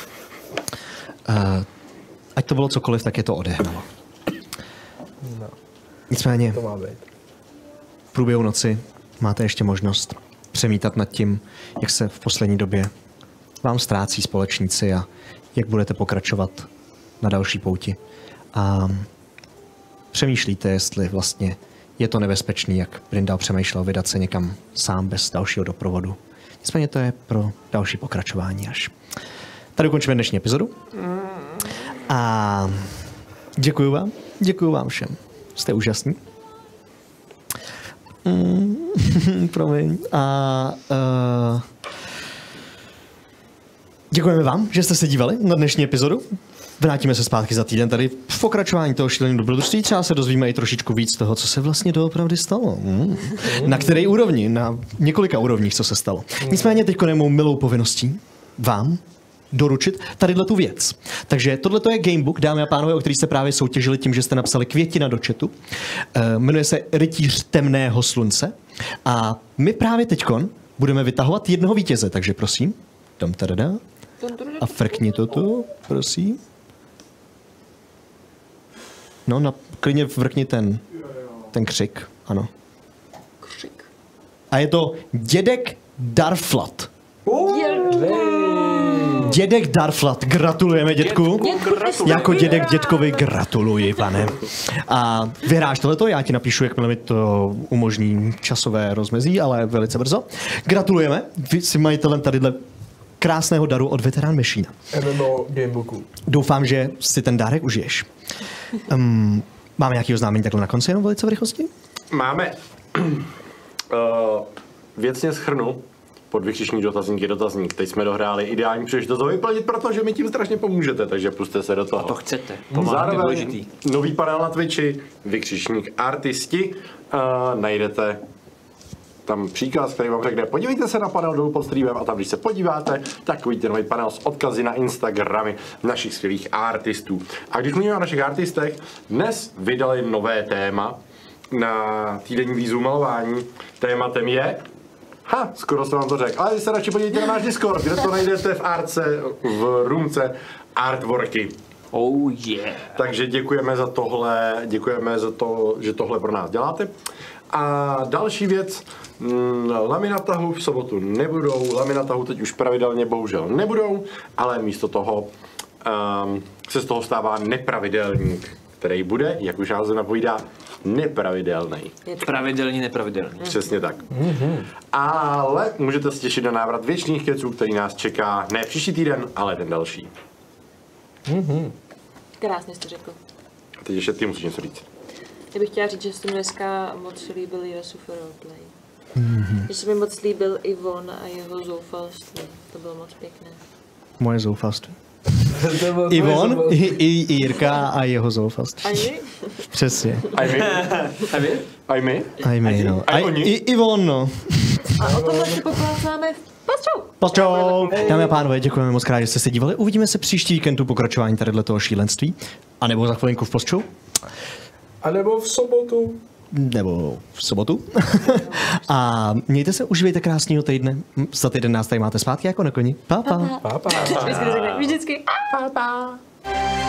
Uh, ať to bylo cokoliv, tak je to odehnalo. No, Nicméně to má být. v průběhu noci máte ještě možnost přemítat nad tím, jak se v poslední době vám ztrácí společníci a jak budete pokračovat na další pouti. A přemýšlíte, jestli vlastně je to nebezpečný, jak Brindal přemýšlel vydat se někam sám bez dalšího doprovodu. Nicméně to je pro další pokračování až. Tady ukončíme dnešní epizodu. A děkuju vám, děkuju vám všem. Jste úžasní. Mm, promiň. A uh, děkujeme vám, že jste se dívali na dnešní epizodu. Vrátíme se zpátky za týden tady v pokračování toho šíleného dobrodružství. Třeba se dozvíme i trošičku víc toho, co se vlastně doopravdy stalo. Mm. Na které úrovni? Na několika úrovních, co se stalo. Nicméně teď je mou milou povinností vám doručit tadyhle tu věc. Takže tohle je gamebook, dámy a pánové, o který jste právě soutěžili tím, že jste napsali květina do chatu. E, jmenuje se Rytíř temného slunce. A my právě teďkon budeme vytahovat jednoho vítěze, takže prosím, dom tada. A frkni to tu, prosím. No, na, klidně vrkni ten, ten křik, ano. Dědek Darflat, gratulujeme dětku. Dětku, Jako dědek dětkovi gratuluji, pane. A vyhráš tohleto, já ti napíšu, jakmile mi to umožní časové rozmezí, ale velice brzo. Gratulujeme, vy si majitelem tadyhle krásného daru od Veterán Machine. M M O Gamebooku. Doufám, že si ten dárek užiješ. Um, máme nějaký oznámení takhle na konci, jenom velice v rychlosti? Máme. uh, věcně shrnu. Pod vykřičník dotazník je dotazník. Teď jsme dohráli ideální příležitost to vyplnit, protože mi tím strašně pomůžete, takže puste se do toho. A to chcete. Zároveň nový panel na Twitchi, vykřičník artisti. Uh, najdete tam příkaz, který vám řekne, podívejte se na panel dolů pod streamem a tam, když se podíváte, tak uvidíte nový panel s odkazy na Instagramy našich skvělých artistů. A když mluvíme o našich artistech, dnes vydali nové téma na týdenní výzvu malování. Tématem je Ha, skoro jsem vám to řekl, ale když se radši podívejte na náš Discord, kde to najdete v Artce, v roomce Artworky. Oh yeah. Takže děkujeme za tohle, děkujeme za to, že tohle pro nás děláte. A další věc, laminatahu v sobotu nebudou, laminatahu teď už pravidelně bohužel nebudou, ale místo toho um, se z toho stává nepravidelník, který bude, jak už název napovídá, nepravidelný. Pravidelný, nepravidelný. Přesně tak. Mm-hmm. Ale můžete se těšit na návrat věčných keců, který nás čeká ne příští týden, ale ten další. Mm-hmm. Krásně jsi to řekl. A teď ještě ty musíš něco říct. Já bych chtěla říct, že se mi dneska moc líbil Yasuo Roleplay. Mm-hmm. Že se mi moc líbil Ivon a jeho zoufalství. To bylo moc pěkné. Moje zoufalství. Ivon, i, i, i Jirka a jeho zoufalství. A my? Přesně. A my? A my? A my? A my, no. A oni? I, Ivon, no. A o tomhle si poplácáme v postřou. Postřou! Dámy a pánové, děkujeme moc krát, že jste se dívali. Uvidíme se příští víkendu pokračování tadyhle toho šílenství. A nebo za chvilinku v postřou. A nebo v sobotu. Nebo v sobotu. A mějte se, užívejte krásného týdne. Za týden nás tady máte zpátky jako na koni. Pa, pa. Pa, pa. Vždycky. Vždycky. Pa, pa.